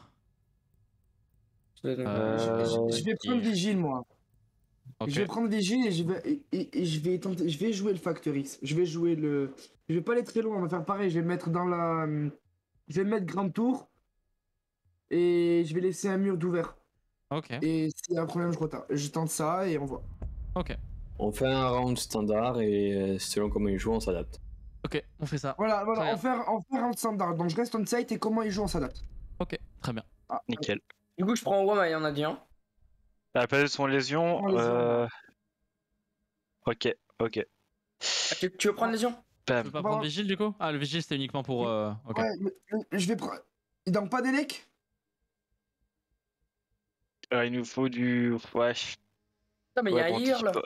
Je vais prendre Vigile, moi. Ok. Je vais prendre Vigile et je vais tenter. Je vais jouer le Factor X. Je vais jouer le. Je vais pas aller très loin. On va faire pareil. Je vais le mettre dans la. Je vais le mettre Grande Tour. Et je vais laisser un mur d'ouvert. Ok. Et s'il y a un problème, je tente ça et on voit. Ok. On fait un round standard et selon comment il joue, on s'adapte. Ok, on fait ça. Voilà, Très bien. on fait un round standard. Donc je reste on site et comment il joue, on s'adapte. Ok, très bien. Nickel. Du coup, je prends Wamai, on a dit, hein. À la place de son lésion. Ok. Tu veux prendre Lésion? Tu veux pas prendre Vigile du coup? Ah, le Vigile c'était uniquement pour. Ok. Ouais, je vais prendre. Donc pas d'élec? Il nous faut du. Ouais. Non, mais il y a un Jaeger là.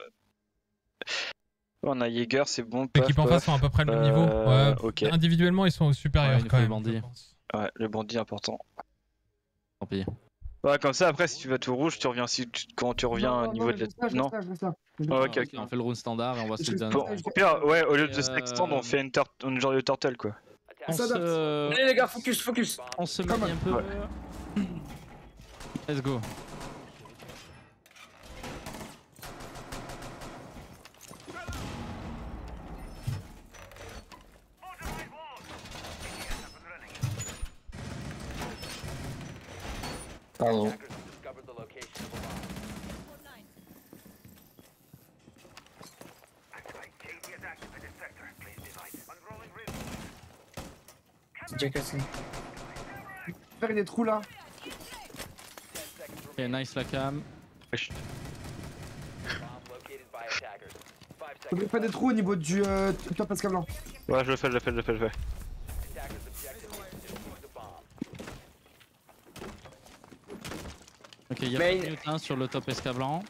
On a Jaeger, c'est bon. Les équipes en face sont à peu près le même niveau. Ouais, ok. Individuellement, ils sont supérieurs quand même. Ouais, le bandit important. Tant pis. Ouais, comme ça, après, si tu vas tout rouge, tu reviens quand tu reviens au niveau de la. Non. Ok, ok. On fait le round standard et on voit ce que ça donne. Au pire, ouais, au lieu de s'extendre, on fait une genre de turtle quoi. Allez les gars, focus. On se met un peu. Let's go. Pardon. C'est déjà cassé. Faire des trous là. Ok, nice la cam. Pas des trous au niveau du top Pascal blanc. Ouais, je le fais. Ok, il y a pas de mute hein, sur le top SK blanc.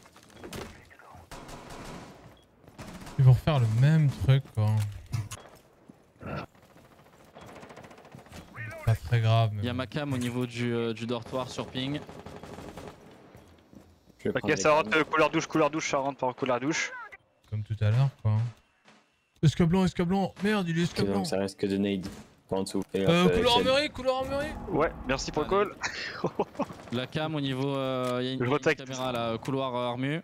Ils vont refaire le même truc quoi. Pas très grave. Il y a ma cam au niveau du dortoir sur ping. Ok, ça rentre couleur douche, ça rentre par couleur douche. Comme tout à l'heure quoi. Esca blanc, merde il est esca blanc. Donc ça reste que de nade en dessous. Couloir armurier. Ouais, merci pour le call. La cam au niveau, il y a une caméra là, couloir armu.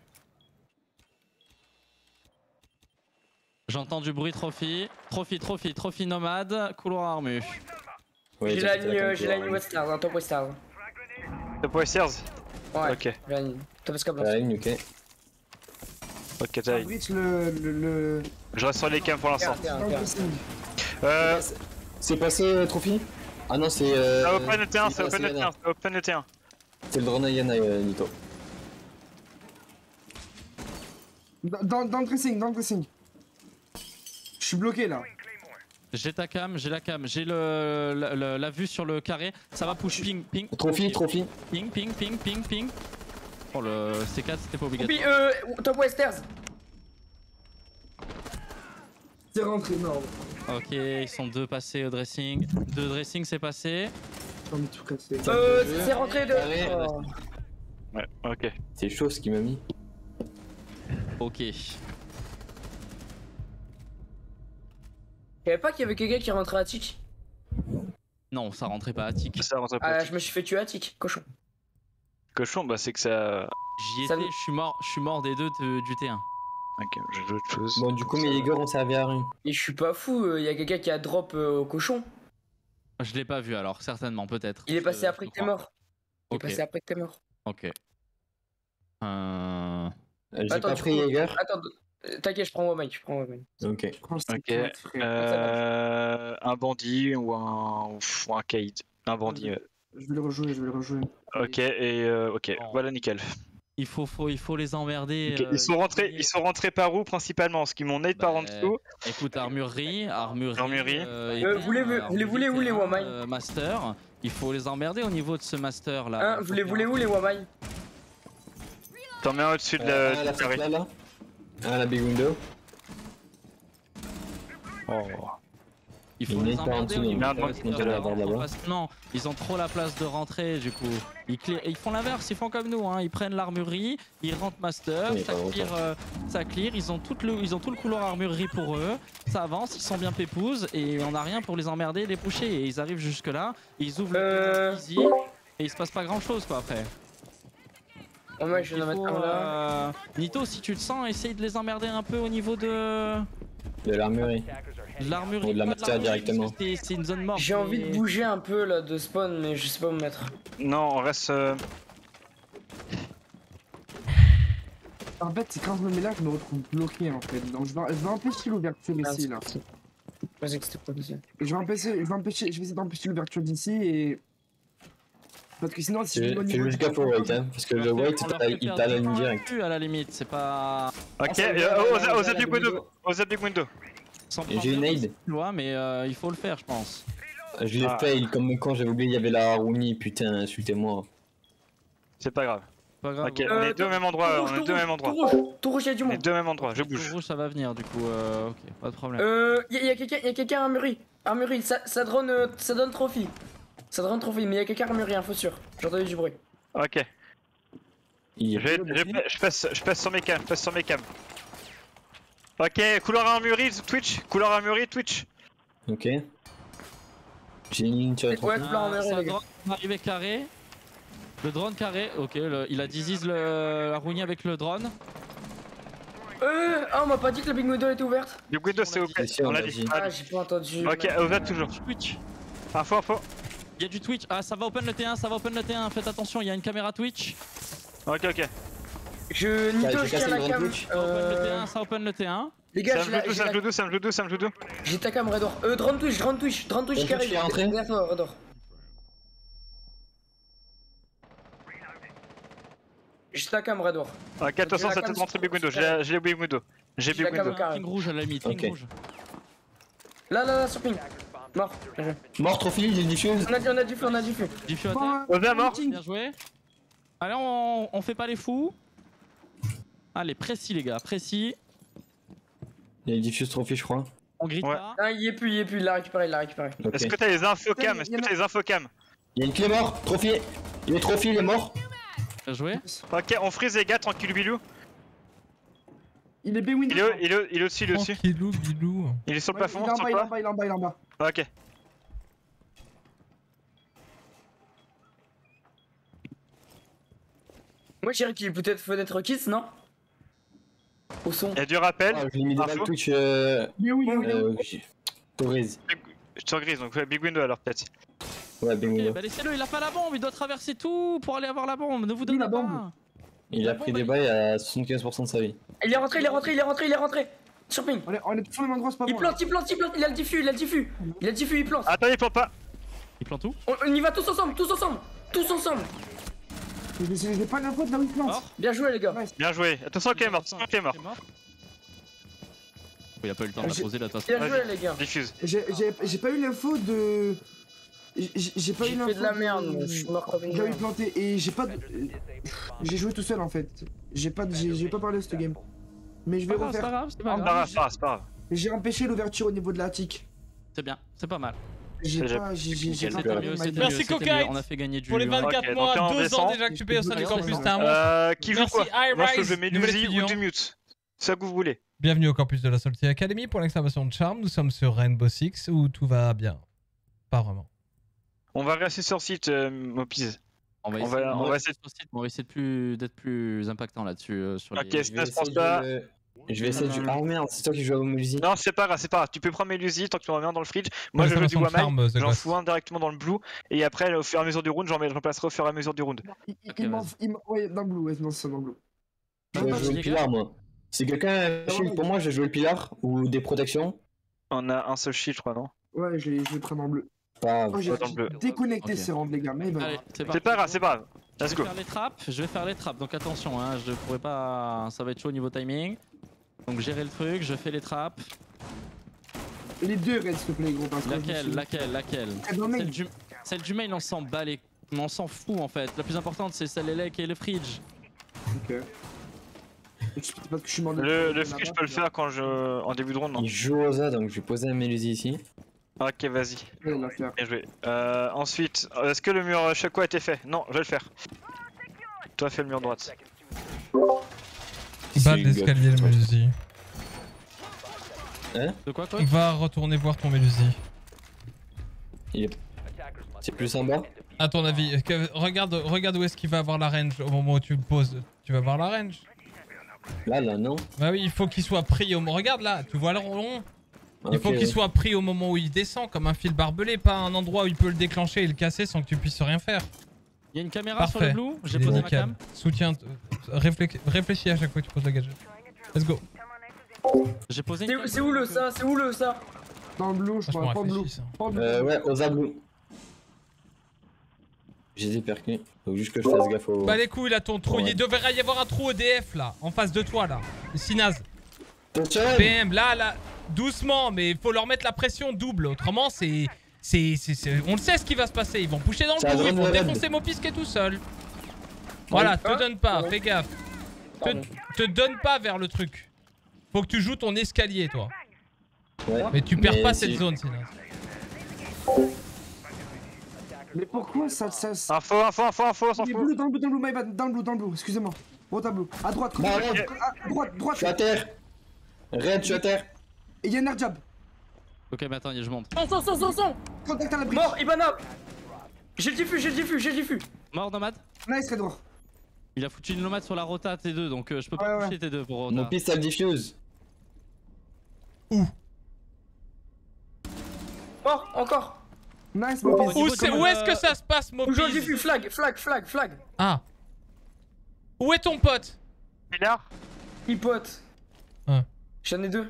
J'entends du bruit trophy nomade, couloir armu. J'ai la ligne Western, un top Western. Top Westers? Ouais. Ok. J'ai la ligne. Top Escape blanc. La ligne, ok. Ok, t'as Je reste sur les cams pour l'instant. C'est passé Trophy? Ah non, c'est. Open ET1, c'est Open ET1. C'est le drone à Yana, Nito. Dans le dressing. Je suis bloqué là. J'ai ta cam, j'ai la cam, j'ai la vue sur le carré. Ça va push ping. Trophy. Ping. Oh le C4 c'était pas obligatoire. Top Westers. C'est rentré, non. Ok, ils sont deux passés au dressing. Deux dressing c'est passé. C'est rentré de. Ouais, ok. C'est chaud ce qu'il m'a mis. Ok. Y'avait pas qu'il y avait quelqu'un qui rentrait à tic? Non, ça rentrait pas à tic. Ça rentrait pas à tic. Je me suis fait tuer à tic, cochon. Cochon, bah c'est que ça. J'y étais, je suis mort des deux du T1. Ok, je joue autre chose. Bon, du coup, mes Jaeger ont servi à rien. Et je suis pas fou, y a quelqu'un qui a drop au cochon. Je l'ai pas vu alors, certainement, peut-être. Il est passé après que t'es mort. Il est Ok. passé après que t'es mort. Ok. J'ai pas pris Jaeger. Attends, t'inquiète, je prends Wamai, Ok. Ok. Un bandit ou un Kaid. Un bandit. Je vais le rejouer. Ok, et ok, voilà nickel. Il faut les emmerder. Ok, ils sont rentrés par où principalement? Parce qu'ils m'ont nade par en dessous. Écoute, armurerie. Voulez-vous où les Wamai? Master. Il faut les emmerder au niveau de ce master là. Hein, voulez où les Wamai? T'en mets un au-dessus de la la carré. là. Ah, la big window. Oh. Il faut les emmerder au niveau Merde, de moi, ce je master, là-bas, là-bas. parce que non, ils ont trop la place de rentrer du coup. Ils font l'inverse, ils font comme nous, hein. Ils prennent l'armurerie, ils rentrent master, Oui, ça clear, ils ont tout le couloir armurerie pour eux, ça avance, ils sont bien pépouses et on n'a rien pour les emmerder et les pusher. Et ils arrivent jusque là, ils ouvrent le easy et il se passe pas grand chose quoi après. Oh ouais, je vais en mettre un là. Nito, si tu le sens, essaye de les emmerder un peu au niveau de l'armurerie. l'armurerie. Ou de la master directement. C'est une zone morte. J'ai envie de bouger un peu là de spawn, mais je sais pas où me mettre. Non, on reste. En fait, c'est quand je me mets là que je me retrouve bloqué en fait. Donc je vais empêcher l'ouverture ici là. Je sais que c'était pas possible. Je vais essayer d'empêcher l'ouverture d'ici et. Parce que sinon, si je Fais juste gaffe au white, hein, parce que le white il t'a la ligne directe. À la limite, c'est pas. Ok, aux big window. J'ai une nade. Ouais, mais il faut le faire, je pense. Je l'ai fail comme quand j'avais oublié, il y avait la Rooney, putain, insultez-moi. C'est pas grave. Pas grave. Ok, on est deux au même endroit, on est deux au même endroit. Tout rouge, il y a du On est monde. deux au même endroit, je bouge. Tout rouge, ça va venir du coup, ok, pas de problème. Il y a quelqu'un à armurerie. Armurerie, ça donne trophy. Ça donne trophy, mais il y a quelqu'un à armurerie, info sûr. J'ai entendu du bruit. Ok. Je passe sur mes cams, Ok, couloir armurerie, Twitch. Ok. J'ai une ligne sur les Ouais, couloir armurerie, les gars. Va arriver carré. Le drone carré, ok, il a disease la Rooney avec le drone. On m'a pas dit que la big window était ouverte. Big window c'est open, on l'a dit. Ah, j'ai pas entendu. Ok, ouvert toujours. Twitch. Info. Il y a du Twitch, ah ça va open le T1, faites attention, il y a une caméra Twitch. Ok. Nito, je tiens la cam. Ça open le T1. Les gars, ça me joue deux. j'ai ta cam Redor. Drone Twitch carré. est rentré. Derrière toi, Redor. J'ai ta cam Redor. Ok, attention, ça peut rentrer big window, j'ai big window. J'ai big window. Ping rouge à la limite, ping rouge. Là, sur ping. Mort. Mort, trophy, j'ai diffuse. On a du feu. Diffus attaque. Ouvert mort. Bien joué. Allez, on fait pas les fous. Allez, précis les gars, précis. Il y a une diffuse trophy, je crois. On grille Ouais. pas. Ah, il est plus, il l'a récupéré. Ok. Est-ce que t'as les infos cam? Il y a une clé mort, trophy. Il est trophy, il est mort. Bien joué. Ok, on freeze les gars, tranquille bilou. Il est B-Window. Il est au-dessus, Tranquillou, bilou. Il est sur le plafond, Il est en bas. Ok. Moi, je dirais qu'il est peut-être fenêtre kiss, non? Au son. Il y a du rappel. Je l'ai mis des balles Info. Twitch. Torres. Sur grise, donc big window alors peut-être. Ouais, big Ok, window. bah laissez-le, il a pas la bombe, il doit traverser tout pour aller avoir la bombe. Ne vous donnez la pas. bombe. Il a pris des bails à 75% de sa vie. Il est rentré. Sur ping. On est tous au même endroit, c'est pas Il bon. plante, il a le diffus, il plante. Attends, il plante pas. Il plante tout. On y va tous ensemble. J'ai pas l'info de là où il plante. Mort. Bien joué, les gars. Bien joué. Attention, qui est mort. Il a pas eu le temps de la poser là, de toute Bien façon. joué, les gars. Diffuse. J'ai pas eu l'info de. J'ai pas eu J'ai l'info. fait de la merde, moi. Je suis mort comme une J'ai eu merde. planté et j'ai pas. J'ai joué tout seul en fait. J'ai pas parlé de cette game. Mais je vais C'est pas refaire. grave, c'est pas C'est pas grave. grave, c'est pas grave. J'ai empêché l'ouverture au niveau de l'attic. C'est bien, c'est pas mal. J'ai J'ai- pas. J'ai C'était pas mieux, ma c'était gueule. Merci, mieux, c'était Cocaïne, mieux. On a fait gagner du. Pour les 24 Ok, mois, donc là, on 2 ans descend. déjà que tu payes au Sonic Campus, t'es un monstre. Qui joue Merci, quoi? Moi je iRise, veux mes nouvel Luzi ou étudiant. du mute. C'est ça que vous voulez. Bienvenue au campus de la Salty Academy pour l'exclamation de charme. Nous sommes sur Rainbow Six où tout va bien. Pas vraiment. On va rester sur site, Mopiz. On va essayer d'être plus impactant là-dessus. Sur Ok, les... Snaz, pense pas. Je vais essayer de. Ah merde, c'est toi qui joues à Momusi. Non, c'est pas grave. Tu peux prendre mes Luzi tant que tu en as un dans le fridge. Moi je joue du L'exclamation de charme, Wamai, The j'en Ghost. fous un directement dans le blue. Et après, au fur et à mesure du round, je remplacerai au fur et à mesure du round. Ouais, dans le blue, ouais, non, c'est dans le blue. Je vais jouer le les pilar, moi. Si quelqu'un a shield pour moi, je vais jouer le pilar ou des protections. On a un seul shield, je crois, non? Ouais, je vais prendre en bleu. Pas Oh, j'ai dans le bleu. déconnecté Ok. ces rangs, les gars. Mais bah. Allez, C'est pas grave, c'est pas grave. Let's go. Je vais faire les trappes, donc attention, hein, je pourrais pas. Ça va être chaud au niveau timing. Donc gérer le truc, je fais les trappes. Les deux restent, s'il te plaît, gros. Parce que Laquelle Celle du mail, on s'en bat les. On s'en fout en fait. La plus importante, c'est celle et le fridge. Ok. Parce que je suis mort de Le fridge, je peux le faire quand en début de round, non? Il joue aux A, donc je vais poser un Mélusi ici. Ok, vas-y. Ouais, Bien joué. Ensuite, est-ce que le mur Choco a été fait? Non, je vais le faire. Toi, fais le mur droite. Bas de l'escalier, le Mélusi. Hein? De quoi Va retourner voir ton Mélusi. C'est plus en bas? À ton avis, regarde où est-ce qu'il va avoir la range au moment où tu le poses. Tu vas voir la range? Là, non. Bah oui, il faut qu'il soit pris au moment. Regarde là, tu vois le rond? Il faut qu'il soit pris au moment où il descend, comme un fil barbelé, pas un endroit où il peut le déclencher et le casser sans que tu puisses rien faire. Il y a une caméra sur le blue, j'ai posé ma cam. Soutiens, réfléchis à chaque fois que tu poses le gadget. Let's go. J'ai posé une. C'est où le ça? C'est où le ça? Dans le blue, je crois, pas blue. Ouais, aux A blue. J'ai des percus, faut juste que je fasse gaffe au... Bah les couilles là, ton trou, il devrait y avoir un trou EDF là, en face de toi là. C'est naze. BM, là, doucement, mais il faut leur mettre la pression double, autrement c'est... On le sait ce qui va se passer, ils vont pusher dans le blue, ils vont défoncer Mopisque tout seul. Voilà, te donne pas, fais gaffe. Te donne pas vers le truc. Faut que tu joues ton escalier toi. Ouais. Mais tu perds pas cette zone sinon. Mais pourquoi ça... Info, on s'en fout. Dans le blue, excusez-moi. Au tableau. À droite, droite. Je suis à terre. Red, je suis à terre. Et il y a un air jab. Ok, mais attends, je monte. Son. Contact à la bridge. Mort, Ibana. J'ai le diffus. Mort, Nomade. Nice, Red War. Il a foutu une nomade sur la rota T2, donc je peux pas toucher T2 pour rota. Mon piste, elle diffuse. Où? Mort, encore. Nice, mon piste. Où est-ce que ça se passe, mon Toujours le diffus, flag. Ah. Où est ton pote? Il est là. Il pote. Ah. J'en ai deux.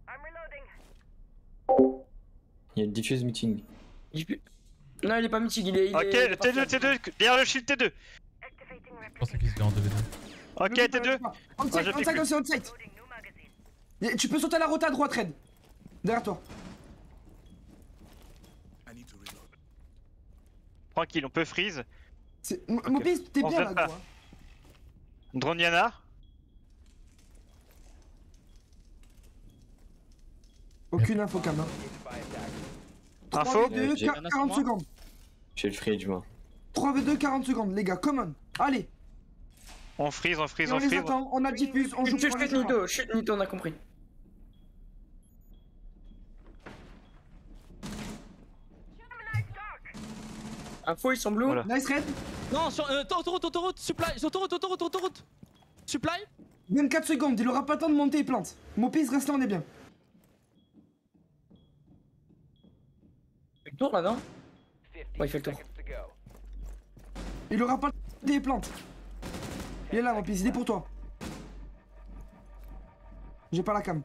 Il y a le diffuse meeting. Non, il est pas mythique, il est... Ok, T2, derrière le shield T2. Je pensais qu'il se fait en 2v2. Ok, T2. On-site. Tu peux sauter à la rota à droite, Red. Derrière toi. Tranquille, on peut freeze. Mon piste, t'es bien là, quoi. Drone Yana. Aucune info cam. Info 3v2, 40 secondes. J'ai le fridge, moi. 3v2, 40 secondes, les gars, come on. Allez. On freeze. On les attend, on a diffuse, on joue. Chut, Nito, on a compris. Info, ils sont bleus. Voilà. Nice Red. Non, sur autoroute, supply, sur autoroute. Supply. 24 secondes, il aura pas le temps de monter et plante. Mopis, reste là, on est bien. Il fait le tour là, non? Ouais, il fait le tour. Il aura pas le temps de monter et plante. Il est là, Mopis, il est pour toi. J'ai pas la cam.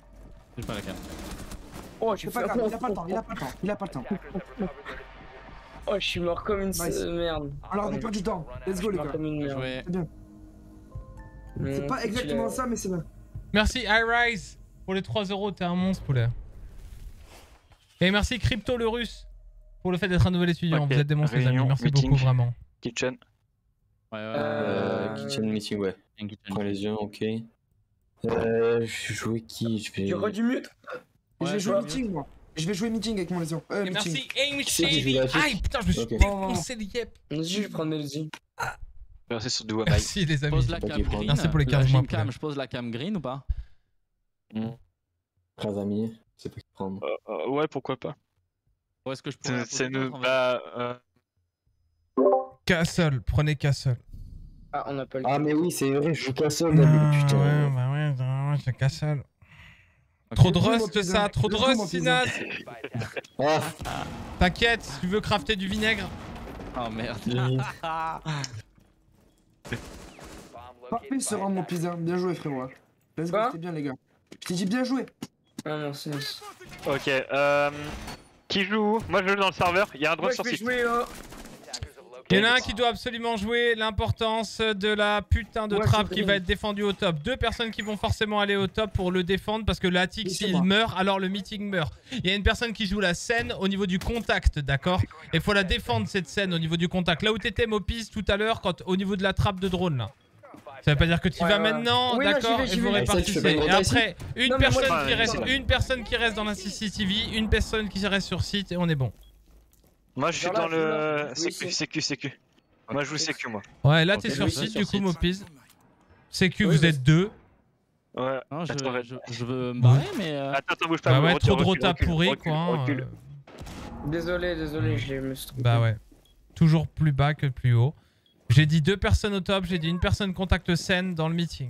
Oh, j'ai pas la cam, il a pas le temps. Oh, je suis mort comme une merde. Alors, on perd du temps. Let's go, les gars. C'est bien. C'est pas exactement ça, mais c'est bien. Merci iRise pour les 3 €, t'es un monstre, poulet. Et merci Crypto le russe pour le fait d'être un nouvel étudiant. Vous êtes des monstres, les amis. Merci beaucoup, vraiment. Kitchen. Kitchen meeting, ouais. Prends les yeux, ok. Je vais jouer qui? Tu aurais du mute? Je vais jouer meeting, moi. Je vais jouer meeting avec mon lésion. Merci Aim Shady. Aïe, putain, je me suis défoncé le yep. Vas-y, je vais prendre Melody. Merci sur Douamai. Merci les amis. Pose la cam green. Merci pour les 15 mois. Je pose la cam green ou pas? Razami, c'est pas qui prendre. Ouais, pourquoi pas. Où est-ce que je pourrais C'est nous. Castle, prenez Castle. Ah, on a pas le Ah, mais oui, c'est vrai, je joue Castle. Putain. Ouais, c'est Castle. Trop de rust ça, trop de rust Sinas. T'inquiète, si tu veux crafter du vinaigre. Oh merde. Parfait se rendre mon pizza. Bien joué, frérot. Let's go, c'était bien, les gars. Je t'ai dit bien joué. Ah non, c'est... Ok, qui joue où? Moi je joue dans le serveur, il y a un drone sur site. Je vais jouer Il y en a un qui doit absolument jouer l'importance de la putain de trappe qui va être défendue au top. 2 personnes qui vont forcément aller au top pour le défendre parce que l'attic, s'il meurt, alors le meeting meurt. Il y a une personne qui joue la scène au niveau du contact, d'accord? Et il faut la défendre cette scène au niveau du contact. Là où t'étais Mopis tout à l'heure, au niveau de la trappe de drone là. Ça veut pas dire que tu y vas maintenant, d'accord? Et vous répartissez. Et après, une personne qui reste dans la CCTV, une personne qui reste sur site et on est bon. Moi je suis dans le sécu. Moi je joue sécu moi. Ouais, là t'es sur site du coup Mopiz. Sécu, vous êtes 2. Ouais. Non, je veux me barrer mais... Attends, bouge pas. Bah ouais, trop de rota pourri quoi. Désolé, je me suis trompé. Bah ouais. Toujours plus bas que plus haut. J'ai dit 2 personnes au top, j'ai dit une personne contact scène dans le meeting.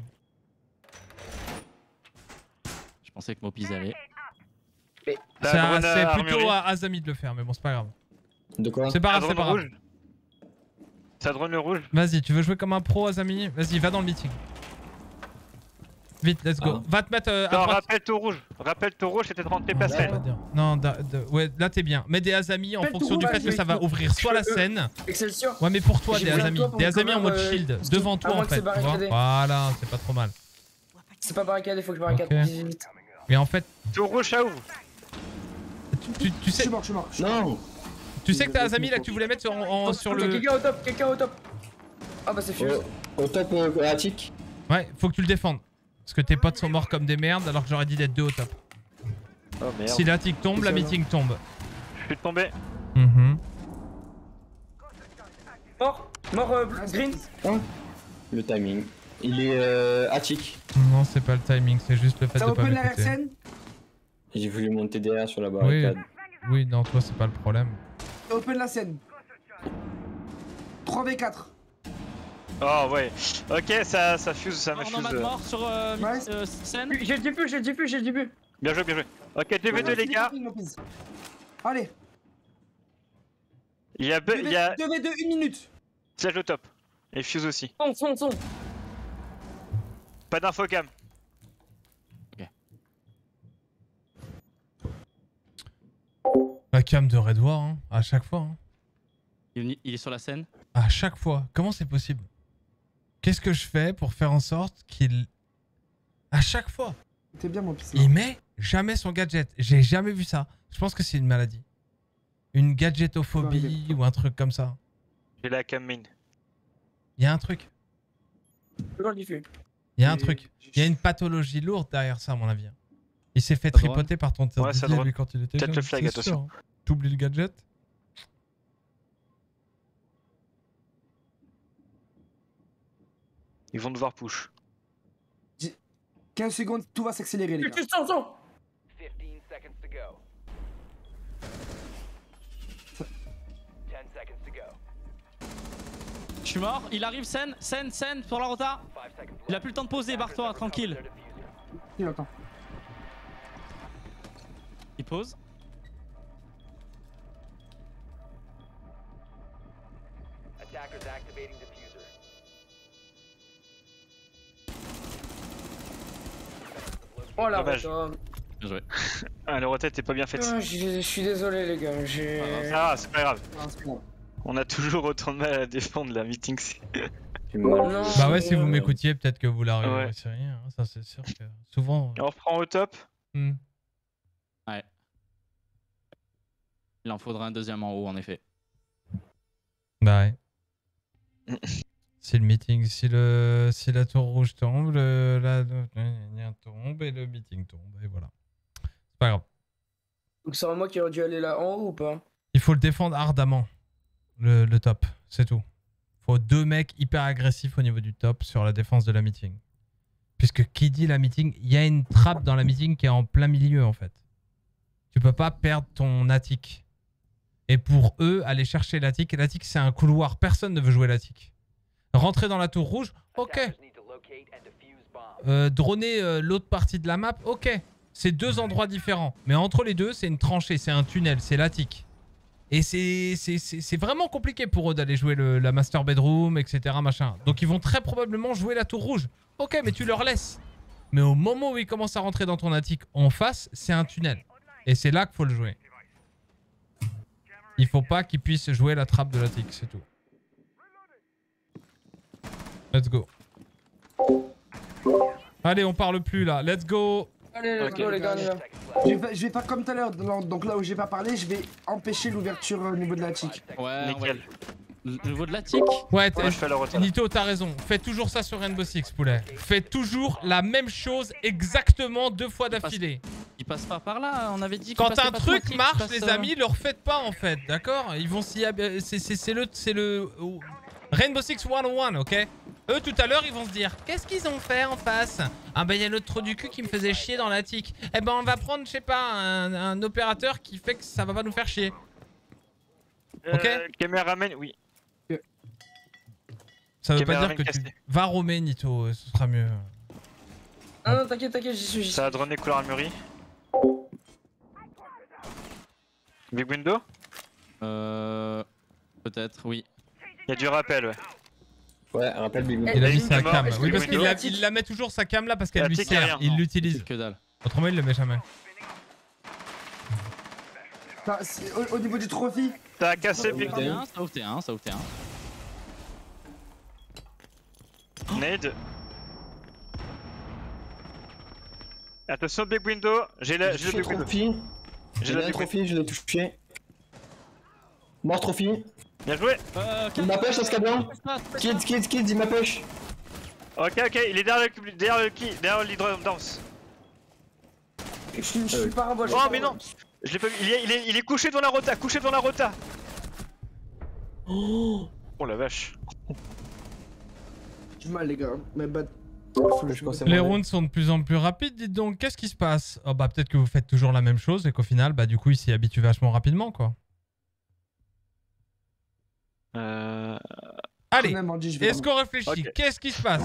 Je pensais que Mopiz allait. C'est plutôt à Azami de le faire, mais bon, c'est pas grave. De quoi? C'est pas grave, c'est pas grave. Ça drone le rouge. Vas-y, tu veux jouer comme un pro, Azami? Vas-y, va dans le meeting. Vite, let's go. Va te mettre à droite. Rappelle tout rouge. Rappelle tout rouge, c'était de rentrer pas scène. Non, ouais, là t'es bien. Mets des Azami en fonction du fait que ça va ouvrir soit la scène. Ouais, mais pour toi, des Azami. Des Azami en mode shield. Devant toi en fait. Voilà, c'est pas trop mal. C'est pas barricade, il faut que je barricade. Vite. Mais en fait. Tout rouge, ça ouvre. Tu sais. Je suis mort. Non. Tu sais que t'as Azami là que tu voulais mettre sur le. Quelqu'un au top. Ah bah c'est Fuse. Au top attic. Ouais, faut que tu le défendes. Parce que tes potes sont morts comme des merdes alors que j'aurais dit d'être 2 au top. Oh merde. Si l'attic tombe, la meeting tombe. Je suis tombé. Mort Green. Le timing. Il est attic. Non, c'est pas le timing, c'est juste le fait de pas m'écouter. J'ai voulu monter derrière sur la barricade. Oui, non, toi c'est pas le problème. Open la scène. 3v4. Oh ouais. Ok, ça fuse, ça me fuse. On a mort sur scène. J'ai le début. Bien joué. Ok, 2v2 les gars. Allez. Il y a 2v2, 1 minute. Siège au top. Et fuse aussi. Son. Pas d'infocam. Ok. La cam de Red War, hein, à chaque fois. Hein. Il est sur la scène. À chaque fois. Comment c'est possible? Qu'est-ce que je fais pour faire en sorte qu'il... À chaque fois. T'es bien mon Il met jamais son gadget. J'ai jamais vu ça. Je pense que c'est une maladie. Une gadgetophobie ou un truc comme ça. J'ai la cam main. Il y a un truc. Il y a un truc. Il y a une pathologie lourde derrière ça à mon avis. Il s'est fait tripoter par ton ouais, lui quand il était jeune. Peut-être le flag, attention. T'oublies le gadget? Ils vont devoir push. 15 secondes, tout va s'accélérer les gars. 15 seconds to go. 10 seconds to go. Je suis mort, il arrive scène pour la rota. Il a plus le temps de poser, barre-toi, tranquille. Il attend. Il pose. Attackers activating diffuser. Oh la dommage. rota. Bien joué. Ah, le rota était pas bien fait. Je suis désolé les gars, Ah, c'est pas grave. Ah, c'est bon. On a toujours autant de mal à défendre la meeting. Bah ouais, si vous m'écoutiez, peut-être que vous la réussiriez. Hein. Ça, c'est sûr que souvent. On reprend au top. Ouais. Il en faudra un deuxième en haut, en effet. Bah ouais. Si le meeting, si la tour rouge tombe, la tombe et le meeting tombe. Et voilà. C'est pas grave. Donc c'est moi qui aurais dû aller là en haut ou pas? Il faut le défendre ardemment. Le top, c'est tout. Faut 2 mecs hyper agressifs au niveau du top sur la défense de la meeting. Puisque qui dit la meeting, il y a une trappe dans la meeting qui est en plein milieu en fait. Tu peux pas perdre ton attic. Et pour eux, aller chercher l'attic, l'attic c'est un couloir, personne ne veut jouer l'attic. Rentrer dans la tour rouge, ok. Droner l'autre partie de la map, ok. C'est 2 endroits différents. Mais entre les deux, c'est une tranchée, c'est un tunnel, c'est l'attic. Et c'est vraiment compliqué pour eux d'aller jouer la master bedroom, etc. Machin. Donc ils vont très probablement jouer la tour rouge. Ok, mais tu leur laisses. Mais au moment où ils commencent à rentrer dans ton attic en face, c'est un tunnel. Et c'est là qu'il faut le jouer. Il faut pas qu'ils puissent jouer la trappe de l'attic, c'est tout. Let's go. Allez, on parle plus là. Let's go. Allez, let's go les gars. Je vais faire comme tout à l'heure. Donc là où j'ai pas parlé, je vais empêcher l'ouverture au niveau de la tic. Ouais, Nickel. Au niveau de la tic. Ouais, je fais la rotation. Nito, t'as raison. Fais toujours ça sur Rainbow Six, poulet. Fais toujours la même chose exactement 2 fois d'affilée. Il passe pas par là, on avait dit. Quand un truc marche, les amis, le refaites pas en fait, d'accord? Ils vont s'y... C'est le... Rainbow Six 101, ok? Eux, tout à l'heure, ils vont se dire, qu'est-ce qu'ils ont fait en face? Ah bah, il y a l'autre trou du cul qui me faisait chier dans la tic. Eh ben, on va prendre, je sais pas, un opérateur qui fait que ça va pas nous faire chier. Ok? Caméraman, oui. Ça veut pas dire que tu... Va roamer, Nito, ce sera mieux. Ah non, t'inquiète, j'y suis. Ça a droné couleur armurerie. Big window? Peut-être, oui. Il y a du rappel, ouais. Ouais, rappel Big window. Il a mis sa cam. Oui, parce qu'il la met toujours sa cam là parce qu'elle lui sert. Il l'utilise. Que dalle. Autrement, il le met jamais. Au niveau du trophy. T'as cassé Big T1, ça ouvre T1, ça ouvre T1. Nade. Attention Big window. J'ai le Big window. J'ai le trophy, je l'ai touché. Mort trophy. Bien joué. Il m'appêche, ça se blanc. Kids, il m'appêche. Ok, il est derrière le leader dance. Je suis pas un Oh mais non. Je l'ai pas vu, il est couché devant la rota, Oh la vache. J'ai mal les gars, mais bah... Les rounds sont de plus en plus rapides, dites donc, qu'est-ce qui se passe? Oh bah peut-être que vous faites toujours la même chose et qu'au final, bah du coup, il s'y habitue vachement rapidement, quoi. Allez, est-ce qu'on réfléchit? Qu'est-ce qui se passe?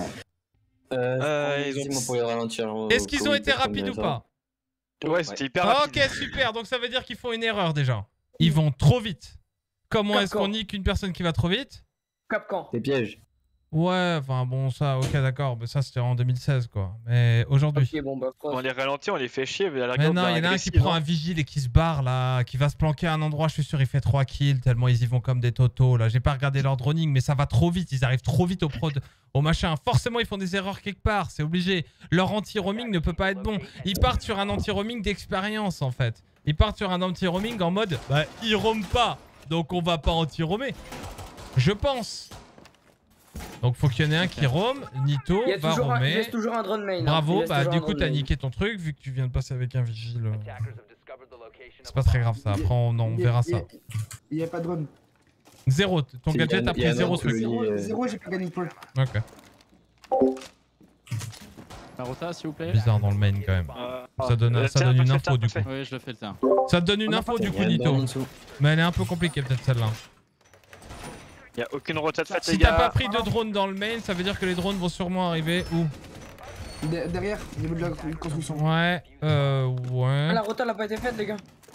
Est-ce qu'ils ont été rapides ou pas? Ouais, c'était hyper rapide. Ok, super, donc ça veut dire qu'ils font une erreur déjà. Ils vont trop vite. Comment est-ce qu'on nique une personne qui va trop vite? Capcan. Des pièges. Ouais, enfin bon, ça, ok, d'accord, mais ça c'était en 2016 quoi. Mais aujourd'hui. Okay, bon, bah, on les ralentit, on les fait chier. Mais non, il y en a un qui prend un vigile et qui se barre là, qui va se planquer à un endroit, je suis sûr, il fait 3 kills, tellement ils y vont comme des totos là. J'ai pas regardé leur droning, mais ça va trop vite, ils arrivent trop vite au machin. Forcément, ils font des erreurs quelque part, c'est obligé. Leur anti-roaming ne peut pas être bon. Ils partent sur un anti-roaming d'expérience en fait. Ils partent sur un anti-roaming en mode, bah, ils roament pas, donc on va pas anti-roamer. Je pense. Donc faut qu'il y en ait un qui roam, Nito va roamer. Il reste toujours un drone main. Bravo, bah du coup t'as niqué ton truc vu que tu viens de passer avec un vigile. C'est pas très grave ça, après on verra ça. Il y a pas de drone. 0, ton gadget a pris 0 truc. 0, j'ai pas gagné de points. Ok. La rota s'il vous plaît. Bizarre dans le main quand même. Ça donne une info du coup. Oui, je le fais le terrain. Ça te donne une info du coup Nito. Mais elle est un peu compliquée peut-être celle-là. Y'a aucune rota de fait, si t'as pas pris de drone dans le main, ça veut dire que les drones vont sûrement arriver où? Derrière, au niveau de la construction. Ouais, ouais. Ah, la rota n'a pas été faite, les gars.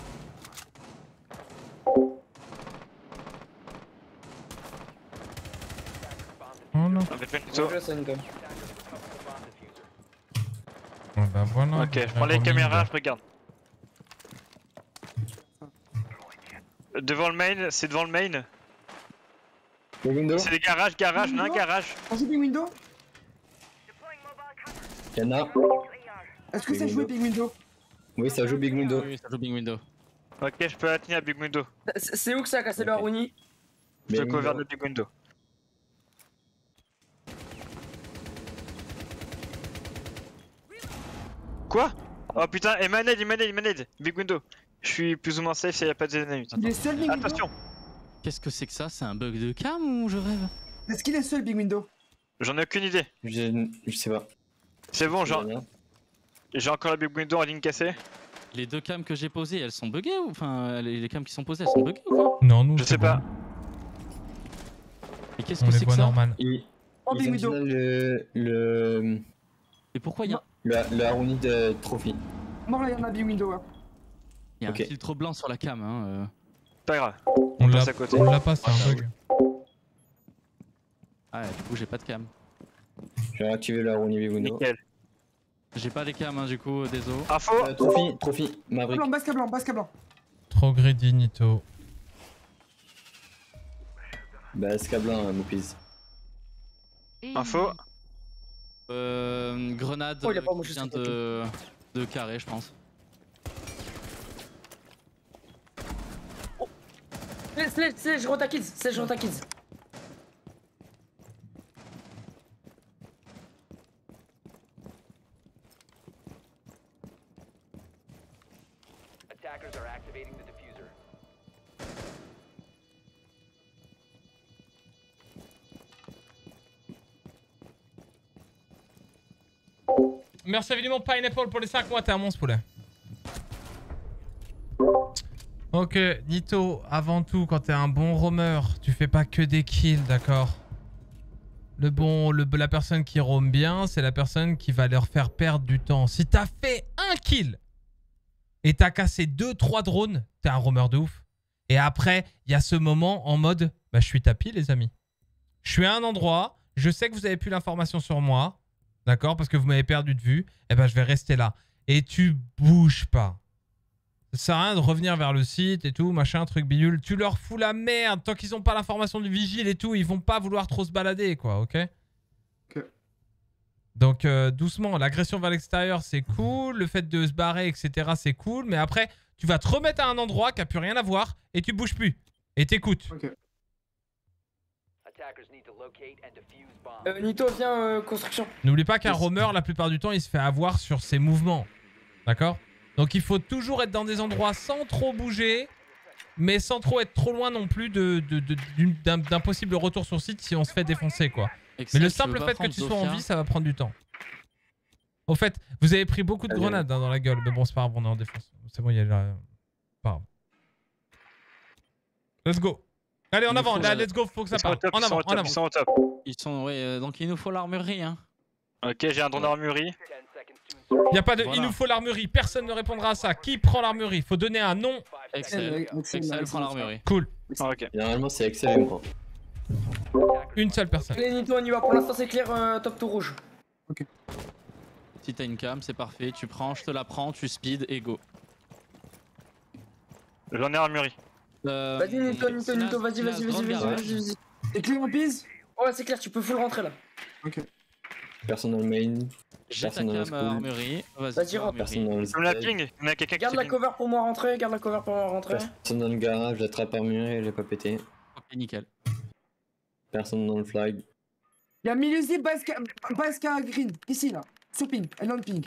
Oh non. Bah voilà. Ok, je prends les caméras, je regarde. Devant le main, c'est devant le main. C'est les garages, on a un garage. On joue Big Window? Y'en a. Est-ce que ça joue Big Window? Oui, ça joue Big Window. Oui, ça joue Big Window. Ok, je peux atteindre à Big Window. C'est où que ça a cassé le Harouni? Je te couvre de Big Window. Quoi? Oh putain, et manade, Big Window. Je suis plus ou moins safe, ça y a pas de ennemis. Attention. Qu'est-ce que c'est que ça? C'est un bug de cam ou je rêve? Est-ce qu'il est seul Big Window? J'en ai aucune idée. Je sais pas. C'est bon, j'ai encore la Big Window en ligne cassée. Les deux cams que j'ai posées, elles sont buggées ou enfin les cams qui sont posées, elles sont buggées ou quoi? Non, nous je sais pas. Et qu'est-ce que c'est que ça? Normal. Oh Big Window. Et pourquoi il y a le Harouni de Trophy. Bon là, il y en a Big Window. Il y a un filtre blanc sur la cam hein. Pas grave. On l'a pas, c'est un bug. Ah ouais, du coup j'ai pas de cam. Je vais réactiver le Harouni Big Window. Nickel. J'ai pas les cams hein, du coup, désolé. Info. Trophy, Maverick. Basque blanc. Trop greedy Nito. Basque blanc, Mopiz. Info. Grenade Oh, il a pas qui mangé vient son de carré, je pense. Je rentre à kids, je rentre à kids. Attackers are activating the diffuser. Merci évidemment Pineapple pour les 5 mois, t'es un monstre poulet. Ok, Nito, avant tout, quand t'es un bon roamer, tu fais pas que des kills, d'accord? La personne qui roam bien, c'est la personne qui va leur faire perdre du temps. Si t'as fait un kill et t'as cassé 2-3 drones, t'es un roamer de ouf. Et après, il y a ce moment en mode, bah je suis tapis les amis. Je suis à un endroit, je sais que vous avez plus l'information sur moi, d'accord? Parce que vous m'avez perdu de vue, et ben je vais rester là. Et tu bouges pas. Ça sert à rien de revenir vers le site et tout, machin, truc bidule. Tu leur fous la merde. Tant qu'ils ont pas l'information du vigile et tout, ils vont pas vouloir trop se balader, quoi, ok? Ok. Donc, doucement, l'agression vers l'extérieur, c'est cool. Le fait de se barrer, etc., c'est cool. Mais après, tu vas te remettre à un endroit qui a plus rien à voir et tu bouges plus. Et t'écoutes. Ok. Nito, viens, construction. N'oublie pas qu'un roamer, la plupart du temps, il se fait avoir sur ses mouvements. D'accord? Donc il faut toujours être dans des endroits sans trop bouger, mais sans trop être trop loin non plus d'un possible retour sur site si on se fait défoncer, quoi. Mais le simple fait que tu sois en vie, ça va prendre du temps. Au fait, vous avez pris beaucoup de grenades dans la gueule, mais bon, c'est pas grave, on est en défense. C'est bon, il y a là... Pas grave. Let's go. Allez, en avant, là, let's go, faut que ça parte. En avant, en avant. Ils sont au top. Ils sont, ouais, donc il nous faut l'armurerie, hein. Ok, j'ai un don d'armurerie. Il y a pas de... Voilà. Il nous faut l'armurerie, personne ne répondra à ça. Qui prend l'armurerie? Faut donner un nom. Excel prend l'armurerie. Cool. Ah, ok. Normalement, c'est Excel et moi. Une seule personne. Allez, Nito, on y va. Pour l'instant, c'est clair, top tout rouge. Si t'as une cam, c'est parfait. Tu prends, je te la prends, tu speed et go. J'en ai armurerie. Vas-y, Nito, vas-y. Et clé en pise? Ouais, c'est clair, tu peux full rentrer là. Ok. Personne dans le main. J'ai ta Personne dans la cam school. armurerie. Vas-y, rentre. Personne dans le On a ping. On a quelqu'un qui Garde la ping. cover pour moi rentrer, Personne dans le garage, j'attrape armuré, elle est pas pété. Ok, nickel. Personne dans le flag. Il y a Milusi Baska Green, ici là. Sur ping, elle est en ping.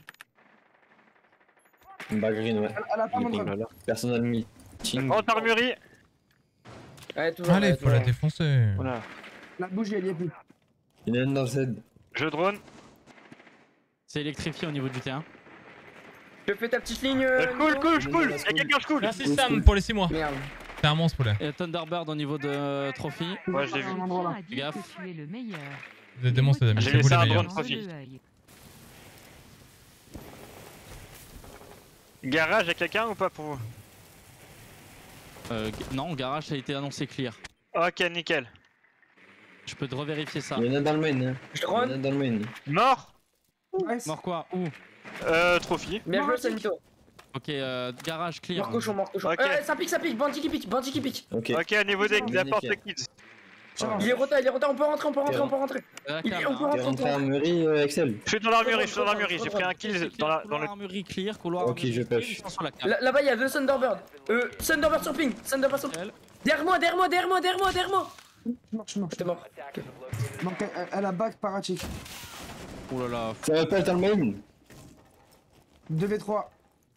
Bas green, ouais. Elle a pas mon drone. Personne dans le meeting. Rentre armurerie. Ouais, toujours. Allez, faut la défoncer. Voilà. La bougie, elle y est plus. Il y en a une dans le Z. Je drone. C'est électrifié au niveau du terrain. Je fais ta petite ligne. Cool. Y'a quelqu'un, je cool. Merci Sam pour les 6 mois. Merde. T'es un monstre, poulet. Et Thunderbird au niveau de Trophy. Ouais, je l'ai vu. Fais gaffe. Vous êtes des monstres, les amis. J'ai C'est vous laissé les un meilleurs. drone Trophy. Garage, y'a quelqu'un ou pas pour vous? Non, garage, ça a été annoncé clear. Ok, nickel. Je peux te revérifier ça. Il y en a dans le main. Je Il y en a drone. dans le main. Mort. Nice. Mort quoi? Où? Trophy. Bien joué, c'est Nito. Ok, garage clear. Mort cochon. Ok. Ça pique. Bandit qui pique. Ok. Ok, au niveau de la porte Nickel. kids. Il est retard, on peut rentrer. La Il cam, est- on peut hein. T'es rentré armurerie, Excel. Je suis dans l'armurerie, j'ai pris un kill dans le... Couloir armurerie clear, couloir Ok, armurerie je clear, pêche. ils sont sur la cam. Là-bas, il y a deux Thunderbird. Thunderbird sur ping. Derrière moi. Je marche. T'es mort. Donc elle a back parachic. Oh là là. Ça va pas dans le main. 2v3.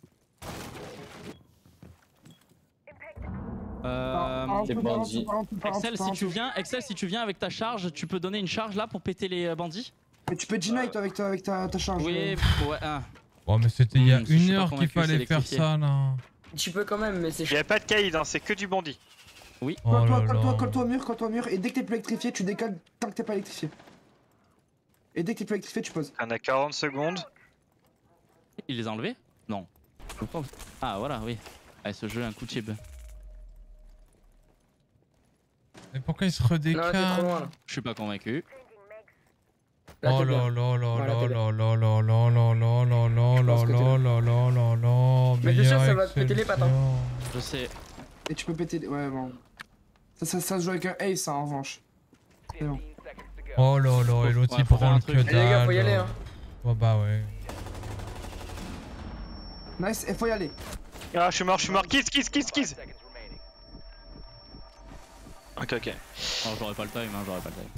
C'est bandit. Excel, si tu viens avec ta charge, tu peux donner une charge là pour péter les bandits? Mais tu peux deny toi avec ta charge. Oui, ouais, Oh, mais c'était il y a Je suis une pas heure qu'il convaincu, fallait c'est faire électrifié. ça, là. Tu peux quand même, mais c'est Y'a pas de caïd, hein, c'est que du bandit. Oui. Oh là là. Colle-toi au mur, et dès que t'es plus électrifié, tu décales tant que t'es pas électrifié. Et dès que t'es plus électrifié, tu poses. On a 40 secondes. Il les a enlevés? Non. Ah voilà, oui. Ah, ce jeu a un coup de chip. Mais pourquoi il se Non, t'es trop redécale? loin là. Je suis pas convaincu. Là, Oh t'es là bien. là là Voilà, là t'es là là là là là là là là pense que là t'es là là là là là. Mais je sais, ça va te péter les pattes, hein. Je sais. Et tu peux péter. Ouais, bon. Ça se joue avec un ace, hein, en revanche. C'est bon. Oh là là, et l'autre il faut faire prend un le truc. que Les gars, faut y dalle. aller, hein. Oh bah ouais. Nice, il faut y aller. Ah, je suis mort. Kiss. Ok. Oh, j'aurais pas le time, hein, j'aurais pas le time.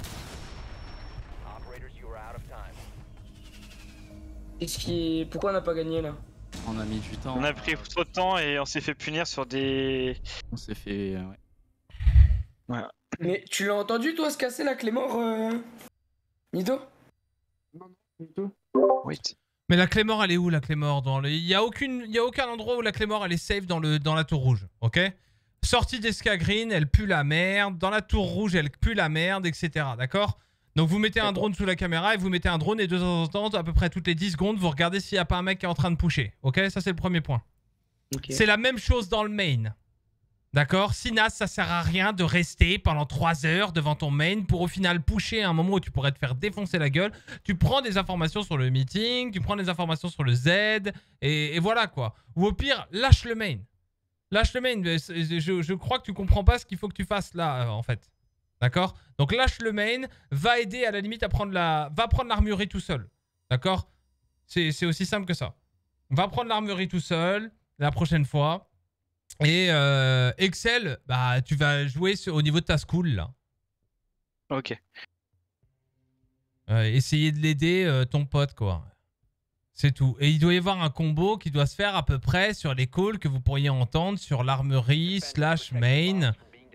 Qu'est-ce qui. Pourquoi on n'a pas gagné là? On a mis du temps. On a pris trop de temps et on s'est fait punir sur des. On s'est fait. Ouais. Mais tu l'as entendu toi se casser la Clémore Nido? Non, du tout. Wait. Mais la Clémore, elle est où la Clémore? Il y a aucun endroit où la Clémore elle est safe dans la tour rouge, ok? Sortie d'Esca Green, elle pue la merde. Dans la tour rouge, elle pue la merde, etc. D'accord? Donc vous mettez un drone sous la caméra et vous mettez un drone et de temps en temps, à peu près toutes les 10 secondes, vous regardez s'il n'y a pas un mec qui est en train de pusher. Ok? Ça c'est le premier point. Okay. C'est la même chose dans le main. D'accord? Sinas, ça sert à rien de rester pendant 3 heures devant ton main pour au final pusher à un moment où tu pourrais te faire défoncer la gueule. Tu prends des informations sur le meeting, tu prends des informations sur le Z et voilà quoi. Ou au pire, lâche le main. Lâche le main. Je crois que tu comprends pas ce qu'il faut que tu fasses là en fait. D'accord? Donc lâche le main, va aider à la limite à prendre va prendre l'armurerie tout seul. D'accord? C'est aussi simple que ça. Va prendre l'armurerie tout seul la prochaine fois. Et Excel, bah tu vas jouer au niveau de ta school là. Ok. Essayer de l'aider ton pote quoi. C'est tout. Et il doit y avoir un combo qui doit se faire à peu près sur les calls que vous pourriez entendre sur l'armurerie / main.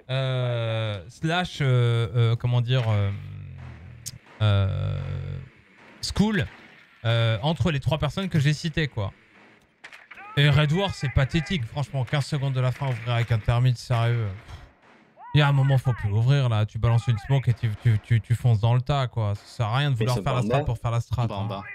Comment dire school entre les 3 personnes que j'ai citées quoi. Et Red War c'est pathétique franchement, 15 secondes de la fin ouvrir avec un thermite sérieux. Il y a un moment faut plus ouvrir là, tu balances une smoke et tu fonces dans le tas quoi. Ça sert à rien de vouloir faire la strat pour faire la strat. En bas.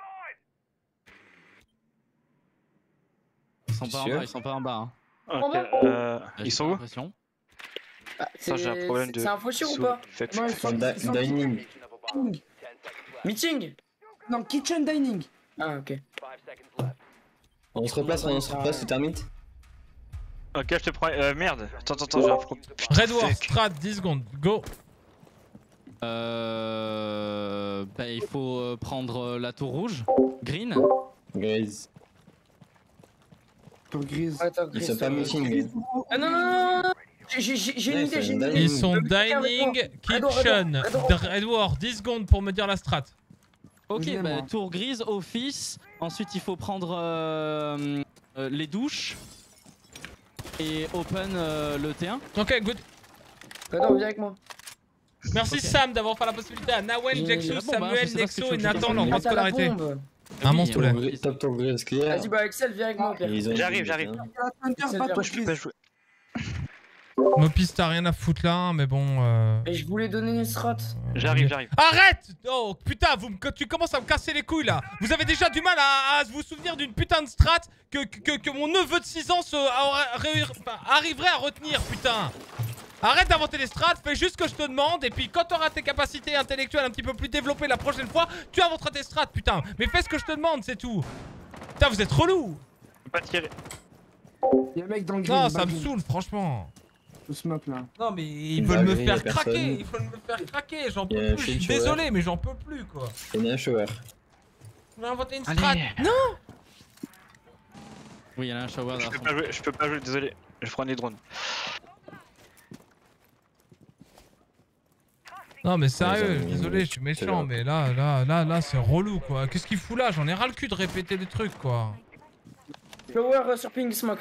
Ils sont pas en bas. Hein. Ok. Ils sont où? C'est un faux sûr ou pas? Non, ils sont dining. Meeting? Non, kitchen dining. Ah, ok. On se replace, c'est termite. Ok, je te prends. Merde. Attends, j'ai un problème. Red War, strat, 10 secondes, go. Bah, il faut prendre la tour rouge. Green. Grise. Tour grise. Ils sont pas meeting. Ah non. J'ai une idée, Ils sont dining, kitchen. Red War, 10 secondes pour me dire la strat. Ok, bah, tour grise, office. Ensuite, il faut prendre les douches. Et open le T1. Ok, good. Attends, viens avec moi. Merci Sam d'avoir fait la possibilité à Nawen, Jackson, Samuel, Nexo et Nathan leur droit de scolarité. Un monstre Top tour grise clear. Vas-y, bah Excel, viens avec moi. J'arrive. Toi, je peux pas jouer. Mopis, t'as rien à foutre là, mais bon. Et je voulais donner une strat. J'arrive. Arrête! Oh putain, tu commences à me casser les couilles là. Vous avez déjà du mal à vous souvenir d'une putain de strat que mon neveu de 6 ans arriverait à retenir, putain. Arrête d'inventer les strats, fais juste ce que je te demande et puis quand t'auras tes capacités intellectuelles un petit peu plus développées la prochaine fois, tu inventeras tes strats, putain. Mais fais ce que je te demande, c'est tout. Putain, vous êtes relou. Je peux pas tirer. Y'a un mec dans le green. Non, ça me saoule, franchement. Le smoke là. Non mais ils veulent me faire craquer, j'en peux plus, je suis désolé mais j'en peux plus quoi. Il y a un shower. On a inventé une strat. Non. Oui, il y a un shower. Je peux pas jouer, désolé. Je prends des drones. Non mais sérieux, désolé, je suis méchant mais là c'est relou quoi. Qu'est-ce qu'il fout là? J'en ai ras le cul de répéter des trucs quoi. Shower sur ping smoke.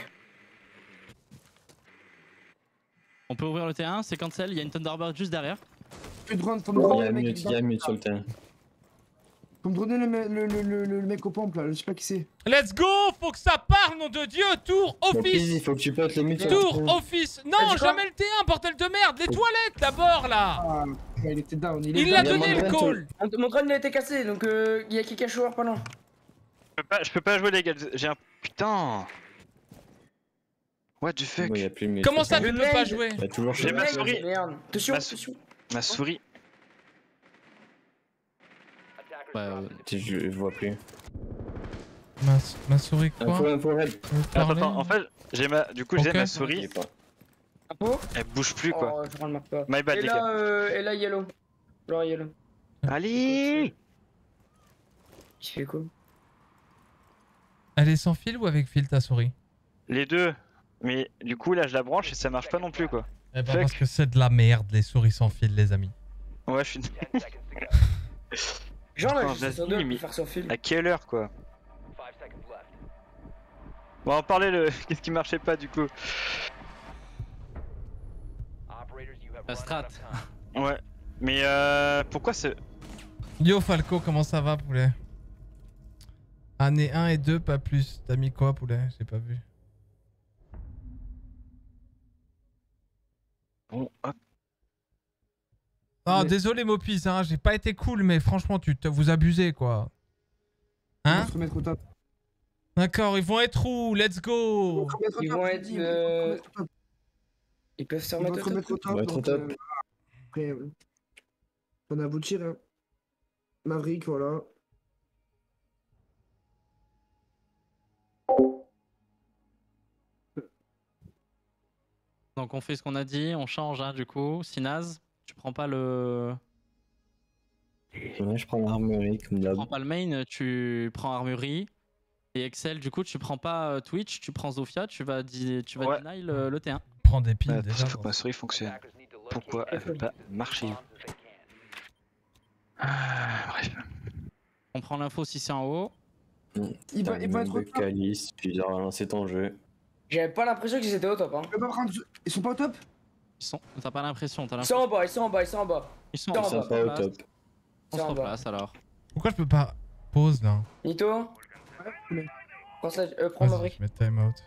On peut ouvrir le T1, c'est cancel, il y a une Thunderbird juste derrière. Plus de drone, faut me droner le mec. Il y a mute sur le terrain. Faut me droner le mec aux pompes là, je sais pas qui c'est. Let's go, faut que ça parle, nom de Dieu. Tour, office. Il faut que tu pètes les mutes. Tour, office. Non, jamais le T1, bordel de merde. Les toilettes d'abord là. Ah, il était down. Il l'a donné le call. Mon drone il a été cassé donc il y a qui shower pas loin. Je peux pas jouer les gars, j'ai un... Putain. What the fuck? Comment ça tu peux pas jouer? J'ai ma souris. Ma souris. Je vois plus. Ma souris quoi? Attends, en fait, j'ai ma... Du coup, j'ai ma souris. Elle bouge plus quoi. Oh, je rends le marque pas. My bad les gars. Et là, yellow. Genre yellow. Allez! Tu fais quoi? Elle est sans fil ou avec fil ta souris? Les deux. Mais du coup, là, je la branche et ça marche pas non plus, quoi. Eh ben parce que c'est de la merde les souris sans fil, les amis. Ouais, je suis. Genre là, Putain, je suis sur deux pour faire sans fil. À quelle heure, quoi? Bon, on parlait le. Qu'est-ce qui marchait pas, du coup? La strat. Ouais. Mais pourquoi c'est. Yo Falco, comment ça va poulet? Année 1 et 2, pas plus. T'as mis quoi poulet? J'ai pas vu. Bon, hop. Ah désolé Mopis, hein, j'ai pas été cool mais franchement vous abusez quoi. Hein? On va se remettre au top. D'accord, ils vont être où? Let's go! Ils vont être... Ils peuvent se remettre au top. Après, on a aboutir, hein. Maverick, voilà. Donc on fait ce qu'on a dit, on change hein, du coup. Sinaz, tu prends pas le... Ouais, je prends l'armurerie comme Tu d'hab. prends pas le main, tu prends armurerie. Et Excel, du coup, tu prends pas Twitch, tu prends Zofia, tu vas deny le T1. Prends des piles déjà. Faut que ma souris fonctionne. Pourquoi elle veut pas marcher? Bref. On prend l'info si c'est en haut. Il va être au top. Calice, tu dois relancer ton jeu. J'avais pas l'impression qu'ils étaient au top. Hein. Ils sont pas au top? T'as pas l'impression, t'as Ils sont l'impression. en bas, ils sont en bas, ils sont en bas. Ils sont en en bas. Pas au top. On se replace alors. Pourquoi je peux pas pause là? Nito? Prends Vas-y, Maverick. je mets time out.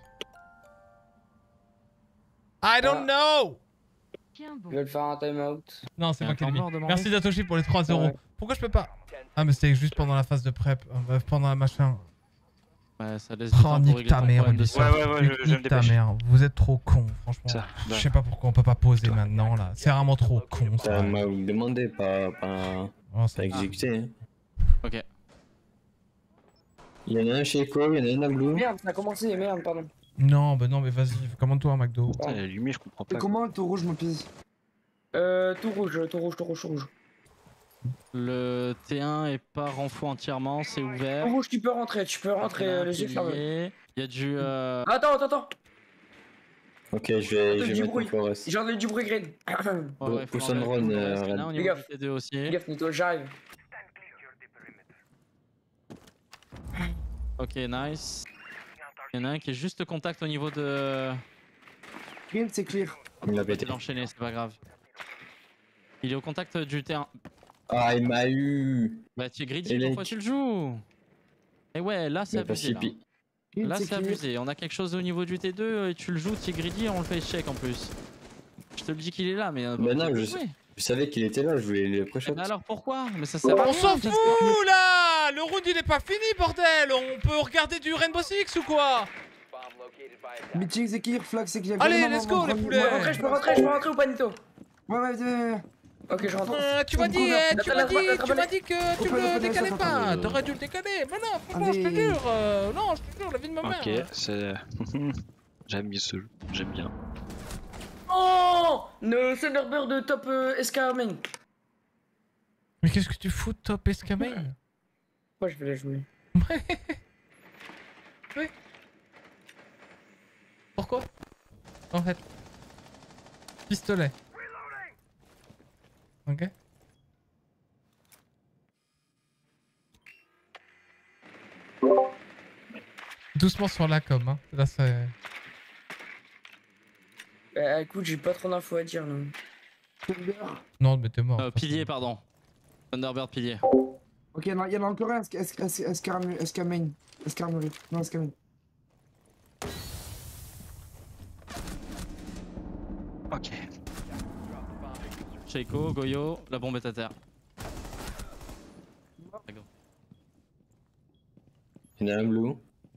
I don't know! Je vais le faire un time out. Non, c'est moi qui l'ai mis. mort de Merci Datoshi pour les 3 euros. Ouais. Pourquoi je peux pas? Ah, mais c'était juste pendant la phase de prep. Pendant la machin. Ouais, ça laisse du temps Oh, pour nique régler ta ton mère, problème de Ubisoft. son. Ouais, je me Nique ta dépêche. mère. Vous êtes trop con, franchement. Ça, Je sais pas pourquoi on peut pas poser maintenant là. C'est vraiment trop con ça. Ça m'a demandé, pas Oh, ça- exécuté. Hein. Ok. Il y en a un chez Echo, il y en a un à Blue. Merde, ça a commencé, merde, pardon. Non, bah non, mais vas-y, commande-toi un McDo. Putain, la lumière, je comprends Et pas. comment le taureau, je me pisse? Tout rouge, tout rouge, tout rouge, tout rouge. Le T1 est pas renfou entièrement, c'est ouvert. Tout rouge, tu peux rentrer, les yeux fermés. Il y a du. Attends. Ok, je vais Du mettre bruit. mon forest. J'ai entendu du bruit green. Ouais, faut Pousson enlever Run, tout le reste. Il y en a Ren. un au Fais niveau gaffe. du T2 aussi. Fais gaffe, Nito, j'arrive. Ok, nice. Il y en a un qui est juste contact au niveau de. Green, c'est clear. Il l'a Je vais pété. l'enchaîner, c'est pas grave. Il est au contact du T1. Ah, il m'a eu. Bah, tu es greedy, Elec. pourquoi tu le joues? Et ouais, là c'est Mais pas abusé. si Là, pi- là c'est abusé. On a quelque chose au niveau du T2 et tu le joues, tu es greedy et on le fait échec en plus. Je te le dis qu'il est là, mais. Bah non, tu je peux jouer. savais qu'il était là, je voulais le pré-shot. Mais alors pourquoi? Mais ça sert à rien. On s'en Jessica. fout là! Le round il est pas fini, bordel! On peut regarder du Rainbow Six ou quoi? Meeting, c'est clear. Flag, c'est clear. Allez, Vraiment, let's go, les vraiment, poulets. vraiment. Je peux rentrer ou pas, Nito? Ouais. Ok, je rentre. Tu m'as dit, Attends, que tu Open, le open, décalais open, pas. open. T'aurais dû le décaler. Mais non, franchement, je te Allez. jure. Non, je te jure, la vie de ma mère. Ok, c'est. J'aime bien ce jeu, j'aime bien. Oh! Le Thunderbird de top SK main. Mais qu'est-ce que tu fous de top escamay? Pourquoi je vais la jouer? Oui. Pourquoi? En fait. Pistolet. Ok. Doucement sur la com, hein. Là, c'est. Écoute, j'ai pas trop d'infos à dire là. Non, mais t'es mort. Pilier, pardon. Thunderbird pilier. Ok, il y en a encore un. SK main. SK armory. Non, SK main. Ok. Sheiko, Goyo, la bombe est à terre. Il y en a un Blue.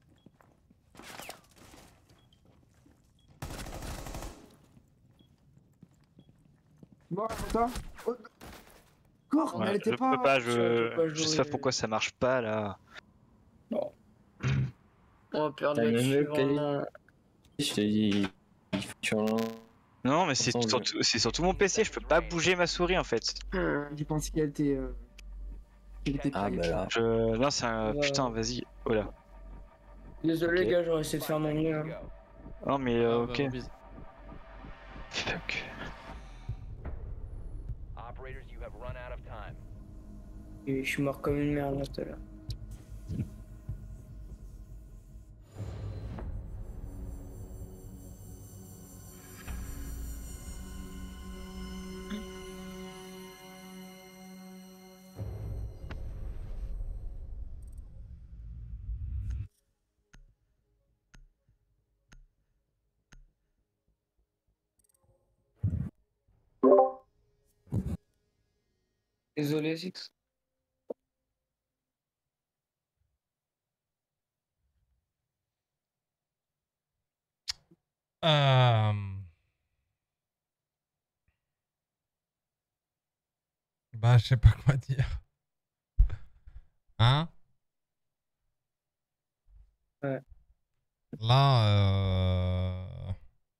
Bon, ça. Encore, Ouais, elle était je pas. peux pas, peux pas je sais jouer. pas pourquoi ça marche pas là. On va perdre T'as même là-dessus. le calice. vraiment. Je te dis, il faut que tu relances. Non, mais c'est Ensemble. surtout mon PC, je peux pas bouger ma souris en fait. Je pense qu'elle était. Ah bah là. Là, c'est un. Putain, vas-y. Oh là. Désolé, Ok. les gars, j'aurais essayé de faire mon mieux. Hein. Non, mais Ah, ok. bah, Fuck. Operators, you have run out of time. Et je suis mort comme une merde là tout à l'heure. Désolé, Six. Bah, je sais pas quoi dire. Hein? Ouais. Là,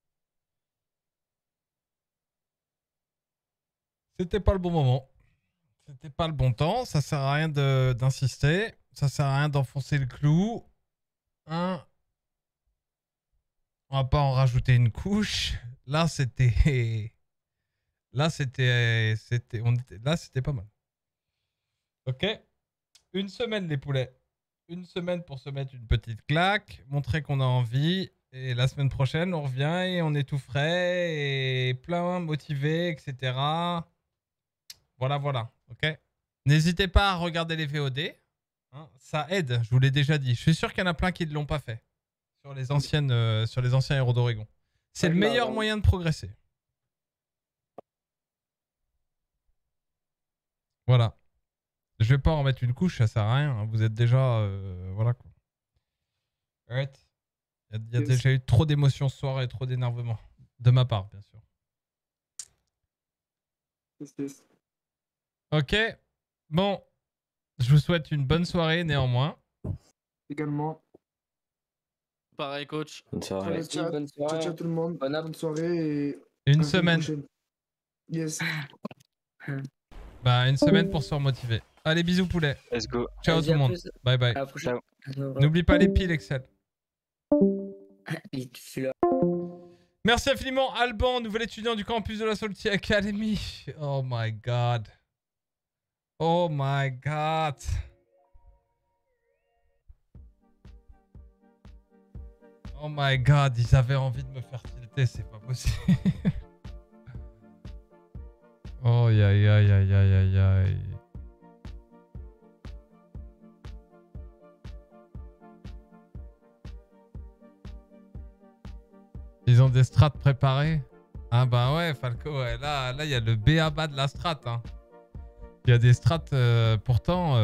c'était pas le bon moment. C'était pas le bon temps. Ça sert à rien d'insister. Ça sert à rien d'enfoncer le clou. Hein? On va pas en rajouter une couche. Là, c'était... Là, c'était pas mal. Ok. Une semaine, les poulets. Une semaine pour se mettre une petite claque, montrer qu'on a envie. Et la semaine prochaine, on revient et on est tout frais et plein, motivé, etc. Voilà, voilà. Ok. N'hésitez pas à regarder les VOD. Hein, ça aide, je vous l'ai déjà dit. Je suis sûr qu'il y en a plein qui ne l'ont pas fait sur les anciens héros d'Oregon. C'est le meilleur moyen de progresser. Voilà. Je vais pas en mettre une couche, ça sert à rien. Vous êtes déjà... voilà quoi. Alright. Il y a déjà eu trop d'émotions ce soir et trop d'énervement. De ma part, bien sûr. Ok. Bon. Je vous souhaite une bonne soirée néanmoins. Également. Pareil, coach. Bonne soirée. Merci, bonne soirée. Ciao, ciao tout le monde. Bonne soirée et... Une à la semaine. prochaine. Yes. Bah, une semaine pour se remotiver. Allez, bisous poulet. Let's go. Ciao Vas-y, tout le à monde. plus. Bye bye. À la prochaine. N'oublie pas les piles, Excel. Je suis là. Merci infiniment, Alban, nouvel étudiant du campus de la Salty Academy. Oh my god. Oh my god. Oh my god, ils avaient envie de me faire tilter, c'est pas possible. Oh aïe aïe aïe aïe aïe aïe. Ils ont des strats préparés. Ah bah ouais, Falco, ouais, là il y a le B.A.B.A. de la strat. Hein. Il y a des strats pourtant...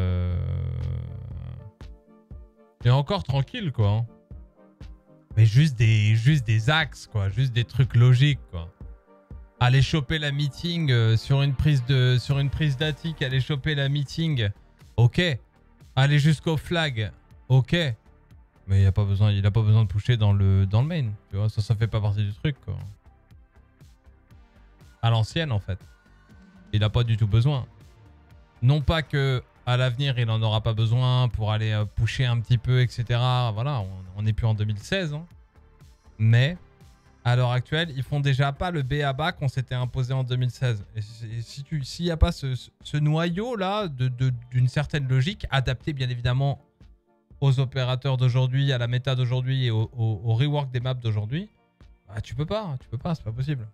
Et encore tranquille quoi. Hein. Mais juste des axes quoi, juste des trucs logiques quoi. Aller choper la meeting sur une prise d'attic, aller choper la meeting, ok. Aller jusqu'au flag, ok. Mais il a pas besoin de pusher dans le main, tu vois, ça fait pas partie du truc quoi. À l'ancienne en fait. Il a pas du tout besoin. Non pas que à l'avenir il en aura pas besoin pour aller pusher un petit peu, etc. Voilà, on n'est plus en 2016. Hein. Mais à l'heure actuelle, ils font déjà pas le B.A.B.A. qu'on s'était imposé en 2016. Et s'il n'y a pas ce noyau là d'une certaine logique, adapté bien évidemment aux opérateurs d'aujourd'hui, à la méta d'aujourd'hui et au rework des maps d'aujourd'hui, bah, tu peux pas, c'est pas possible.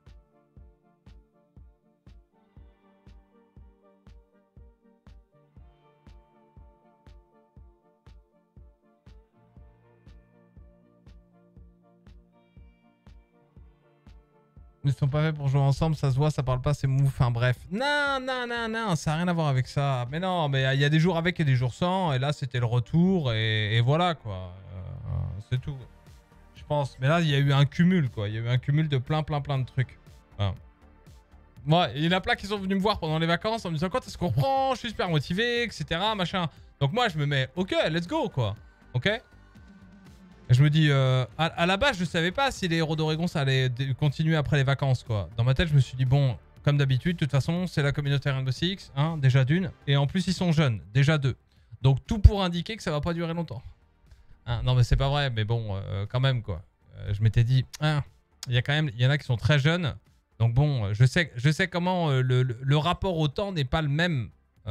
Ils sont pas faits pour jouer ensemble, ça se voit, ça parle pas, c'est mou, enfin bref. Non, ça n'a rien à voir avec ça. Mais non, mais il y a des jours avec et des jours sans, et là c'était le retour, et voilà quoi. C'est tout. Je pense. Mais là, il y a eu un cumul quoi. Il y a eu un cumul de plein de trucs. Voilà. Moi, il y en a plein qui sont venus me voir pendant les vacances en me disant quand est-ce qu'on reprend, je suis super motivé, etc. Machin. Donc moi, je me mets, ok, let's go quoi. Ok. Je me dis, à la base, je savais pas si les héros d'Oregon ça allait continuer après les vacances quoi. Dans ma tête, je me suis dit bon, Comme d'habitude, de toute façon, c'est la communauté Rainbow Six, hein, déjà d'une. Et en plus, ils sont jeunes, déjà deux. Donc tout pour indiquer que ça va pas durer longtemps. Hein, non, mais c'est pas vrai, mais bon, quand même, quoi. Je m'étais dit, hein, il y en a qui sont très jeunes. Donc bon, je sais comment le rapport au temps n'est pas le même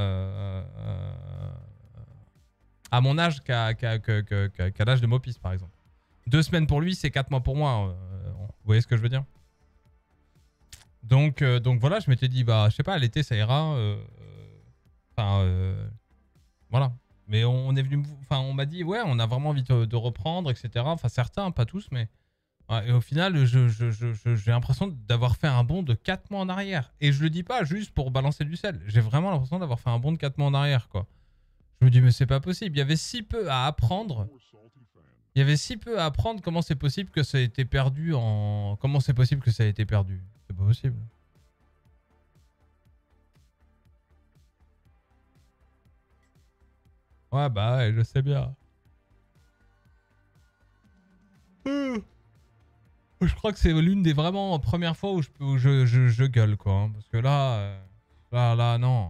à mon âge qu'à l'âge de Mopis, par exemple. 2 semaines pour lui, c'est 4 mois pour moi. Vous voyez ce que je veux dire? Donc voilà, je m'étais dit, bah, je sais pas, l'été, ça ira. Voilà. Mais on est venu, enfin, on m'a dit, ouais, on a vraiment envie de reprendre, etc. Enfin, certains, pas tous, mais... Ouais, et au final, j'ai l'impression d'avoir fait un bond de 4 mois en arrière. Et je le dis pas juste pour balancer du sel. J'ai vraiment l'impression d'avoir fait un bond de 4 mois en arrière, quoi. Je me dis, mais c'est pas possible. Il y avait si peu à apprendre. Il y avait si peu à apprendre. Comment c'est possible que ça ait été perdu en... Comment c'est possible que ça ait été perdu? C'est pas possible. Ouais, bah ouais, je sais bien. Je crois que c'est l'une des vraiment premières fois où je gueule, quoi. Hein, parce que là, là, non.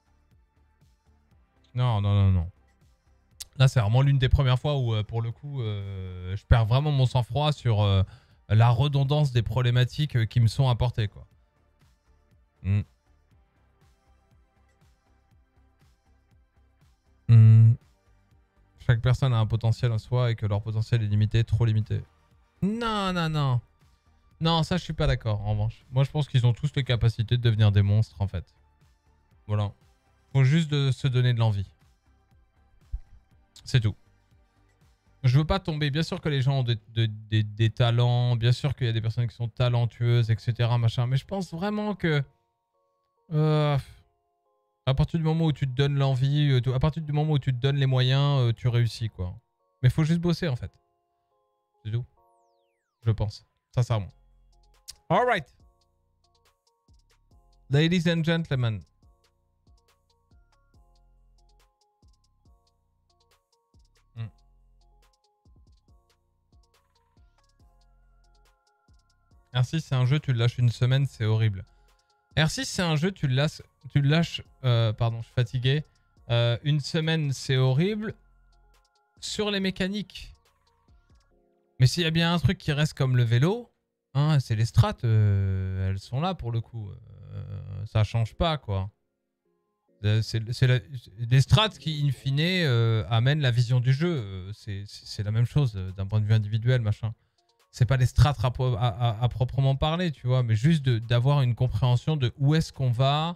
Non. Là, c'est vraiment l'une des premières fois où, pour le coup, je perds vraiment mon sang-froid sur la redondance des problématiques qui me sont apportées, quoi. Chaque personne a un potentiel en soi et que leur potentiel est limité, trop limité. Non. Non, ça, je suis pas d'accord, en revanche. Moi, je pense qu'ils ont tous les capacités de devenir des monstres, en fait. Voilà. Faut juste se donner de l'envie. C'est tout. Je veux pas tomber. Bien sûr que les gens ont des talents. Bien sûr qu'il y a des personnes qui sont talentueuses, etc. Machin. Mais je pense vraiment que... à partir du moment où tu te donnes l'envie, à partir du moment où tu te donnes les moyens, tu réussis, quoi. Mais faut juste bosser, en fait. C'est tout. Je pense. Sincèrement. Alright. Ladies and gentlemen. R6, c'est un jeu, tu le lâches une semaine, c'est horrible. R6, c'est un jeu, tu le lâches, pardon, je suis fatigué. Une semaine, c'est horrible. Sur les mécaniques. Mais s'il y a bien un truc qui reste comme le vélo, hein, c'est les strats, elles sont là pour le coup. Ça change pas, quoi. C'est les strats qui, in fine, amènent la vision du jeu. C'est la même chose d'un point de vue individuel, machin. C'est pas les strats à proprement parler, tu vois, mais juste d'avoir une compréhension de où est-ce qu'on va,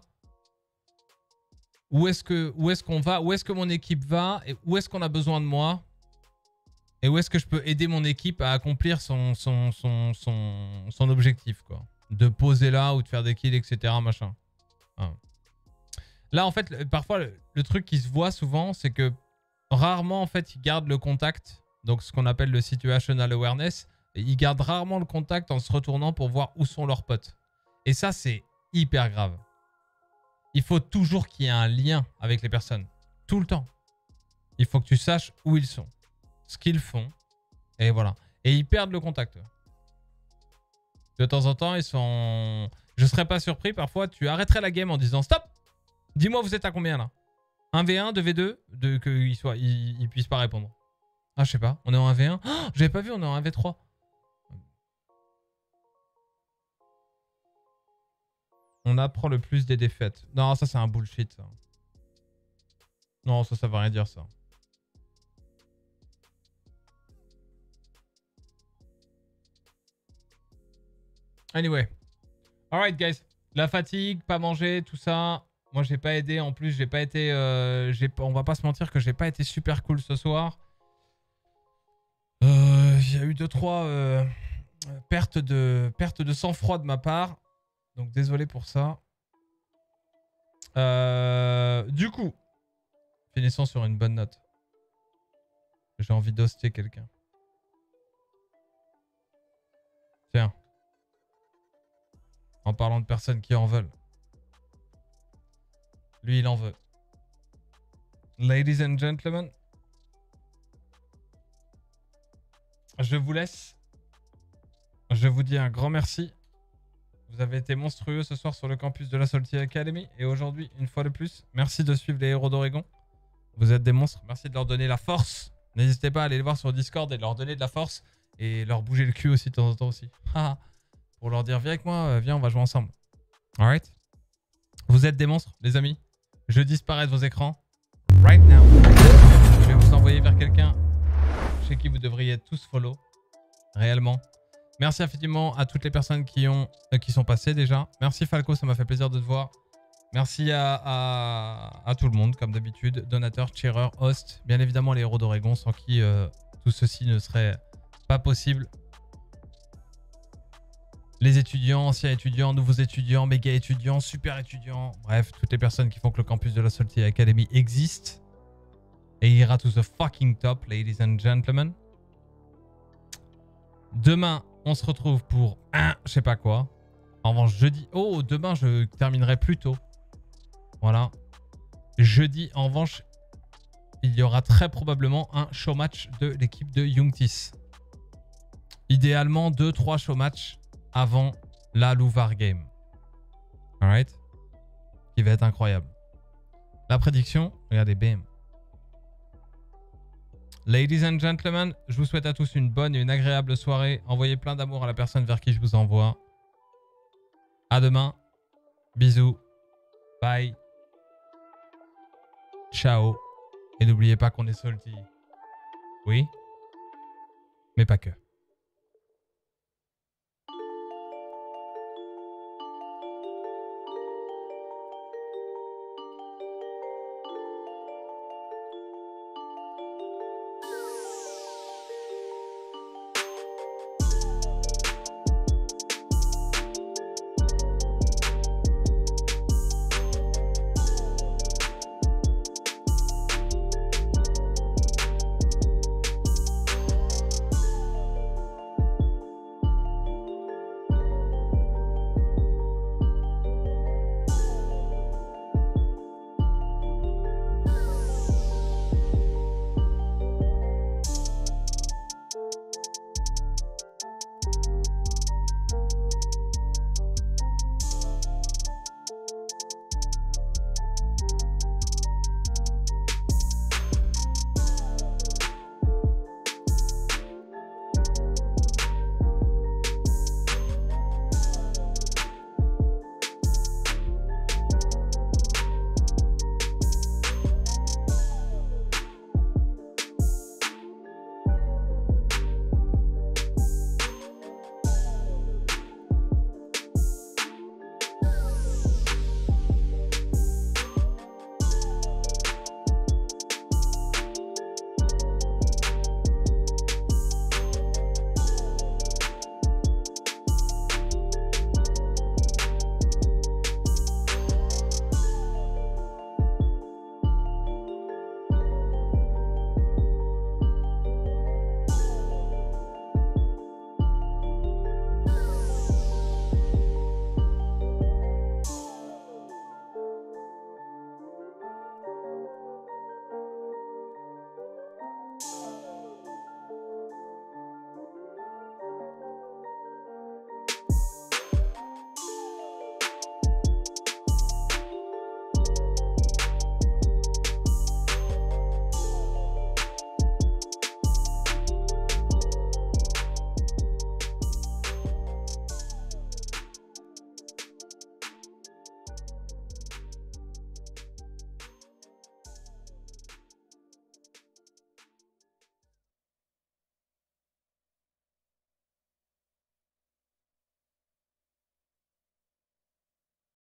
où est-ce que mon équipe va, et où est-ce qu'on a besoin de moi, et où est-ce que je peux aider mon équipe à accomplir son objectif, quoi. De poser là ou de faire des kills, etc. Machin. Hein. Là, en fait, parfois, le truc qui se voit souvent, c'est que rarement, en fait, ils gardent le contact, donc ce qu'on appelle le situational awareness. Ils gardent rarement le contact en se retournant pour voir où sont leurs potes. Et ça, c'est hyper grave. Il faut toujours qu'il y ait un lien avec les personnes. Tout le temps. Il faut que tu saches où ils sont. Ce qu'ils font. Et voilà. Et ils perdent le contact. De temps en temps, ils sont... Je serais pas surpris, parfois, tu arrêterais la game en disant « Stop ! Dis-moi, vous êtes à combien, là ? 1v1, 2v2 ?» qu'ils puissent pas répondre. Ah, je sais pas. On est en 1v1 ? Oh, j'avais pas vu, on est en 1v3. On apprend le plus des défaites. Non, ça c'est un bullshit. Ça. Non, ça veut rien dire ça. Anyway. Alright guys. La fatigue, pas manger, tout ça. Moi j'ai pas aidé. En plus j'ai pas été... on va pas se mentir que j'ai pas été super cool ce soir. Il y a eu 2-3 pertes de sang-froid de ma part. Donc désolé pour ça. Du coup, finissons sur une bonne note. J'ai envie d'hoster quelqu'un. Tiens. En parlant de personnes qui en veulent. Lui, il en veut. Ladies and gentlemen. Je vous laisse. Je vous dis un grand merci. Vous avez été monstrueux ce soir sur le campus de la Salty Academy. Et aujourd'hui, une fois de plus, merci de suivre les héros d'Oregon. Vous êtes des monstres. Merci de leur donner la force. N'hésitez pas à aller les voir sur Discord et leur donner de la force. Et leur bouger le cul aussi de temps en temps aussi. Pour leur dire, viens avec moi, viens, on va jouer ensemble. Alright. Vous êtes des monstres, les amis. Je disparais de vos écrans. Right now. Je vais vous envoyer vers quelqu'un chez qui vous devriez tous follow. Réellement. Merci infiniment à toutes les personnes qui sont passées déjà. Merci Falco, ça m'a fait plaisir de te voir. Merci à tout le monde, comme d'habitude. Donateurs, cheerers, hosts. Bien évidemment, les héros d'Oregon, sans qui tout ceci ne serait pas possible. Les étudiants, anciens étudiants, nouveaux étudiants, méga étudiants, super étudiants. Bref, toutes les personnes qui font que le campus de la Salty Academy existe. Et ira to the fucking top, ladies and gentlemen. Demain, on se retrouve pour je sais pas quoi. En revanche, jeudi... Oh, demain, je terminerai plus tôt. Voilà. Jeudi, en revanche, il y aura très probablement un show match de l'équipe de Youngtis. Idéalement, 2-3 show match avant la Louvar Game. Alright? Qui va être incroyable. La prédiction, regardez, bam. Ladies and gentlemen, je vous souhaite à tous une bonne et une agréable soirée. Envoyez plein d'amour à la personne vers qui je vous envoie. À demain. Bisous. Bye. Ciao. Et n'oubliez pas qu'on est salty. Oui, mais pas que.